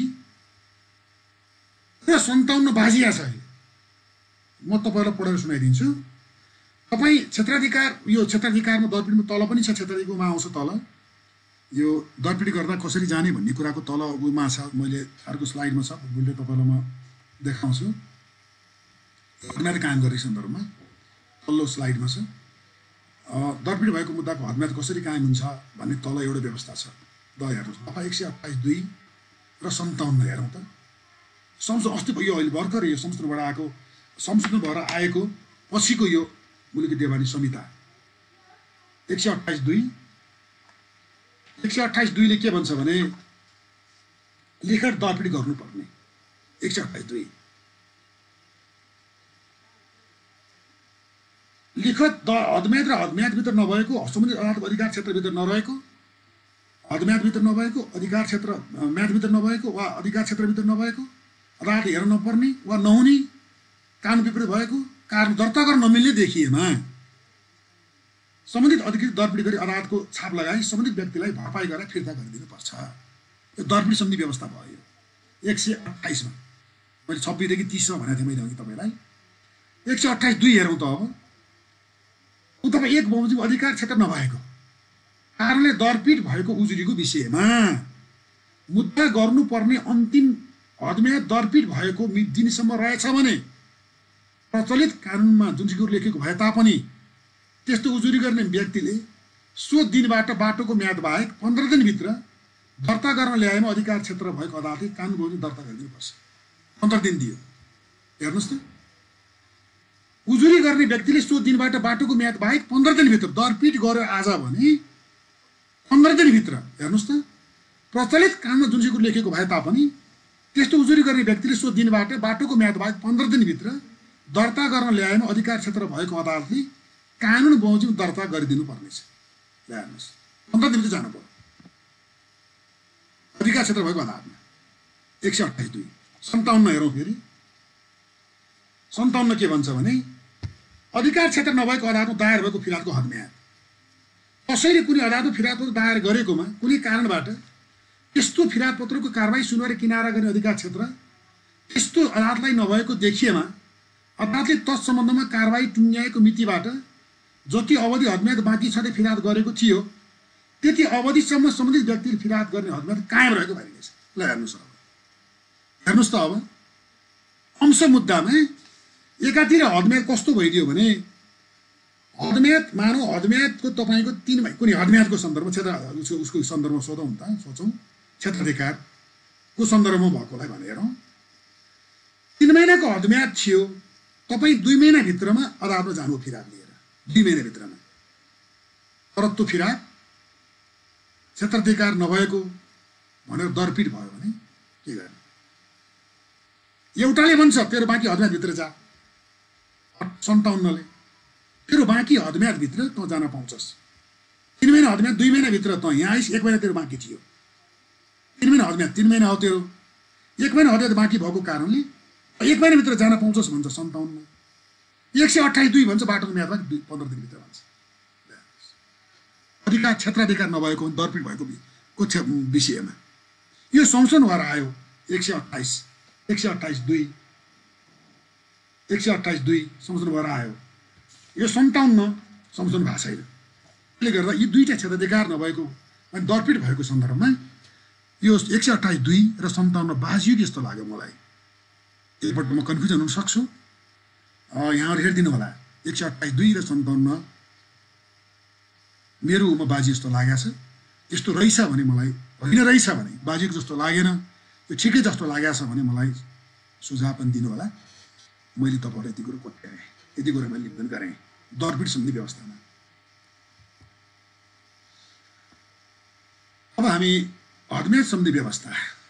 र सन्ताउन्न बाजिया छ। म तपाईँलाई पढेर सुनाइदिन्छु। तपाईँ क्षेत्राधिकार यो क्षेत्राधिकारमा दरपीठमा तल पनि छ, क्षेत्राधिकारमा आउँछ तल। यो दरपीठ गर्दा कसरी जाने भन्ने कुराको तल उमा छ। मैले अर्को स्लाइडमा छ, बुझ्दै तपाईँलाई म देखाउँछु। हदम्याद कायम गर्ने सन्दर्भमा तल्लो स्लाइडमा छ। दरपीठ भएको मुद्दाको हदम्याद कसरी कायम हुन्छ भन्ने तल एउटा व्यवस्था छ। द हेर्नुहोस्, दफा एक सय अट्ठाइस दुई र सन्ताउन्न हेरौँ त। संशोधन अस्ति यो अहिले भर्खर यो संशोधनबाट आएको संशोधन भएर आएको पछिको यो मुलुकी देवानी संहिता एक सय अट्ठाइस दुई एक सय अट्ठाइस दुईले के भन्छ भने लिखत दरपीठ गर्नुपर्ने। एक सय अट्ठाइस दुई लिखत द हदम्याद र हदम्यादभित्र नभएको, सम्बन्धित अदालतको अधिकार क्षेत्रभित्र नरहेको, हदम्यादभित्र नभएको, अधिकार क्षेत्र म्यादभित्र नभएको वा अधिकार क्षेत्रभित्र नभएको, अदालत हेर्न नपर्ने वा नहुने, कानुन विपरीत भएको, कारण दर्ता गर्न नमिल्ने देखिएमा सम्बन्धित अधिकृत दरपीठ गरी अदालतको छाप लगाई सम्बन्धित व्यक्तिलाई भरपाई गरेर फिर्ता गरिदिनुपर्छ। यो दरपीठ सम्बन्धी व्यवस्था भयो एक सय अट्ठाइसमा। मैले छब्बिसदेखि तिसमा भनेको थिएँ मैले अघि तपाईँलाई। एक सय अट्ठाइस दुई हेरौँ त। अब ऊ तपाईँ एक बमोजिम अधिकार क्षेत्र नभएको कारणले दरपीठ भएको उजुरीको विषयमा मुद्दा गर्नुपर्ने अन्तिम हदम्याद दरपीठ भएको दिनसम्म रहेछ भने प्रचलित कानुनमा जुन कुरो लेखेको भए तापनि त्यस्तो उजुरी गर्ने व्यक्तिले सो दिनबाट बाटोको म्याद बाहेक पन्ध्र दिनभित्र दर्ता गर्न ल्याएमा अधिकार क्षेत्र भएको अदालतले कानुन बमोजिम दर्ता गरिदिनुपर्छ। पन्ध्र दिन दियो। हेर्नुहोस् त, उजुरी गर्ने व्यक्तिले सो दिनबाट बाटोको म्याद बाहेक पन्ध्र दिनभित्र दरपीठ गर्यो आज भने पन्ध्र दिनभित्र। हेर्नुहोस् त, प्रचलित कानुनमा जुन कुरो लेखेको भए तापनि त्यस्तो उजुरी गर्ने व्यक्तिले सो दिनबाट बाटोको म्याद बाहेक पन्ध्र दिनभित्र दर्ता गर्न ल्याएमा अधिकार क्षेत्र भएको अदालतले कानुन बमोजिम दर्ता गरिदिनु पर्नेछ। हेर्नुहोस्, पन्ध्र दिनभित्र जानु पर्यो अधिकार क्षेत्र भएको अदालतमा। एक सय अट्ठाइस दुई सन्ताउन्न हेरौँ फेरि। सन्ताउन्न के भन्छ भने अधिकार क्षेत्र नभएको अदालतमा दायर भएको फिरादको हदम्याद कसैले कुनै अदालतमा फिरादपत्र दायर गरेकोमा कुनै कारणबाट त्यस्तो फिरादपत्रको कारबाही सुनवाई किनारा गर्ने अधिकार क्षेत्र त्यस्तो अदालतलाई नभएको देखिएमा अदालतले तत्सम्बन्धमा कारबाही टुङ्ग्याएको मितिबाट जति अवधि हदम्याद बाँकी छँदै फिराद गरेको थियो त्यति अवधिसम्म सम्बन्धित व्यक्तिले फिराद गर्ने हदम्याद कायम रहेको भइरहेछ। ल हेर्नुहोस् अब हेर्नुहोस् त अब अंश मुद्दामा एकातिर हदम्याद कस्तो भइदियो भने हदम्याद मानौ हदम्यादको तपाईँको तिन कुनै हदम्यादको सन्दर्भ क्षेत्र उसको उसको सन्दर्भमा सोधौँ त सोचौँ क्षेत्राधिकारको सन्दर्भमा भएकोलाई भनेर तिन महिनाको हदम्याद थियो तपाईँ दुई महिनाभित्रमा अदालतमा जानु फिराद लिएर दुई महिनाभित्रमा तर त्यो फिराद क्षेत्राधिकार नभएको भनेर दरपिट भयो भने के गर्ने एउटाले भन्छ तेरो बाँकी हदम्यादभित्र जा सन्ताउन्नले तेरो बाँकी हदम्यादभित्र तँ जान पाउँछस् तिन महिना हदम्याद दुई महिनाभित्र तँ यहाँ आइस एक महिना तेरो बाँकी थियो तिन महिना हदम्याद तिन महिना हो तेरो एक महिना हदम्याद बाँकी भएको कारणले एक महिनाभित्र जान पाउँछस् भन्छ सन्ताउन्न एक सय अठाइस दुई भन्छ बाटोको म्यादमा दुई पन्ध्र दिनभित्र भन्छ अधिकार क्षेत्राधिकार नभएको दरपिट भएको को विषयमा यो संशोधन भएर आयो एक सय अट्ठाइस एक सय अट्ठाइस दुई एक सय अट्ठाइस दुई संशोधन भएर आयो यो सन्ताउन्न संशोधन भएको छैन त्यसले गर्दा यी दुईवटा क्षेत्राधिकार नभएको अनि दरपिट भएको सन्दर्भमा यो एक सय अट्ठाइस दुई र सन्ताउन्न बाजियो जस्तो लाग्यो मलाई एकपल्ट म कन्फ्युजन हुन सक्छु यहाँहरू हेरिदिनु होला एक सय अट्ठाइस दुई र सन्ताउन्न मेरो उमा बाजी जस्तो लागेको छ यस्तो रहेछ भने मलाई होइन रहेछ भने बाजीको जस्तो लागेन यो ठिकै जस्तो लागेको छ भने मलाई सुझाव पनि दिनु होला मैले तपाईँलाई यति कुरो कोट्याएँ यति कुरा मैले निवेदन गरेँ दरपिट सम्बन्धी व्यवस्थामा अब हामी हदम्याद सम्बन्धी व्यवस्था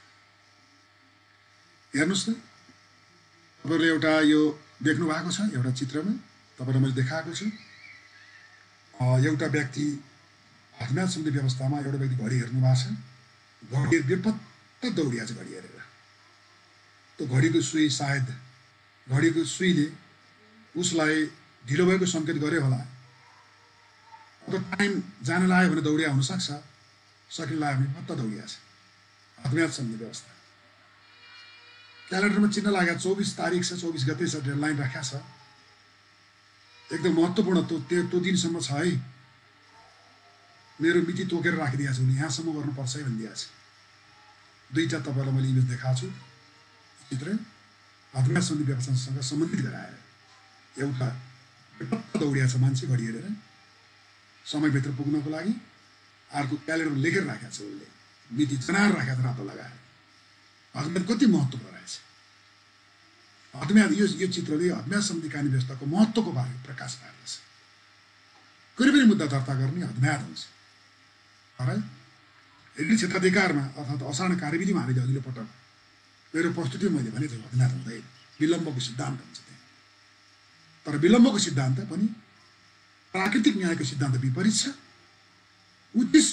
हेर्नुहोस् त तपाईँहरूले एउटा यो देख्नु भएको छ एउटा चित्रमा तपाईँलाई मैले देखाएको छु एउटा व्यक्ति हदम्याद सम्बन्धी व्यवस्थामा एउटा व्यक्ति घडी हेर्नु भएको छ घडी बेपत्ता दौडिया छ घडी हेरेर त्यो घडीको सुई सायद घडीको सुईले उसलाई ढिलो भएको सङ्केत गरे होला अब टाइम जान लाग्यो भने दौडिया हुनसक्छ सकिन लाग्यो भने पत्ता दौडिया छ हदम्याद सम्बन्धी व्यवस्था क्यालेन्डरमा चिन्ह लागेको चौबिस तारिक छ चौबिस गते छ डेडलाइन राखेको छ एकदम महत्त्वपूर्ण त्यो त्यो त्यो दिनसम्म छ है मेरो मिति तोकेर राखिदिएको छु यहाँसम्म गर्नुपर्छ है भनिदिएको छ दुईवटा तपाईँलाई मैले इमेज देखाएको छु चित्र हदम्याद सम्बन्धी व्यवस्थासँग सम्बन्धित गराएर एउटा पत्ता दौडिया छ मान्छे घडी हेरेर समयभित्र पुग्नको लागि अर्को क्यालेन्डर लेखेर राखेको छ उसले मिति जनाएर राखेको छ रातो लगाएर हदम्याद कति महत्त्वपूर्ण रहेछ हदम्याद यो यो चित्रले हदम्याद सम्बन्धी कानुनी व्यवस्थाको महत्त्वको बारे प्रकाश पार्दछ कुनै पनि मुद्दा दर्ता गर्ने हदम्याद हुन्छ तर यदि क्षेत्राधिकारमा अर्थात् असाधारण कार्यविधिमा हामीले अघिल्लो पटक मेरो प्रस्तुति मैले भने त्यो हदम्याद हुँदैन विलम्बको सिद्धान्त हुन्छ त्यहाँ तर विलम्बको सिद्धान्त पनि प्राकृतिक न्यायको सिद्धान्त विपरीत छ उद्देश्य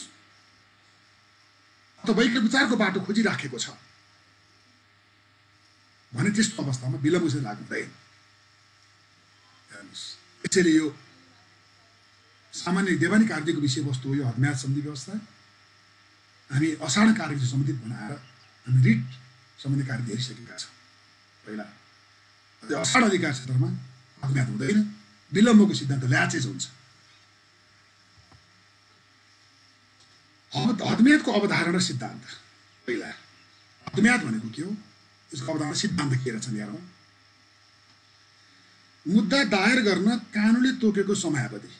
अथवा वैकल्पिक विचारको बाटो खोजिराखेको छ भने त्यस्तो अवस्थामा विलम्ब चाहिँ लाग्नु हुँदैन यसैले यो सामान्य देवानी कार्यको विषयवस्तु हो यो हदम्याद सम्बन्धी व्यवस्था हामी असाधारण कार्यको सम्बन्धित बनाएर हामी रिट सम्बन्धी कार्य हेरिसकेका छौँ पहिला असाधारण अधिकार क्षेत्रमा हदम्याद हुँदैन विलम्बको सिद्धान्त ल्याचेज हुन्छ अब हदम्यादको अवधारणा सिद्धान्त पहिला हदम्याद भनेको के हो यसको अवधारणा सिद्धान्त के रहेछ हेरौँ मुद्दा दायर गर्न कानुनले तोकेको समयावधि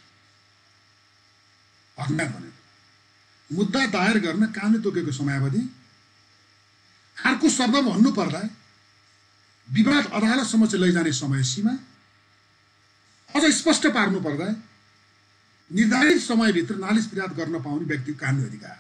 हदम्याद भनेको मुद्दा दायर गर्न कानुनले तोकेको समयावधि अर्को शब्दमा भन्नु पर्दा विवाद अदालतसम्म चाहिँ लैजाने समय सीमा अझ स्पष्ट पार्नु पर्दा निर्धारित समयभित्र नालिस फिर्याद गर्न पाउने व्यक्तिको कानुनी अधिकार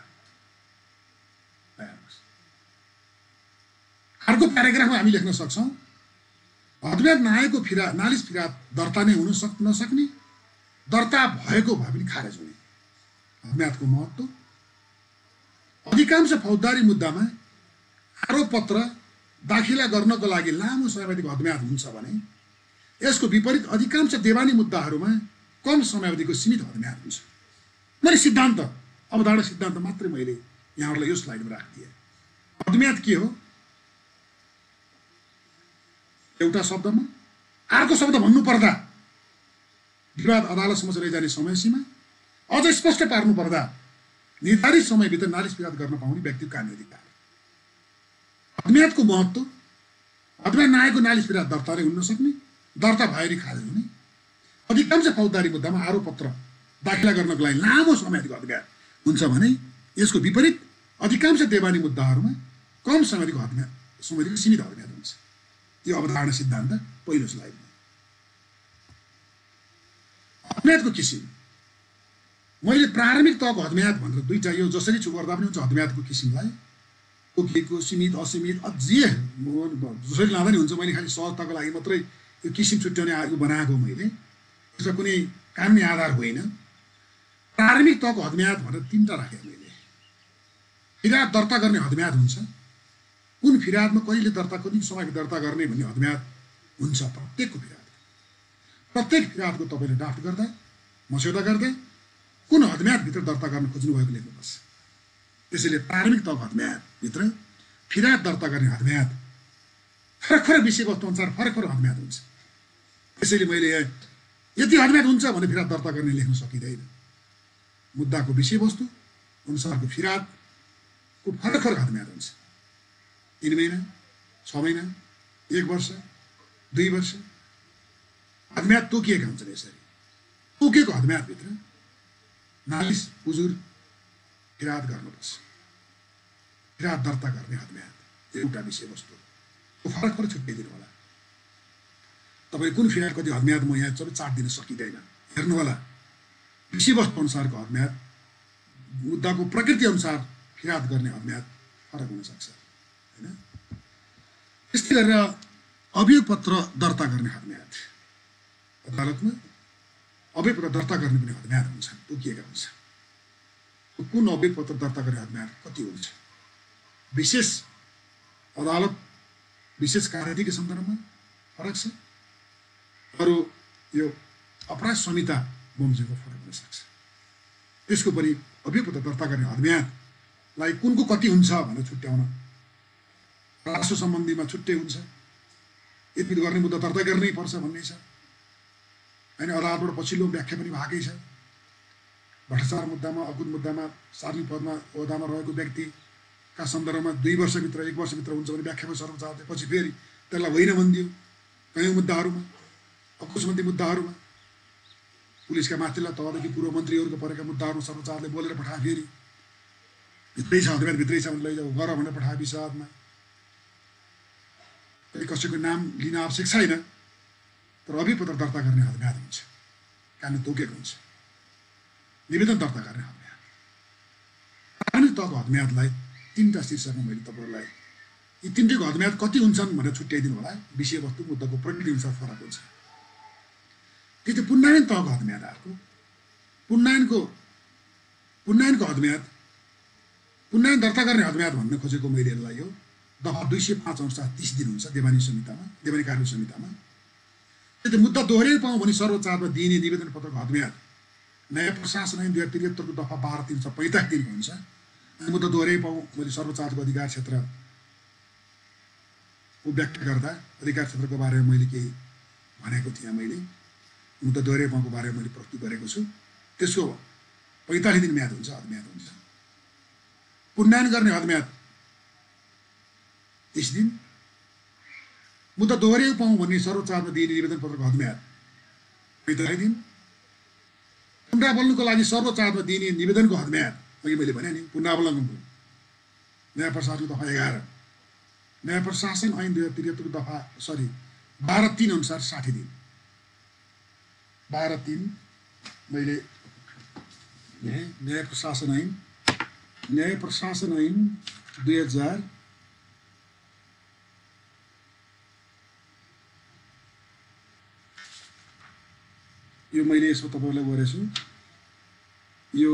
अर्को प्याराग्राफमा हामी लेख्न सक्छौँ हदम्याद नआएको फिर्याद नालिस फिर्याद दर्ता नै हुन सक् नसक्ने दर्ता भएको भए पनि खारेज हुने हदम्यादको महत्त्व अधिकांश फौजदारी मुद्दामा आरोप पत्र दाखिला गर्नको लागि लामो समयावधिको हदम्याद हुन्छ भने यसको विपरीत अधिकांश देवानी मुद्दाहरूमा कम समयावधिको सीमित हदम्याद हुन्छ मैले सिद्धान्त अवधारणा सिद्धान्त मात्रै मैले यहाँहरूलाई यो स्लाइडमा राखिदिएँ हदम्याद के हो एउटा शब्दमा अर्को शब्द भन्नु पर्दा विवाद अदालतसम्म लैजाने समय सीमा अझ स्पष्ट पार्नु पर्दा निर्धारित समयभित्र नालिस फिर्याद गर्न पाउने व्यक्तिको कानुनी अधिकार हदम्यादको महत्त्व हदम्याद नआएको नालिस फिर्याद दर्ता नै हुन नसक्ने दर्ता भएरै खारेज हुने अधिकांश फौजदारी मुद्दामा आरोप पत्र दाखिला गर्नको लागि लामो समयावधिको हदम्याद हुन्छ भने यसको विपरीत अधिकांश देवानी मुद्दाहरूमा कम समयावधिको हदम्याद समयको सीमित हदम्याद हुन्छ। यो अवधारणा सिद्धान्त पहिलो स्लाइडमा। हदम्यादको किसिम मैले प्रारम्भिक तहको हदम्याद भनेर दुईटा यो जसरी छु गर्दा पनि हुन्छ हदम्यादको किसिमलाई तोकिएको सीमित असीमित अझै जसरी लाँदा नि हुन्छ। मैले खालि सहजताको लागि मात्रै यो किसिम छुट्याउने यो बनाएको मैले, यसमा कुनै कानुनी आधार होइन। प्रारम्भिक तहको हदम्याद भनेर तिनवटा राखेँ मैले। फिर्याद दर्ता गर्ने हदम्याद हुन्छ, कुन फिर्यादमा कहिले दर्ता कति समयको दर्ता गर्ने भन्ने हदम्याद हुन्छ प्रत्येकको फिर्याद। प्रत्येक फिर्यादको तपाईँले ड्राफ्ट गर्दा मस्यौदा गर्दा कुन हदम्यादभित्र दर्ता गर्न खोज्नु भएको लेख्नुपर्छ। त्यसैले प्रारम्भिक तहको हदम्यादभित्र फिर्याद दर्ता गर्ने हदम्याद फरक फरक विषयवस्तु अनुसार फरक फरक हदम्याद हुन्छ। त्यसैले मैले यति हदम्याद हुन्छ भने फिर्याद दर्ता गर्ने लेख्न सकिँदैन। मुद्दाको विषयवस्तु अनुसारको फिर्यादको फरक फरक हदम्याद हुन्छ। तीन महिना, छ महिना, एक वर्ष, दुई वर्ष हदम्याद तोकिएका हुन्छन्। यसरी तोकिएको हदम्यादभित्र नालिस उजुर फिर्याद गर्नुपर्छ। फिर्याद दर्ता गर्ने हदम्याद एउटा विषयवस्तु फरक फरक छुट्याइदिनु होला। तपाईँ कुन फिर्याद कति हदम्याद म यहाँ सबै चार्ट दिन सकिँदैन। हेर्नु होला विषयवस्तु अनुसारको हदम्याद, मुद्दाको प्रकृति अनुसार फिर्याद गर्ने हदम्याद फरक हुनसक्छ होइन। त्यस्तै गरेर अभियोग पत्र दर्ता गर्ने हदम्याद, अदालतमा अभियोग पत्र दर्ता गर्ने पनि हदम्याद हुन्छन्, तोकिएका हुन्छन्। कुन अभियोग पत्र दर्ता गर्ने हदम्याद कति हुन्छ। विशेष अदालत विशेष कार्यविधिको सन्दर्भमा फरक छ। अरू यो अपराध संहिता बमोजिमको फरक हुन सक्छ। त्यसको पनि अभियोग पत्र दर्ता गर्ने हदम्यादलाई कुनको कति हुन्छ भनेर छुट्याउन राष्ट्र सम्बन्धीमा छुट्टै हुन्छ। यति गर्ने मुद्दा दर्ता गर्नै पर्छ भन्ने छ होइन। अदालतबाट पछिल्लो व्याख्या पनि भएकै छ। भ्रष्टाचार मुद्दामा, अकुत मुद्दामा सार्वजनिक पदमा ओहदामा रहेको व्यक्तिका सन्दर्भमा दुई वर्षभित्र एक वर्षभित्र हुन्छ भने व्याख्यामा सर्वोच्च अदालतले पछि फेरि त्यसलाई होइन भनिदियो। कयौँ मुद्दाहरूमा, अकुत सम्बन्धी मुद्दाहरूमा पुलिसका माथिल्ला तहदेखि पूर्व मन्त्रीहरूको परेका मुद्दाहरू सर्वोच्च अदालतले बोलेर पठाए। फेरि भित्रै छ हदम्याद भित्रै छ भने लैजाऊ गर भनेर पठाए विशेष अदालतमा। कसैको नाम लिन आवश्यक छैन, तर अभियोग पत्र दर्ता गर्ने हदम्याद हुन्छ, कानुन तोकेको हुन्छ। निवेदन दर्ता गर्ने हदम्याद, प्रारम्भिक तहको हदम्यादलाई तिनवटा शीर्षकमा मैले तपाईँहरूलाई यी तिनटैको हदम्याद कति हुन्छन् भनेर छुट्याइदिनु होला। विषयवस्तु मुद्दाको प्रकृति अनुसार फरक हुन्छ। त्यस्तै पुनर्नायन तहको हदम्याद अर्को। पुनर्नायनको पुनर्नायनको हदम्याद, पुनर्नायन दर्ता गर्ने हदम्याद भन्न खोजेको मैले यसलाई यो दफा दुई सय पाँच अनुसार तिस दिन हुन्छ देवानी संहितामा, देवानी कार्य संहितामा। त्यस्तै मुद्दा दोहोऱ्याइ पाउँ भने सर्वोच्च अदालतमा दिइने निवेदन पत्रको हदम्याद नयाँ प्रशासन ऐन दुई हजार त्रिहत्तरको दफा बाह्र तिन सय पैँतालिस दिनको हुन्छ। अनि मुद्दा दोहोऱ्याइ पाउँ मैले सर्वोच्च अदालतको अधिकार क्षेत्रको व्याख्या गर्दा अधिकार क्षेत्रको बारेमा मैले केही भनेको थिएँ। मैले मुद्दा दोहोऱ्याइ पाउँको बारेमा मैले प्रस्तुत गरेको छु। त्यसको पैँतालिस दिन म्याद हुन्छ, हदम्याद हुन्छ। पुनर्नायन गर्ने हदम्याद तिस दिन। मुद्दा दोहोऱ्याइ पाउँ भन्ने सर्वोच्च अदालतमा दिइने निवेदन पत्रको हदम्याद पैँतालिस दिन। पुनरावलोकनको लागि सर्वोच्च अदालतमा दिइने निवेदनको हदम्याद अघि मैले भने नि पुनरावलोकनको नयाँ प्रशासनको दफा एघार, नयाँ प्रशासन ऐन दुई हजार त्रिहत्तरको दफा सरी बाह्र तिन अनुसार साठी दिन। बाह्र तिन मैले नयाँ प्रशासन ऐन नयाँ प्रशासन ऐन दुई हजार यो मैले यसमा तपाईँलाई गरेछु। यो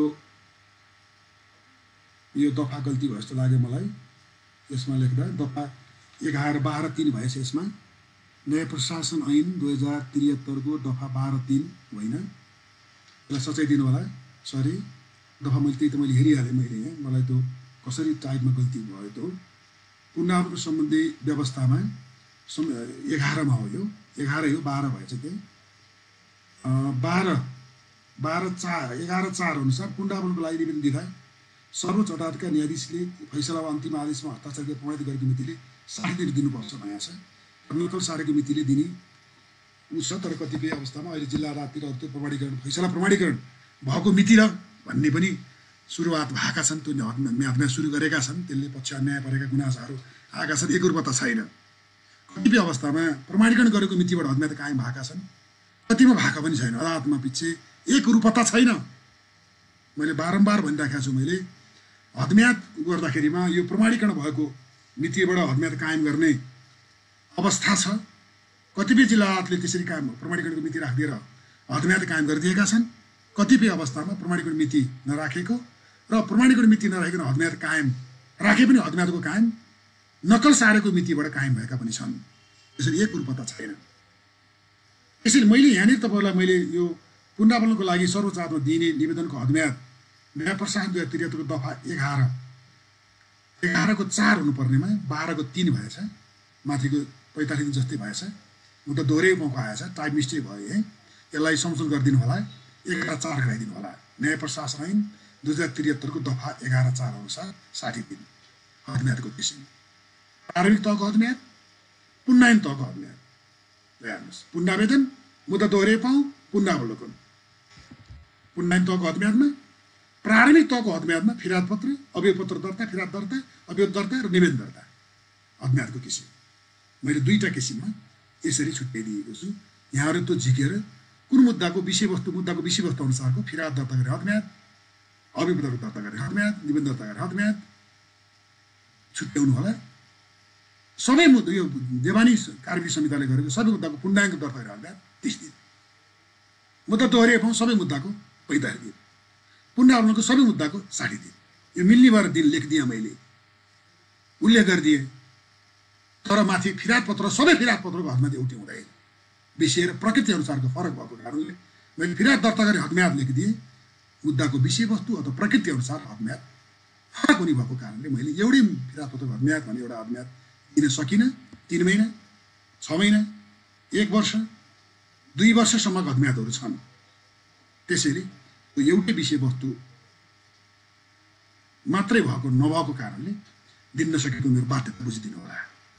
यो दफा गल्ती भयो जस्तो लाग्यो मलाई यसमा लेख्दा। दफा एघार बाह्र तिन भएछ यसमा। नयाँ प्रशासन ऐन दुई हजार त्रिहत्तरको दफा बाह्र तिन होइन, यसलाई सच्याइदिनु होला। सरी दफा मैले त्यही त मैले हेरिहालेँ मैले यहाँ, मलाई त्यो कसरी टाइपमा गल्ती भयो त्यो। पुनरावलोकन सम्बन्धी व्यवस्थामा सम् एघारमा हो, यो एघारै हो, बाह्र भएछ त्यही। बाह्र बाह्र चार एघार चार अनुसार पुनरावलोकनको लागि निवेदन दिँदा सर्वोच्च अदालतका न्यायाधीशले फैसला वा अन्तिम आदेशमा हस्ताक्षर प्रमाणित गरेको मितिले साठी दिन दिनुपर्छ नयाँ छ। नक्कल सारेको मितिले दिने ऊ छ, तर कतिपय अवस्थामा अहिले जिल्ला अदालततिर त्यो प्रमाणीकरण फैसला प्रमाणीकरण भएको मिति र भन्ने पनि सुरुवात भएका छन्, त्यो म्यादमा सुरु गरेका छन्, त्यसले पक्ष अन्याय परेका गुनासाहरू आएका छन्, एकरूपता छैन। कतिपय अवस्थामा प्रमाणीकरण गरेको मितिबाट हदम्याद कायम भएका छन्, कतिमा भएको पनि छैन। अदालतमा पछि एकरूपता छैन। मैले बारम्बार भनिराखेको छु, मैले हदम्याद गर्दाखेरिमा यो प्रमाणीकरण भएको मितिबाट हदम्याद कायम गर्ने अवस्था छ। कतिपय जिल्ला अदालतले त्यसरी कायम प्रमाणीकरणको मिति राखिदिएर हदम्याद कायम गरिदिएका छन्। कतिपय अवस्थामा प्रमाणीकरण मिति नराखेको र प्रमाणीकरण मिति नराखिकन हदम्याद कायम राखे पनि हदम्यादको कायम नक्कल सारेको मितिबाट कायम भएका पनि छन्। त्यसरी एकरूपता छैन। यसैले मैले यहाँनिर तपाईँहरूलाई मैले यो पुनरावलोकनको लागि सर्वोच्च अदालतमा दिइने निवेदनको हदम्याद न्याय प्रशासन दुई हजार त्रिहत्तरको दफा एघार एघारको चार हुनुपर्नेमा बाह्रको तिन भएछ, माथिको पैँतालिस दिन जस्तै भएछ। म त दोहोरै मौका आएछ, टाइप मिस्टेक भयो है, यसलाई संशोधन गरिदिनु होला, एघार चार गराइदिनु होला। न्याय प्रशासन ऐन दुई हजार त्रिहत्तरको दफा एघार चार अनुसार साठी दिन हदम्यादको किसिम, प्रारम्भिक तहको हदम्याद, पुन्नायन तहको हदम्याद। हेर्नुहोस्, पुनरावेदन, मुद्दा दोहोरे पाउँ, पुनरावलोकन। पुन्नायन तहको हदम्यादमा, प्रारम्भिक तहको हदम्यादमा फिर्याद पत्र, अभियोग पत्र दर्ता, फिर्याद दर्ता, अभियोग दर्ता र निवेदन दर्ता हदम्यादको किसिम। मैले दुईवटा किसिममा यसरी छुट्याइदिएको छु। यहाँहरू त्यो झिकेर कुन मुद्दाको विषयवस्तु मुद्दाको विषयवस्तु अनुसारको फिर्याद दर्ता गरे हदम्याद, अभियोग पत्र दर्ता गरे हदम्याद, निवेदन दर्ता गरे हदम्याद छुट्याउनु होला। सबै मुद्दा यो देवानी कार्य संहिताले गरेको सबै मुद्दाको पुनरायनको दर्ता गरे हदम्याद तिस दिन, मुद्दा दोहोरे पाउँ सबै मुद्दाको पैँतालिस दिन, पुनरावलोकनको सबै मुद्दाको साठी दिन। यो मिल्ने भएर दिन लेखिदिएँ, मैले उल्लेख गरिदिएँ। तर माथि फिर्याद पत्र सबै फिर्याद पत्रको हदम्याद एउटै हुँदैन। विषय र प्रकृति अनुसारको फरक भएको कारणले मैले फिर्याद दर्ता गरी हदम्याद लेखिदिएँ। मुद्दाको विषयवस्तु अथवा प्रकृति अनुसार हदम्याद फरक हुने भएको कारणले मैले एउटै फिर्याद पत्रको हदम्याद भने एउटा हदम्याद दिन सकिनँ। तिन महिना, छ महिना, एक वर्ष, दुई वर्षसम्मका हदम्यादहरू छन्। त्यसैले त्यो एउटै विषयवस्तु मात्रै भएको नभएको कारणले दिन नसकेको मेरो बाध्यता बुझिदिनु होला।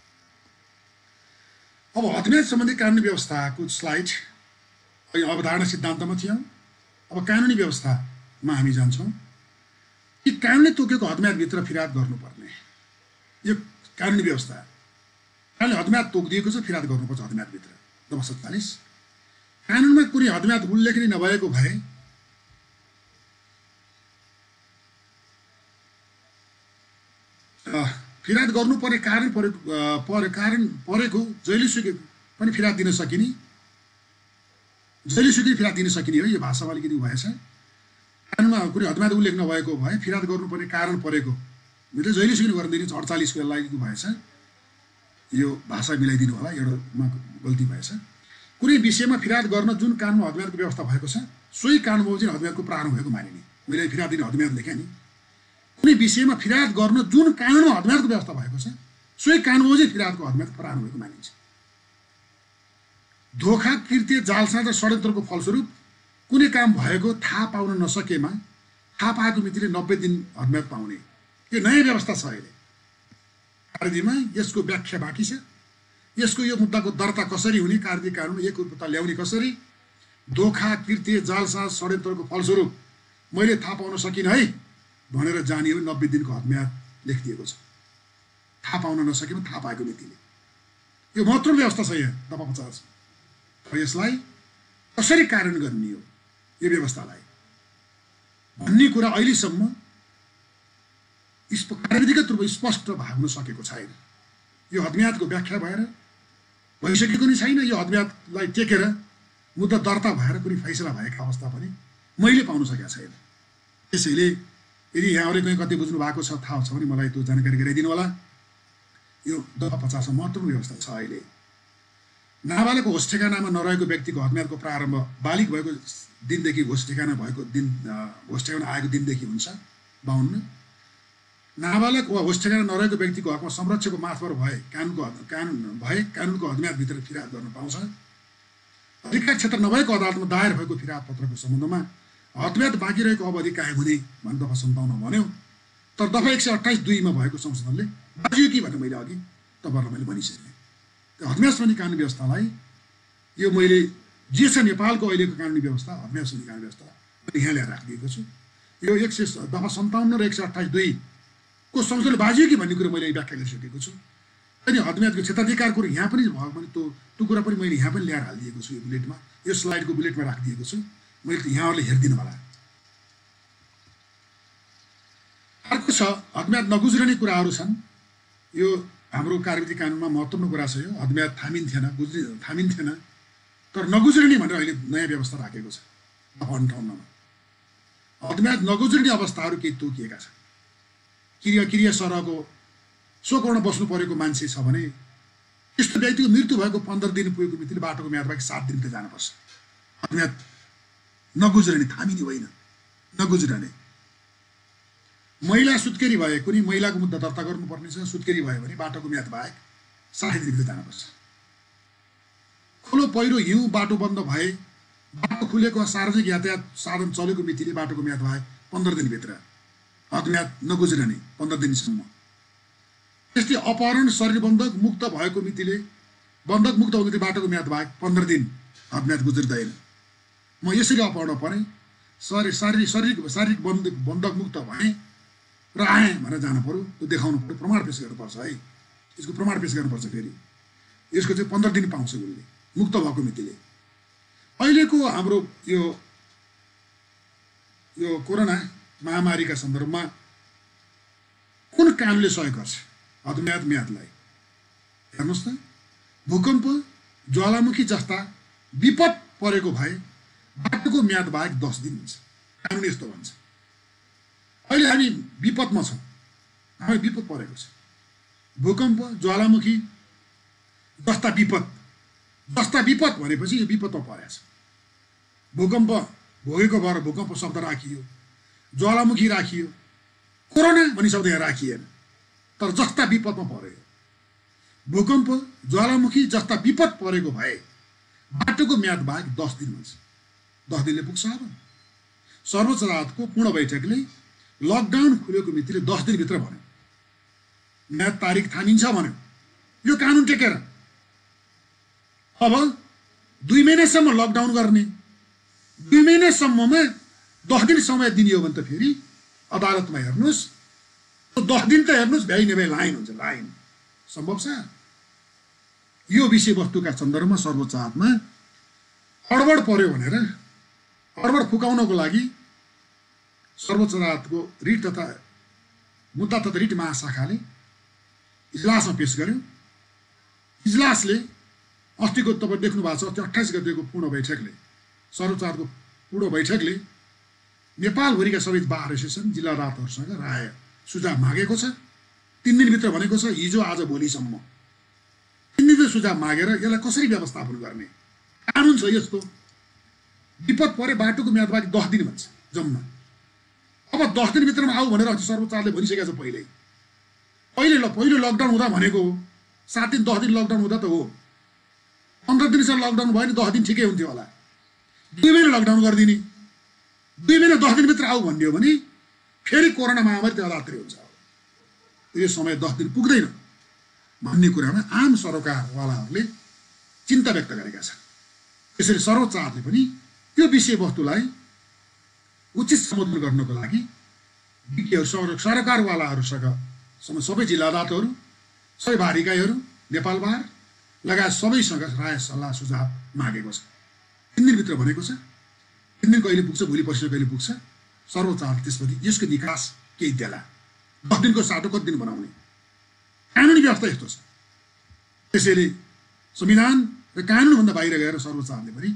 अब हदम्याद सम्बन्धी कानुनी व्यवस्थाको स्लाइड अवधारणा सिद्धान्तमा थियौँ। अब कानुनी व्यवस्थामा हामी जान्छौँ कि कानुनले तोकेको हदम्यादभित्र फिर्याद गर्नुपर्ने यो कानुनी व्यवस्था। कानुनले हदम्याद तोकिदिएको छ, फिर्याद गर्नुपर्छ हदम्यादभित्र। दफा सत्तालिस, कानुनमा कुनै हदम्याद उल्लेख नै नभएको भए फिर्याद गर्नुपर्ने कारण परेको परे कारण परेको जहिलेसुकै पनि फिर्याद दिन सकिने, जहिलेसुकै फिर्याद दिन सकिने हो। यो भाषामा अलिकति भएछ। कानुनमा कुनै हदम्याद उल्लेख नभएको भए फिर्याद गर्नुपर्ने कारण परेको मतलब जहिलेसुकै गर्न दिने अडचालिसको लागि भएछ। यो भाषा मिलाइदिनु होला, एउटामा गल्ती भएछ। कुनै विषयमा फिर्याद गर्न जुन कानुनमा हदम्यादको व्यवस्था भएको छ सोही कानुन बमोजिम हदम्यादको प्रारम्भ भएको मानिने। मैले फिर्याद दिने हदम्याद लेखेँ नि। कुनै विषयमा फिर्याद गर्न जुन कानुनमा हदम्यादको व्यवस्था भएको छ सोही कानुन बमोजिम फिर्यादको हदम्याद प्रारम्भ भएको मानिन्छ। धोखा, कृत्य, जालसाज र षड्यन्त्रको फलस्वरूप कुनै काम भएको थाहा पाउन नसकेमा थाहा पाएको मितिले नब्बे दिन हदम्याद पाउने यो नयाँ व्यवस्था छ। अहिले कार्यदिनमा यसको व्याख्या बाँकी छ। यसको यो मुद्दाको दर्ता कसरी हुने, कार्यदिन कानुन एकरूपता ल्याउने कसरी, धोखा, कृत्य, जालसाज, षड्यन्त्रको फलस्वरूप मैले थाहा पाउन सकिनँ है भनेर जाने हो नब्बे दिनको हदम्याद लेखिदिएको छ। थाहा पाउन नसकेमा थाहा पाएको मितिले यो महत्त्वपूर्ण व्यवस्था छ यहाँ दफा पचास। यसलाई कसरी कार्यान्वयन गर्ने हो यो व्यवस्थालाई भन्ने कुरा अहिलेसम्म कार्यविधिगत रूपमा स्पष्ट भाग्न सकेको छैन। यो हदम्यादको व्याख्या भएर भइसकेको नै छैन। यो हदम्यादलाई टेकेर मुद्दा दर्ता भएर कुनै फैसला भएका अवस्था पनि मैले पाउन सकेको छैन। त्यसैले यदि यहाँहरूले कहीँ कति बुझ्नु भएको छ थाहा छ भने मलाई त्यो जानकारी गराइदिनु होला। यो दफा पचासमा महत्त्वपूर्ण व्यवस्था छ। अहिले नाबालक होस ठेगानामा नरहेको व्यक्तिको हदम्यादको प्रारम्भ बालिग भएको दिनदेखि होस ठेगाना भएको दिन होस ठेगाना आएको दिनदेखि हुन्छ। बाउन्न, नाबालक वा होस ठेगाना नरहेको व्यक्तिको हकमा संरक्षकको मार्फत भए कानुनको कानुन भए कानुनको हदम्यादभित्र फिर्याद गर्न पाउँछ। अधिकार क्षेत्र नभएको अदालतमा दायर भएको फिर्याद पत्रको सम्बन्धमा हदम्याद बाँकी रहेको अवधि कायम हुने भन्ने दफा सन्ताउन्न भन्यो। तर दफा एक सय अट्ठाइस दुईमा भएको संशोधनले बाँचियो कि भनेर मैले अघि तपाईँहरूलाई मैले भनिसकेँ। त्यो हदम्याद सम्बन्धी कानुन व्यवस्थालाई यो मैले जे छ नेपालको अहिलेको कानुनी व्यवस्था, अभ्यास कानुनी व्यवस्था मैले यहाँ ल्याएर राखिदिएको छु। यो एक सय दफा सन्ताउन्न र एक सय अठाइस दुई को संशोधन बाजियो कि भन्ने कुरो मैले व्याख्या गरिसकेको छु। अनि हदम्यादको क्षेत्राधिकार कुरो यहाँ पनि भयो भने त्यो त्यो कुरा पनि मैले यहाँ पनि ल्याएर हालिदिएको छु। यो बुलेटमा, यो स्लाइडको बुलेटमा राखिदिएको छु, मैले त यहाँहरूले हेरिदिनु होला। अर्को छ हदम्याद नगुज्रने कुराहरू छन्। यो हाम्रो कार्यविधि कानुनमा महत्त्वपूर्ण कुरा छ। यो हदम्याद थामिन्थेन, गुज्रि थामिन्थेन, तर नगुज्रने भनेर अहिले नयाँ व्यवस्था राखेको छ अन्ठाउन्नमा। हदम्याद नगुज्रिने अवस्थाहरू केही तोकिएका छन्। क्रिया क्रिया सरहको स्वकर्ण बस्नु परेको मान्छे छ भने त्यस्तो व्यक्तिको मृत्यु भएको पन्ध्र दिन पुगेको मितिले बाटोको म्याद बाहेक सात दिन त जानुपर्छ। हदम्याद नगुज्रने, थामिने होइन, नगुज्रने। महिला सुत्केरी भए कुनै महिलाको मुद्दा दर्ता गर्नुपर्ने छ। सुत्केरी भयो भने बाटोको म्याद बाहेक साठी दिनभित्र जानुपर्छ। खोलो पहिरो हिउँ बाटो बन्द भए, बाटो खुलेको सार्वजनिक यातायात साधन चलेको मितिले बाटोको म्याद बाहेक पन्ध्र दिनभित्र हदम्याद नगुज्रने, पन्ध्र दिनसम्म। त्यस्तै अपहरण शरीर बन्धक मुक्त भएको मितिले बन्धक मुक्त हुँदै बाटोको म्याद बाहेक पन्ध्र दिन हदम्याद गुज्रिँदैन। म यसरी अपहरण परेँ, शरीर शारीरिक शारीरिक शारीरिक बन्धक बन्धक मुक्त भएँ र आएँ भनेर जानु पऱ्यो, त्यो देखाउनु पऱ्यो, प्रमाण पेश गर्नुपर्छ है। यसको प्रमाण पेश गर्नुपर्छ। फेरि यसको चाहिँ पन्ध्र दिन पाउँछ उसले मुक्त भएको मितिले। अहिलेको हाम्रो यो यो कोरोना महामारीका सन्दर्भमा कुन कानुनले सहयोग गर्छ हदम्याद म्यादलाई? हेर्नुहोस् त, भूकम्प ज्वालामुखी जस्ता विपद परेको भए बाटोको म्याद बाहेक दस दिन हुन्छ। कानुन यस्तो भन्छ। अहिले हामी विपदमा छौँ, हामी विपद परेको छ। भूकम्प ज्वालामुखी जस्ता विपद, जस्ता विपद भनेपछि यो विपदमा परेको छ। भूकम्प भोगेको भएर भूकम्प शब्द राखियो, ज्वालामुखी राखियो, कोरोना भन्ने शब्द यहाँ राखिएन, तर जस्ता विपदमा पर्यो। भूकम्प ज्वालामुखी जस्ता विपद परेको भए बाटोको म्याद बाहेक दस दिन हुन्छ। दस दिनले पुग्छ। अब सर्वोच्च अदालतको पूर्ण बैठकले लकडाउन खुलेको मितिले दस दिनभित्र भन्यो, म्याद तारिक थामिन्छ भन्यो। यो कानुन टेकेर अब दुई महिनासम्म लकडाउन गर्ने, दुई महिनासम्ममा दस दिन समय दिने हो भने त फेरि अदालतमा हेर्नुहोस्, दस दिन त हेर्नुहोस्, भ्याइ नभ्याइ लाइन हुन्छ, लाइन सम्भव छ। यो विषयवस्तुका सन्दर्भमा सर्वोच्च अदालतमा अडबड पर्यो भनेर अडबड फुकाउनको लागि सर्वोच्च अदालतको रिट तथा मुद्दा तथा रिट महाशाखाले इजलासमा पेश गर्यो। इजलासले अस्तिको तपाईँ देख्नु भएको छ, अस्ति अट्ठाइस गतेको पूर्ण बैठकले, सर्वोच्च अदालतको पूर्ण बैठकले नेपालभरिका सबै बार एसोसिएसन जिल्ला अदालतहरूसँग राय सुझाव मागेको छ। तिन दिनभित्र भनेको छ, हिजो आज भोलिसम्म तिन दिन सुझाव मागेर यसलाई कसरी व्यवस्थापन गर्ने। कानुन छ यस्तो, विपद परे बाटोको म्याद बाहेक दस दिन भन्छ जम्मा। अब दस दिनभित्रमा आऊ भनेर अस्ति सर्वोच्च अदालतले भनिसकेको छ। पहिल्यै पहिले ल पहिलो लकडाउन हुँदा भनेको हो सात दिन दस दिन लकडाउन हुँदा त हो। पन्ध्र दिनसम्म लकडाउन भयो भने दस दिन ठिकै हुन्थ्यो होला। दुई महिना लकडाउन गरिदिने, दुई महिना दस दिनभित्र आऊ भन्ने हो भने फेरि कोरोना महामारी त्यो अदालतले हुन्छ। यो समय दस दिन पुग्दैन भन्ने कुरामा आम सरकारवालाहरूले चिन्ता व्यक्त गरेका छन्। त्यसरी सर्वोच्च अदालतले पनि त्यो विषयवस्तुलाई उचित सम्बोधन गर्नको लागि विज्ञहरू सरकारवालाहरूसँग सबै जिल्ला अदालतहरू, सबै बार इकाइहरू, नेपाल बार लगायत सबैसँग राय सल्लाह सुझाव मागेको छ। तिन दिनभित्र भनेको छ। तिन दिन कहिले पुग्छ, भोलि पर्सि कहिले पुग्छ, सर्वोच्च अदालत त्यसपछि यसको निकास केही देला। दस दिनको साटो कति दिन बनाउने कानुनी व्यवस्था यस्तो छ। त्यसैले संविधान र कानुनभन्दा बाहिर गएर सर्वोच्च अदालतले पनि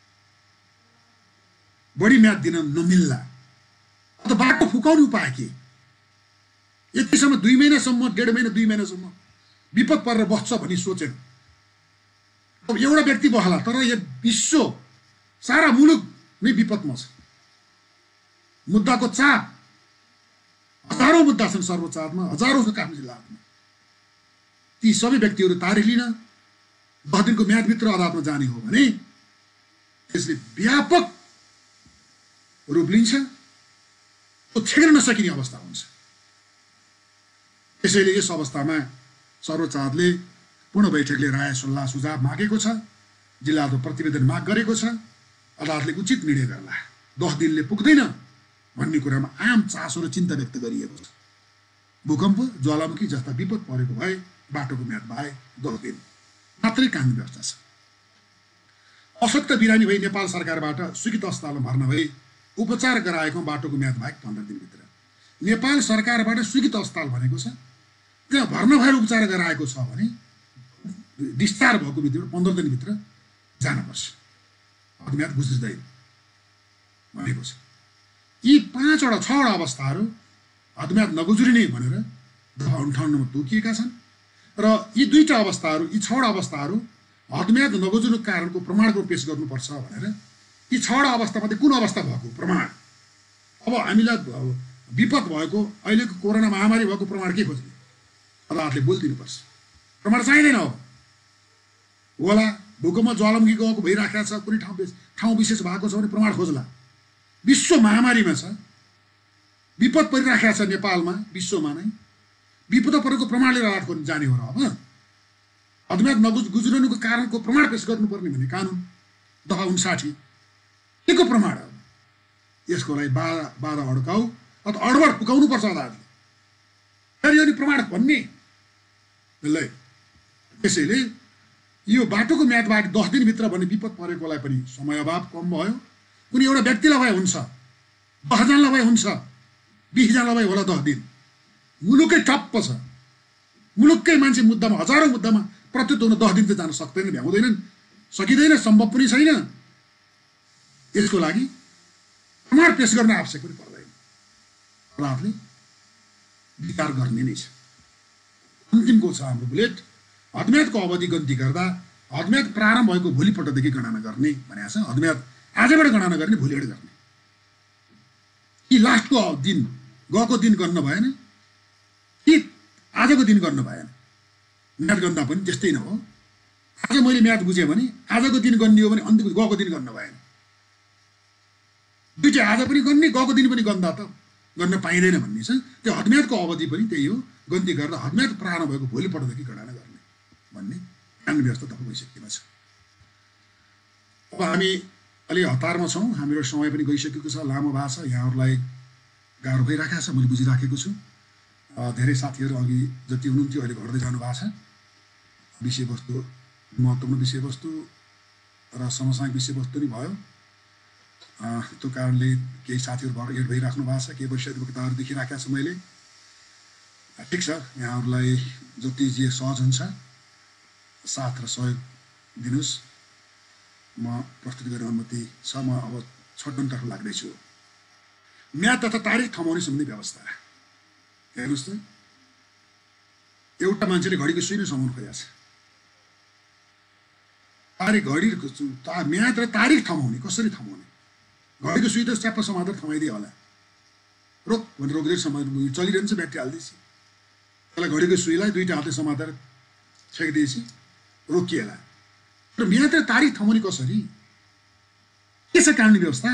बढी म्याद दिन नमिल्ला। अन्त बाटो फुकाउने उपाय के? यतिसम्म दुई महिनासम्म, डेढ महिना दुई महिनासम्म विपद परेर बस्छ भन्ने सोचेन। अब एउटा व्यक्ति बस्ला, तर यो विश्व सारा मुलुक नै विपदमा छ। मुद्दाको चाप, हजारौँ मुद्दा छन् सर्वोच्च अदालतमा, हजारौँ छ कानुन जिल्लामा। ती सबै व्यक्तिहरू तारिख लिन दस दिनको म्यादभित्र अदालतमा जाने हो भने त्यसले व्यापक रूप लिन्छ, त्यो छेड्न नसकिने अवस्था हुन्छ। त्यसैले यस अवस्थामा सर्वोच्च अदालतले पूर्ण बैठकले राय सल्लाह सुझाव मागेको छ। जिल्लाको प्रतिवेदन माग गरेको छ। अदालतले उचित निर्णय गर्ला। दस दिनले पुग्दैन भन्ने कुरामा आम चासो र चिन्ता व्यक्त गरिएको छ। भूकम्प ज्वालामुखी जस्ता विपद परेको भए बाटोको म्याद बाहेक दस दिन मात्रै कानुन व्यवस्था छ। अशक्त बिरामी भई नेपाल सरकारबाट स्वीकृत अस्पतालमा भर्ना भई उपचार गराएको बाटोको म्याद बाहेक पन्ध्र दिनभित्र नेपाल सरकारबाट स्वीकृत अस्पताल भनेको छ। त्यहाँ भर्ना भएर उपचार गराएको छ भने डिस्चार्ज भएको भित्र पन्ध्र दिनभित्र जानुपर्छ। अदम्याद गुज्रिँदैन भनेको छ। यी पाँचवटा छवटा अवस्थाहरू अदम्याद नगुज्रिने भनेर दफा अन्ठाउन्नमा तोकिएका छन् र यी दुईटा अवस्थाहरू यी छवटा अवस्थाहरू हदम्याद नगुज्रिनुको कारणको प्रमाणको पेश गर्नुपर्छ भनेर यी छवटा अवस्थामध्ये कुन अवस्था भएको प्रमाण अब हामीलाई विपद भएको अहिलेको कोरोना महामारी भएको प्रमाण के खोज्ने अदालतले बोलिदिनुपर्छ। प्रमाण चाहिँदैन हो होला भूकम्प ज्वालामुखी गएको भइराखेको छ कुनै ठाउँ ठाउँ विशेष भएको छ भने प्रमाण खोज्ला। विश्व महामारीमा छ विपद परिराखेको छ नेपालमा विश्वमा नै विपद परेको प्रमाण लिएर अदालत खोज्न जाने हो र अब अदम्याद नगुज्रिनुको कारणको प्रमाण पेश गर्नुपर्ने भन्ने कानुन दफा उन्साठी के को प्रमाण हो? यसको लागि बाधा बाधा अड्काउ अथवा अडबड पुगाउनु पर्छ अदालतले। फेरि यो प्रमाण भन्ने ल त्यसैले यो बाटोको म्यादबाट दस दिनभित्र भन्ने विपद परेकोलाई पनि समय अभाव कम भयो। कुनै एउटा व्यक्तिलाई भए हुन्छ दसजनालाई भए हुन्छ बिसजनालाई भए होला दस दिन मुलुकै ठप्प छ। मुलुककै मान्छे मुद्दामा हजारौँ मुद्दामा प्रत्युत हुन दस दिन त जान सक्दैन भ्याउँदैनन् सकिँदैन सम्भव पनि छैन। यसको लागि प्रमाण पेश गर्न आवश्यक पनि पर्दैन। अदालतले विचार गर्ने नै छ। अन्तिमको छ हाम्रो बुलेट हदम्यादको अवधि गन्ती गर्दा हदम्याद प्रारम्भ भएको भोलिपल्टदेखि गणना गर्ने भनेको छ। हदम्याद आजबाट गणना गर्ने भोलिबाट गर्ने। कि लास्टको दिन गएको दिन गर्न भएन कि आजको दिन गर्न भएन। म्याद गन्दा पनि त्यस्तै न हो। आज मैले म्याद बुझेँ भने आजको दिन गन्ने हो भने अन्तिम गएको दिन गर्न भएन। दुइटै आज पनि गन्ने गएको दिन पनि गन्दा त गर्न पाइँदैन भन्ने छ। त्यो हदम्यादको अवधि पनि त्यही हो। गन्ती गर्दा हदम्याद प्रारम्भ भएको भोलिपल्टदेखि गणना गर्ने भन्ने कानुन व्यवस्था तपाईँ गइसकेको छ। अब हामी अलि हतारमा छौँ। हाम्रो समय पनि गइसकेको छ लामो भएको छ। यहाँहरूलाई गाह्रो भइराखेको छ मैले बुझिराखेको छु। धेरै साथीहरू अघि जति हुनुहुन्थ्यो अहिले घट्दै जानु भएको छ। विषयवस्तु महत्त्वपूर्ण विषयवस्तु र समसामयिक विषयवस्तु पनि भयो। त्यो कारणले केही साथीहरू भएर एड भइराख्नु भएको छ। केही वरिष्ठताहरू देखिराखेको छ मैले। ठिक छ यहाँहरूलाई जति जे सहज हुन्छ साथ र सहयोग दिनुहोस्। म प्रस्तुत गर्ने अनुमति छ। म अब छटौनतर्फ लाग्दैछु। म्याद तथा तारिख थमाउने सम्बन्धी व्यवस्था हेर्नुहोस् त एउटा मान्छेले घडीको सुई नै समाउनु खोजेको छ। तारिख घडीको म्याद र तारिख थमाउने कसरी थमाउने? घडीको सुई त च्याप्प समातेर थमाइदियो होला। रोक भनेर रोक्दै समाउनु चलिरहन्छ ब्याट्री हाल्दैछ। त्यसलाई घडीको सुईलाई दुईवटा हातले समातेर छेकिदिएपछि रोकिएला। र म्याद र तारिख थमाउने कसरी के छ कानुनी व्यवस्था?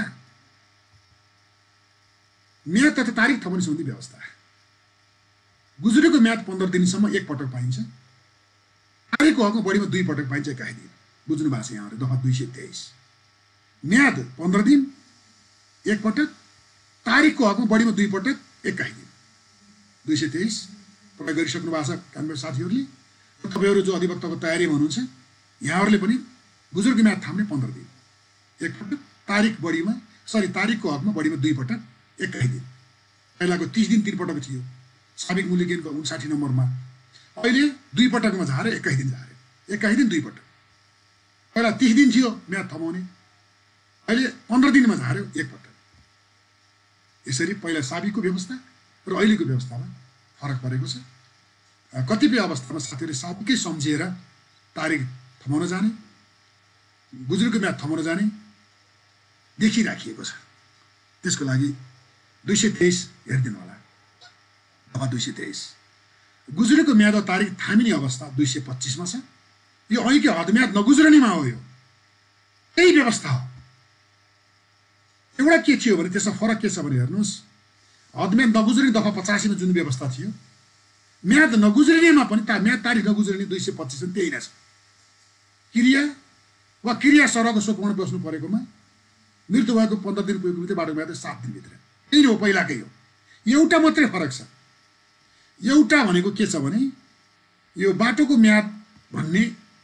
म्याद तथा तारिख थमाउने सम्बन्धी व्यवस्था गुज्रेको म्याद पन्ध्र दिनसम्म एक पटक पाइन्छ। तारिखको हकमा बढीमा दुई पटक पाइन्छ एकाइ दिन। बुझ्नु भएको छ यहाँहरू दफा दुई सय तेइस। म्याद पन्ध्र दिन एक पटक तारिखको हकमा बढीमा दुई पटक एकाइ दिन। दुई सय तेइस प्रयोग गरिसक्नु भएको छ कानुन साथीहरूले। तपाईँहरू जो अधिवक्ताको तयारीमा हुनुहुन्छ यहाँहरूले पनि गुज्रेको म्याद थाम्ने पन्ध्र दिन एक पटक तारिख बढीमा सरी तारिखको हकमा बढीमा दुई पटक एकाइ दिन। पहिलाको तिस दिन तिन पटक थियो साबिक मूल्यज्ञानको उन्साठी नम्बरमा। अहिले दुई पटकमा झारे एकाइ दिन झारे एकाइ दिन दुई पटक। पहिला तिस दिन थियो म्याद थमाउने अहिले पन्ध्र दिनमा झार्यो एक पटक। यसरी पहिला साबिकको व्यवस्था र अहिलेको व्यवस्थामा फरक परेको छ। कतिपय अवस्थामा साथीहरूले साबिकै सम्झिएर तारिख थमाउन जाने गुज्रेको म्याद थमाउन जाने देखिराखिएको छ। त्यसको लागि दुई सय तेइस हेरिदिनु होला। दफा दुई सय तेइस गुज्रेको म्याद तारिख थामिने अवस्था दुई सय पच्चिसमा छ। यो ऐके हदम्याद नगुज्रनेमा हो। यो त्यही व्यवस्था हो। एउटा के थियो भने त्यसमा फरक के छ भने हेर्नुहोस् हदम्याद नगुज्रिने दफा पचासीमा जुन व्यवस्था थियो म्याद नगुज्रिनेमा पनि ता म्याद तारिख नगुज्रिने दुई सय पच्चिसमा त्यही नै छ। क्रिया वा क्रिया सरहको शोकमा बस्नु परेकोमा मृत्यु भएको पन्ध्र दिन पुगेको बित्तिकै बाटोको म्याद सात दिनभित्र। त्यही हो पहिलाकै हो। एउटा मात्रै फरक छ। एउटा भनेको के छ भने यो बाटोको म्याद भन्ने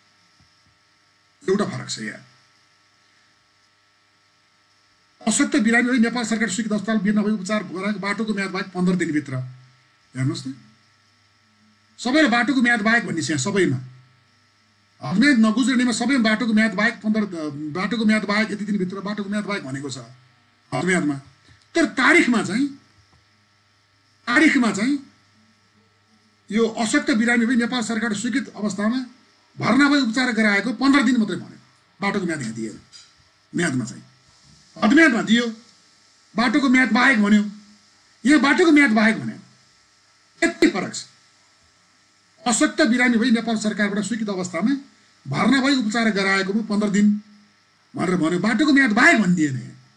एउटा फरक छ। यहाँ अशक्त बिरामी नेपाल सरकार स्वीकृत अस्पताल बिना भई उपचार गराएको बाटोको म्याद बाहेक पन्ध्र दिनभित्र। हेर्नुहोस् त, सबैले बाटोको म्याद बाहेक भन्ने छ। सबैमा हदम्याद नगुज्रेनेमा सबैमा बाटोको म्याद बाहेक पन्ध्र बाटोको म्याद बाहेक यति दिनभित्र बाटोको म्याद बाहेक भनेको छ हदम्यादमा। तर तारिखमा चाहिँ तारिखमा चाहिँ यो अशक्त बिरामी भई नेपाल सरकार स्वीकृत अवस्थामा भर्ना भई उपचार गराएको पन्ध्र दिन मात्रै भन्यो। बाटोको म्याद यहाँ दिएन। म्यादमा चाहिँ हदम्यादमा दियो, बाटोको म्याद बाहेक भन्यो। यहाँ बाटोको म्याद बाहेक भन्यो। यति फरक छ। अशक्त बिरामी भई नेपाल सरकारबाट स्वीकृत अवस्थामा भर्ना भई उपचार गराएकोमा पन्ध्र दिन भनेर भन्यो। बाटोको म्याद बाहेक भनिदिएन।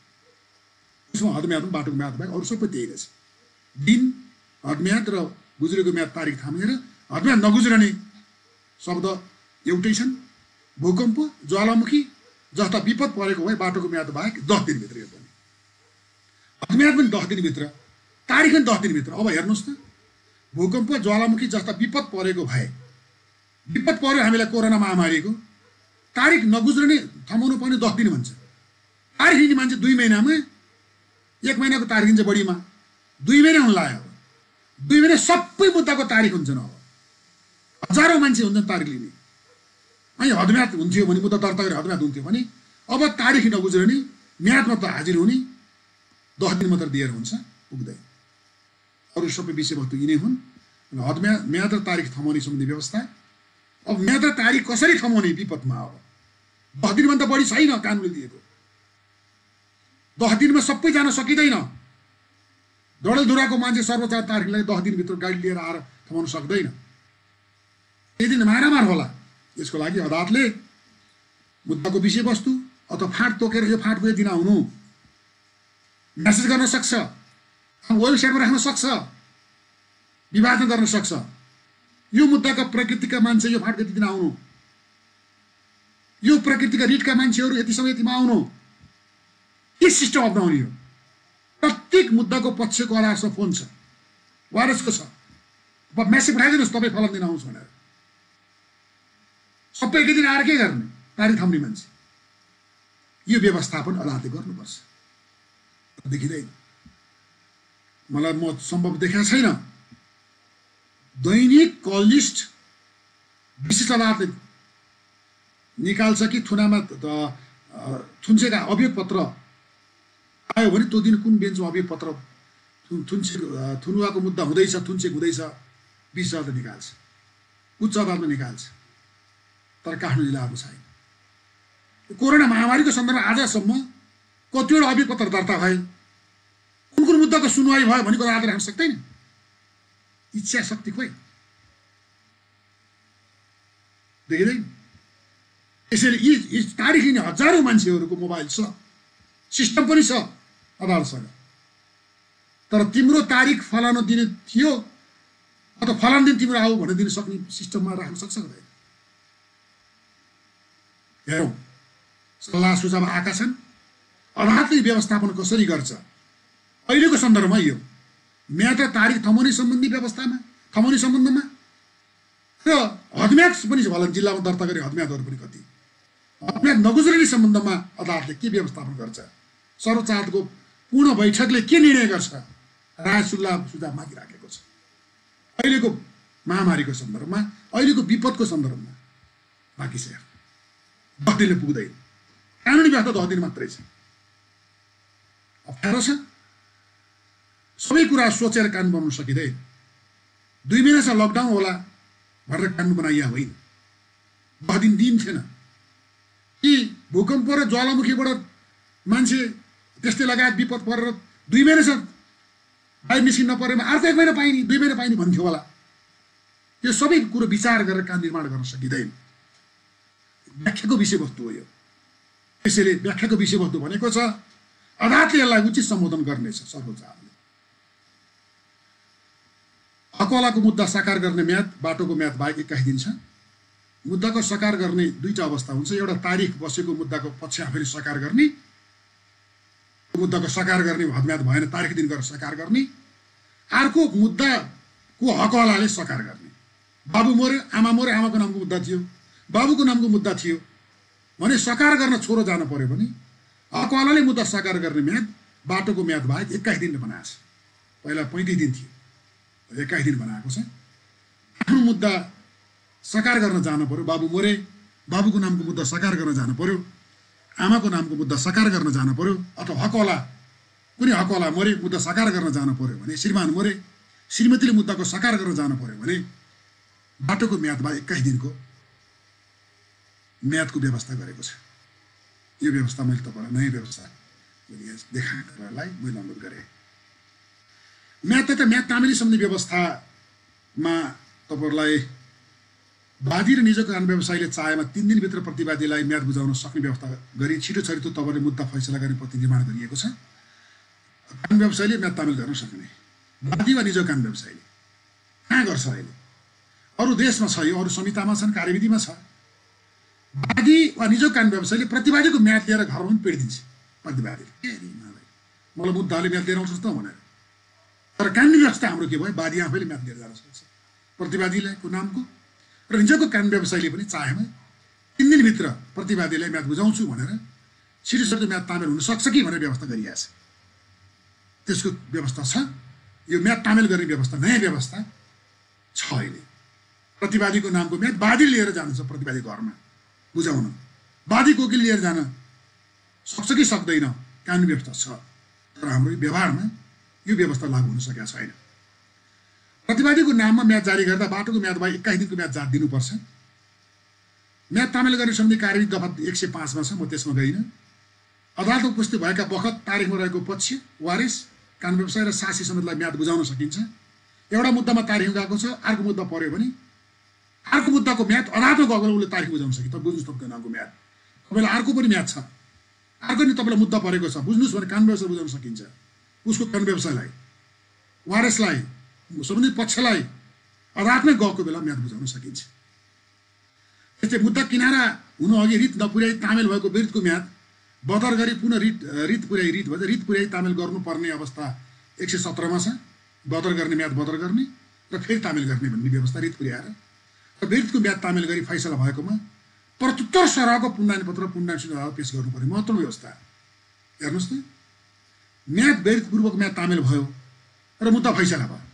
उसमा हदम्यादमा बाटोको म्याद बाहेक अरू सबै त्यही रहेछ। दिन हदम्याद र गुज्रेको म्याद तारिक थामेर हदम्याद नगुज्रने शब्द एउटै छन्। भूकम्प ज्वालामुखी जस्ता विपद परेको भए बाटोको म्याद बाहेक दस दिनभित्र यो पनि। हदम्याद पनि दस दिनभित्र, तारिख पनि दस दिनभित्र। अब हेर्नुहोस् त, भूकम्प ज्वालामुखी जस्ता विपद परेको भए विपद पर्यो हामीलाई कोरोना महामारीको, तारिख नगुज्रने थमाउनु पर्ने दस दिन भन्छ। तारिख लिने मान्छे दुई महिनामा, एक महिनाको तारिख लिन्छ बढीमा, दुई महिना हुन लाग्यो। दुई महिना सबै मुद्दाको तारिख हुन्छन्। अब हजारौँ मान्छे हुन्छन् तारिख लिने। अनि हदम्याद हुन्थ्यो भने मुद्दा दर्ता गरेर हदम्याद हुन्थ्यो भने अब तारिख नगुज्रने म्यादमा त हाजिर हुने दस दिन मात्र दिएर हुन्छ, पुग्दैन। अरू सबै विषयवस्तु यिनै हुन्। हदम्याद म्याद र तारिख थमाउने सम्बन्धी व्यवस्था। अब म्याद र तारिख कसरी थमाउने विपदमा? अब दस दिनभन्दा बढी छैन कानुनले दिएको। दस दिनमा सबै जान सकिँदैन। डडेलधुराको मान्छे सर्वोच्च तारिखलाई दस दिनभित्र गाडी लिएर आएर थमाउन सक्दैन। त्यही दिन मारामार होला। यसको लागि अदालतले मुद्दाको विषयवस्तु अथवा फाँट तोकेर यो फाँटको दिन आउनु म्यासेज गर्न सक्छ, वेबसाइटमा राख्न सक्छ, विभाजन गर्न सक्छ। यो मुद्दाका प्रकृतिका मान्छे यो फाँटको दिन आउनु, यो प्रकृतिका रिटका मान्छेहरू यति समय यतिमा आउनु। के सिस्टम अप्नाउने हो? प्रत्येक मुद्दाको पक्षको अदालतमा फोन छ, वारसको छ। अब म्यासेज पठाइदिनुहोस् तपाईँ फलान दिन आउँछ भनेर। सबै एकै दिन आएर के गर्ने? तारिख थम्ने मान्छे। यो व्यवस्थापन अदालतले गर्नुपर्छ। देखिँदैन। मलाई म सम्भव देखाएको छैन। दैनिक कल लिस्ट विशिष्ट अदालतले निकाल्छ कि थुनामा थुन्सेका अभियोग पत्र आयो भने त्यो दिन कुन बेन्चमा अभियोग पत्र थुन्से थुनुवाको मुद्दा हुँदैछ, थुन्सेक हुँदैछ, विशिष्ट अदालतले निकाल्छ, उच्च अदालतमा निकाल्छ। तर काठमाडौँ जिल्लाको छैन। कोरोना महामारीको सन्दर्भमा आजसम्म कतिवटा अभियोग पत्र दर्ता भए, कुन कुन मुद्दाको सुनवाई भयो भनेको अदालतले राख्न सक्दैन। इच्छा शक्ति खोइ देखिँदैन। यसैले यी तारिख लिने हजारौँ मान्छेहरूको मोबाइल छ, सिस्टम पनि छ अदालतसँग। तर तिम्रो तारिख फलानु दिने थियो अथवा फलानु दिन तिम्रो आऊ भनेर दिन सक्ने सिस्टममा राख्न सक्छ कि? हेरौँ, सल्लाह सुझाव आएका छन्। अदालतले व्यवस्थापन कसरी गर्छ अहिलेको सन्दर्भमा यो म्याद र तारिख थमाउने सम्बन्धी व्यवस्थामा थमाउने सम्बन्धमा र हदम्याद पनि छ होला जिल्लामा दर्ता गरे हदम्यादहरू पनि कति हदम्याद नगुज्रने सम्बन्धमा अदालतले के व्यवस्थापन गर्छ? सर्वोच्च अदालतको पूर्ण बैठकले के निर्णय गर्छ? राय सुल्लाह सुझाव मागिराखेको छ। अहिलेको महामारीको सन्दर्भमा, अहिलेको विपदको सन्दर्भमा बाँकी छ। दस दिनले पुग्दैन। कानुनी व्यवस्था दस दिन मात्रै छ। अप्ठ्यारो छ। सबै कुरा सोचेर कानुन बनाउन सकिँदैन। दुई महिनासम्म लकडाउन होला भनेर कानुन बनाइया होइन। दस दिन दिन थिएन। कि भूकम्प र ज्वालामुखीबाट मान्छे त्यस्तै लगायत विपद परेर दुई महिनासम्म बाहिर निस्किन नपरेमा अर्को एक महिना पाइने, दुई महिना पाइने भन्थ्यो होला। त्यो सबै कुरो विचार गरेर कानुन निर्माण गर्न सकिँदैन। व्याख्याको विषयवस्तु हो यो। त्यसैले व्याख्याको विषयवस्तु भनेको छ अदालतले यसलाई उचित सम्बोधन गर्नेछ। सर्वोच्च अदालतले हकवालाको मुद्दा साकार गर्ने म्याद बाटोको म्याद बाहेक एक्काइस दिन छ। मुद्दाको सकार गर्ने दुईटा अवस्था हुन्छ। एउटा तारिख बसेको मुद्दाको पक्ष आफैले सकार गर्ने, मुद्दाको सकार गर्ने हदम्याद भएन तारिख दिन गरेर सकार गर्ने। अर्को मुद्दाको हकवालाले सकार गर्ने। बाबु मर्यो, आमा मर्यो, आमाको नामको मुद्दा थियो, बाबुको नामको मुद्दा थियो भने सकार गर्न छोरो जानु पर्यो भने हकवालाले मुद्दा सकार गर्ने म्याद बाटोको म्याद बाहेक एक्काइस दिनले बनाएको छ। पहिला पैँतिस दिन थियो, एक्काइस दिन बनाएको छ। आफ्नो मुद्दा सकार गर्न जानु पर्यो, बाबु मरे, बाबुको नामको मुद्दा सकार गर्न जानु पर्यो, आमाको नामको मुद्दा सकार गर्न जानु पर्यो, अथवा हकवाला कुनै हकवाला मरे मुद्दा सकार गर्न जानु पर्यो भने, श्रीमान मरे श्रीमतीले मुद्दाको सकार गर्न जानु पर्यो भने बाटोको म्यादमा एक्काइस दिनको म्यादको व्यवस्था गरेको छ। यो व्यवस्था मैले तपाईँलाई नयाँ व्यवस्था देखाएरलाई मैले अनुरोध गरेँ। म्याद त म्याद तामेली सम्बन्धी व्यवस्थामा तपाईँहरूलाई वादी र निजको कानुन व्यवसायीले चाहेमा तीन दिनभित्र प्रतिवादीलाई म्याद बुझाउन सक्ने व्यवस्था गरी छिटो छरितो तपाईँले मुद्दा फैसला गर्ने पत्ती निर्माण गरिएको छ। कानुन व्यवसायीले म्याद तामेल गर्न सक्ने वादी वा निजको कानुन व्यवसायीले कहाँ गर्छ अहिले? अरू देशमा छ, यो अरू संहितामा छन्, कार्यविधिमा छ। वादी वा निजको कानुन व्यवसायीले प्रतिवादीको म्याद लिएर घरमा पनि पेडिदिन्छ। प्रतिवादीले के मलाई मुद्दाले म्याद लिएर आउँछ त भनेर। तर कानुनी व्यवस्था हाम्रो के भयो? वादी आफैले म्याद लिएर जान सक्छ प्रतिवादीलाई को नामको, र निजको कानुन व्यवसायीले पनि चाहेमा तिन दिनभित्र प्रतिवादीलाई म्याद बुझाउँछु भनेर छिटो छिटो म्याद तामेल हुनसक्छ कि भनेर व्यवस्था गरिएको छ। त्यसको व्यवस्था छ। यो म्याद तामेल गर्ने व्यवस्था नयाँ व्यवस्था छ अहिले। प्रतिवादीको नामको म्याद वादी लिएर जान्छ प्रतिवादी घरमा बुझाउन। वादी वकिल लिएर जान सक्छ कि सक्दैन कानुनी व्यवस्था छ, तर हाम्रो व्यवहारमा यो व्यवस्था लागू हुन सकेको छैन। प्रतिवादीको नाममा म्याद जारी गर्दा बाटोको म्याद बाहेक एक्काइस दिनको म्याद जारी दिनुपर्छ। म्याद तामेल गर्ने सम्बन्धी कार्यविधि दफा एक सय पाँचमा छ, म त्यसमा गइनँ। अदालतमा उपस्थित भएका बखत तारिखमा रहेको पक्ष, वारिस, कानुन व्यवसायी र सासी समेतलाई म्याद बुझाउन सकिन्छ। एउटा मुद्दामा तारिख गएको छ, अर्को मुद्दा पर्यो भने अर्को मुद्दाको म्याद अदालतमा गएको उसले तारिख बुझाउन सकिन्छ। त बुझ्नुहोस् तपाईँको नामको म्याद, तपाईँलाई अर्को पनि म्याद छ, अर्को नि तपाईँलाई मुद्दा परेको छ, बुझ्नुहोस् भने कानुन व्यवसाय बुझाउन सकिन्छ। उसको कानुन व्यवसायलाई, वारिसलाई, सम्बन्धित पक्षलाई अदालतमै गएको बेला म्याद बुझाउन सकिन्छ। त्यस्तै मुद्दा किनारा हुनु अघि रिट नपुर्याई तामेल भएको विरुद्धको म्याद बदर गरी पुनः रिट रिट पुर्याई रिट भन्छ रिट पुर्याई तामेल गर्नुपर्ने अवस्था एक सय सत्रमा छ। बदर गर्ने म्याद बदर गर्ने र फेरि तामेल गर्ने भन्ने व्यवस्था रिट पुर्याएर र विरुद्धको म्याद तामेल गरी फैसला भएकोमा प्रत्युत्तर सरहको पुनरायन पत्र पुनरायन सुझाव पेश गर्नुपर्ने महत्त्वपूर्ण व्यवस्था। हेर्नुहोस् त, म्याद विरुद्धपूर्वक म्याद तामेल भयो र मुद्दा फैसला भयो।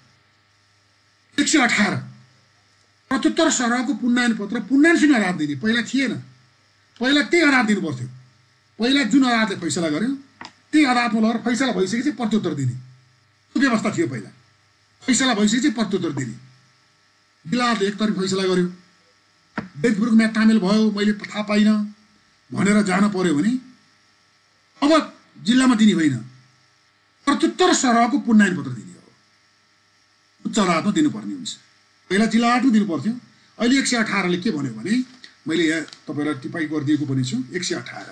एक सय अठार प्रत्युत्तर सरहको पुनरायन पत्र पुनरायन सुन अदालत दिने पहिला थिएन। पहिला त्यही अदालत दिनु पर्थ्यो। पहिला जुन अदालतले फैसला गर्यो त्यही अदालतमा लगेर फैसला भइसकेपछि प्रत्युत्तर दिने त्यो व्यवस्था थियो पहिला। फैसला भइसकेपछि प्रत्युत्तर दिने। जिल्लाले एकतर्फी फैसला गर्यो, विरुद्धपूर्वक म्याद तामेल भयो, मैले थाहा पाइनँ भनेर जान पर्यो भने अब जिल्लामा दिने होइन, प्रत्युत्तर सरहको पुनरायन पत्र दिने हो, उच्च अदालतमा दिनुपर्ने हुन्छ। पहिला जिल्ला अदालतमा दिनु पर्थ्यो। अहिले एक सय अठारले के भन्यो भने, मैले यहाँ तपाईँलाई टिपाइ गरिदिएको पनि छु। एक सय अठार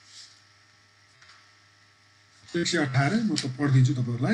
एक सय अठार म त पढिदिन्छु तपाईँहरूलाई।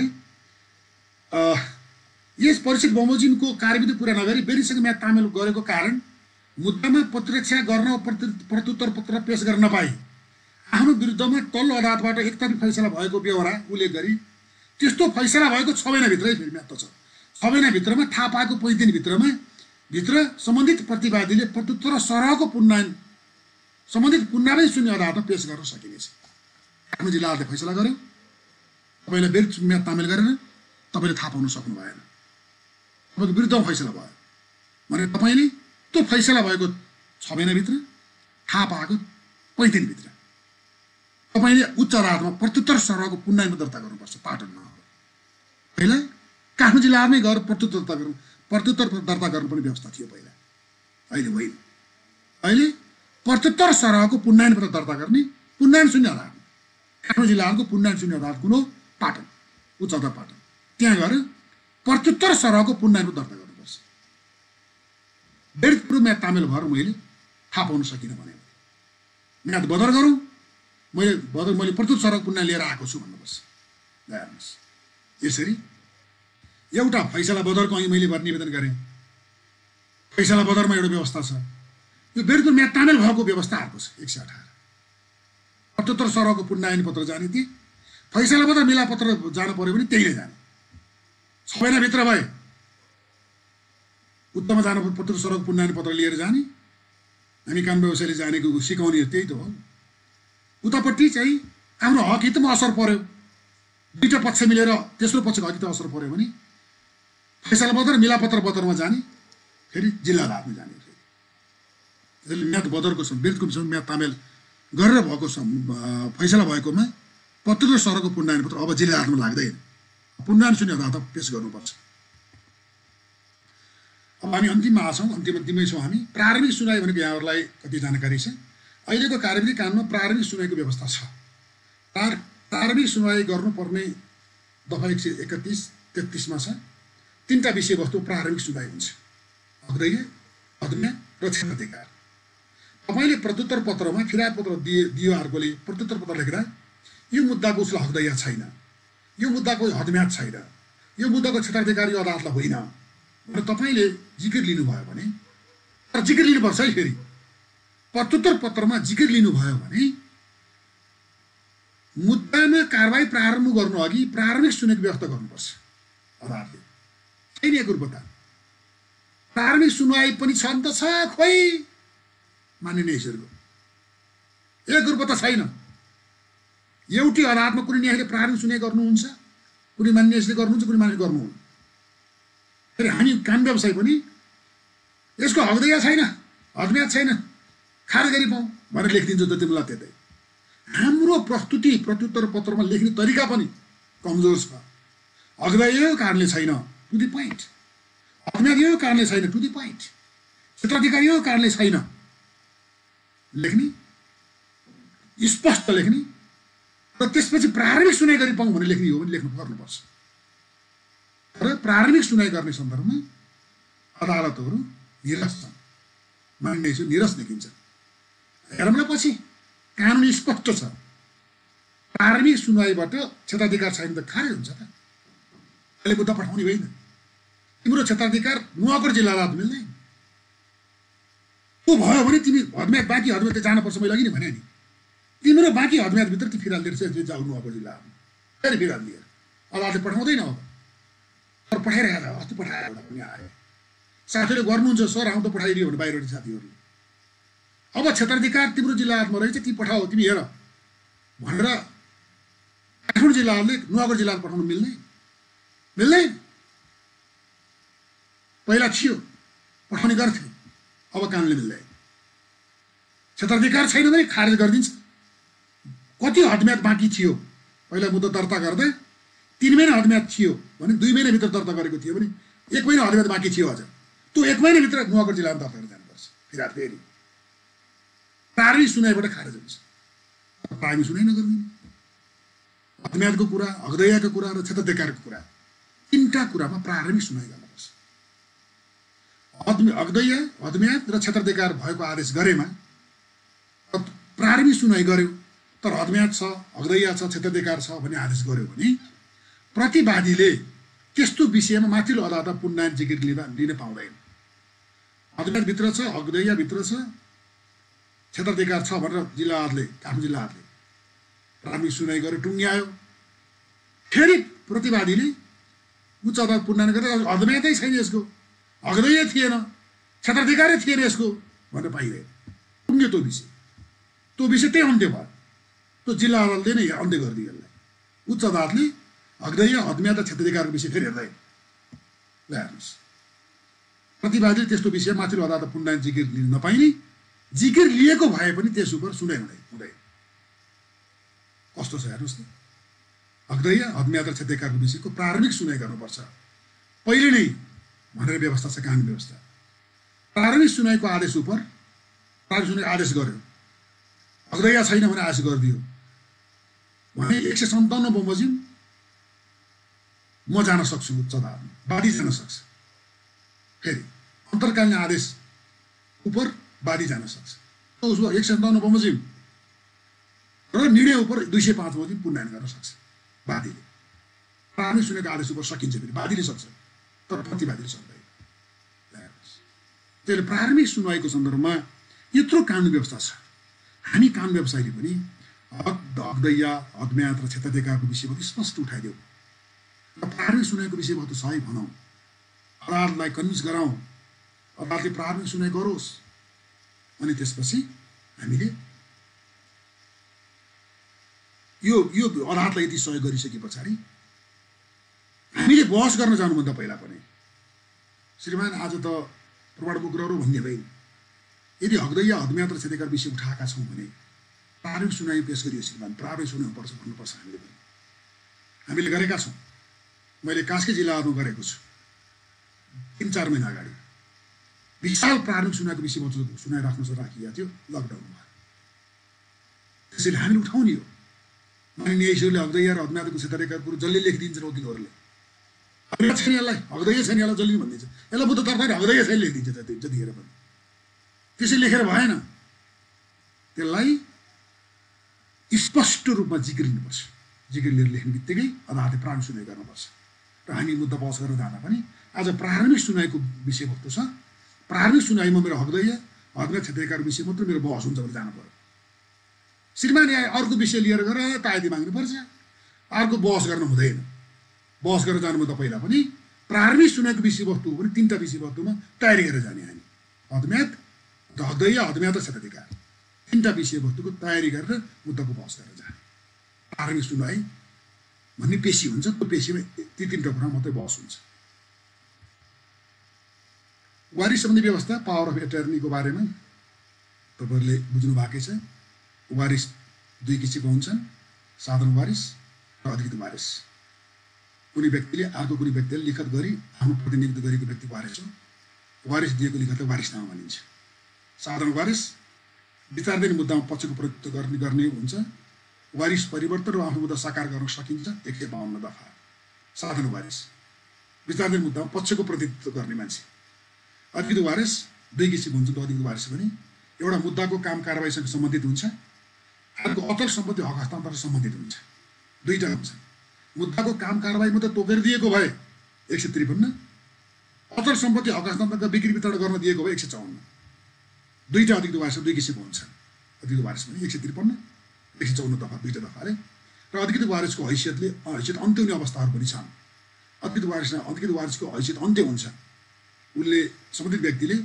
यस परिषद बमोजिमको कार्यविधि पुरा नगरी बेरीसँग म्याद तामेल गरेको कारण मुद्दामा प्रतिरक्षा गर्न प्रत्युत्तर पत्र पेश गर्न नपाई आफ्नो विरुद्धमा तल्लो अदालतबाट एकतर्फी फैसला भएको बेहोरा उल्लेख गरी त्यस्तो फैसला भएको छ महिनाभित्रै फेरि म्याद त छ छ महिनाभित्रमा थाहा पाएको पैँतिस दिनभित्रमा भित्र सम्बन्धित प्रतिवादीले प्रत्युत्तर सरहको पुनरायन सम्बन्धित पुनरायन शून्य अदालतमा पेश गर्न सकिनेछ। आफ्नो जिल्ला अदालतले फैसला गर्यो, तपाईँले विरुद्ध म्याद तामेल गरेर तपाईँले थाहा पाउन सक्नु भएन, तपाईँको विरुद्धमा फैसला भयो भने तपाईँले त्यो फैसला भएको छ महिनाभित्र थाहा पाएको पैँतिस दिनभित्र तपाईँले उच्च अदालतमा प्रत्युत्तर सरहको पुनरायन दर्ता गर्नुपर्छ। पाटनमा पहिला काठमाडौँ जिल्लामै गएर प्रत्युत्तर दर्ता गर्नु प्रत्युत्तर दर्ता गर्नुपर्ने व्यवस्था थियो पहिला, अहिले होइन। अहिले प्रत्युत्तर सरहको पुनरायन पत्र दर्ता गर्ने पुनरायन शून्य अदालत, काठमाडौँ जिल्लाको पुनरायन शून्य अदालत कुन हो? पाटन, उच्च अदालत पाटन। त्यहाँ गएर प्रत्युत्तर सरहको पुनरायन पत्र दर्ता गर्नुपर्छ। विरुद्धपूर्व म्याद तामेल भएर मैले थाहा पाउन सकिनँ भने म्याद बदर गरौँ, मैले बदर मैले प्रत्युत्तर सरहको पुनरायन लिएर आएको छु भन्नुपर्छ। हेर्नुहोस्, यसरी एउटा फैसला बदरको अघि मैले निवेदन गरेँ। फैसला बदरमा एउटा व्यवस्था छ, यो विरुद्ध म्याद तामेल भएको व्यवस्था आएको छ एक सय अठार प्रत्युत्तर सरहको पुनर्नयन पत्र जाने ती फैसला पत्र मिलापत्र जानु पर्यो भने त्यही नै जाने छ महिनाभित्र भए उत्तम जानु प्रत्युत्तर सरहको पुनर्नयन पत्र लिएर जाने हामी काम व्यवसायले जानेको सिकाउने त्यही त हो उतापट्टि चाहिँ आफ्नो हक हितमा असर पर्यो दुईटा पक्ष मिलेर तेस्रो पक्षको हक हित असर पर्यो भने फैसला पत्र मिलापत्र पत्रमा जाने फेरि जिल्ला अदालतमा जाने फेरि यसले म्याद बदरको विरुद्धको विषयमा म्याद तामेल गरेर भएको फैसला भएकोमा प्रत्युत्तर सरहको पुनर्नयन पत्र अब जिल्ला अदालतमा लाग्दैन पुनर्नयन सुन्ने अदालत पेश गर्नुपर्छ अब हामी अन्तिममा आछौँ अन्तिम अन्तिमै छौँ हामी प्रारम्भिक सुनाइ भनेको यहाँहरूलाई कति जानकारी छ अहिलेको कार्यविधि कानुनमा प्रारम्भिक सुनाइको व्यवस्था छ प्रार प्रारम्भिक सुनाइ गर्नुपर्ने दफा एक सय एकतिस तेत्तिसमा छ तिनवटा विषयवस्तु प्रारम्भिक सुनाइ हुन्छ हकदैया अदम्य र क्षेत्राधिकार तपाईँले प्रत्युत्तर पत्रमा फिर्याद पत्र दिए दियो अर्कोले प्रत्युत्तर पत्र लेख्दा यो मुद्दाको उसलाई हकदैया छैन यो मुद्दाको हदम्याद छैन यो मुद्दाको क्षेत्राधिकार यो अदालतलाई होइन र तपाईँले जिकिर लिनुभयो भने तर जिकिर लिनुपर्छ है फेरि प्रत्युत्तर पत्रमा जिकिर लिनुभयो भने मुद्दामा कारबाही प्रारम्भ गर्नु अघि प्रारम्भिक सुनाइको व्यवस्था गर्नुपर्छ अदालतले छैन एक कुरो प्रारम्भिक सुनवाई पनि छ नि त छ खोइ मान्ने यसहरूको एक कुरो त छैन एउटै अदालतमा कुनै न्यायले प्रारम्भिक सुनाइ गर्नुहुन्छ कुनै मान्यले गर्नुहुन्छ कुनै मान्यले गर्नुहुन्न फेरि हामी काम व्यवसाय पनि यसको हकदैया छैन हदम्याद छैन खारेज गरी पाऊँ भनेर लेखिदिन्छ जति बेला त्यतै हाम्रो प्रस्तुति प्रत्युत्तर पत्रमा लेख्ने तरिका पनि कमजोर छ हकदैया यो कारणले छैन टु दी पोइन्ट हदम्याद यो कारणले छैन टु दी पोइन्ट क्षेत्राधिकार यो कारणले छैन लेख्ने स्पष्ट लेख्ने र त्यसपछि प्रारम्भिक सुनाइ गरी पाऊँ भनेर लेख्ने हो भने लेख्नु गर्नुपर्छ र प्रारम्भिक सुनाइ गर्ने सन्दर्भमा अदालतहरू निरस छन् मान्ने निरस देखिन्छ हेरौँला पछि कानुन स्पष्ट छ प्रारम्भिक सुनवाईबाट क्षेत्राधिकार छैन त खारेज हुन्छ त अहिले मुद्दा पठाउने होइन तिम्रो क्षेत्राधिकार नुवाकोट जिल्ला अदालत मिल्दैन त्यो भयो भने तिमी हदम्याद बाँकी हदम्याद जानुपर्छ मैले अघि नै भने नि तिम्रो बाँकी हदम्यादभित्र ती फिर्याद लिएर चाहिँ जाऊ नुवाकोट जिल्लामा फेरि फिर्याद लिएर अदालतले पठाउँदैन अब तर पठाइरहेको छ अस्ति पठाएर एउटा पनि आयो साथीहरूले गर्नुहुन्छ सर आउँदा पठाइदियो भने बाहिरबाट साथीहरूले अब क्षेत्राधिकार तिम्रो जिल्ला अदालतमा रहेछ ती पठाऊ तिमी हेर भनेर काठमाडौँ जिल्लाले नुवाकोट जिल्लामा पठाउनु मिल्ने मिल्दैन पहिला थियो पठाउने गर्थे अब कानुनले मिल्दैन क्षेत्राधिकार छैन भने खारेज गरिदिन्छ कति हदम्याद बाँकी थियो पहिला मुद्दा दर्ता गर्दा तीन महिना हदम्याद थियो भने दुई महिनाभित्र दर्ता गरेको थियो भने एक महिना हदम्याद बाँकी थियो अझ त्यो एक महिनाभित्र नुवाकोट जिल्लामा दर्ता गरेर जानुपर्छ फिर्याद फेरि प्रारम्भिक सुनाइबाट खारेज हुन्छ प्रारम्भिक सुनाइ नगरिदिनु हदम्यादको कुरा हकदैयाको कुरा र क्षेत्राधिकारको कुरा तिनवटा कुरामा प्रारम्भिक सुनाइ गर्नुपर्छ हकदैया हदम्याद र क्षेत्राधिकार भएको आदेश गरेमा प्रारम्भिक सुनाइ गर्यो तर हदम्याद छ हकदैया छ क्षेत्राधिकार छ भन्ने आदेश गर्यो भने प्रतिवादीले त्यस्तो विषयमा माथिल्लो अदालतमा पुनर्नयन जिकिर लिँदा लिन पाउँदैन हदम्यादभित्र छ हकदैयाभित्र छ क्षेत्राधिकार छ भनेर जिल्ला अदालतले काठमाडौँ जिल्ला अदालतले प्रारम्भिक सुनाइ गरेर टुङ्ग्यायो फेरि प्रतिवादीले उच्च अदालत पुनर्नयन गरेर हदम्यादै छैन यसको हकदैया थिएन क्षेत्राधिकारै थिएन यसको भनेर पाइरहेको टुङ्ग्यो त्यो विषय त्यो विषय त्यही अन्त्य भयो त्यो जिल्ला अदालतले नै अन्त्य गरिदियो यसलाई उच्च अदालतले हकदैया हदम्याद र क्षेत्राधिकारको विषय फेरि हेर्दैन ल हेर्नुहोस् प्रतिवादीले त्यस्तो विषय माथिल्लो अदालत पुनर्नयन जिकिर लिन नपाइने जिकिर लिएको भए पनि त्यस उप सुनाइ हुँदैन हुँदैन कस्तो छ हेर्नुहोस् त हकदैया हदम्याद र क्षेत्राधिकारको विषयको प्रारम्भिक सुनाइ गर्नुपर्छ पहिले नै भनेर व्यवस्था छ कानुन व्यवस्था प्रारम्भिक सुनाइको आदेश उप प्रारम्भिक सुनाइ आदेश गर्यो हकदैया छैन भने आदेश गरिदियो भने एक सय सन्ताउन्न बमोजिम म जान सक्छु उच्च अदालतमा बादी जान सक्छ फेरि अन्तर्कालीन आदेश उप बादी जान सक्छ उसो एक सय सन्ताउन्न बमोजिम र निर्णय उप दुई सय पाँच बमोजिम पुनर्नयन गर्न सक्छ बादीले प्रारम्भिक सुनाइको आदेश उप सकिन्छ फेरि बादीले सक्छ तर प्रतिवादीले सक्दैन त्यसले प्रारम्भिक सुनवाईको सन्दर्भमा यत्रो कानुन व्यवस्था छ। हामी कानुन व्यवसायीले पनि हक हकदैया हकम्याद र क्षेत्राधिकारको विषयमा स्पष्ट उठाइदेऊ र प्रारम्भिक सुनाइको विषयमा त सही भनौँ, अदालतलाई कन्भिन्स गराउँ, अदालतले प्रारम्भिक सुनाइ गरोस्। अनि त्यसपछि हामीले यो यो अदालतलाई यति सहयोग गरिसके पछाडि हामीले बहस गर्न जानुभन्दा पहिला पनि श्रीमान आज त प्रमाणमुख गरौँ भन्ने होइन। यदि हकदैया हकम्याद र क्षेत्राधिकार विषय उठाएका छौँ भने प्रारम्भिक सुनाइ पेश गरियो श्रीमान, प्रारम्भिक सुनाइ पर्छ भन्नुपर्छ। हामीले पनि हामीले गरेका छौँ। मैले कास्की जिल्ला अदालतमा गरेको छु तिन चार महिना अगाडि। विशाल प्रारम्भिक सुनाइको विषयमा सुनाइ राख्न राखिएको थियो लकडाउनमा। त्यसैले हामीले उठाउने हो। माननीय न्यायाधीशहरूले हकदैया र हकम्यादको क्षेत्राधिकार कुरो जसले लेखिदिन्छन् वकिलहरूले, हकदैया छैन यसलाई, हकदैया छैन यसलाई जसले भनिदिन्छ, यसलाई बुद्ध तर्फबाट हकदैया छैन लेखिदिन्छ जतिखेर पनि। त्यसै लेखेर भएन, त्यसलाई स्पष्ट रूपमा जिक्रिनुपर्छ। जिक्र लिएर लेख्ने बित्तिकै अदालतले प्रारम्भिक सुनाइ गर्नुपर्छ। र हामी मुद्दा बहस गरेर जाँदा पनि आज प्रारम्भिक सुनाइको विषयवस्तु छ। प्रारम्भिक सुनाइमा मेरो हकदैया हकम्याद क्षेत्राधिकार विषय मात्र मेरो बहस हुन्छ भने जानु पर्यो। श्रीमान यहाँ अर्को विषय लिएर गएर तायदी माग्नुपर्छ, अर्को बहस गर्न हुँदैन। बहस गरेर जानुभन्दा पहिला पनि प्रारम्भिक सुनाइको विषयवस्तु हो भने तिनवटा विषयवस्तुमा तयारी गरेर जाने। हामी हकम्याद हकदैया हकम्याद र क्षेत्राधिकार तिनवटा विषयवस्तुको तयारी गरेर मुद्दाको बहस गरेर जाने। प्रारम्भिक सुनाइ भन्ने पेशी हुन्छ, त्यो पेशीमा ती तिनवटा कुरा मात्रै बहस हुन्छ। वारिस सम्बन्धी व्यवस्था पावर अफ एटर्नीको बारेमा तपाईँहरूले बुझ्नु भएकै छ। वारिस दुई किसिमको हुन्छन्, साधारण वारिस र अधिकृत वारिस। कुनै व्यक्तिले अर्को कुनै व्यक्तिले लिखत गरी आफ्नो प्रतिनिधित्व गरेको व्यक्ति वारिस हो। वारिस दिएको लिखतलाई वारिसनामा भनिन्छ। साधारण वारिस विचाराधीन मुद्दामा पक्षको प्रतिनिधित्व गर्ने गर्ने हुन्छ। वारिस परिवर्तन र आफ्नो मुद्दा साकार गर्न सकिन्छ। एक सय बाहन्न दफा। साधारण वारिस विचाराधीन मुद्दामा पक्षको प्रतिनिधित्व गर्ने मान्छे। अधिकृत वारिस दुई किसिमको हुन्छ। अधिकृत वारिस पनि एउटा मुद्दाको काम कारबाहीसँग सम्बन्धित हुन्छ, अर्को अचल सम्पत्ति हक हस्तान्तरण सम्बन्धित हुन्छ। दुईवटा हुन्छ। मुद्दाको काम कारबाही मात्रै तोकेर दिएको भए एक सय त्रिपन्न, अचल सम्पत्ति हक हस्तान्तरणका बिक्री वितरण गर्न दिएको भए एक सय चौन्न। दुईवटा अधिकृत वारिस दुई किसिमको हुन्छ। अधिकृत वारिस पनि एक सय त्रिपन्न एक सय चौन्न दफा दुईवटा दफाले। र अधिकृत वारिसको हैसियतले हैसियत अन्त्य हुने अवस्थाहरू पनि छन्। अधिकृत वारिस अधिकृत वारिसको हैसियत अन्त्य हुन्छ। उसले सम्बन्धित व्यक्तिले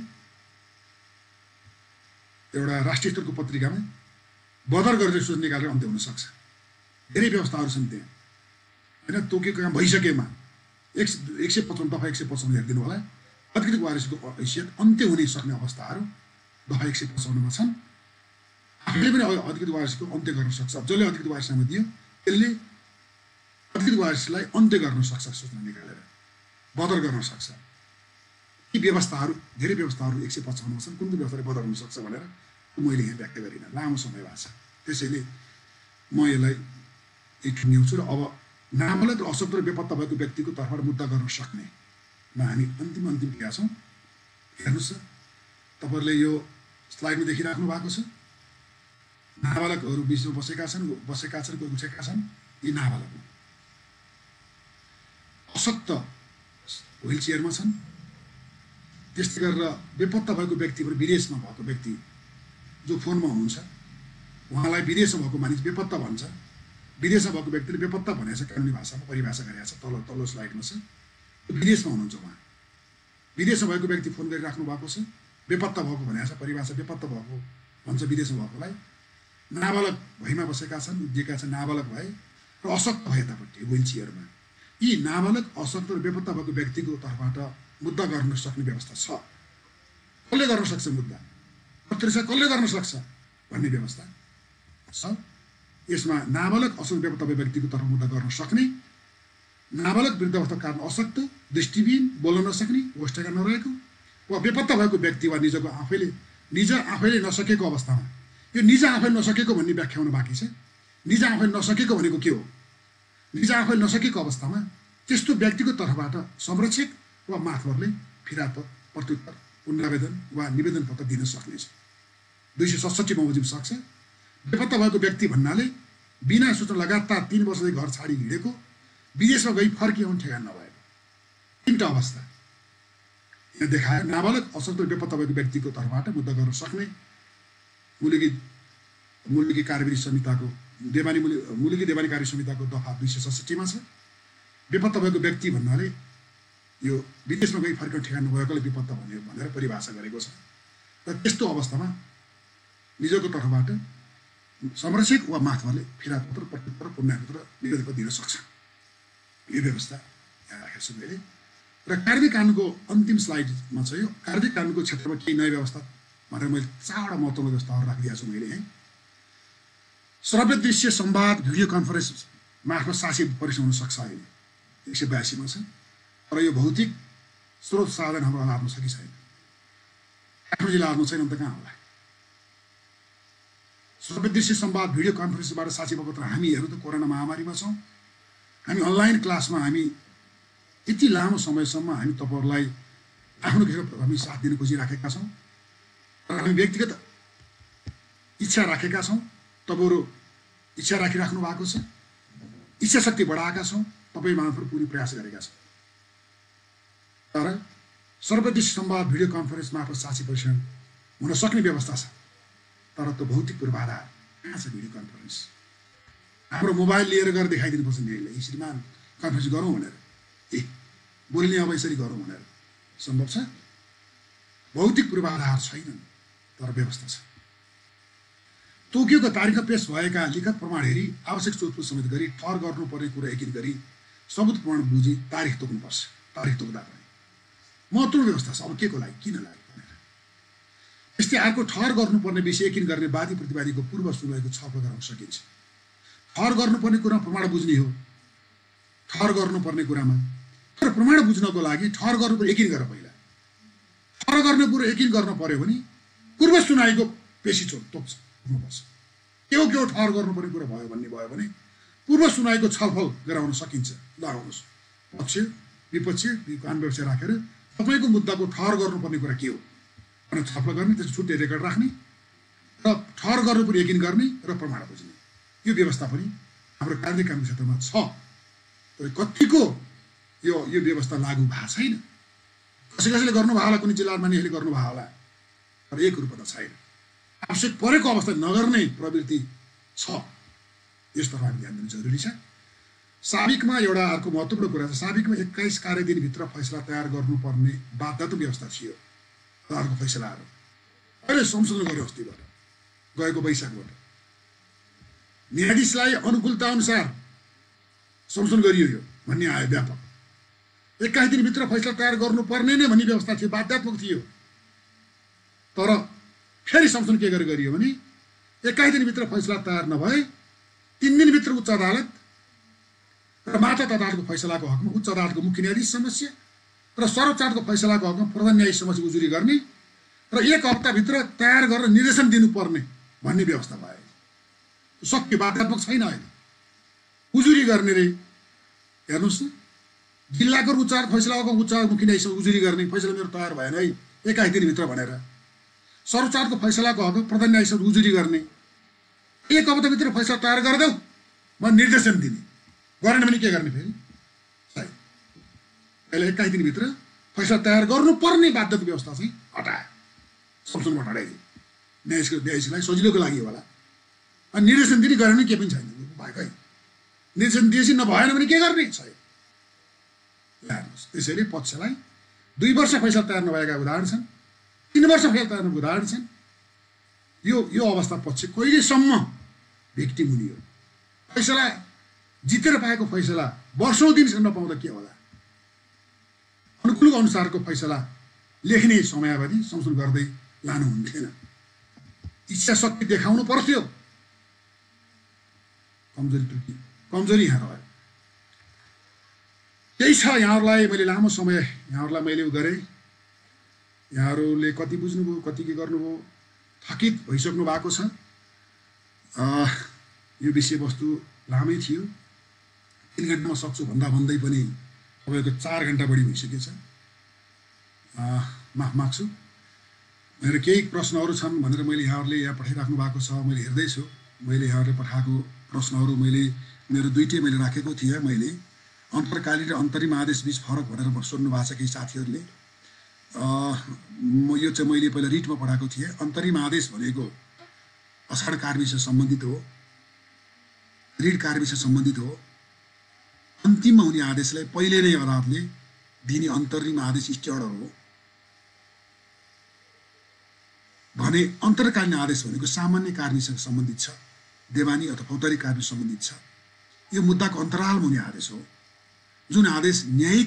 एउटा राष्ट्रिय स्तरको पत्रिकामा बदर गरेर सोच निकालेर अन्त्य हुन सक्छ। धेरै व्यवस्थाहरू छन् त्यहाँ होइन। तोकेको काम भइसकेमा एक एक सय पचपन्न दफा एक सय पचपन्न हेरिदिनु होला। अधिकृत वारिसको हैसियत अन्त्य हुने सक्ने अवस्थाहरू दफा एक सय पचपन्नमा छन्। आफूले पनि अधिकृत वारिसको अन्त्य गर्न सक्छ। जसले अधिकृत वारिसनामा दियो त्यसले अधिकृत वारिसलाई अन्त्य गर्न सक्छ, सूचना निकालेर बदर गर्न सक्छ। यी व्यवस्थाहरू धेरै व्यवस्थाहरू एक सय पचपन्नमा छन्। कुन कुन व्यवस्थाले बदर हुन सक्छ भनेर मैले यहाँ व्याख्या गरिनँ, लामो समय भएको छ। त्यसैले म यसलाई एक ल्याउँछु। र अब नामलक र अशक्त र बेपत्ता भएको व्यक्तिको तर्फबाट मुद्दा गर्न सक्नेमा हामी अन्तिम अन्तिम पुगेका छौँ। हेर्नुहोस्, तपाईँहरूले यो स्लाइडमा देखिराख्नु भएको छ। नाबालकहरू बिचमा बसेका छन् बसेका छन् कोही उठेका छन्। यी नाबालक हुन्। अशक्त व्हिल चेयरमा छन्। त्यस्तै गरेर बेपत्ता भएको व्यक्ति पनि विदेशमा भएको व्यक्ति जो फोनमा हुनुहुन्छ, उहाँलाई विदेशमा भएको मानिस बेपत्ता भन्छ। विदेशमा भएको व्यक्तिले बेपत्ता भनेको छ, कानुनी भाषामा परिभाषा गरेको छ, तल तल्लो स्लाइडमा छ। विदेशमा हुनुहुन्छ उहाँ। विदेशमा भएको व्यक्ति फोन गरिराख्नु भएको छ। बेपत्ता भएको भनेको छ, परिभाषा बेपत्ता भएको भन्छ विदेशमा भएकोलाई। नाबालक भएमा बसेका छन्, उभिएका छन् नाबालक भए र अशक्त भए यतापट्टि व्हिल चेयरमा। यी नाबालक अशक्त र बेपत्ता भएको व्यक्तिको तर्फबाट मुद्दा गर्न सक्ने व्यवस्था छ। कसले गर्न सक्छ मुद्दा, पत्रिका कसले गर्न सक्छ भन्ने व्यवस्था छ। यसमा नाबालक अशक्त बेपत्ता भएको व्यक्तिको तर्फ मुद्दा गर्न सक्ने, नाबालक वृद्ध अवस्था कारण अशक्त, दृष्टिविहीन, बोल्न नसक्ने, होस्टेका नरहेको वा बेपत्ता भएको व्यक्ति वा निजको आफैले निज आफैले नसकेको अवस्थामा। यो निज आफै नसकेको भन्ने व्याख्या हुन बाँकी छ। निज आफै नसकेको भनेको के हो? निज आफै नसकेको अवस्थामा त्यस्तो व्यक्तिको तर्फबाट संरक्षक वा माथवरले फिर्याद प्रत्युत्तर पुनरावेदन वा निवेदन पत्र दिन सक्नेछ। दुई सय सडसठी बमोजिम सक्छ। बेपत्ता भएको व्यक्ति भन्नाले बिना सूचना लगातार तीन वर्षदेखि घर छाडी हिँडेको, विदेशमा गई फर्किआउनु ठेगान नभएको, तिनवटा अवस्था यहाँ देखायो। नाबालक अशक्त बेपत्ता भएको व्यक्तिको तर्फबाट मुद्दा गर्न सक्ने, मुलुकी मुलुकी कार्यविधि संहिताको देवानी मुलुकी देवानी कार्य संहिताको दफा दुई सय सडसठीमा छ। बेपत्ता भएको व्यक्ति भन्नाले यो विदेशमा गई फर्केर ठेगान नभएकोले बेपत्ता भन्ने भनेर परिभाषा गरेको छ। र त्यस्तो अवस्थामा निजको तर्फबाट संरक्षक वा माथवाले फिरापत्र प्रत्युत्तर पुण्यपत्र निवेदन दिन सक्छ। यो व्यवस्था यहाँ राखेको छु मैले। र कार्यान्वयन कानुनको अन्तिम स्लाइडमा छ यो कार्यान्वयन कानुनको क्षेत्रमा केही नयाँ व्यवस्था भनेर मैले चारवटा महत्त्वपूर्ण व्यवस्थाहरू राखिदिएको छु मैले यहीँ। श्रव्य दृश्य संवाद भिडियो कन्फरेन्स मार्फत शासी परीक्षण हुन सक्छ। अहिले एक सय बयासीमा छ। तर यो भौतिक स्रोत साधन हाम्रो हातमा छ कि छैन? काठमाडौँ जिल्ला हातमा छैन त कहाँ होला? श्रव्य दृश्य संवाद भिडियो कन्फरेन्सबाट साक्षी बपत्र हामीहरू त कोरोना महामारीमा छौँ। हामी अनलाइन क्लासमा हामी यति लामो समयसम्म हामी तपाईँहरूलाई आफ्नो किसिमको हामी साथ दिन खोजिराखेका छौँ। र हामी व्यक्तिगत इच्छा राखेका छौँ। तपाईँहरू इच्छा राखिराख्नु भएको छ। इच्छा शक्ति बढाएका छौँ। तपाईँ मार्फत पुरै प्रयास गरेका छौँ। तर सर्वदृश्य संवाद भिडियो कन्फरेन्स मार्फत साक्षी परीक्षण हुन सक्ने व्यवस्था छ। तर त्यो भौतिक पूर्वाधार कहाँ छ? भिडियो कन्फरेन्स हाम्रो मोबाइल लिएर गएर देखाइदिनुपर्छ मेलले, श्रीमान कन्फरेन्स गरौँ भनेर। ए बोल्ने अब यसरी गरौँ भनेर सम्भव छ? भौतिक पूर्वाधार छैन, तर व्यवस्था छ। तोकियोको तारिखमा पेश भएका लिखित प्रमाण हेरी आवश्यक सोधपुछ समेत गरी ठहर गर्नुपर्ने कुरा यकिन गरी सबुत प्रमाण बुझी तारिख तोक्नुपर्छ। तारिख तोक्दा पनि महत्त्वपूर्ण व्यवस्था छ। अब के को लागि, किन लाग्यो भनेर यस्तै अर्को ठहर गर्नुपर्ने विषय यकिन गर्ने वादी प्रतिवादीको पूर्व सुनवाईको छलफल गराउन सकिन्छ। ठहर गर्नुपर्ने कुरामा प्रमाण बुझ्ने हो ठहर गर्नुपर्ने कुरामा। तर प्रमाण बुझ्नको लागि ठहर गर्नु यकिन गर पहिला। ठहर गर्ने कुरो यकिन गर्न पर्यो भने पूर्व सुनाइको पेशी चोट तोक्छ हुनुपर्छ। के हो के हो ठहर गर्नुपर्ने कुरा भयो भन्ने भयो भने पूर्व सुनाइको छलफल गराउन सकिन्छ। लगाउनुहोस् पक्ष विपक्ष कान व्यवसाय राखेर तपाईँको मुद्दाको ठहर गर्नुपर्ने कुरा के हो भनेर छलफल गर्ने, त्यसको छुट्टै रेकर्ड राख्ने र ठहर गर्नु पनि यकिन गर्ने र प्रमाण बुझ्ने। यो व्यवस्था पनि हाम्रो कार्यान्वयन कानुन क्षेत्रमा छ। तर कतिको यो यो व्यवस्था लागू भएको छैन। कसै कसैले गर्नुभयो होला, कुनै जिल्ला मानिसले गर्नुभयो होला, तर एक रूपमा छैन। आवश्यक परेको अवस्था नगर्ने प्रवृत्ति छ। यसतर्फ हामी ध्यान दिनु जरुरी छ। साबिकमा एउटा अर्को महत्त्वपूर्ण कुरा छ। साबिकमा एक्काइस कार्य दिनभित्र फैसला तयार गर्नुपर्ने बाध्यता व्यवस्था थियो। अर्को फैसलाहरू अहिले संशोधन गर्यो अस्तिबाट गएको वैशाखबाट न्यायाधीशलाई अनुकूलता अनुसार संशोधन गरियो यो भन्ने आयो व्यापक। एक्काइस दिनभित्र फैसला तयार गर्नुपर्ने नै भन्ने व्यवस्था थियो, बाध्यात्मक थियो। तर फेरि संशोधन के गरेर गरियो भने एक्काइस दिनभित्र फैसला तयार नभए तीन दिनभित्र उच्च अदालत र मातहत अदालतको फैसलाको हकमा उच्च अदालतको मुख्य न्यायाधीश समस्या र सर्वोच्च अदालतको फैसलाको हकमा प्रधान न्यायाधीश समस्या उजुरी गर्ने र एक हप्ताभित्र तयार गरेर निर्देशन दिनुपर्ने भन्ने व्यवस्था भयो। सक्य बाध्यात्मक छैन। अहिले उजुरी गर्ने रे हेर्नुहोस् न, जिल्लाको उच्च अदालत फैसलाको उच्च मुख्य न्यायाधीश उजुरी गर्ने फैसला मेरो तयार भएन है एक्काइस दिनभित्र भनेर सर्वोच्च अदालतको फैसलाको हकमा प्रधान न्यायाधीश उजुरी गर्ने एक हप्ताभित्र फैसला तयार गरिदेऊ म निर्देशन दिने गरेन भने के गर्ने? फेरि अहिले एक्काइस दिनभित्र फैसला तयार गर्नुपर्ने बाध्यता व्यवस्था चाहिँ हटायो, संशोधनबाट हटाइदियो। न्यायाधीशको न्यायाधीशलाई सजिलोको लागि होला। अनि निर्देशन दिने गरेन भने के पनि छैन भएकै। निर्देशन दिएपछि नभएन भने के गर्ने छैन। हेर्नुहोस्, त्यसैले पक्षलाई दुई वर्ष फैसला तयार नभएका उदाहरण छन्, तीन वर्ष फैसला तयार नभएका उदाहरण छन्। यो यो अवस्था पक्ष कहिलेसम्म भिक्टिम हुने हो? फैसला जितेर पाएको फैसला वर्षौँ दिनसम्म नपाउँदा के होला? अनुकूल अनुसारको फैसला लेख्ने समयावधि संशोधन गर्दै लानु हुन्थेन। इच्छा शक्ति देखाउनु पर्थ्यो। कमजोरी त्रुटि कमजोरी यहाँ रह्यो। त्यही छ। यहाँहरूलाई मैले लामो समय यहाँहरूलाई मैले उ गरेँ। यहाँहरूले कति बुझ्नुभयो, कति के गर्नुभयो, थकित भइसक्नु भएको छ। यो विषयवस्तु लामै थियो। तिन घन्टामा सक्छु भन्दा भन्दै पनि तपाईँको चार घन्टा बढी भइसकेछ। माफ माग्छु। मेरो केही प्रश्नहरू छन् भनेर मैले यहाँहरूले यहाँ पठाइराख्नु भएको छ, मैले हेर्दैछु। मैले यहाँहरूले पठाएको प्रश्नहरू मैले मेरो दुईटै मैले राखेको थिएँ। मैले अन्तर्कालीन र अन्तरिम आदेश बिच फरक भनेर सोध्नु भएको छ केही साथीहरूले। म यो चाहिँ मैले पहिला रिटमा पढाएको थिएँ। अन्तरिम आदेश भनेको असाढ कार्मीसँग सम्बन्धित हो, ऋण कार्मीसँग सम्बन्धित हो, अन्तिममा हुने आदेशलाई पहिले नै अदालतले दिने अन्तरिम आदेश स्टे अर्डर हो भने अन्तर्कालीन आदेश भनेको सामान्य कार्मीसँग सम्बन्धित छ, देवानी अथवा फौजदारी कार्मी सम्बन्धित छ। यो मुद्दाको अन्तरालमा हुने आदेश हो, जुन आदेश न्यायिक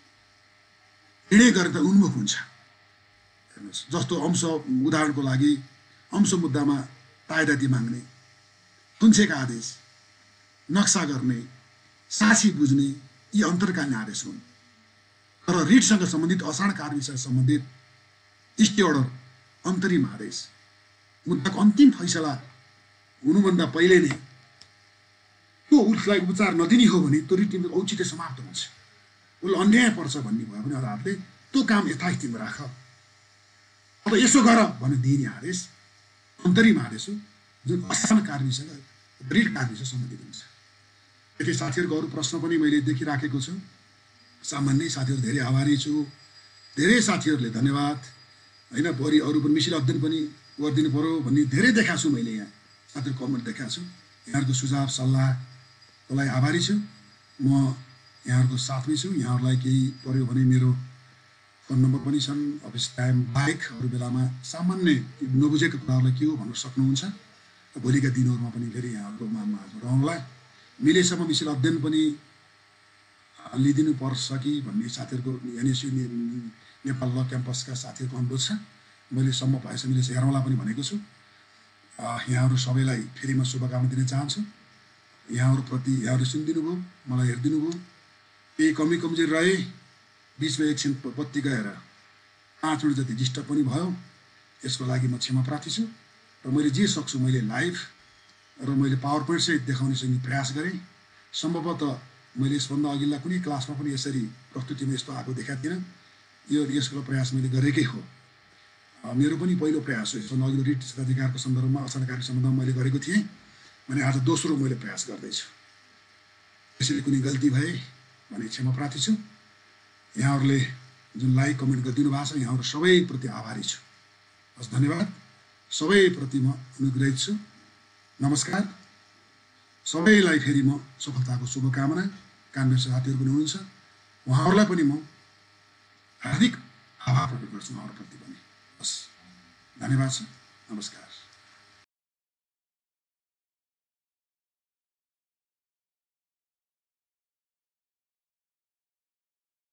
निर्णय गरेर उन्मुख हुन्छ। हेर्नुहोस्, जस्तो अंश उदाहरणको लागि अंश मुद्दामा तायदाती माग्ने, थुन्सेका आदेश, नक्सा गर्ने, साक्षी बुझ्ने, यी अन्तर्कालीन आदेश हुन्। तर रिटसँग सम्बन्धित असाढ कार्मीसँग सम्बन्धित स्टे अर्डर अन्तरिम आदेश, मुद्दाको अन्तिम फैसला हुनुभन्दा पहिले नै त्यो उसलाई उपचार नदिने हो भने त्यो रिटको औचित्य समाप्त हुन्छ, उसले अन्याय पर्छ भन्ने भयो भने अदालतले त्यो काम यथास्थितिमा राख, अब यसो गर भनेर दिने आदेश अन्तरिम आदेश हो, जुन असाढ कार्मीसँग रिट कार्मीसँग सम्बन्धित हुन्छ। यति साथीहरूको अरू प्रश्न पनि मैले देखिराखेको छु। सामान्य साथीहरू धेरै आभारी छु, धेरै साथीहरूले धन्यवाद होइन, भोलि अरू पनि मिसिल अध्ययन पनि गरिदिनु पर्यो भन्ने धेरै देखाएको छु मैले, यहाँ साथीहरू कमेन्ट देखाएको छु। यहाँहरूको सुझाव सल्लाहको लागि आभारी छु। म यहाँहरूको साथमै छु। यहाँहरूलाई केही पर्यो भने मेरो फोन नम्बर पनि छन्, अफिस टाइम बाहेक अरू बेलामा सामान्य नबुझेको कुराहरूलाई के हो भन्न सक्नुहुन्छ। भोलिका दिनहरूमा पनि फेरि यहाँहरूको माझमा रहँला। मिलेसम्म मिसिल अध्ययन पनि लिइदिनु पर्छ कि भन्ने साथीहरूको एनएसयू नेपाल ल क्याम्पसका साथीहरूको अनुरोध छ। मैले सम्म भएछ मिलेस हेरौँला पनि भनेको छु। यहाँहरू सबैलाई फेरि म शुभकामना दिन चाहन्छु। यहाँहरूप्रति यहाँहरू सुनिदिनु भयो, मलाई हेरिदिनु भयो, केही कमी कमजोरी रहे बिचमा एकछिन बत्ती गएर पाँच मिनट जति डिस्टर्ब पनि भयो, यसको लागि म क्षमा प्रार्थी छु। र मैले जे सक्छु मैले लाइभ र मैले पावर पोइन्ट सहित देखाउने चाहिँ प्रयास गरेँ। सम्भवतः मैले यसभन्दा अघिल्ला कुनै क्लासमा पनि यसरी प्रस्तुतिमा यस्तो आएको देखाएको थिइनँ। यो यसको प्रयास मैले गरेकै हो, मेरो पनि पहिलो प्रयास हो। यसभन्दा अघिल्लो रिट अधिकारको सन्दर्भमा असाढकारी सम्बन्धमा मैले गरेको थिएँ भने आज दोस्रो मैले प्रयास गर्दैछु। त्यसैले कुनै गल्ती भए भने क्षमा प्रार्थी छु। यहाँहरूले जुन लाइक कमेन्ट गरिदिनु भएको छ, यहाँहरू सबैप्रति आभारी छु। हस्, धन्यवाद। सबैप्रति म अनुग्रहित छु। नमस्कार। सबैलाई फेरि म सफलताको शुभकामना। कानुनी साथीहरू पनि हुनुहुन्छ, उहाँहरूलाई पनि म हार्दिक आभार प्रकट गर्छु, उहाँहरूप्रति पनि। हस्, धन्यवाद छ। नमस्कार।